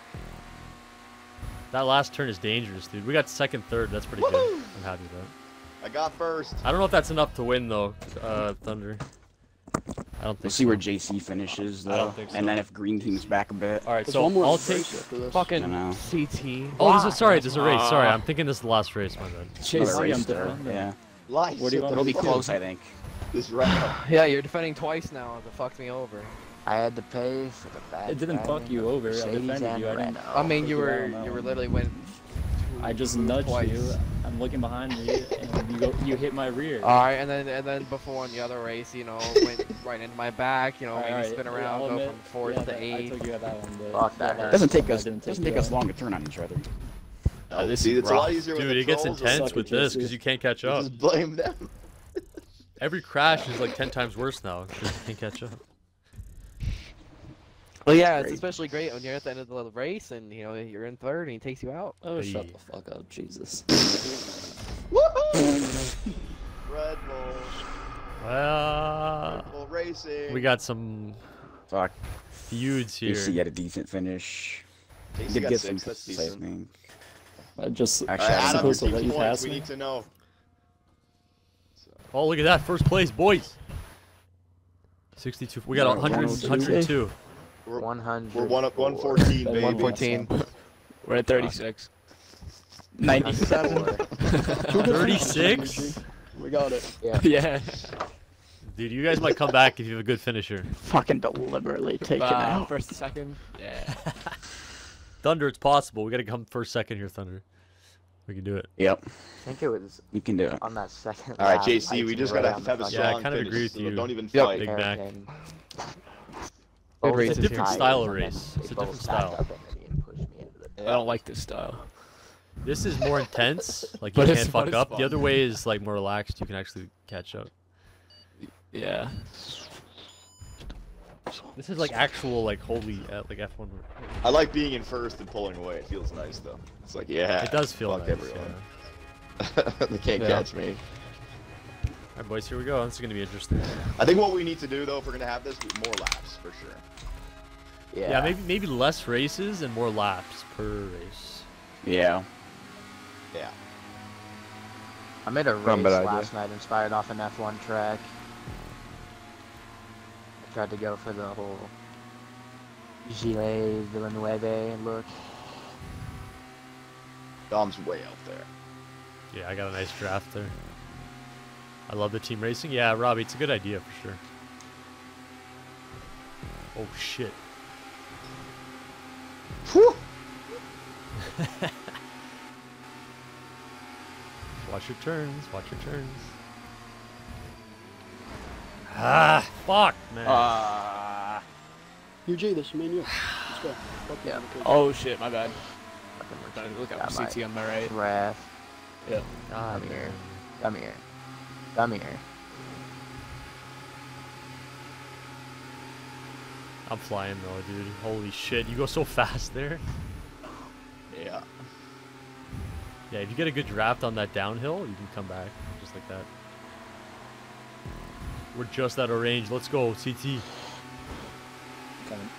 [SPEAKER 3] That last turn is dangerous, dude. We got second, third. That's pretty good. I'm happy with that.
[SPEAKER 1] I got first.
[SPEAKER 3] I don't know if that's enough to win, though, uh, Thunder. I don't think
[SPEAKER 10] We'll see
[SPEAKER 3] so.
[SPEAKER 10] where J C finishes, though.
[SPEAKER 3] I don't think so.
[SPEAKER 10] And then if Green Team's back a bit.
[SPEAKER 3] Alright,
[SPEAKER 5] There's
[SPEAKER 3] so
[SPEAKER 5] one more
[SPEAKER 3] I'll
[SPEAKER 5] race
[SPEAKER 3] take...
[SPEAKER 5] after this.
[SPEAKER 10] I
[SPEAKER 11] Fucking
[SPEAKER 10] know.
[SPEAKER 11] C T.
[SPEAKER 3] Oh, this is, sorry, there's a race. Sorry,
[SPEAKER 11] Ah.
[SPEAKER 3] I'm thinking this is the last race, my bad.
[SPEAKER 6] Chase
[SPEAKER 10] Another
[SPEAKER 6] C,
[SPEAKER 10] race
[SPEAKER 6] I'm
[SPEAKER 10] there.
[SPEAKER 6] defending.
[SPEAKER 10] Yeah.
[SPEAKER 1] Lice.
[SPEAKER 6] What do you want
[SPEAKER 10] It'll be
[SPEAKER 6] Fuck.
[SPEAKER 10] close, I think.
[SPEAKER 1] This Renault.
[SPEAKER 11] Yeah, you're defending twice now. That fucked me over.
[SPEAKER 9] I had to pay for the bad
[SPEAKER 6] It didn't fuck
[SPEAKER 9] driving
[SPEAKER 6] you
[SPEAKER 9] of
[SPEAKER 6] over, I
[SPEAKER 9] Mercedes
[SPEAKER 6] defended
[SPEAKER 9] and
[SPEAKER 6] you, I didn't-
[SPEAKER 9] Renault.
[SPEAKER 11] I mean,
[SPEAKER 6] take
[SPEAKER 11] you
[SPEAKER 6] you
[SPEAKER 11] were
[SPEAKER 6] out on that
[SPEAKER 11] you were
[SPEAKER 6] one.
[SPEAKER 11] literally went.
[SPEAKER 6] I just nudged
[SPEAKER 11] twice.
[SPEAKER 6] you. I'm looking behind me, and you go, you hit my rear.
[SPEAKER 11] All right, and then and then before in the other race, you know, went right into my back. You know,
[SPEAKER 6] All right,
[SPEAKER 11] maybe
[SPEAKER 6] all right,
[SPEAKER 11] spin
[SPEAKER 6] yeah,
[SPEAKER 11] around,
[SPEAKER 6] I'll
[SPEAKER 11] go
[SPEAKER 6] admit,
[SPEAKER 11] from fourth
[SPEAKER 6] yeah,
[SPEAKER 11] to
[SPEAKER 6] that- I
[SPEAKER 11] eighth.
[SPEAKER 6] took you at that one. But
[SPEAKER 9] Fuck that
[SPEAKER 6] last
[SPEAKER 9] hurt.
[SPEAKER 10] Doesn't take
[SPEAKER 6] one, I
[SPEAKER 10] us.
[SPEAKER 6] didn't
[SPEAKER 10] Doesn't
[SPEAKER 6] you
[SPEAKER 10] take us
[SPEAKER 6] out.
[SPEAKER 10] long to turn on each other.
[SPEAKER 1] Oh,
[SPEAKER 3] this
[SPEAKER 1] see,
[SPEAKER 3] is
[SPEAKER 1] it's a lot
[SPEAKER 3] rough.
[SPEAKER 1] easier with
[SPEAKER 3] Dude,
[SPEAKER 1] the
[SPEAKER 3] it gets
[SPEAKER 1] trolls.
[SPEAKER 3] intense
[SPEAKER 6] Suck
[SPEAKER 3] with
[SPEAKER 6] it,
[SPEAKER 3] this
[SPEAKER 6] J C.
[SPEAKER 3] because you can't catch
[SPEAKER 1] You
[SPEAKER 3] up.
[SPEAKER 1] just blame them.
[SPEAKER 3] Every crash is like ten times worse now because you can't catch up.
[SPEAKER 11] Well, yeah, it's
[SPEAKER 10] Great.
[SPEAKER 11] especially great when you're at the end of the race and you know you're in third and he takes you out.
[SPEAKER 6] Oh,
[SPEAKER 3] Hey.
[SPEAKER 6] shut the fuck up, Jesus.
[SPEAKER 1] Red Bull.
[SPEAKER 3] Well,
[SPEAKER 1] Red Bull Racing.
[SPEAKER 3] we got some
[SPEAKER 10] Fuck.
[SPEAKER 3] feuds
[SPEAKER 10] J C
[SPEAKER 3] here.
[SPEAKER 10] had a decent finish.
[SPEAKER 1] J C
[SPEAKER 10] Did
[SPEAKER 1] got
[SPEAKER 10] get
[SPEAKER 1] six,
[SPEAKER 10] some
[SPEAKER 1] that's
[SPEAKER 10] points, I
[SPEAKER 1] decent.
[SPEAKER 10] think.
[SPEAKER 6] I just
[SPEAKER 10] Actually,
[SPEAKER 1] Alright,
[SPEAKER 10] I'm
[SPEAKER 1] Adam
[SPEAKER 6] supposed to let
[SPEAKER 1] received
[SPEAKER 6] you
[SPEAKER 1] points.
[SPEAKER 6] pass
[SPEAKER 1] We
[SPEAKER 6] me?
[SPEAKER 1] need to know.
[SPEAKER 3] Oh, look at that. First place, boys. sixty-two. We got
[SPEAKER 10] We're
[SPEAKER 3] one hundred,
[SPEAKER 10] one oh two.
[SPEAKER 3] one hundred two.
[SPEAKER 1] We're,
[SPEAKER 9] one hundred.
[SPEAKER 1] we're one up one fourteen,
[SPEAKER 6] Then
[SPEAKER 1] baby.
[SPEAKER 11] one fourteen.
[SPEAKER 12] We're at thirty-six.
[SPEAKER 10] ninety-seven.
[SPEAKER 3] thirty-six?
[SPEAKER 5] We got it.
[SPEAKER 9] Yeah.
[SPEAKER 12] Yeah.
[SPEAKER 3] Dude, you guys might come back if you have a good finisher.
[SPEAKER 10] Fucking deliberately taken
[SPEAKER 12] Uh,
[SPEAKER 10] out.
[SPEAKER 12] first, second. Yeah.
[SPEAKER 3] Thunder, it's possible. We got to come first, second here, Thunder. We can do it.
[SPEAKER 10] Yep.
[SPEAKER 9] I think it was
[SPEAKER 10] You can do it.
[SPEAKER 9] on that second.
[SPEAKER 1] All right,
[SPEAKER 9] lap,
[SPEAKER 1] J C, we
[SPEAKER 9] Lights
[SPEAKER 1] just
[SPEAKER 9] and
[SPEAKER 1] gotta
[SPEAKER 9] Ray on
[SPEAKER 1] have
[SPEAKER 9] the
[SPEAKER 1] a
[SPEAKER 9] front.
[SPEAKER 3] Yeah, I
[SPEAKER 1] strong
[SPEAKER 3] kinda
[SPEAKER 1] finish,
[SPEAKER 3] agree with
[SPEAKER 1] so
[SPEAKER 3] you.
[SPEAKER 1] don't even
[SPEAKER 11] Yep.
[SPEAKER 1] fight.
[SPEAKER 3] Big back.
[SPEAKER 9] Hairpin.
[SPEAKER 11] Good
[SPEAKER 9] Both
[SPEAKER 11] races
[SPEAKER 3] It's a
[SPEAKER 11] here.
[SPEAKER 3] different
[SPEAKER 9] tires,
[SPEAKER 3] style of
[SPEAKER 9] and then
[SPEAKER 3] race.
[SPEAKER 9] they
[SPEAKER 3] It's a
[SPEAKER 9] both
[SPEAKER 3] different
[SPEAKER 9] stacked
[SPEAKER 3] style.
[SPEAKER 9] up into me and pushed me into the-
[SPEAKER 12] I don't like this style.
[SPEAKER 3] This is more intense. Like, you
[SPEAKER 12] But it's-
[SPEAKER 3] can't
[SPEAKER 12] but
[SPEAKER 3] fuck
[SPEAKER 12] it's
[SPEAKER 3] up.
[SPEAKER 12] fun.
[SPEAKER 3] The other way is, like, more relaxed. You can actually catch up.
[SPEAKER 12] Yeah.
[SPEAKER 3] This is, like, actual, like, holy, uh, like, F one.
[SPEAKER 1] I like being in first and pulling away. It feels nice, though. It's like, yeah.
[SPEAKER 3] It does feel
[SPEAKER 1] fuck
[SPEAKER 3] nice,
[SPEAKER 1] everyone.
[SPEAKER 3] yeah.
[SPEAKER 1] They can't
[SPEAKER 3] Yeah.
[SPEAKER 1] catch me.
[SPEAKER 3] Alright, boys, here we go. This is going to be interesting.
[SPEAKER 1] I think what we need to do, though, if we're gonna have this, is more laps for sure.
[SPEAKER 9] Yeah.
[SPEAKER 3] Yeah, maybe maybe less races and more laps per race.
[SPEAKER 10] Yeah.
[SPEAKER 1] Yeah.
[SPEAKER 9] I made a race
[SPEAKER 2] Not a bad idea.
[SPEAKER 9] last night inspired off an F one track. I tried to go for the whole Gilet Villanueva look.
[SPEAKER 1] Dom's way out there.
[SPEAKER 3] Yeah, I got a nice draft there. I love the team racing. Yeah, Robbie, it's a good idea for sure. Oh, shit.
[SPEAKER 1] Whew.
[SPEAKER 3] Watch your turns. Watch your turns. Ah, fuck, man.
[SPEAKER 10] Uh,
[SPEAKER 5] U G, this is me and you. Let's go. Fuck
[SPEAKER 9] Yeah.
[SPEAKER 5] okay.
[SPEAKER 12] Oh shit, my bad.
[SPEAKER 9] Fucking
[SPEAKER 12] Trying to look
[SPEAKER 9] got
[SPEAKER 12] up C
[SPEAKER 9] my
[SPEAKER 12] T on my right.
[SPEAKER 9] Ref.
[SPEAKER 12] Yeah.
[SPEAKER 3] God,
[SPEAKER 9] Come here.
[SPEAKER 3] man.
[SPEAKER 9] Come here. Come here.
[SPEAKER 3] I'm flying though, dude. Holy shit, you go so fast there.
[SPEAKER 1] Yeah.
[SPEAKER 3] Yeah, if you get a good draft on that downhill, you can come back just like that. We're just out of range. Let's go, C T.
[SPEAKER 6] Coming.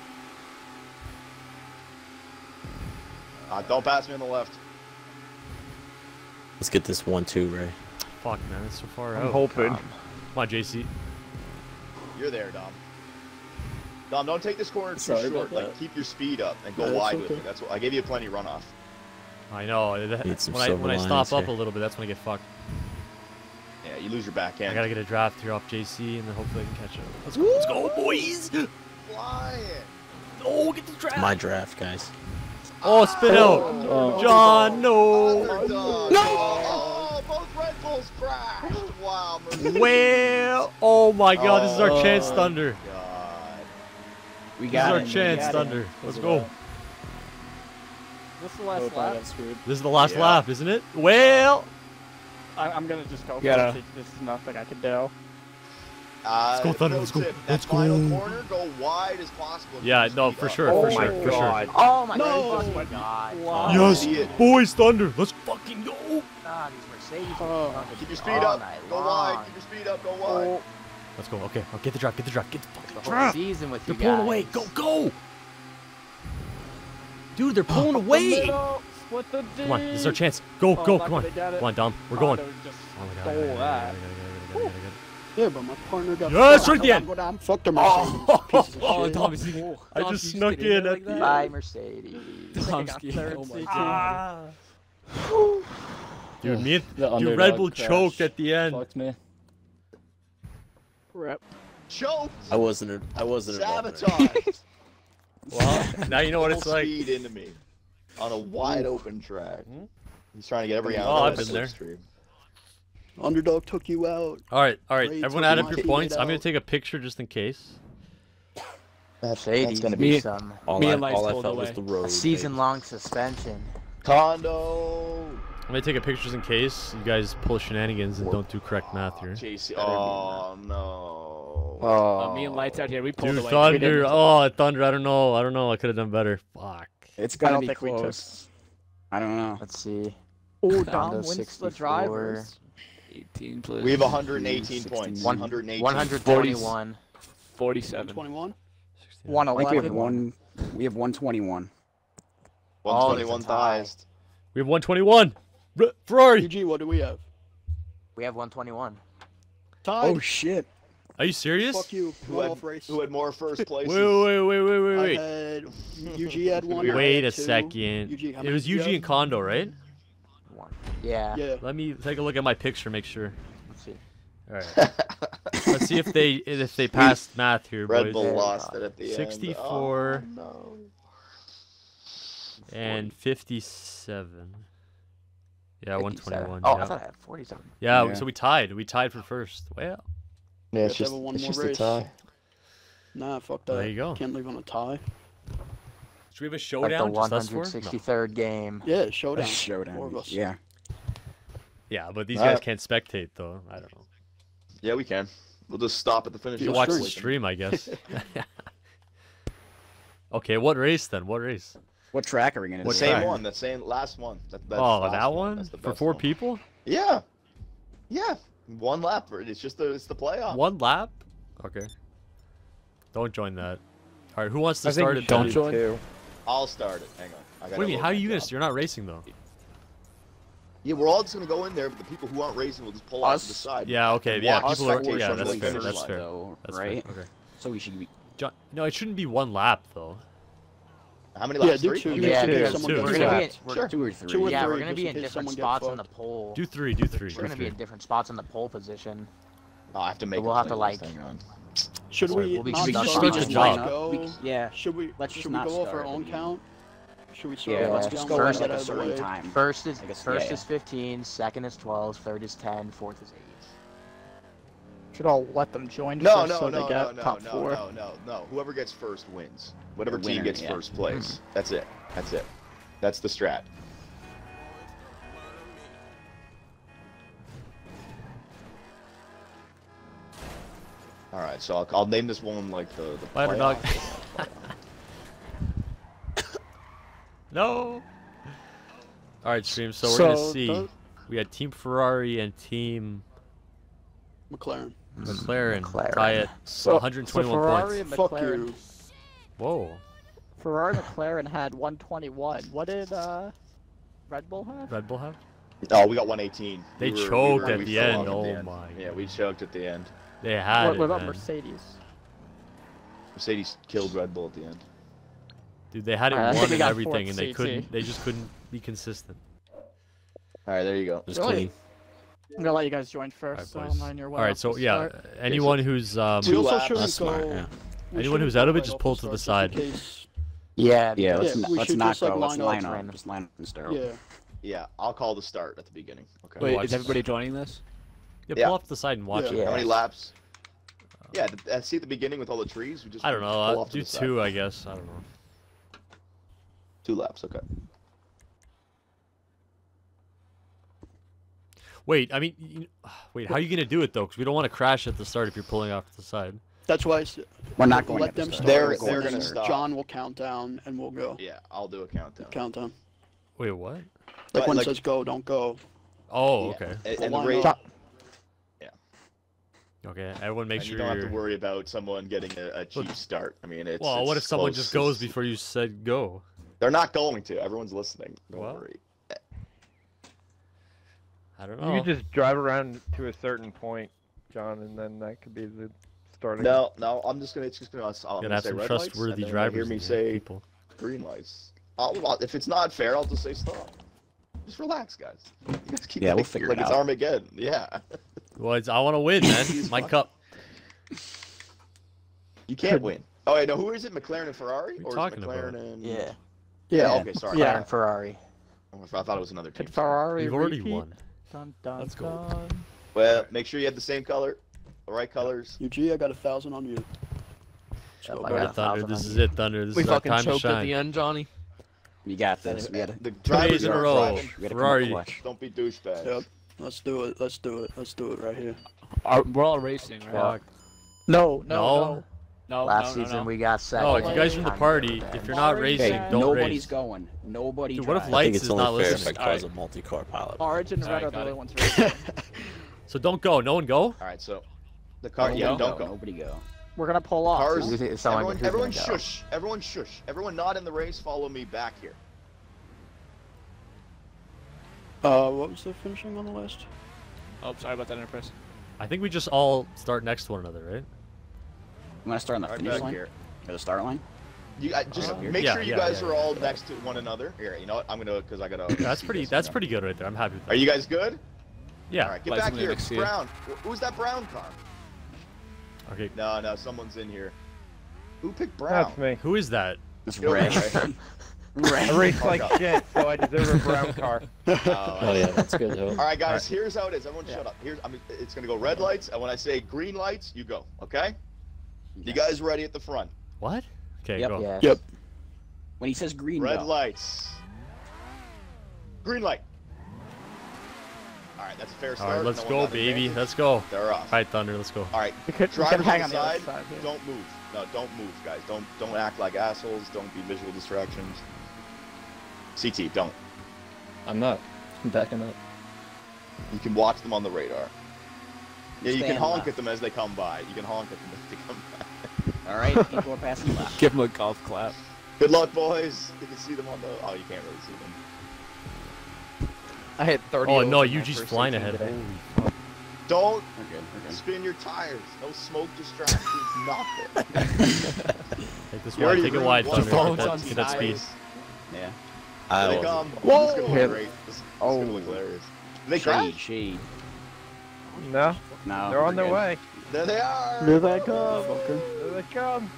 [SPEAKER 1] Uh, don't pass me on the left.
[SPEAKER 13] Let's get this one two, Ray.
[SPEAKER 3] Fuck, man, it's so far
[SPEAKER 2] I'm
[SPEAKER 3] out.
[SPEAKER 2] hoping.
[SPEAKER 3] Come on, J C.
[SPEAKER 1] You're there, Dom. Dom, don't take this corner too
[SPEAKER 6] Sorry
[SPEAKER 1] short.
[SPEAKER 6] about
[SPEAKER 1] Like,
[SPEAKER 6] that.
[SPEAKER 1] keep your speed up and go
[SPEAKER 5] No, that's
[SPEAKER 1] wide with
[SPEAKER 5] okay.
[SPEAKER 1] it. That's what I gave you plenty of runoff.
[SPEAKER 3] I know. that-
[SPEAKER 13] Need some
[SPEAKER 3] when I
[SPEAKER 13] silver
[SPEAKER 3] when I
[SPEAKER 13] linings
[SPEAKER 3] stop up
[SPEAKER 13] here.
[SPEAKER 3] a little bit, that's when I get fucked.
[SPEAKER 1] Yeah, you lose your back
[SPEAKER 3] I
[SPEAKER 1] end.
[SPEAKER 3] gotta get a draft here off J C, and then hopefully I can catch up. Let's go, let's go, boys!
[SPEAKER 1] Fly it.
[SPEAKER 3] Oh, get the draft!
[SPEAKER 13] My draft, guys.
[SPEAKER 3] Oh, spin out!
[SPEAKER 6] Oh.
[SPEAKER 3] John, no!
[SPEAKER 1] Underdog. No! Oh, both Red Bulls crashed. Wow. Mercedes.
[SPEAKER 3] Well, oh my God, this is our chance,
[SPEAKER 1] Oh,
[SPEAKER 3] Thunder.
[SPEAKER 1] God.
[SPEAKER 10] We
[SPEAKER 3] This is
[SPEAKER 10] got
[SPEAKER 3] our
[SPEAKER 10] it. we
[SPEAKER 3] chance,
[SPEAKER 10] got it.
[SPEAKER 3] Thunder. Let's
[SPEAKER 6] Close it
[SPEAKER 3] go.
[SPEAKER 6] out.
[SPEAKER 4] This is the last
[SPEAKER 6] Hope I
[SPEAKER 4] lap.
[SPEAKER 6] got screwed.
[SPEAKER 3] This is the last
[SPEAKER 1] Yeah.
[SPEAKER 3] lap, isn't it? Well,
[SPEAKER 4] I, I'm gonna just go for
[SPEAKER 12] Yeah.
[SPEAKER 4] it. This is nothing I can do.
[SPEAKER 1] Uh,
[SPEAKER 3] Let's go, Thunder,
[SPEAKER 1] pro
[SPEAKER 3] let's go,
[SPEAKER 1] tip,
[SPEAKER 3] let's
[SPEAKER 1] that final
[SPEAKER 3] go.
[SPEAKER 1] corner, go wide as possible.
[SPEAKER 3] yeah,
[SPEAKER 1] Keep
[SPEAKER 3] no,
[SPEAKER 1] speed
[SPEAKER 3] for
[SPEAKER 1] up.
[SPEAKER 3] sure,
[SPEAKER 2] Oh
[SPEAKER 3] for
[SPEAKER 2] my
[SPEAKER 3] sure, for sure.
[SPEAKER 2] God.
[SPEAKER 9] Oh my
[SPEAKER 5] No.
[SPEAKER 9] fucking god.
[SPEAKER 4] Wow.
[SPEAKER 3] Yes,
[SPEAKER 1] See it.
[SPEAKER 3] boys, Thunder. Let's fucking go.
[SPEAKER 9] Ah, these Mercedes.
[SPEAKER 5] Oh.
[SPEAKER 9] fucking
[SPEAKER 1] Keep your speed
[SPEAKER 9] all
[SPEAKER 1] up.
[SPEAKER 9] night
[SPEAKER 1] Go
[SPEAKER 9] long.
[SPEAKER 1] wide. Keep your speed up. Go wide.
[SPEAKER 3] Let's go. Okay, I'll get the drop. Get the drop. Get the fucking
[SPEAKER 9] The whole
[SPEAKER 3] drop.
[SPEAKER 9] season with
[SPEAKER 3] They're
[SPEAKER 9] you
[SPEAKER 3] pulling
[SPEAKER 9] guys.
[SPEAKER 3] away. Go, go. Dude, they're pulling away.
[SPEAKER 4] Split the D.
[SPEAKER 3] Come on, this is our chance. Go,
[SPEAKER 4] Oh,
[SPEAKER 3] go,
[SPEAKER 4] not
[SPEAKER 3] come on.
[SPEAKER 4] gonna get it.
[SPEAKER 3] Come on, Dom. We're
[SPEAKER 4] Oh,
[SPEAKER 3] going.
[SPEAKER 4] they just
[SPEAKER 3] Oh my God.
[SPEAKER 4] stole
[SPEAKER 3] I gotta get it, I
[SPEAKER 4] that.
[SPEAKER 3] gotta get it, I gotta get it, I gotta get it.
[SPEAKER 5] Yeah, but my partner got
[SPEAKER 3] Yes,
[SPEAKER 5] fucked.
[SPEAKER 3] right at the end.
[SPEAKER 5] Go down. Fuck the Mercedes. Pieces of
[SPEAKER 12] Oh,
[SPEAKER 5] shit.
[SPEAKER 12] Dom, is he,
[SPEAKER 3] I
[SPEAKER 12] Dom,
[SPEAKER 3] just
[SPEAKER 12] you
[SPEAKER 3] snuck
[SPEAKER 12] get
[SPEAKER 3] in
[SPEAKER 12] there
[SPEAKER 3] at the
[SPEAKER 12] that?
[SPEAKER 9] Bye, Mercedes.
[SPEAKER 12] Dom's
[SPEAKER 4] got
[SPEAKER 12] getting-
[SPEAKER 4] third
[SPEAKER 12] oh my
[SPEAKER 4] C T.
[SPEAKER 12] God.
[SPEAKER 3] Dude, me and
[SPEAKER 6] The
[SPEAKER 3] dude,
[SPEAKER 6] underdog
[SPEAKER 3] Red Bull
[SPEAKER 6] crash
[SPEAKER 3] choked at the end.
[SPEAKER 6] Fucked me.
[SPEAKER 5] Rep.
[SPEAKER 1] Choked.
[SPEAKER 13] I wasn't. A, I wasn't. involved in it.
[SPEAKER 1] Sabotage.
[SPEAKER 3] Well, now you know what it's
[SPEAKER 1] Full
[SPEAKER 3] like.
[SPEAKER 1] Speed into me on a wide open track. He's trying to get every
[SPEAKER 3] Oh,
[SPEAKER 1] ounce
[SPEAKER 3] I've
[SPEAKER 1] of
[SPEAKER 3] been there.
[SPEAKER 1] slipstream.
[SPEAKER 5] Underdog took you out.
[SPEAKER 3] All right, all right.
[SPEAKER 5] Ray
[SPEAKER 3] Everyone
[SPEAKER 5] took
[SPEAKER 3] add up
[SPEAKER 5] my
[SPEAKER 3] your
[SPEAKER 5] teammate
[SPEAKER 3] points. I'm gonna
[SPEAKER 5] out.
[SPEAKER 3] take a picture just in case.
[SPEAKER 1] That's,
[SPEAKER 9] Mercedes.
[SPEAKER 1] that's gonna be
[SPEAKER 12] Me-
[SPEAKER 9] Some
[SPEAKER 13] All
[SPEAKER 12] Me
[SPEAKER 13] I,
[SPEAKER 12] and Lights
[SPEAKER 13] all I
[SPEAKER 12] pulled
[SPEAKER 13] felt was
[SPEAKER 12] away.
[SPEAKER 13] the road.
[SPEAKER 9] a season-long suspension.
[SPEAKER 1] Condo.
[SPEAKER 3] I'm gonna take a picture just in case you guys pull shenanigans and don't do correct math here.
[SPEAKER 1] J C. Oh no.
[SPEAKER 12] Uh, me and Lights out here. We pulled
[SPEAKER 3] Dude,
[SPEAKER 12] away. We
[SPEAKER 3] Thunder.
[SPEAKER 12] didn't-
[SPEAKER 3] Oh, Thunder. I don't know. I don't know. I could have done better. Fuck.
[SPEAKER 10] It's
[SPEAKER 4] I
[SPEAKER 10] gonna
[SPEAKER 4] don't
[SPEAKER 10] be
[SPEAKER 4] think we took-
[SPEAKER 10] close. I don't know.
[SPEAKER 9] Let's see.
[SPEAKER 4] Oh, Dom
[SPEAKER 9] Condo
[SPEAKER 4] wins the
[SPEAKER 9] sixty-four.
[SPEAKER 4] drivers.
[SPEAKER 12] eighteen plus.
[SPEAKER 1] We have one hundred eighteen
[SPEAKER 10] sixteen,
[SPEAKER 1] points.
[SPEAKER 10] one-
[SPEAKER 1] one hundred eighteen.
[SPEAKER 9] one hundred twenty-one.
[SPEAKER 12] forty-seven.
[SPEAKER 5] twenty-one.
[SPEAKER 4] one
[SPEAKER 10] I think we have
[SPEAKER 4] eleven.
[SPEAKER 10] one. We have one twenty-one.
[SPEAKER 1] one twenty-one
[SPEAKER 9] it's a tie.
[SPEAKER 1] highest.
[SPEAKER 3] We have one twenty-one. R- Ferrari.
[SPEAKER 5] U G, what do we have?
[SPEAKER 9] We have one twenty-one.
[SPEAKER 5] Tied.
[SPEAKER 10] Oh shit!
[SPEAKER 3] Are you serious?
[SPEAKER 5] Fuck you.
[SPEAKER 1] Who
[SPEAKER 5] Run
[SPEAKER 1] had,
[SPEAKER 5] off race.
[SPEAKER 1] who had more first places?
[SPEAKER 3] Wait, wait, wait, wait, wait,
[SPEAKER 5] I
[SPEAKER 3] wait.
[SPEAKER 5] had U G had one. I
[SPEAKER 3] Wait
[SPEAKER 5] had
[SPEAKER 3] a
[SPEAKER 5] two.
[SPEAKER 3] second.
[SPEAKER 5] U G, how
[SPEAKER 3] It
[SPEAKER 5] many
[SPEAKER 3] was
[SPEAKER 5] do you
[SPEAKER 3] U G
[SPEAKER 5] have?
[SPEAKER 3] and Condo, right?
[SPEAKER 9] One. Yeah.
[SPEAKER 5] Yeah.
[SPEAKER 3] Let me take a look at my picture, make sure.
[SPEAKER 9] Let's see.
[SPEAKER 3] All right. Let's see if they if they passed math here,
[SPEAKER 1] Red
[SPEAKER 3] boys.
[SPEAKER 1] Bull
[SPEAKER 9] There you
[SPEAKER 1] lost
[SPEAKER 9] go.
[SPEAKER 1] it at the
[SPEAKER 3] sixty-four
[SPEAKER 1] end. Oh, no.
[SPEAKER 3] and fifty-seven. Yeah, one
[SPEAKER 9] fifty-seven.
[SPEAKER 3] twenty-one.
[SPEAKER 9] Oh,
[SPEAKER 3] yeah.
[SPEAKER 9] I thought I had forty-seven.
[SPEAKER 3] Yeah,
[SPEAKER 10] Yeah.
[SPEAKER 3] so we tied. We tied for first. Well,
[SPEAKER 1] Yeah,
[SPEAKER 5] We
[SPEAKER 1] it's
[SPEAKER 5] have to
[SPEAKER 1] just,
[SPEAKER 5] have a one
[SPEAKER 1] it's
[SPEAKER 5] more
[SPEAKER 1] just a
[SPEAKER 5] race.
[SPEAKER 1] tie.
[SPEAKER 5] Nah, fuck that.
[SPEAKER 3] there you go.
[SPEAKER 5] Can't leave on a tie.
[SPEAKER 3] Should we have a
[SPEAKER 9] Like
[SPEAKER 3] showdown?
[SPEAKER 9] the
[SPEAKER 3] just us four?
[SPEAKER 9] one hundred sixty-third game.
[SPEAKER 5] Yeah, showdown.
[SPEAKER 10] Showdown.
[SPEAKER 5] Four of us.
[SPEAKER 10] Yeah.
[SPEAKER 3] Yeah, but these
[SPEAKER 1] All
[SPEAKER 3] guys
[SPEAKER 1] right.
[SPEAKER 3] can't spectate though. I don't know.
[SPEAKER 1] Yeah, we can. We'll just stop at the finish.
[SPEAKER 3] You
[SPEAKER 5] Feel
[SPEAKER 3] can watch the
[SPEAKER 5] free.
[SPEAKER 3] stream, I guess. Okay, what race then? What race?
[SPEAKER 10] What track are we gonna
[SPEAKER 1] The
[SPEAKER 3] What
[SPEAKER 10] do?
[SPEAKER 1] same
[SPEAKER 3] track?
[SPEAKER 1] one. That same last one. That, that's
[SPEAKER 3] Oh,
[SPEAKER 1] last
[SPEAKER 3] that one?
[SPEAKER 1] That's the
[SPEAKER 3] For
[SPEAKER 1] best
[SPEAKER 3] four
[SPEAKER 1] one.
[SPEAKER 3] people?
[SPEAKER 1] Yeah. Yeah. One lap. It's just the it's the playoff.
[SPEAKER 3] One lap? Okay. Don't join that. All right, who wants to
[SPEAKER 2] I think
[SPEAKER 3] start
[SPEAKER 2] you
[SPEAKER 3] it?
[SPEAKER 2] should
[SPEAKER 3] then?
[SPEAKER 2] join. Too.
[SPEAKER 1] I'll start it. Hang on. I
[SPEAKER 3] What
[SPEAKER 1] gotta
[SPEAKER 3] do you mean?
[SPEAKER 1] load
[SPEAKER 3] How are
[SPEAKER 1] my
[SPEAKER 3] you gonna?
[SPEAKER 1] job.
[SPEAKER 3] You're not racing though.
[SPEAKER 1] Yeah, we're all just gonna go in there, but the people who aren't racing will just pull off
[SPEAKER 10] Us?
[SPEAKER 1] to the side.
[SPEAKER 3] Yeah. Okay. Yeah.
[SPEAKER 1] Watch
[SPEAKER 3] People are.
[SPEAKER 1] spectators
[SPEAKER 3] Yeah.
[SPEAKER 1] from
[SPEAKER 3] That's
[SPEAKER 1] the
[SPEAKER 3] fair.
[SPEAKER 1] finish
[SPEAKER 3] That's
[SPEAKER 1] line,
[SPEAKER 3] fair.
[SPEAKER 10] though,
[SPEAKER 3] That's
[SPEAKER 10] right?
[SPEAKER 3] fair. Okay.
[SPEAKER 10] So we should be.
[SPEAKER 3] John, no, it shouldn't be one lap though.
[SPEAKER 1] How many
[SPEAKER 5] Yeah,
[SPEAKER 1] laps?
[SPEAKER 5] do
[SPEAKER 1] Three?
[SPEAKER 5] two.
[SPEAKER 1] Okay.
[SPEAKER 5] just
[SPEAKER 9] Yeah,
[SPEAKER 5] in
[SPEAKER 9] two.
[SPEAKER 5] case someone
[SPEAKER 3] Two.
[SPEAKER 5] gets
[SPEAKER 9] We're gonna be in,
[SPEAKER 5] fucked.
[SPEAKER 9] we're,
[SPEAKER 1] Sure.
[SPEAKER 10] Two or three.
[SPEAKER 5] Two or
[SPEAKER 9] yeah, we're
[SPEAKER 5] three,
[SPEAKER 9] gonna be
[SPEAKER 5] just
[SPEAKER 9] in
[SPEAKER 5] in case
[SPEAKER 9] different
[SPEAKER 5] someone gets
[SPEAKER 9] spots on the
[SPEAKER 5] fucked.
[SPEAKER 9] pole.
[SPEAKER 3] Do three. Do three.
[SPEAKER 9] We're
[SPEAKER 3] Do
[SPEAKER 9] gonna be
[SPEAKER 3] three.
[SPEAKER 9] in different spots on the pole position.
[SPEAKER 1] Oh, I have to make.
[SPEAKER 9] we'll
[SPEAKER 1] a
[SPEAKER 9] have to,
[SPEAKER 1] playlist,
[SPEAKER 9] like-
[SPEAKER 1] Hang on.
[SPEAKER 5] Should
[SPEAKER 3] Sorry,
[SPEAKER 5] we
[SPEAKER 9] we'll be
[SPEAKER 5] not
[SPEAKER 9] stuck
[SPEAKER 5] start?
[SPEAKER 9] on
[SPEAKER 5] Just
[SPEAKER 3] the
[SPEAKER 5] like
[SPEAKER 3] job.
[SPEAKER 5] go?
[SPEAKER 10] We, yeah.
[SPEAKER 5] Should we?
[SPEAKER 10] Let's just
[SPEAKER 5] should we
[SPEAKER 10] not
[SPEAKER 5] go off
[SPEAKER 10] start
[SPEAKER 5] our own
[SPEAKER 10] it.
[SPEAKER 5] count? Should we start?
[SPEAKER 9] Yeah,
[SPEAKER 5] our
[SPEAKER 10] let's
[SPEAKER 5] own
[SPEAKER 10] just
[SPEAKER 5] count,
[SPEAKER 10] go
[SPEAKER 5] get
[SPEAKER 10] at
[SPEAKER 5] that
[SPEAKER 10] like a
[SPEAKER 5] out of the
[SPEAKER 10] certain
[SPEAKER 5] way?
[SPEAKER 10] time.
[SPEAKER 9] First is
[SPEAKER 10] I guess-
[SPEAKER 9] first
[SPEAKER 10] yeah,
[SPEAKER 9] is fifteen, second is twelve, third is ten, fourth is eight.
[SPEAKER 4] Should all let them join
[SPEAKER 1] No,
[SPEAKER 4] first
[SPEAKER 1] no,
[SPEAKER 4] so
[SPEAKER 1] no,
[SPEAKER 4] they
[SPEAKER 1] no,
[SPEAKER 4] get
[SPEAKER 1] no,
[SPEAKER 4] top
[SPEAKER 1] no,
[SPEAKER 4] four.
[SPEAKER 1] no, no, no. Whoever gets first wins. Whatever
[SPEAKER 10] The
[SPEAKER 1] team
[SPEAKER 10] winner,
[SPEAKER 1] gets
[SPEAKER 10] yeah.
[SPEAKER 1] first place. That's it. That's it. That's the strat. All right, so I'll, I'll name this one like the the
[SPEAKER 3] Ladder dog.
[SPEAKER 1] playoff.
[SPEAKER 3] No. All All right, stream. So we're
[SPEAKER 5] So
[SPEAKER 3] gonna see.
[SPEAKER 5] the-
[SPEAKER 3] We had Team Ferrari and Team
[SPEAKER 5] McLaren.
[SPEAKER 3] McLaren.
[SPEAKER 9] McLaren.
[SPEAKER 3] Tie it.
[SPEAKER 4] So,
[SPEAKER 3] one hundred twenty-one
[SPEAKER 4] so Ferrari
[SPEAKER 3] points.
[SPEAKER 4] and
[SPEAKER 5] Fuck
[SPEAKER 4] McLaren.
[SPEAKER 5] you.
[SPEAKER 3] Whoa.
[SPEAKER 4] Ferrari and McLaren had one twenty-one. What did uh, Red Bull have?
[SPEAKER 3] Red Bull have?
[SPEAKER 1] Oh, we got one eighteen.
[SPEAKER 3] They
[SPEAKER 1] We were-
[SPEAKER 3] choked
[SPEAKER 1] we were-
[SPEAKER 3] at
[SPEAKER 1] we
[SPEAKER 3] the
[SPEAKER 1] fell
[SPEAKER 3] end.
[SPEAKER 1] off at the
[SPEAKER 3] Oh
[SPEAKER 1] end.
[SPEAKER 3] my.
[SPEAKER 1] Yeah, we choked at the end.
[SPEAKER 3] They had
[SPEAKER 4] What,
[SPEAKER 3] it,
[SPEAKER 4] what about
[SPEAKER 3] man.
[SPEAKER 4] Mercedes?
[SPEAKER 1] Mercedes killed Red Bull at the end.
[SPEAKER 3] Dude, they had it
[SPEAKER 4] Alright, I think
[SPEAKER 3] won
[SPEAKER 4] we
[SPEAKER 3] and
[SPEAKER 4] got
[SPEAKER 3] everything,
[SPEAKER 4] fourth
[SPEAKER 3] and they
[SPEAKER 4] C T.
[SPEAKER 3] couldn't. They just couldn't be consistent.
[SPEAKER 1] All right, there you go.
[SPEAKER 13] Just
[SPEAKER 4] Really?
[SPEAKER 13] clean.
[SPEAKER 4] I'm gonna let you guys join first,
[SPEAKER 3] Alright,
[SPEAKER 4] so
[SPEAKER 3] boys.
[SPEAKER 4] I'm on your way.
[SPEAKER 3] All right,
[SPEAKER 4] up
[SPEAKER 3] so
[SPEAKER 4] to
[SPEAKER 3] yeah,
[SPEAKER 4] start.
[SPEAKER 3] anyone who's um,
[SPEAKER 5] We
[SPEAKER 1] Two
[SPEAKER 5] also
[SPEAKER 1] laps.
[SPEAKER 5] shouldn't
[SPEAKER 13] That's smart,
[SPEAKER 5] go.
[SPEAKER 13] yeah.
[SPEAKER 5] we
[SPEAKER 3] Anyone who's
[SPEAKER 5] shouldn't
[SPEAKER 3] out
[SPEAKER 5] go
[SPEAKER 3] of it,
[SPEAKER 5] right
[SPEAKER 3] just
[SPEAKER 5] off
[SPEAKER 3] pull
[SPEAKER 5] the
[SPEAKER 3] to the
[SPEAKER 5] start, just
[SPEAKER 3] side.
[SPEAKER 5] in case-
[SPEAKER 9] Yeah.
[SPEAKER 10] Yeah, let's,
[SPEAKER 5] Yeah,
[SPEAKER 10] n-
[SPEAKER 5] we
[SPEAKER 10] let's
[SPEAKER 5] should
[SPEAKER 10] not
[SPEAKER 5] just, like,
[SPEAKER 10] go. Let's
[SPEAKER 5] line up
[SPEAKER 10] line up.
[SPEAKER 9] random.
[SPEAKER 10] Just line up and start.
[SPEAKER 5] Yeah.
[SPEAKER 1] Yeah, I'll call the start at the beginning. Okay.
[SPEAKER 12] Wait,
[SPEAKER 3] watch
[SPEAKER 12] is everybody joining this?
[SPEAKER 3] Yeah,
[SPEAKER 1] Yeah.
[SPEAKER 3] pull off to the side and watch
[SPEAKER 5] Yeah.
[SPEAKER 3] it.
[SPEAKER 9] Yeah.
[SPEAKER 1] How many laps? Yeah, the, uh, see at the beginning with all the trees. We just
[SPEAKER 3] I don't know.
[SPEAKER 1] pull
[SPEAKER 3] I'll
[SPEAKER 1] off to
[SPEAKER 3] do
[SPEAKER 1] the side.
[SPEAKER 3] two, I guess. I don't know.
[SPEAKER 1] Two laps. Okay.
[SPEAKER 3] Wait, I mean, you, wait. How are you gonna do it though? Because we don't want to crash at the start if you're pulling off to the side.
[SPEAKER 5] That's why I said,
[SPEAKER 10] We're not going
[SPEAKER 5] let
[SPEAKER 10] at the
[SPEAKER 5] them
[SPEAKER 10] start.
[SPEAKER 5] start.
[SPEAKER 1] They're-
[SPEAKER 5] and
[SPEAKER 1] they're
[SPEAKER 5] then
[SPEAKER 1] gonna stop.
[SPEAKER 5] John will count down and we'll go.
[SPEAKER 1] Yeah, I'll do a countdown.
[SPEAKER 5] Countdown.
[SPEAKER 3] Wait, what?
[SPEAKER 5] Like
[SPEAKER 1] But,
[SPEAKER 5] when
[SPEAKER 1] like-
[SPEAKER 5] it says go, don't go.
[SPEAKER 3] Oh,
[SPEAKER 1] Yeah.
[SPEAKER 3] okay.
[SPEAKER 1] And,
[SPEAKER 5] Go
[SPEAKER 1] and the
[SPEAKER 5] line
[SPEAKER 1] rate,
[SPEAKER 5] up.
[SPEAKER 3] Okay, everyone make
[SPEAKER 1] and
[SPEAKER 3] sure
[SPEAKER 1] you don't have
[SPEAKER 3] you're...
[SPEAKER 1] to worry about someone getting a, a cheap start. I mean, it's.
[SPEAKER 3] Well, what
[SPEAKER 1] it's
[SPEAKER 3] if someone
[SPEAKER 1] close.
[SPEAKER 3] just goes
[SPEAKER 1] It's-
[SPEAKER 3] before you said go?
[SPEAKER 1] They're not going to. Everyone's listening. Don't
[SPEAKER 3] Well,
[SPEAKER 1] worry.
[SPEAKER 3] I don't
[SPEAKER 2] You
[SPEAKER 3] know.
[SPEAKER 2] could just drive around to a certain point, John, and then that could be the starting.
[SPEAKER 1] No, no. I'm just gonna. It's just gonna. I'm
[SPEAKER 3] Gotta
[SPEAKER 1] gonna
[SPEAKER 3] have
[SPEAKER 1] say
[SPEAKER 3] some
[SPEAKER 1] red lights,
[SPEAKER 3] trustworthy
[SPEAKER 1] and then when
[SPEAKER 3] drivers.
[SPEAKER 1] you hear me
[SPEAKER 3] in here,
[SPEAKER 1] say
[SPEAKER 3] people.
[SPEAKER 1] green lights. I'll, I'll- if it's not fair, I'll just say stop. Just relax, guys. You guys keep
[SPEAKER 10] Yeah, we'll
[SPEAKER 1] like,
[SPEAKER 10] figure
[SPEAKER 1] like
[SPEAKER 10] it
[SPEAKER 1] it's
[SPEAKER 10] out.
[SPEAKER 1] Armageddon. Yeah.
[SPEAKER 3] Well, it's, I want to win, man.
[SPEAKER 1] He's
[SPEAKER 3] My
[SPEAKER 1] fine.
[SPEAKER 3] cup.
[SPEAKER 1] You can't win. Oh wait, no. Who is it? McLaren and Ferrari,
[SPEAKER 3] What are you
[SPEAKER 1] or is
[SPEAKER 3] talking
[SPEAKER 1] it McLaren
[SPEAKER 3] about?
[SPEAKER 1] and?
[SPEAKER 9] Yeah.
[SPEAKER 1] Yeah.
[SPEAKER 5] Yeah.
[SPEAKER 1] Okay. Sorry.
[SPEAKER 9] McLaren, Ferrari.
[SPEAKER 1] I thought it was another team.
[SPEAKER 4] Did Ferrari
[SPEAKER 3] You've already
[SPEAKER 4] repeat?
[SPEAKER 3] won.
[SPEAKER 4] Dun, dun,
[SPEAKER 3] Let's go.
[SPEAKER 4] dun.
[SPEAKER 1] Well, make sure you have the same color, the right colors.
[SPEAKER 5] U G, I got a thousand on you. Let's
[SPEAKER 9] Yep,
[SPEAKER 5] go,
[SPEAKER 9] I
[SPEAKER 3] All
[SPEAKER 9] got
[SPEAKER 3] right,
[SPEAKER 9] a
[SPEAKER 3] Thunder.
[SPEAKER 9] thousand
[SPEAKER 3] This
[SPEAKER 9] on
[SPEAKER 3] is
[SPEAKER 9] you.
[SPEAKER 3] it, Thunder. This
[SPEAKER 11] We
[SPEAKER 3] is our
[SPEAKER 11] fucking
[SPEAKER 3] time to
[SPEAKER 11] choked at
[SPEAKER 3] shine.
[SPEAKER 11] the end, Johnny.
[SPEAKER 10] You got this. We gotta,
[SPEAKER 1] The
[SPEAKER 3] Two
[SPEAKER 1] drivers
[SPEAKER 3] days in a
[SPEAKER 1] aren't
[SPEAKER 3] row.
[SPEAKER 1] driving.
[SPEAKER 10] we gotta come
[SPEAKER 3] Ferrari.
[SPEAKER 10] up clutch.
[SPEAKER 1] Don't be douchebags.
[SPEAKER 5] Yep. Let's do it. Let's do it. Let's do it right here.
[SPEAKER 12] Are, we're all racing, right?
[SPEAKER 3] Fuck.
[SPEAKER 4] No, no,
[SPEAKER 3] No.
[SPEAKER 4] no.
[SPEAKER 12] No,
[SPEAKER 9] Last
[SPEAKER 12] no, no,
[SPEAKER 9] season
[SPEAKER 12] no.
[SPEAKER 9] we got second.
[SPEAKER 3] Oh, you guys are in the
[SPEAKER 9] Time
[SPEAKER 3] party.
[SPEAKER 9] to
[SPEAKER 3] If you're
[SPEAKER 9] go
[SPEAKER 3] not
[SPEAKER 9] back.
[SPEAKER 3] racing,
[SPEAKER 10] Hey,
[SPEAKER 3] don't
[SPEAKER 10] nobody's
[SPEAKER 3] race.
[SPEAKER 10] going. Nobody.
[SPEAKER 3] Dude, what if
[SPEAKER 10] drives.
[SPEAKER 3] Lights
[SPEAKER 13] I think it's
[SPEAKER 3] is
[SPEAKER 13] only
[SPEAKER 3] not
[SPEAKER 13] fair if
[SPEAKER 3] listening.
[SPEAKER 13] I cause a multi-car pilot.
[SPEAKER 4] Origin and
[SPEAKER 12] Alright,
[SPEAKER 4] Red are the
[SPEAKER 12] got
[SPEAKER 4] only
[SPEAKER 12] it.
[SPEAKER 4] ones racing.
[SPEAKER 3] So don't go. No one go.
[SPEAKER 1] All right, so the car.
[SPEAKER 10] Nobody
[SPEAKER 1] Yeah,
[SPEAKER 10] go.
[SPEAKER 1] don't go.
[SPEAKER 10] Nobody go.
[SPEAKER 4] We're gonna pull off.
[SPEAKER 1] Cars.
[SPEAKER 9] Who's it- someone-
[SPEAKER 1] Everyone,
[SPEAKER 9] who's
[SPEAKER 1] everyone
[SPEAKER 9] gonna go?
[SPEAKER 1] shush. Everyone shush. Everyone not in the race. Follow me back here.
[SPEAKER 5] Uh, what was the finishing on the list?
[SPEAKER 12] Oh, sorry about that, Enterprise.
[SPEAKER 3] I think we just all start next to one another, right?
[SPEAKER 10] You want to start on the
[SPEAKER 1] Right
[SPEAKER 10] finish
[SPEAKER 1] back
[SPEAKER 10] line
[SPEAKER 1] here.
[SPEAKER 10] or the start line?
[SPEAKER 1] You I, just
[SPEAKER 3] Uh,
[SPEAKER 1] make
[SPEAKER 3] yeah,
[SPEAKER 1] sure you
[SPEAKER 3] yeah,
[SPEAKER 1] guys
[SPEAKER 3] yeah,
[SPEAKER 1] are
[SPEAKER 3] yeah.
[SPEAKER 1] all next to one another. Here, you know what? I'm gonna because I gotta.
[SPEAKER 3] That's
[SPEAKER 1] see
[SPEAKER 3] pretty.
[SPEAKER 1] this,
[SPEAKER 3] That's
[SPEAKER 1] you know?
[SPEAKER 3] pretty good right there. I'm happy with that.
[SPEAKER 1] Are you guys good?
[SPEAKER 3] Yeah.
[SPEAKER 1] All right, get
[SPEAKER 12] Lights
[SPEAKER 1] back
[SPEAKER 12] on the
[SPEAKER 1] here.
[SPEAKER 12] next here.
[SPEAKER 1] Brown. Wh- Who's that brown car?
[SPEAKER 3] Okay.
[SPEAKER 1] No, no, someone's in here. Who picked brown?
[SPEAKER 2] That's me.
[SPEAKER 3] Who is that?
[SPEAKER 10] It's
[SPEAKER 1] Go
[SPEAKER 10] red.
[SPEAKER 1] ahead,
[SPEAKER 2] I race like shit, so I deserve a brown car.
[SPEAKER 1] Uh,
[SPEAKER 13] Oh yeah, that's good. Hope.
[SPEAKER 1] All right, guys. Here's how it is. Everyone, shut up. Here's. I mean, it's gonna go red lights, and when I say green lights, you go. Okay? You guys ready at the front?
[SPEAKER 3] What? Okay,
[SPEAKER 10] Yep.
[SPEAKER 3] go.
[SPEAKER 9] Yes.
[SPEAKER 5] Yep.
[SPEAKER 10] When he says green,
[SPEAKER 1] Red
[SPEAKER 10] go.
[SPEAKER 1] lights. Green light. All right, that's a fair
[SPEAKER 3] All
[SPEAKER 1] start.
[SPEAKER 3] right, let's
[SPEAKER 1] No one
[SPEAKER 3] go,
[SPEAKER 1] got
[SPEAKER 3] baby.
[SPEAKER 1] advantage.
[SPEAKER 3] Let's go. All
[SPEAKER 1] They're off.
[SPEAKER 3] right, Thunder. Let's go.
[SPEAKER 1] All right,
[SPEAKER 4] We could, we
[SPEAKER 1] drive
[SPEAKER 4] could
[SPEAKER 1] on
[SPEAKER 4] hang
[SPEAKER 1] the
[SPEAKER 4] on the other
[SPEAKER 1] side.
[SPEAKER 4] side. Yeah.
[SPEAKER 1] Don't move. No, don't move, guys. Don't don't act like assholes. Don't be visual distractions. C T, don't.
[SPEAKER 6] I'm not. I'm backing up.
[SPEAKER 1] You can watch them on the radar. Yeah, you can
[SPEAKER 10] Stand
[SPEAKER 1] honk
[SPEAKER 10] left.
[SPEAKER 1] at them as they come by. You can honk at them as they come by.
[SPEAKER 10] All right, people are passing left.
[SPEAKER 12] Give him a golf clap.
[SPEAKER 1] Good luck, boys. You can see them on the. Oh, you can't really see them.
[SPEAKER 11] I hit thirty.
[SPEAKER 3] Oh
[SPEAKER 11] O's
[SPEAKER 3] no,
[SPEAKER 11] in my
[SPEAKER 3] Yuji's
[SPEAKER 11] first
[SPEAKER 3] flying
[SPEAKER 11] eighteen
[SPEAKER 3] ahead.
[SPEAKER 11] today.
[SPEAKER 3] Holy fuck.
[SPEAKER 1] Don't
[SPEAKER 10] We're good. We're good.
[SPEAKER 1] spin your tires. No smoke distractions. Nothing.
[SPEAKER 3] Take this
[SPEAKER 1] You
[SPEAKER 3] wide.
[SPEAKER 1] already
[SPEAKER 3] Take it
[SPEAKER 1] ruined
[SPEAKER 3] wide,
[SPEAKER 1] one
[SPEAKER 3] Thunder.
[SPEAKER 1] phone's
[SPEAKER 3] Get that,
[SPEAKER 1] on
[SPEAKER 3] get that speed.
[SPEAKER 1] tires.
[SPEAKER 10] Yeah.
[SPEAKER 1] Here
[SPEAKER 13] I
[SPEAKER 1] they
[SPEAKER 13] wasn't.
[SPEAKER 1] come.
[SPEAKER 5] Whoa!
[SPEAKER 1] This is gonna
[SPEAKER 4] Hit.
[SPEAKER 1] look great. This, this
[SPEAKER 4] Oh.
[SPEAKER 1] is gonna look hilarious. Did they
[SPEAKER 10] Shade,
[SPEAKER 1] crash?
[SPEAKER 10] shade.
[SPEAKER 2] No,
[SPEAKER 10] No.
[SPEAKER 2] they're on
[SPEAKER 10] we're
[SPEAKER 2] their
[SPEAKER 10] good.
[SPEAKER 2] way.
[SPEAKER 1] There they are.
[SPEAKER 5] Here they come. Okay.
[SPEAKER 2] There they come.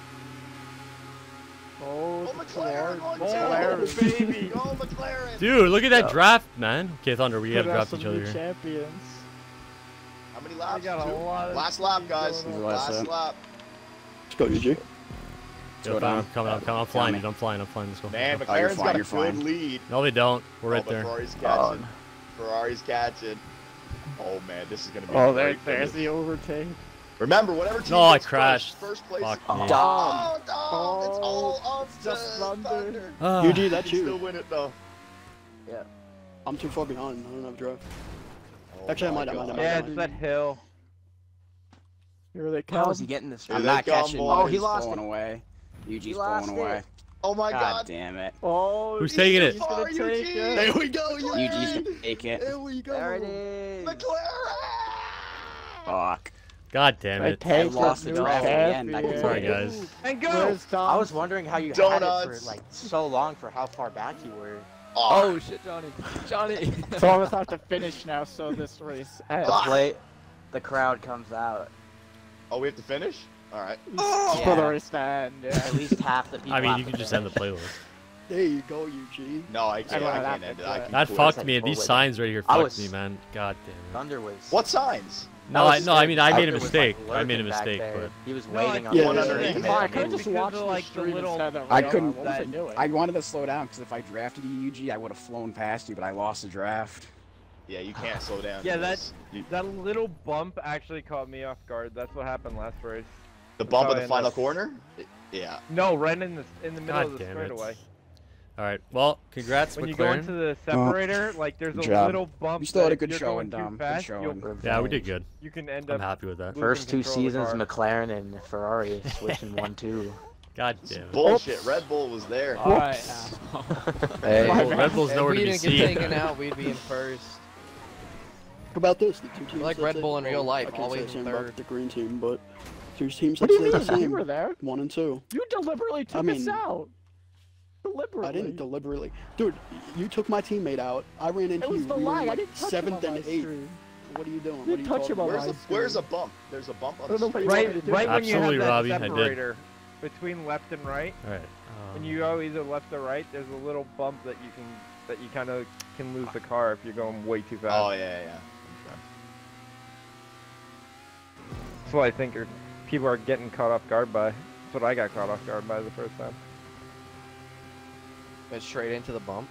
[SPEAKER 1] Oh,
[SPEAKER 2] Oh,
[SPEAKER 1] McLaren on
[SPEAKER 2] McLaren,
[SPEAKER 1] two.
[SPEAKER 2] baby.
[SPEAKER 1] Go McLaren.
[SPEAKER 3] Dude, look at that draft, man. Okay, Thunder, we gotta
[SPEAKER 4] Could have
[SPEAKER 3] draft
[SPEAKER 4] some
[SPEAKER 3] each other
[SPEAKER 4] new
[SPEAKER 3] here.
[SPEAKER 4] champions.
[SPEAKER 1] How many
[SPEAKER 2] I
[SPEAKER 1] laps?
[SPEAKER 2] got a
[SPEAKER 1] Two?
[SPEAKER 2] lot of
[SPEAKER 1] Last lap, guys.
[SPEAKER 2] going
[SPEAKER 10] on.
[SPEAKER 1] Last
[SPEAKER 10] Last
[SPEAKER 1] lap.
[SPEAKER 5] Let's go, U G.
[SPEAKER 3] Yo,
[SPEAKER 10] Go
[SPEAKER 3] Thunder,
[SPEAKER 10] down.
[SPEAKER 3] I'm coming. I'm coming. I'm
[SPEAKER 10] Down
[SPEAKER 3] flying,
[SPEAKER 10] me.
[SPEAKER 3] dude. I'm flying. I'm flying. Let's go.
[SPEAKER 1] Man,
[SPEAKER 10] Oh, you're
[SPEAKER 1] McLaren's
[SPEAKER 10] fine,
[SPEAKER 1] got a
[SPEAKER 10] you're
[SPEAKER 1] good
[SPEAKER 10] fine.
[SPEAKER 1] lead.
[SPEAKER 3] No, they don't. We're
[SPEAKER 1] Oh,
[SPEAKER 3] right
[SPEAKER 1] but
[SPEAKER 3] there.
[SPEAKER 1] Ferrari's
[SPEAKER 5] Oh.
[SPEAKER 1] catching. Ferrari's catching. Oh man, this is gonna be.
[SPEAKER 4] Oh,
[SPEAKER 1] a
[SPEAKER 4] there,
[SPEAKER 1] great
[SPEAKER 4] there's
[SPEAKER 1] finish.
[SPEAKER 4] the overtake.
[SPEAKER 1] Remember, whatever team
[SPEAKER 3] No, I
[SPEAKER 1] gets
[SPEAKER 3] crashed.
[SPEAKER 1] First, first place.
[SPEAKER 3] Fuck
[SPEAKER 1] oh,
[SPEAKER 3] me.
[SPEAKER 1] Dom, Dom, it's all up to
[SPEAKER 4] Just Thunder.
[SPEAKER 1] Thunder.
[SPEAKER 3] Ah.
[SPEAKER 5] U G, that's
[SPEAKER 1] You still
[SPEAKER 5] you.
[SPEAKER 1] win it though.
[SPEAKER 9] Yeah.
[SPEAKER 5] I'm too far behind. I don't have drive.
[SPEAKER 1] Oh
[SPEAKER 5] Actually, I
[SPEAKER 1] my
[SPEAKER 5] might, I might, I
[SPEAKER 1] God.
[SPEAKER 5] might.
[SPEAKER 2] Yeah,
[SPEAKER 5] I
[SPEAKER 2] it's
[SPEAKER 5] might.
[SPEAKER 2] that hill.
[SPEAKER 4] Here they
[SPEAKER 9] How
[SPEAKER 4] come.
[SPEAKER 9] is he getting this?
[SPEAKER 1] Here
[SPEAKER 10] I'm
[SPEAKER 1] they
[SPEAKER 10] not
[SPEAKER 1] come,
[SPEAKER 10] catching.
[SPEAKER 1] boys.
[SPEAKER 9] Oh, he lost
[SPEAKER 10] pulling
[SPEAKER 9] it.
[SPEAKER 10] away. Yuji's
[SPEAKER 9] lost
[SPEAKER 10] pulling away.
[SPEAKER 9] it.
[SPEAKER 1] Oh my
[SPEAKER 10] God,
[SPEAKER 1] God.
[SPEAKER 10] damn it.
[SPEAKER 4] Oh,
[SPEAKER 3] Who's
[SPEAKER 4] he's
[SPEAKER 3] taking it?
[SPEAKER 4] He's gonna
[SPEAKER 1] Oh,
[SPEAKER 4] take
[SPEAKER 1] Eugene.
[SPEAKER 4] it.
[SPEAKER 5] There we go,
[SPEAKER 10] Yuji's
[SPEAKER 5] Eugene.
[SPEAKER 10] gonna take it.
[SPEAKER 5] There we go.
[SPEAKER 9] There it is.
[SPEAKER 1] McLaren!
[SPEAKER 10] Fuck.
[SPEAKER 3] God damn
[SPEAKER 4] I
[SPEAKER 3] it.
[SPEAKER 4] take
[SPEAKER 10] lost
[SPEAKER 4] it,
[SPEAKER 10] the
[SPEAKER 4] new
[SPEAKER 10] draft again.
[SPEAKER 4] champion.
[SPEAKER 3] Sorry, guys.
[SPEAKER 2] And go!
[SPEAKER 4] Where's Tom?
[SPEAKER 9] I was wondering how you had it
[SPEAKER 1] Donuts.
[SPEAKER 9] for like so long for how far back you were.
[SPEAKER 1] Oh,
[SPEAKER 12] Oh shit, Johnny. Johnny.
[SPEAKER 4] So I must have to finish now, so this race ends.
[SPEAKER 9] The play, the crowd comes out.
[SPEAKER 1] oh, we have to finish? All right.
[SPEAKER 4] For
[SPEAKER 9] Yeah.
[SPEAKER 4] the race to end, yeah.
[SPEAKER 9] At least half the people.
[SPEAKER 3] I mean,
[SPEAKER 9] have
[SPEAKER 3] you
[SPEAKER 9] to
[SPEAKER 3] can just end the
[SPEAKER 9] finish.
[SPEAKER 3] playlist.
[SPEAKER 5] There you go, Eugene.
[SPEAKER 1] No, I can't.
[SPEAKER 4] I
[SPEAKER 1] I,
[SPEAKER 4] wanna
[SPEAKER 1] can't
[SPEAKER 4] have
[SPEAKER 1] end
[SPEAKER 4] to
[SPEAKER 1] it. I
[SPEAKER 4] do it.
[SPEAKER 1] keep
[SPEAKER 3] That
[SPEAKER 1] quitting.
[SPEAKER 3] fucked
[SPEAKER 9] like
[SPEAKER 3] me. These
[SPEAKER 9] totally-
[SPEAKER 3] signs right here
[SPEAKER 9] I
[SPEAKER 3] fucked
[SPEAKER 9] was-
[SPEAKER 3] me, man. God damn it.
[SPEAKER 9] Thunder was.
[SPEAKER 1] What signs?
[SPEAKER 3] No,
[SPEAKER 9] was
[SPEAKER 3] I no, I mean I
[SPEAKER 9] scared.
[SPEAKER 3] made a
[SPEAKER 9] Thunder was,
[SPEAKER 3] mistake.
[SPEAKER 9] like,
[SPEAKER 3] I made a
[SPEAKER 9] lurking back
[SPEAKER 3] mistake,
[SPEAKER 9] there.
[SPEAKER 3] but
[SPEAKER 9] He was
[SPEAKER 2] No,
[SPEAKER 9] waiting
[SPEAKER 2] I-
[SPEAKER 9] on
[SPEAKER 5] Yeah,
[SPEAKER 9] one
[SPEAKER 5] yeah,
[SPEAKER 9] underneath.
[SPEAKER 5] yeah.
[SPEAKER 4] Oh, I
[SPEAKER 2] It's
[SPEAKER 4] could have just
[SPEAKER 2] because
[SPEAKER 4] watched
[SPEAKER 2] of,
[SPEAKER 4] the
[SPEAKER 2] like, the
[SPEAKER 4] stream
[SPEAKER 2] little-
[SPEAKER 4] instead of
[SPEAKER 10] I
[SPEAKER 4] real-
[SPEAKER 10] couldn't-
[SPEAKER 4] What was I
[SPEAKER 2] that-
[SPEAKER 4] doing?
[SPEAKER 10] I wanted to slow down because if I drafted you, Yuji, I would have flown past you, but I lost the draft.
[SPEAKER 1] Yeah, you can't slow down.
[SPEAKER 2] Yeah,
[SPEAKER 1] because you,
[SPEAKER 2] That little bump actually caught me off guard. That's what happened last race.
[SPEAKER 1] the bump
[SPEAKER 2] how
[SPEAKER 1] at
[SPEAKER 2] I
[SPEAKER 1] the
[SPEAKER 2] end
[SPEAKER 1] final
[SPEAKER 2] up-
[SPEAKER 1] corner. It- yeah.
[SPEAKER 2] No, right in the in the middle
[SPEAKER 3] God
[SPEAKER 2] of the
[SPEAKER 3] damn it.
[SPEAKER 2] straightaway.
[SPEAKER 3] all right. Well, congrats,
[SPEAKER 2] When you go
[SPEAKER 3] McLaren.
[SPEAKER 2] into the separator, like there's a
[SPEAKER 10] good job.
[SPEAKER 2] little bump.
[SPEAKER 10] You still had a
[SPEAKER 2] that
[SPEAKER 10] good
[SPEAKER 2] you're
[SPEAKER 10] showing,
[SPEAKER 2] going too
[SPEAKER 10] Dom. Good
[SPEAKER 2] fast,
[SPEAKER 10] showing.
[SPEAKER 2] you'll-
[SPEAKER 3] Yeah, we did good.
[SPEAKER 2] You can end
[SPEAKER 3] I'm
[SPEAKER 2] up
[SPEAKER 3] happy with that.
[SPEAKER 2] losing
[SPEAKER 9] First two
[SPEAKER 2] control of the
[SPEAKER 9] seasons,
[SPEAKER 2] car.
[SPEAKER 9] McLaren and Ferrari switching one two.
[SPEAKER 3] God damn it.
[SPEAKER 1] Bullshit. Red Bull was there.
[SPEAKER 12] Alright.
[SPEAKER 9] Hey,
[SPEAKER 3] Red, Bull, Red Bull's
[SPEAKER 12] If
[SPEAKER 3] nowhere
[SPEAKER 12] we
[SPEAKER 3] to be
[SPEAKER 12] didn't get
[SPEAKER 3] seen.
[SPEAKER 12] taken out, we'd be in first.
[SPEAKER 5] What about this? The two teams
[SPEAKER 12] like
[SPEAKER 5] that
[SPEAKER 12] Red
[SPEAKER 5] say-
[SPEAKER 12] Bull in real
[SPEAKER 5] well,
[SPEAKER 12] life,
[SPEAKER 5] I can't
[SPEAKER 12] always
[SPEAKER 5] say the same
[SPEAKER 12] third.
[SPEAKER 5] about the green team, but two teams
[SPEAKER 4] What
[SPEAKER 5] that
[SPEAKER 4] do you
[SPEAKER 5] say
[SPEAKER 4] mean?
[SPEAKER 5] the
[SPEAKER 4] You
[SPEAKER 5] same.
[SPEAKER 4] were there.
[SPEAKER 5] One and two.
[SPEAKER 4] You deliberately took
[SPEAKER 5] I mean-
[SPEAKER 4] us out. Deliberately.
[SPEAKER 5] I didn't deliberately. Dude, you took my teammate out. I ran into
[SPEAKER 4] It was
[SPEAKER 5] you.
[SPEAKER 4] the
[SPEAKER 5] we were
[SPEAKER 4] lag. I
[SPEAKER 5] like
[SPEAKER 4] didn't touch him
[SPEAKER 5] seventh
[SPEAKER 4] on
[SPEAKER 5] and
[SPEAKER 4] my
[SPEAKER 5] eighth.
[SPEAKER 4] stream.
[SPEAKER 5] What are you doing?
[SPEAKER 4] You
[SPEAKER 5] What are you
[SPEAKER 4] touch
[SPEAKER 5] talking
[SPEAKER 4] him on
[SPEAKER 5] about?
[SPEAKER 1] Where's
[SPEAKER 4] my
[SPEAKER 1] a Where's a
[SPEAKER 4] screen.
[SPEAKER 1] bump? There's a bump on
[SPEAKER 4] I
[SPEAKER 1] the
[SPEAKER 4] don't know what
[SPEAKER 1] street.
[SPEAKER 4] you want me
[SPEAKER 2] Right,
[SPEAKER 4] to do.
[SPEAKER 2] right when you have
[SPEAKER 3] Absolutely,
[SPEAKER 2] that
[SPEAKER 3] Robbie, I did.
[SPEAKER 2] separator between left and right.
[SPEAKER 3] All right.
[SPEAKER 2] When
[SPEAKER 3] Um,
[SPEAKER 2] you go either left or right, there's a little bump that you can that you kind of can lose the car if you're going way too fast.
[SPEAKER 1] Oh yeah, yeah.
[SPEAKER 2] That's what I think are, people are getting caught off guard by. That's what I got caught off guard by the first time.
[SPEAKER 11] Went straight into the bump.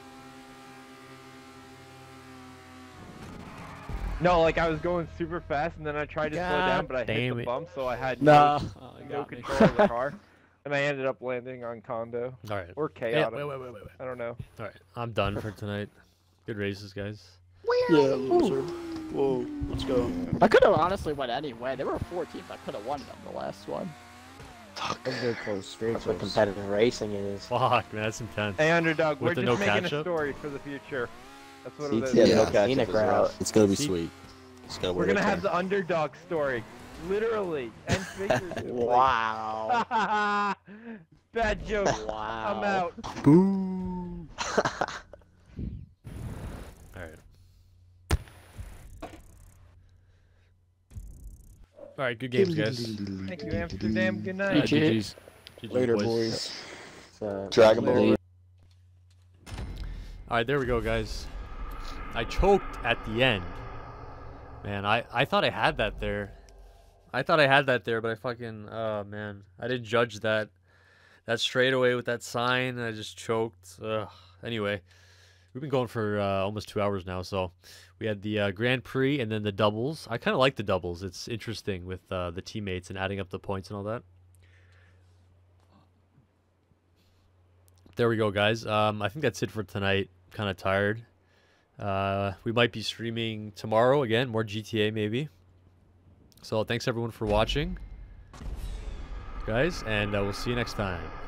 [SPEAKER 2] No, like I was going super fast and then I tried to slow
[SPEAKER 3] God
[SPEAKER 2] down, but I hit
[SPEAKER 3] damn
[SPEAKER 2] the
[SPEAKER 3] it.
[SPEAKER 2] bump, so I had
[SPEAKER 11] Nah.
[SPEAKER 2] no,
[SPEAKER 12] Oh, you
[SPEAKER 2] no
[SPEAKER 12] got me.
[SPEAKER 2] control of the car, and I ended up landing on Kondo
[SPEAKER 3] all right.
[SPEAKER 2] or
[SPEAKER 3] Yeah,
[SPEAKER 2] Chaotic.
[SPEAKER 3] wait, wait, wait, wait, wait.
[SPEAKER 2] I don't know.
[SPEAKER 3] All right. I'm done for tonight. Good races, guys.
[SPEAKER 5] Yeah, loser. Whoa, let's go.
[SPEAKER 4] I could have honestly went anyway. There were four teams. I could have won them the last one.
[SPEAKER 10] Very close. Very
[SPEAKER 9] That's what
[SPEAKER 10] close.
[SPEAKER 9] competitive racing is.
[SPEAKER 3] Fuck, man, that's intense.
[SPEAKER 2] Hey, Underdog,
[SPEAKER 3] With
[SPEAKER 2] we're
[SPEAKER 3] the
[SPEAKER 2] just
[SPEAKER 3] no
[SPEAKER 2] making
[SPEAKER 3] catch-up?
[SPEAKER 2] a story for the future. That's what
[SPEAKER 9] See,
[SPEAKER 2] it is.
[SPEAKER 1] Yeah,
[SPEAKER 9] yeah,
[SPEAKER 1] no catch
[SPEAKER 9] scenic
[SPEAKER 1] up is
[SPEAKER 9] route.
[SPEAKER 1] rough.
[SPEAKER 13] It's gonna be
[SPEAKER 3] See-
[SPEAKER 13] sweet. Just gotta
[SPEAKER 2] We're
[SPEAKER 13] work
[SPEAKER 2] gonna
[SPEAKER 13] it
[SPEAKER 2] have
[SPEAKER 13] out.
[SPEAKER 2] the Underdog story, literally and figuratively.
[SPEAKER 9] Wow.
[SPEAKER 2] Bad joke.
[SPEAKER 9] Wow.
[SPEAKER 2] I'm out.
[SPEAKER 3] Boo. All right. All right, good games, guys.
[SPEAKER 2] Thank you, Amsterdam. Good
[SPEAKER 12] Uh,
[SPEAKER 2] night.
[SPEAKER 12] G G's.
[SPEAKER 3] G G,
[SPEAKER 10] Later, boys.
[SPEAKER 9] So,
[SPEAKER 1] Dragon Ball.
[SPEAKER 9] later.
[SPEAKER 3] All right, there we go, guys. I choked at the end. Man, I, I thought I had that there. I thought I had that there, but I fucking, oh man. I didn't judge that that straightaway with that sign. And I just choked. Ugh. Anyway, we've been going for uh, almost two hours now. So we had the uh, Grand Prix and then the doubles. I kind of like the doubles. It's interesting with uh, the teammates and adding up the points and all that. There we go, guys. Um, I think that's it for tonight. Kind of tired. Uh, we might be streaming tomorrow again, more G T A maybe. So thanks everyone for watching, guys, and uh, we'll see you next time.